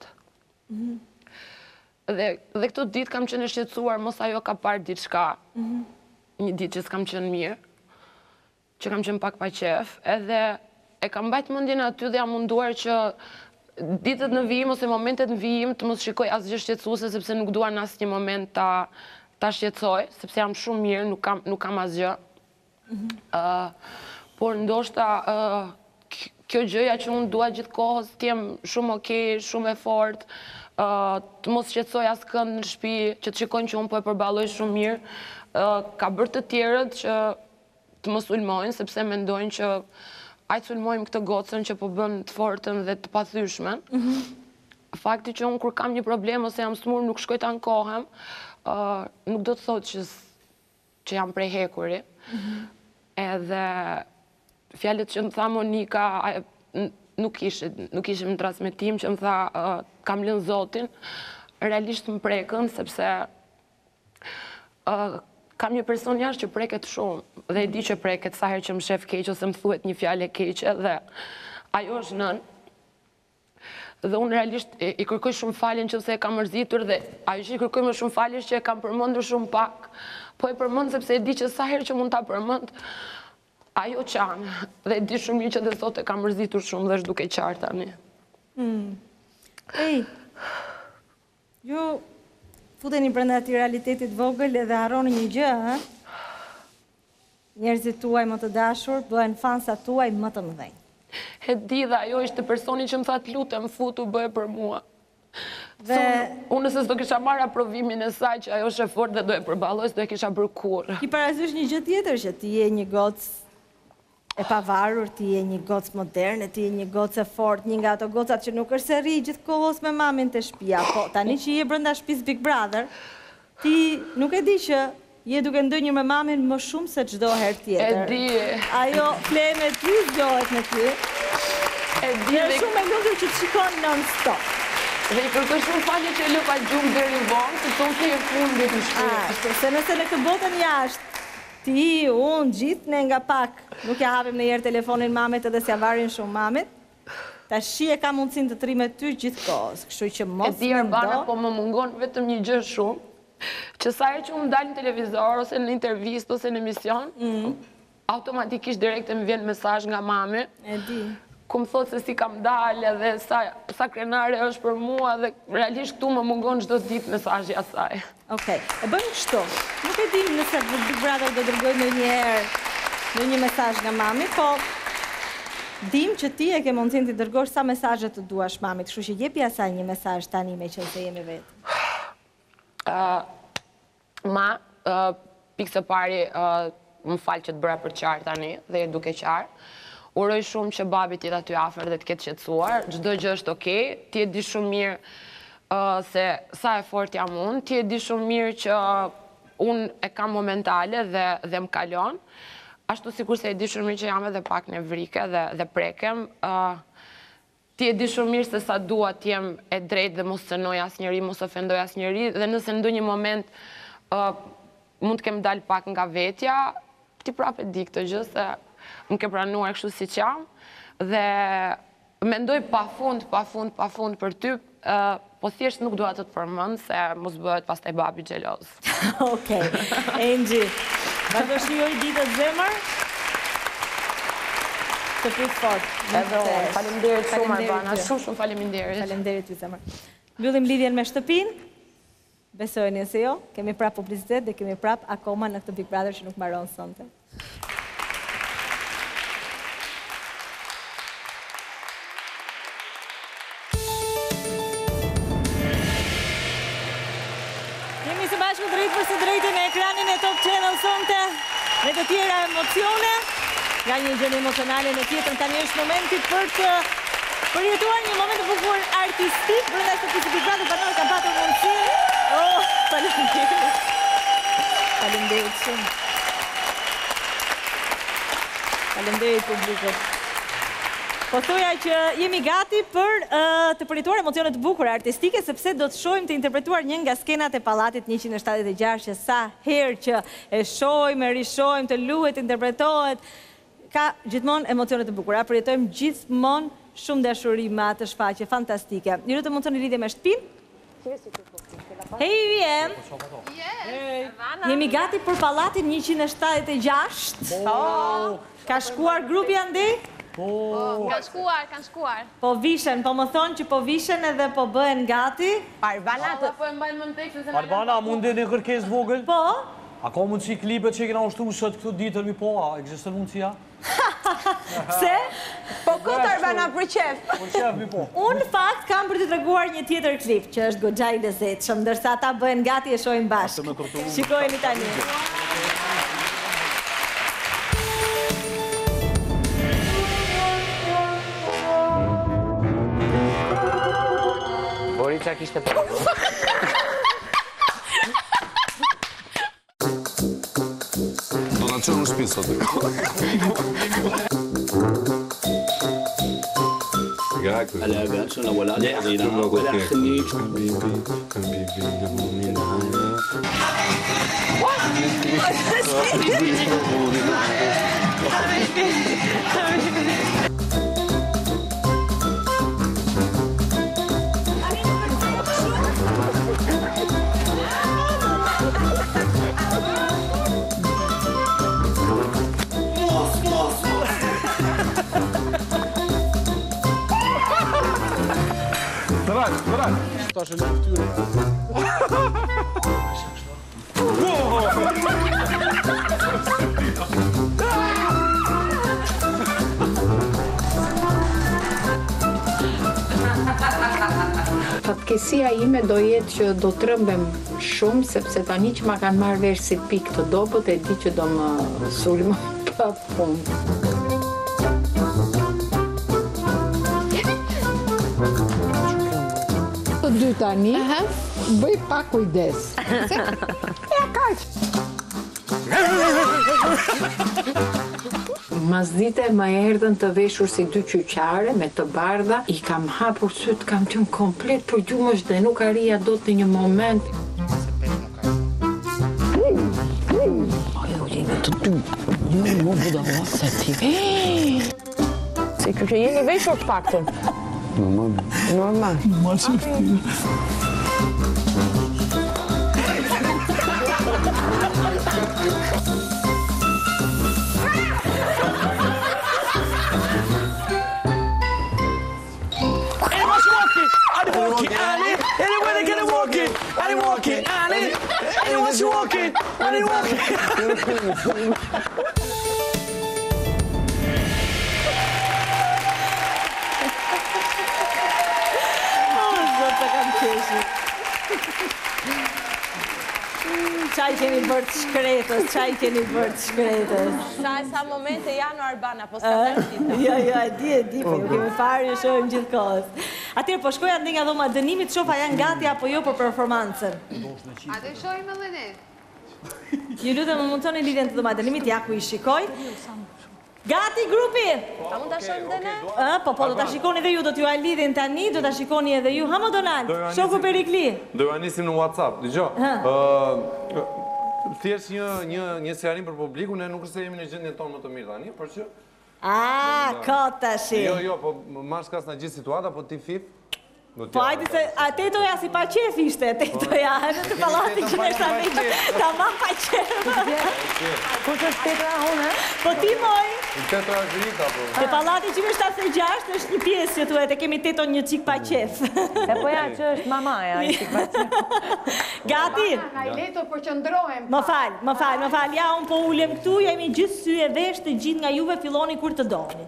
Dhe këto ditë kam qenë shqetësuar, mos ajo ka parë diçka, një ditë që s'kam qenë mirë, që kam qenë pak pa qef, edhe e kam bajt mendjen aty dhe jam munduar që ditët në vijim ose momentet në vijim të mos shikoj asgjë shqetësuese, sepse nuk dua në asnjë moment ta ta shqetësoj, sepse jam shumë mirë, nuk kam nuk kam asgjë. Uh, por ndoshta uh, kjo gjëja që unë dua gjithkohës të jem shumë okay, shumë e fortë, uh, të mos shqetësoj askënd në shtëpi, që të shikojnë që unë po e përballoj shumë mirë, uh, ka bërë të tjerët që të mos ulmojnë, sepse mendojnë që aj të sulmojmë këtë gocën që po bën të fortën dhe të pathyshme. Fakti që unë kur kam një problem ose jam smur nuk shkoj ta ankohem, nuk do të thotë që që jam prej hekuri. Edhe fjalët që më tha Monika nuk ishim nuk ishim në transmetim, që më tha kam lënë Zotin, realisht më prekën sepse kam një person jashtë që preket shumë dhe e di që preket sa herë që më shef keq ose më thuhet një fjalë e keqe dhe ajo është nën. Dhe unë realisht i kërkoj shumë faljen që se e kam mërzitur dhe ajo që i kërkoj më shumë faljen që e kam përmendur shumë pak, po e përmend sepse e di që sa herë që mund ta përmend ajo qanë dhe e di shumë mirë që dhe sot e kam mërzitur shumë dhe është duke qartë tani. Ej, ju futeni brenda atij realitetit vogël edhe harroni një gjë, ëh? Njerëzit tuaj më të dashur bëhen fansat tuaj më të mëdhenj. E di dhe ajo ishte personi që më thatë lutem futu bëhe për mua. Dhe unë nëse s'do kisha marrë aprovimin e saj që ajo është e fortë dhe do e përballoj, s'do e kisha bërë kurrë. Ki parasysh një gjë tjetër që ti je një gocë e pavarur, ti je një gocë moderne, ti je një gocë e fortë, një nga ato gocat që nuk është se rri gjithkohës me mamin të shtëpia, po tani që je brenda shtëpisë Big Brother, ti nuk e di që je duke ndonjë me mamin më shumë se çdo herë tjetër. E di. Ajo flenë me ty zgjohet me ty. E di. Dhe shumë e lumtur që të shikon non-stop. Dhe i kërkoj shumë falje që e lë pa gjumë deri vonë, sepse unë ke fundit në shtëpi. Ashtu, se nëse në këtë botën jashtë, ti, unë, gjithë ne nga pak, nuk ja hapim në herë telefonin mamit edhe s'ja varin shumë mamit, ta shi e ka mundësin të tri me ty gjithkohës, kështu që mos e di Arbana, po më mungon vetëm një gjë shumë, që sa herë që unë dalë në televizor, ose në intervist, ose në emision, automatikisht direkte më vjen mesazh nga mami. E di. Ku më thotë se si kam dalë dhe sa krenare është për mua dhe realisht këtu më mungon çdo ditë mesazhi asaj. Okej, e bëjmë kështu. Nuk e dim nëse Big Brother do dërgoj ndonjëherë në një mesazh nga mami, po dim që ti e ke mundësinë të dërgosh sa mesazhe të duash mamit, kështu që jepi asaj një mesazh tani me që se jemi vetë. Ma, pikë së pari, më falë që të bëra për qarë tani dhe e duke qarë. Uroj shumë që babi t'jetë aty afër dhe t'ketë qetësuar, çdo gjë është okej, ti e di shumë mirë se sa e fort jam unë, ti e di shumë mirë që unë e kam momentale dhe më kalon, ashtu sikur se e di shumë mirë që jam edhe pak nevrike dhe prekem, ti e di shumë mirë se sa dua t'jem e drejt dhe mos cënoj asnjëri, mos ofendoj asnjëri, dhe nëse në ndonjë moment mund të kem dalë pak nga vetja, ti prap e di këtë gjë se më ke pranuar kështu si që jam, dhe mendoj pa fund, pa fund, pa fund për ty, po thjesht nuk dua të të përmend se mos bëhet pastaj babi xheloz. Okej, Angji, vazhdo shijoj ditët zemër, të prit fort. Edhe unë, faleminderit shumë Arbana, shumë shumë faleminderit. Faleminderit ty zemër. Mbyllim lidhjen me shtëpinë, besojeni se jo, kemi prap publicitet dhe kemi prap akoma në këtë Big Brother që nuk mbaron sonte. Drejt për së drejti në ekranin e Top Channel sonte me të tjera emocione, nga një gjënë emocionale në tjetër. Tani është momenti për të përjetuar një moment të bukur artistik brenda shtëpisë Big Brother, banorët kanë patur mundësinë. Oh, faleminderit. Faleminderit shumë. Faleminderit publikut. Po thoja që jemi gati për të përjetuar emocione të bukura artistike, sepse do të shohim të interpretuar një nga skenat e pallatit njëqind e shtatëdhjetë e gjashtë, që sa herë që e shohim, e rishojmë, të luhet, interpretohet, ka gjithmonë emocione të bukura. Përjetojmë gjithmonë shumë dashuri me atë shfaqje fantastike. Ju lutem mundson lidhje me shtëpinë? Hej, Jem! Jemi gati për pallatin njëqind e shtatëdhjetë e gjashtë. Ka shkuar grupi andej? Kanë shkuar, kanë shkuar. Po vishen, po më thonë që po vishen edhe po bëhen gati. Arbana të... Po e mbajnë më në tekstin se... Arbana, a mundi një kërkes vogël? Po. A ka mundësi klipet që i kena ushtu sot këtu ditër mi po, a egzistën mundësia? Pse? Po këtë Arbana për qef. Për qef mi po. Unë fakt kam për të treguar një tjetër klip, që është goxha i lezetshëm, ndërsa ata bëhen gati e shohin bashkë. Shikojeni tani. Borica kishte për... Do të qënë në shpinë sot. Gakë. على قاتشنا ولا علينا ولا خليج حبيبي حبيبي قلبي Давай, давай. Tash e në këtyre. Fatkesia ime do jetë që do të rëmbem shumë, sepse tani që ma kanë marrë vesh si pikë të dobët, e di që do më sulmë pa punë. Të dy tani, bëj pa kujdes. E kaq. Mas dite më erdhën të veshur si dy qyqare me të bardha, i kam hapur syt, kam qenë komplet për gjumësh dhe nuk arria do të një moment. Ajo jeni të dy, një më budalla se ti. Si kjo që jeni veshur të paktën. Normal. Normal. Normal që këti. Walking, Annie. Anywhere they get it walking. Annie walking, Annie. Anyone's walking. Annie walking. Qaj keni bërë të shkretës, qaj keni bërë të shkretës. Sa e sa momente janë Arbana, po s'ka të rëndita. Jo, jo, e di, e di, po ju kemi farë, ju shohim gjithë kohës. Atërë, po shkoja ndi nga dhoma dënimit, shofa janë gati apo jo për performancën. A dhe shojmë edhe ne? Ju lutem më mundtoni lidhjen të dhoma dënimit, ja ku i shikoj. Gati grupi! A mund të shojmë dhe ne? Po, po, do të shikoni dhe ju, do t'ju a lidhin tani, do të shikoni edhe ju. Hamo Donald, shoku Perikli. Do ju anisim në WhatsApp, digjo. Thjesht një sjarim për publiku, ne nuk është se jemi në gjendjen tonë më të mirë tani, për që... A, kota shi. Jo, jo, po marrë s'kas në gjithë situata, po ti fif... Po ajdi se, a tetoja si pa qef ishte, tetoja, në të palati që në shtë ta ma pa qef. Ku që është tetoja unë, e? Po ti moj. Tetoja është rita, po. Te palati që në shtatëdhjetë e gjashtë është një pjesë që thuet, e kemi teton një qik pa qef. E po ja që është mamaja, një qik pa qef. Gati? Ka i leto për që ndrohem. Më falë, më falë, më falë, ja unë po ulem këtu, jemi gjithë sy e vesh të gjithë nga juve filloni kur të doni.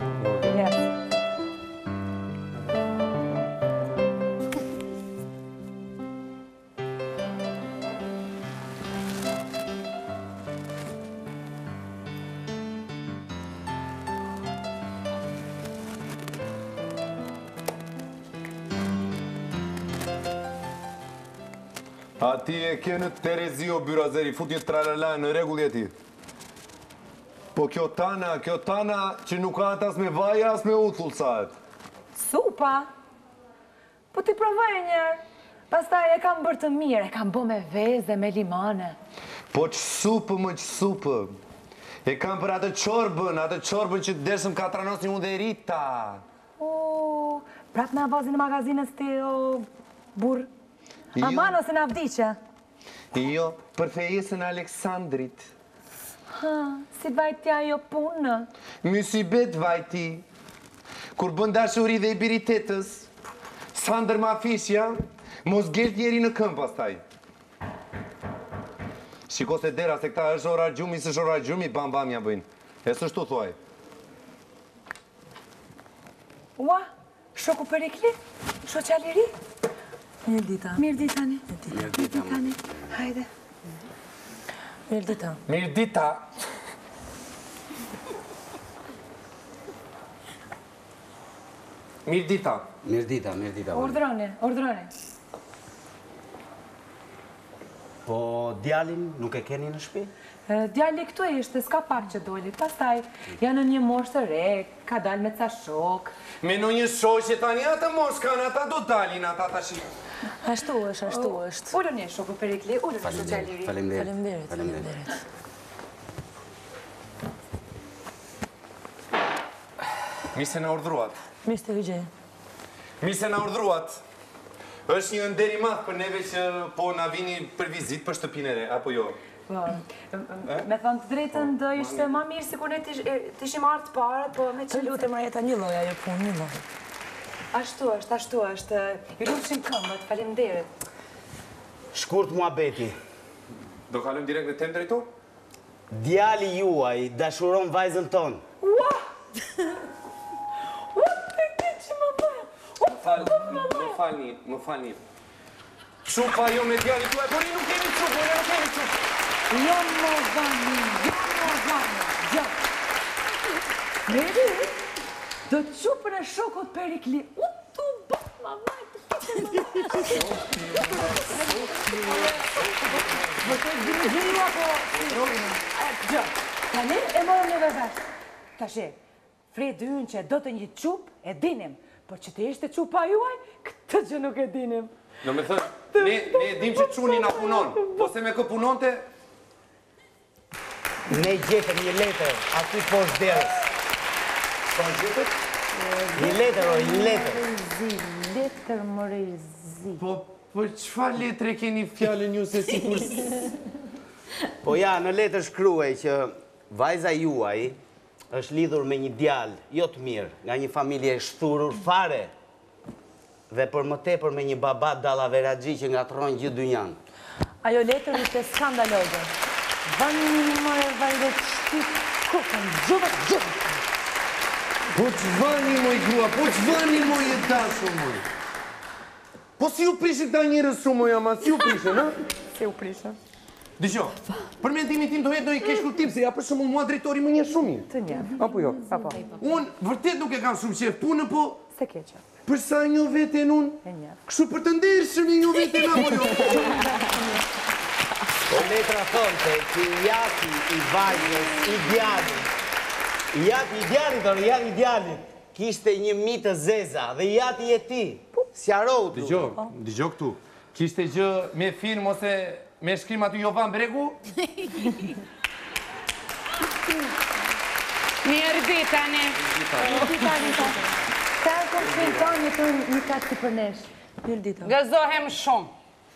A ti e kene Terezio Byrazeri, fut një tralala në regull jeti. Po kjo tana, kjo tana që nuk ka atas me vaja, as me uthull sajt. Supa? Po ti provaj njerë. Pastaj e kam bërë të mirë, e kam bë me vezë dhe me limane. Po që supë, më që supë. E kam për atë qorbën, atë qorbën që desëm ka tranos një unë dhe rita. O, prap me avazin në magazinës ti, o, burë. Aman ose në vdiqe? Jo, për fejesën Aleksandrit. Ha, si vajtja jo punë? Mysibet vajti. Kur bën dashuri dhe i biri tetës, Sander ma fishja, mos gjesh njeri në këmë pastaj. Shiko se dera, se këta është ora gjumi, së është ora gjumi, bam bam ja bëjnë. E së shtu thuaj. Ua, shoku Perikli? Shoqaliri? Mirë dita. Mirë dita, ne. Mirë dita, ne. Hajde. Mirë dita. Mirë dita. Mirë dita. Mirë dita, mirë dita. Ordrone, ordrone. Po djalin nuk e keni në shtëpi? Djali këtu e ishte, s'ka pak që doli. Pastaj, janë në një moshë të re, ka dalë me ca shok. Me në një shok që tani atë moshë kanë, ata do dalin, ata ta shi. Ashtu është, ashtu është. Ullën e shoku Perikli, ullën e shoqaliri. Faleminderit. Faleminderit. Mi se na urdhruat. Mi se hygje. Mi se na urdhruat. është një nderi madh për neve që po na vini për vizit për shtëpinë e re, apo jo? Me thonë të drejtën dë ishte ma mirë si kur ne t'ishim artë parë, po me që... Të lutë e Marjeta, një loja jo punë, një loja. Ashtu është, ashtu është. Ju lutë këmbët, faleminderit. Shkurt mua beti. Do kalëm direkt në tem drejtor? Djali juaj dashuron vajzën tonë. Ua! Ua, të ti që më bëja! Më falni, më falni. Qupa jo me djali tuaj, por i nuk kemi qupa, i nuk kemi qupa. Jo më vani, jo më vani, jo. Meri, do qupën e shokot Perikli. U tu bat, ma vajtë, të më vajtë. Vëtë e gjiri gjiri apo... Gjo, tani e morëm në vevet. Tashe, Fredi unë që do të një qup e dinim, por që të ishte qupa juaj, këtë që nuk e dinim. Në me thënë, ne e dim që quni na punon, po se me kë punonte... Ne gjetëm një letër, aty poshtë derës. Po gjetët? Një letër, o, një letër. Letër, more zi. Po, po qëfar letër e keni fjallën ju se si kur... Po ja, në letër shkruaj që vajza juaj është lidhur me një djalë, jo të mirë, nga një familje shturur fare, dhe për më tepër me një baba Dallaveragji që ngatron gjithë dynjan. Ajo letër ishte skandaloze. Vani një mërë vajre të shtypë, kukën, gjubët, gjubët. Po që vani moj grua, po që vani moj e dashu moj. Po si ju prishë këta njërës shumë moj ama, si ju prishë, në? Si ju prishë. Dijo, për mendimi tim do jetë do i kesh kuptim se ja për shumë mua drejtori më një shumë mirë. Të një. Apo jo? Apo. Unë vërtet nuk e kam shumë qef punë, po... Se keqe. Përsa një veten unë? E një. Kështu për të ndirëshëm një veten apo jo? Po letra thonte që i jati i vajzës, i djali, i jati i djali, dorë, i jati i djali, kishte një mitë zeza dhe i jati e ti. Sjarohu tu. Dijo, dijo këtu. Kishte gjë me film ose... Me shkrim aty Jovan Bregu? Mirë dita, ne. Mirë dita, Anita. Ka e kom shkrim ta një të një katë të përnesh. Mirë dita. Gëzohem shumë.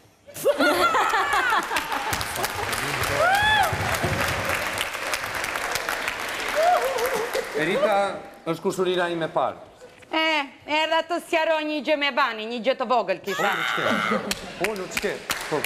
Erita është kushurira ime parë. E, erdha të sjaroj një gjë me bani, një gjë të vogël kisha. Unë qëke. Unë qëke.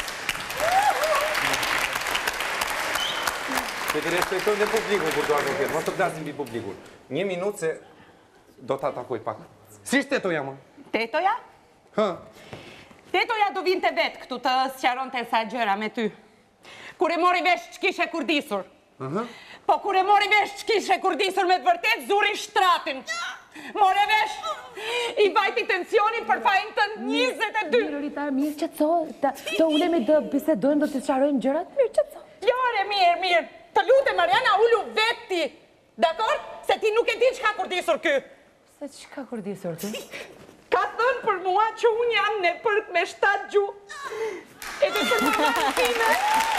Se të respektojnë dhe publikun kur do ardo kërë, mos të plasin bi publikun. Një minutë se do të atakoj pak. Si shtë tetoja, ma? Tetoja? Hë? Tetoja do vinte vetë këtu të sqaron të sa gjëra me ty. Kur e mori vesh që kishe kurdisur. Po kur e mori vesh që kishe kurdisur me të vërtet, zuri shtratin. More vesh, i bajti tensionin për fajnë të njëzet e dy. Mirë, Rita, mirë që të të ulemi dë bisedojnë, do të sqarojnë gjërat, mirë që të Jore, mirë, mirë. Të lute, Mariana, ullu veti. Dakor? Se ti nuk e di që ka kurdisur kë. Se që ka kurdisur kë? Ka thënë për mua që unë jam në përt me shtatë gju. Edhe për maman time.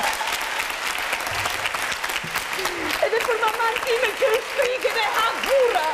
Edhe për maman time që është frike dhe ha gura.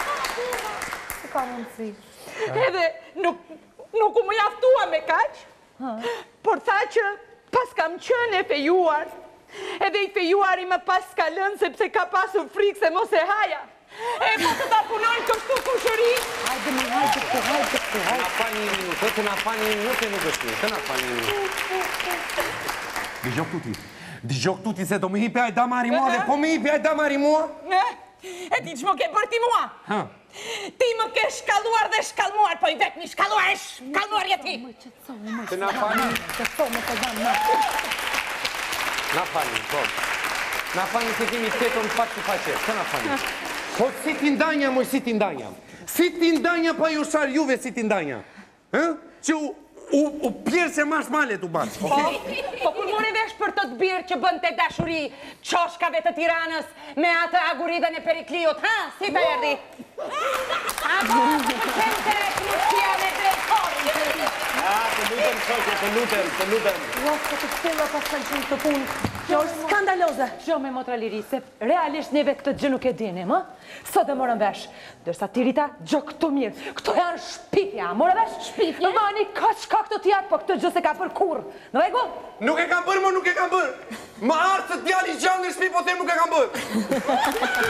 Se ka mundësi. Edhe nuk u më jaftua me kaq. Por tha që pas kam qënë e fejuar, edhe i fejuari më pas ka lënë sepse ka pasur frikë se mos e haja. E po të ta punojnë kështu kushëri? Hajde me, hajde këtu, hajde këtu, Të na fa një minutë, të na fa një minutë e nuk është një, të na fa një minutë. Dëgjoj këtu ti, dëgjoj këtu ti se do më hipi aj damari mua dhe po më hipi aj damari mua? E ti që më ke bërë ti mua? Ti më ke shkalluar dhe shkallmuar, po i vetë mi shkalluar e shkallmuar je ti. Të na fa një. Të po me të dhamë në. Na fa një, po. Na fa një se kemi tetën pak të faqe, të na fa një. Po si ti ndanja, moj, si ti ndanja. Si ti ndanja pa ju sharë juve si ti ndanja. Që u pjerë se mash malet u banë. Po, po kur mori vesh për të të birë që bënd të dashuri qoshkave të Tiranës me atë aguridën e Perikliut, ha? Si të erdi? Apo, përqen të rekrushtia me drejtorin. A, të lutem, shoqe, të lutem, të lutem. Jo, se të stella pas kanë qenë të punë. Kjo është skandaloze. Jo, me motra liri, se realisht neve këtë gjë nuk e dinim, ha? Sot e morën vesh. Dërsa ti Rita, gjë këtu mirë. Këto janë shpifja, morën vesh? Shpifja? Mani, ka qka këto tjatë, po këtë gjë se ka për kur. Në vegu? Nuk e kam bërë, mo nuk e kam bërë. Më artë të djali gjangë në shpi, po them nuk e kam bërë.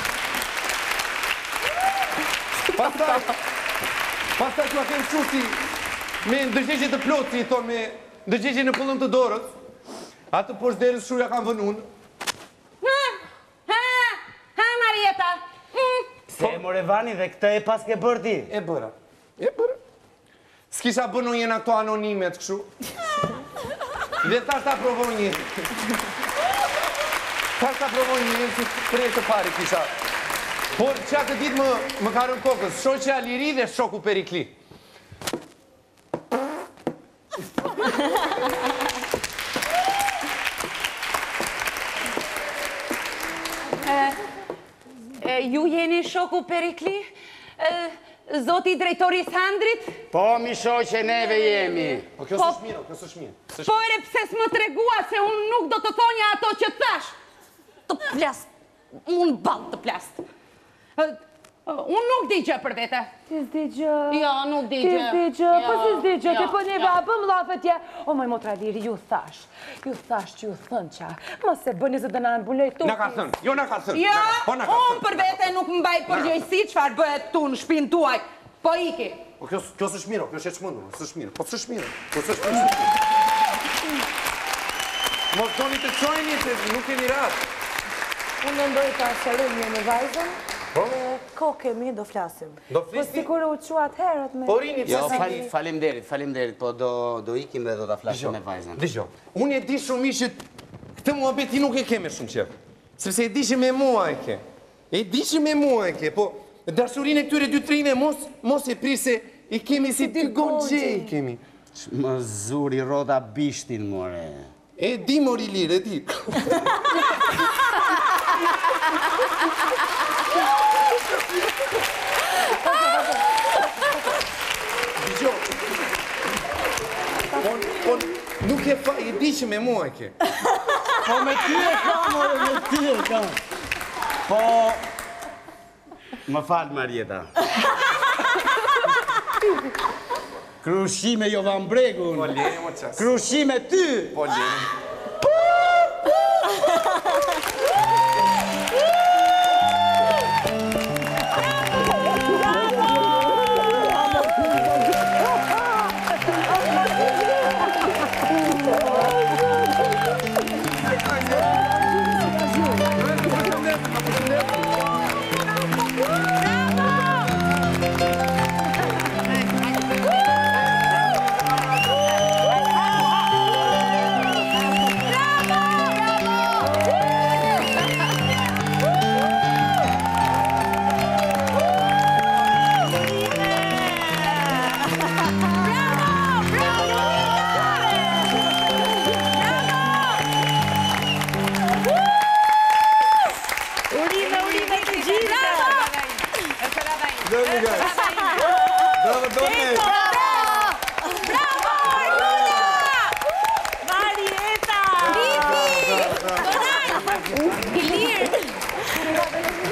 Pastaj, pastaj që a kemë shusi me ndërgjegje të plotë, si i thonë me ndërgjegje në pëllëm të dorës, atë poshtë derës shuja kam vënun. Ha, ha, ha, Marieta. Se e more Vani dhe këtë e pas ke bërë ti? E bëra, e bëra. S'kisha bënu jena këto anonimet këshu. Dhe tash ta provoj një. Tash ta provoj një, si prej të pari kisha. Por që atë ditë më, më karën kokës, shoqja Liri dhe shoku Perikli. Ju jeni shoku Perikli? Zoti drejtori Sandrit? Po, mi shoqe, neve jemi. Po, kjo së shmiro, kjo së shmiro. Po, ere pse s'më tregua se unë nuk do të thonja ato që thash. Të plast, unë balë të plast. Unë nuk di gjë për vete. Ti s'di gjë? Jo, nuk di gjë. Ti s'di gjë? Po si s'di gjë? Ti po neve a bëm lafet je? O, moj motra liri, ju thash. Ju thash që ju thënë qa. Mos e bëni se dhe na mbulej tu. Na ka thënë, jo na ka thënë. Ja, unë për vete nuk mbaj përgjëjsi qëfar bëhet tu në shpinë tuaj. Po iki. Po kjo së shmiro, kjo shetë shmëndu, së shmiro. Po së shmiro, po së shmiro. Mos toni të qojni, se nuk keni ratë. Unë në ndoj të asherim një me vajzën, ko kemi, do flasim. Do flisni? Po sikur u quat herët me... Po rini, jo, falim derit, falim derit, po do ikim dhe do të flasim me vajzën. Dijo, unë e di shumë ishë, këtë mua beti nuk e keme shumë qepë. Sepse e di që me mua e ke. E di që me mua e ke, po dashurin e këtyre dy trine, mos e prise, i kemi si dy gonqe i kemi. Më zuri roda bishtin, more. E di, mori lirë, e di. Dijo, nuk e fa, e di që me mua e ke. Po me ty e ka, more, me ty e ka. Po, më falë, Marieta. Krushime jo vambregun. Po lene, mo qasë. Krushime ty. Po lene. Bravo, Doni! Bravo, Arluna! Marieta! Lipi! Ilir!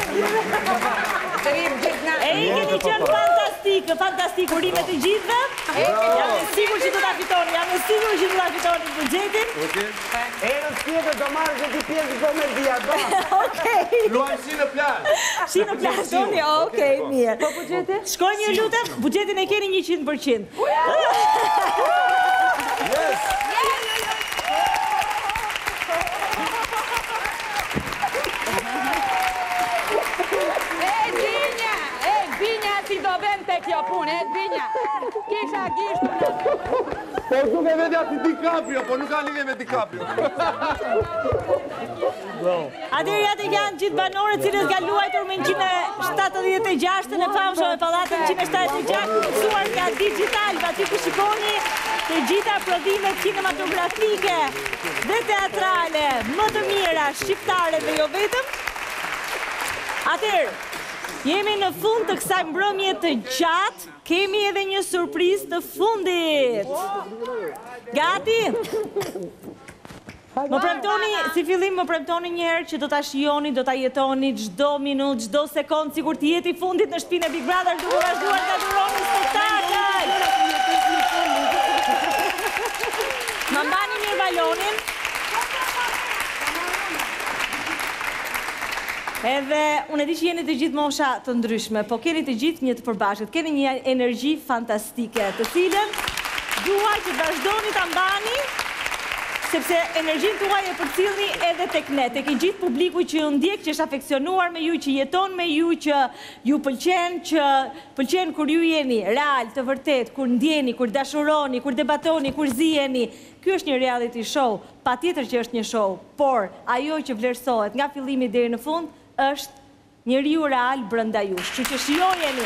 E i keni qënë fantastikë, fantastikë, urimet të gjithve. Jam e sigur që do ta fitoni, jam e sigur që do ta fitoni buxhetin. Erës tjetër do marrë që ti pjesë do me dhja, do. Okej. Luaj shi në plan. Shi në plan, doni, okej, mirë. Po buxheti? Shkojmë një lutem, buxhetin e keni njëqind përqind. Yes! Si do vend të kjo punë, e binja. Kisha gishtu në... Po duke vetja si DiCaprio, po nuk ka lidhje me DiCaprio. Atëherë atë janë gjithë banorët cilës ka luajtur me njëqind e shtatëdhjetë e gjashtë në famshëm e pallatit njëqind e shtatëdhjetë e gjashtë, mësuar nga Digital, aty ku shikoni të gjitha prodhimet kinematografike dhe teatrale më të mira shqiptare dhe jo vetëm. Atëherë, jemi në fund të kësaj mbrëmje të gjatë, kemi edhe një surprizë të fundit. Gati? Më premtoni, si fillim më premtoni një herë që do ta shijoni, do ta jetoni çdo minutë, çdo sekond sikur të jeti fundit në shtëpinë e Big Brother, duke vazhduar të adhuroni spektakël. Më mbani mirë balonin. Edhe, unë e di që jeni të gjithë mosha të ndryshme, po keni të gjithë një të përbashkët, keni një energji fantastike, të cilën dua që vazhdoni ta mbani, sepse energjin tuaj e përcjellni edhe tek ne, tek i gjithë publiku që ju ndjek, që është afeksionuar me ju, që jeton me ju, që ju pëlqen, që pëlqen kur ju jeni real, të vërtet, kur ndjeni, kur dashuroni, kur debatoni, kur ziheni. Ky është një reality show, patjetër që është një show, por ajo që vlerësohet nga fillimi deri në fund është njeriu real brenda jush, që që shijojeni.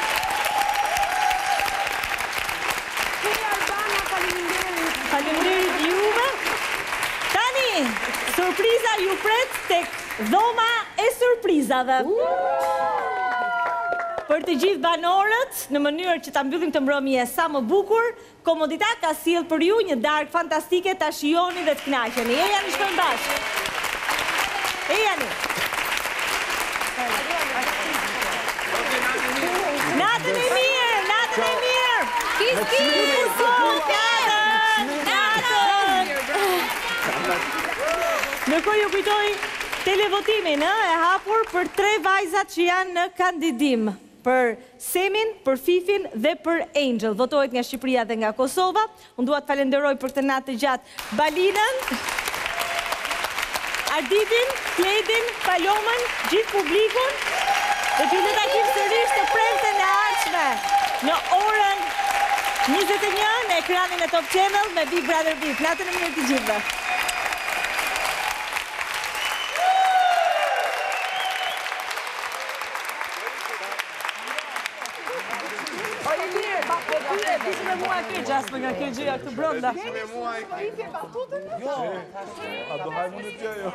Faleminderit juve. Tani, surpriza ju pret tek dhoma e surprizave. Për të gjithë banorët, në mënyrë që ta mbyllim të mbrëmje sa më bukur, Komodita ka sjellë për ju një darkë fantastike, ta shijoni dhe të kënaqeni. E janë shkojnë bashkë. E janë. Natën e mirë, natën e mirë. Kis, kis, natën, natën. Ndërkohë ju kujtoj televotimin, e hapur për tre vajzat që janë në kandidim. Për Semin, për Fifin dhe për Angel. Votohet nga Shqipëria dhe nga Kosova. Unë dua të falenderoj për këtë natë të gjatë Balinën, Arditin, Kledin, Palomën, gjithë publikun. Dhe që në takim sërish të premten e ardhshme në orën njëzet e një në ekranin e Top Channel me Big Brother V I P. Natën e mirë të gjithëve. Ishë me mua e ke gjasme nga ke gjëja këtë brënda. Ishë me mua e ke Jo. A do hajmë unë tja jo?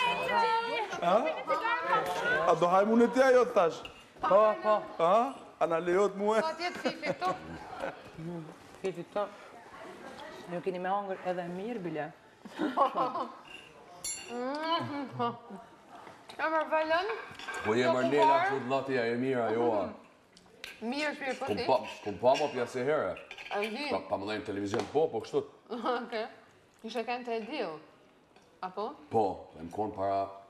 A do hajmë unë tja jo të tash? Po, po. A na lejot mua? Pa tjetë Fifi këto. Fifi këto. Ju keni me hangër edhe mirë, bile. E mërë valën? Po je Marnela, që të latja e mira, joa. Mirë shpirë për ti? Kom pa ma pjesë e herë. A di? Pa më dhejnë televizion, po, po kështut. Oke. Ishe kënë të edil? Apo? Po, e më konë para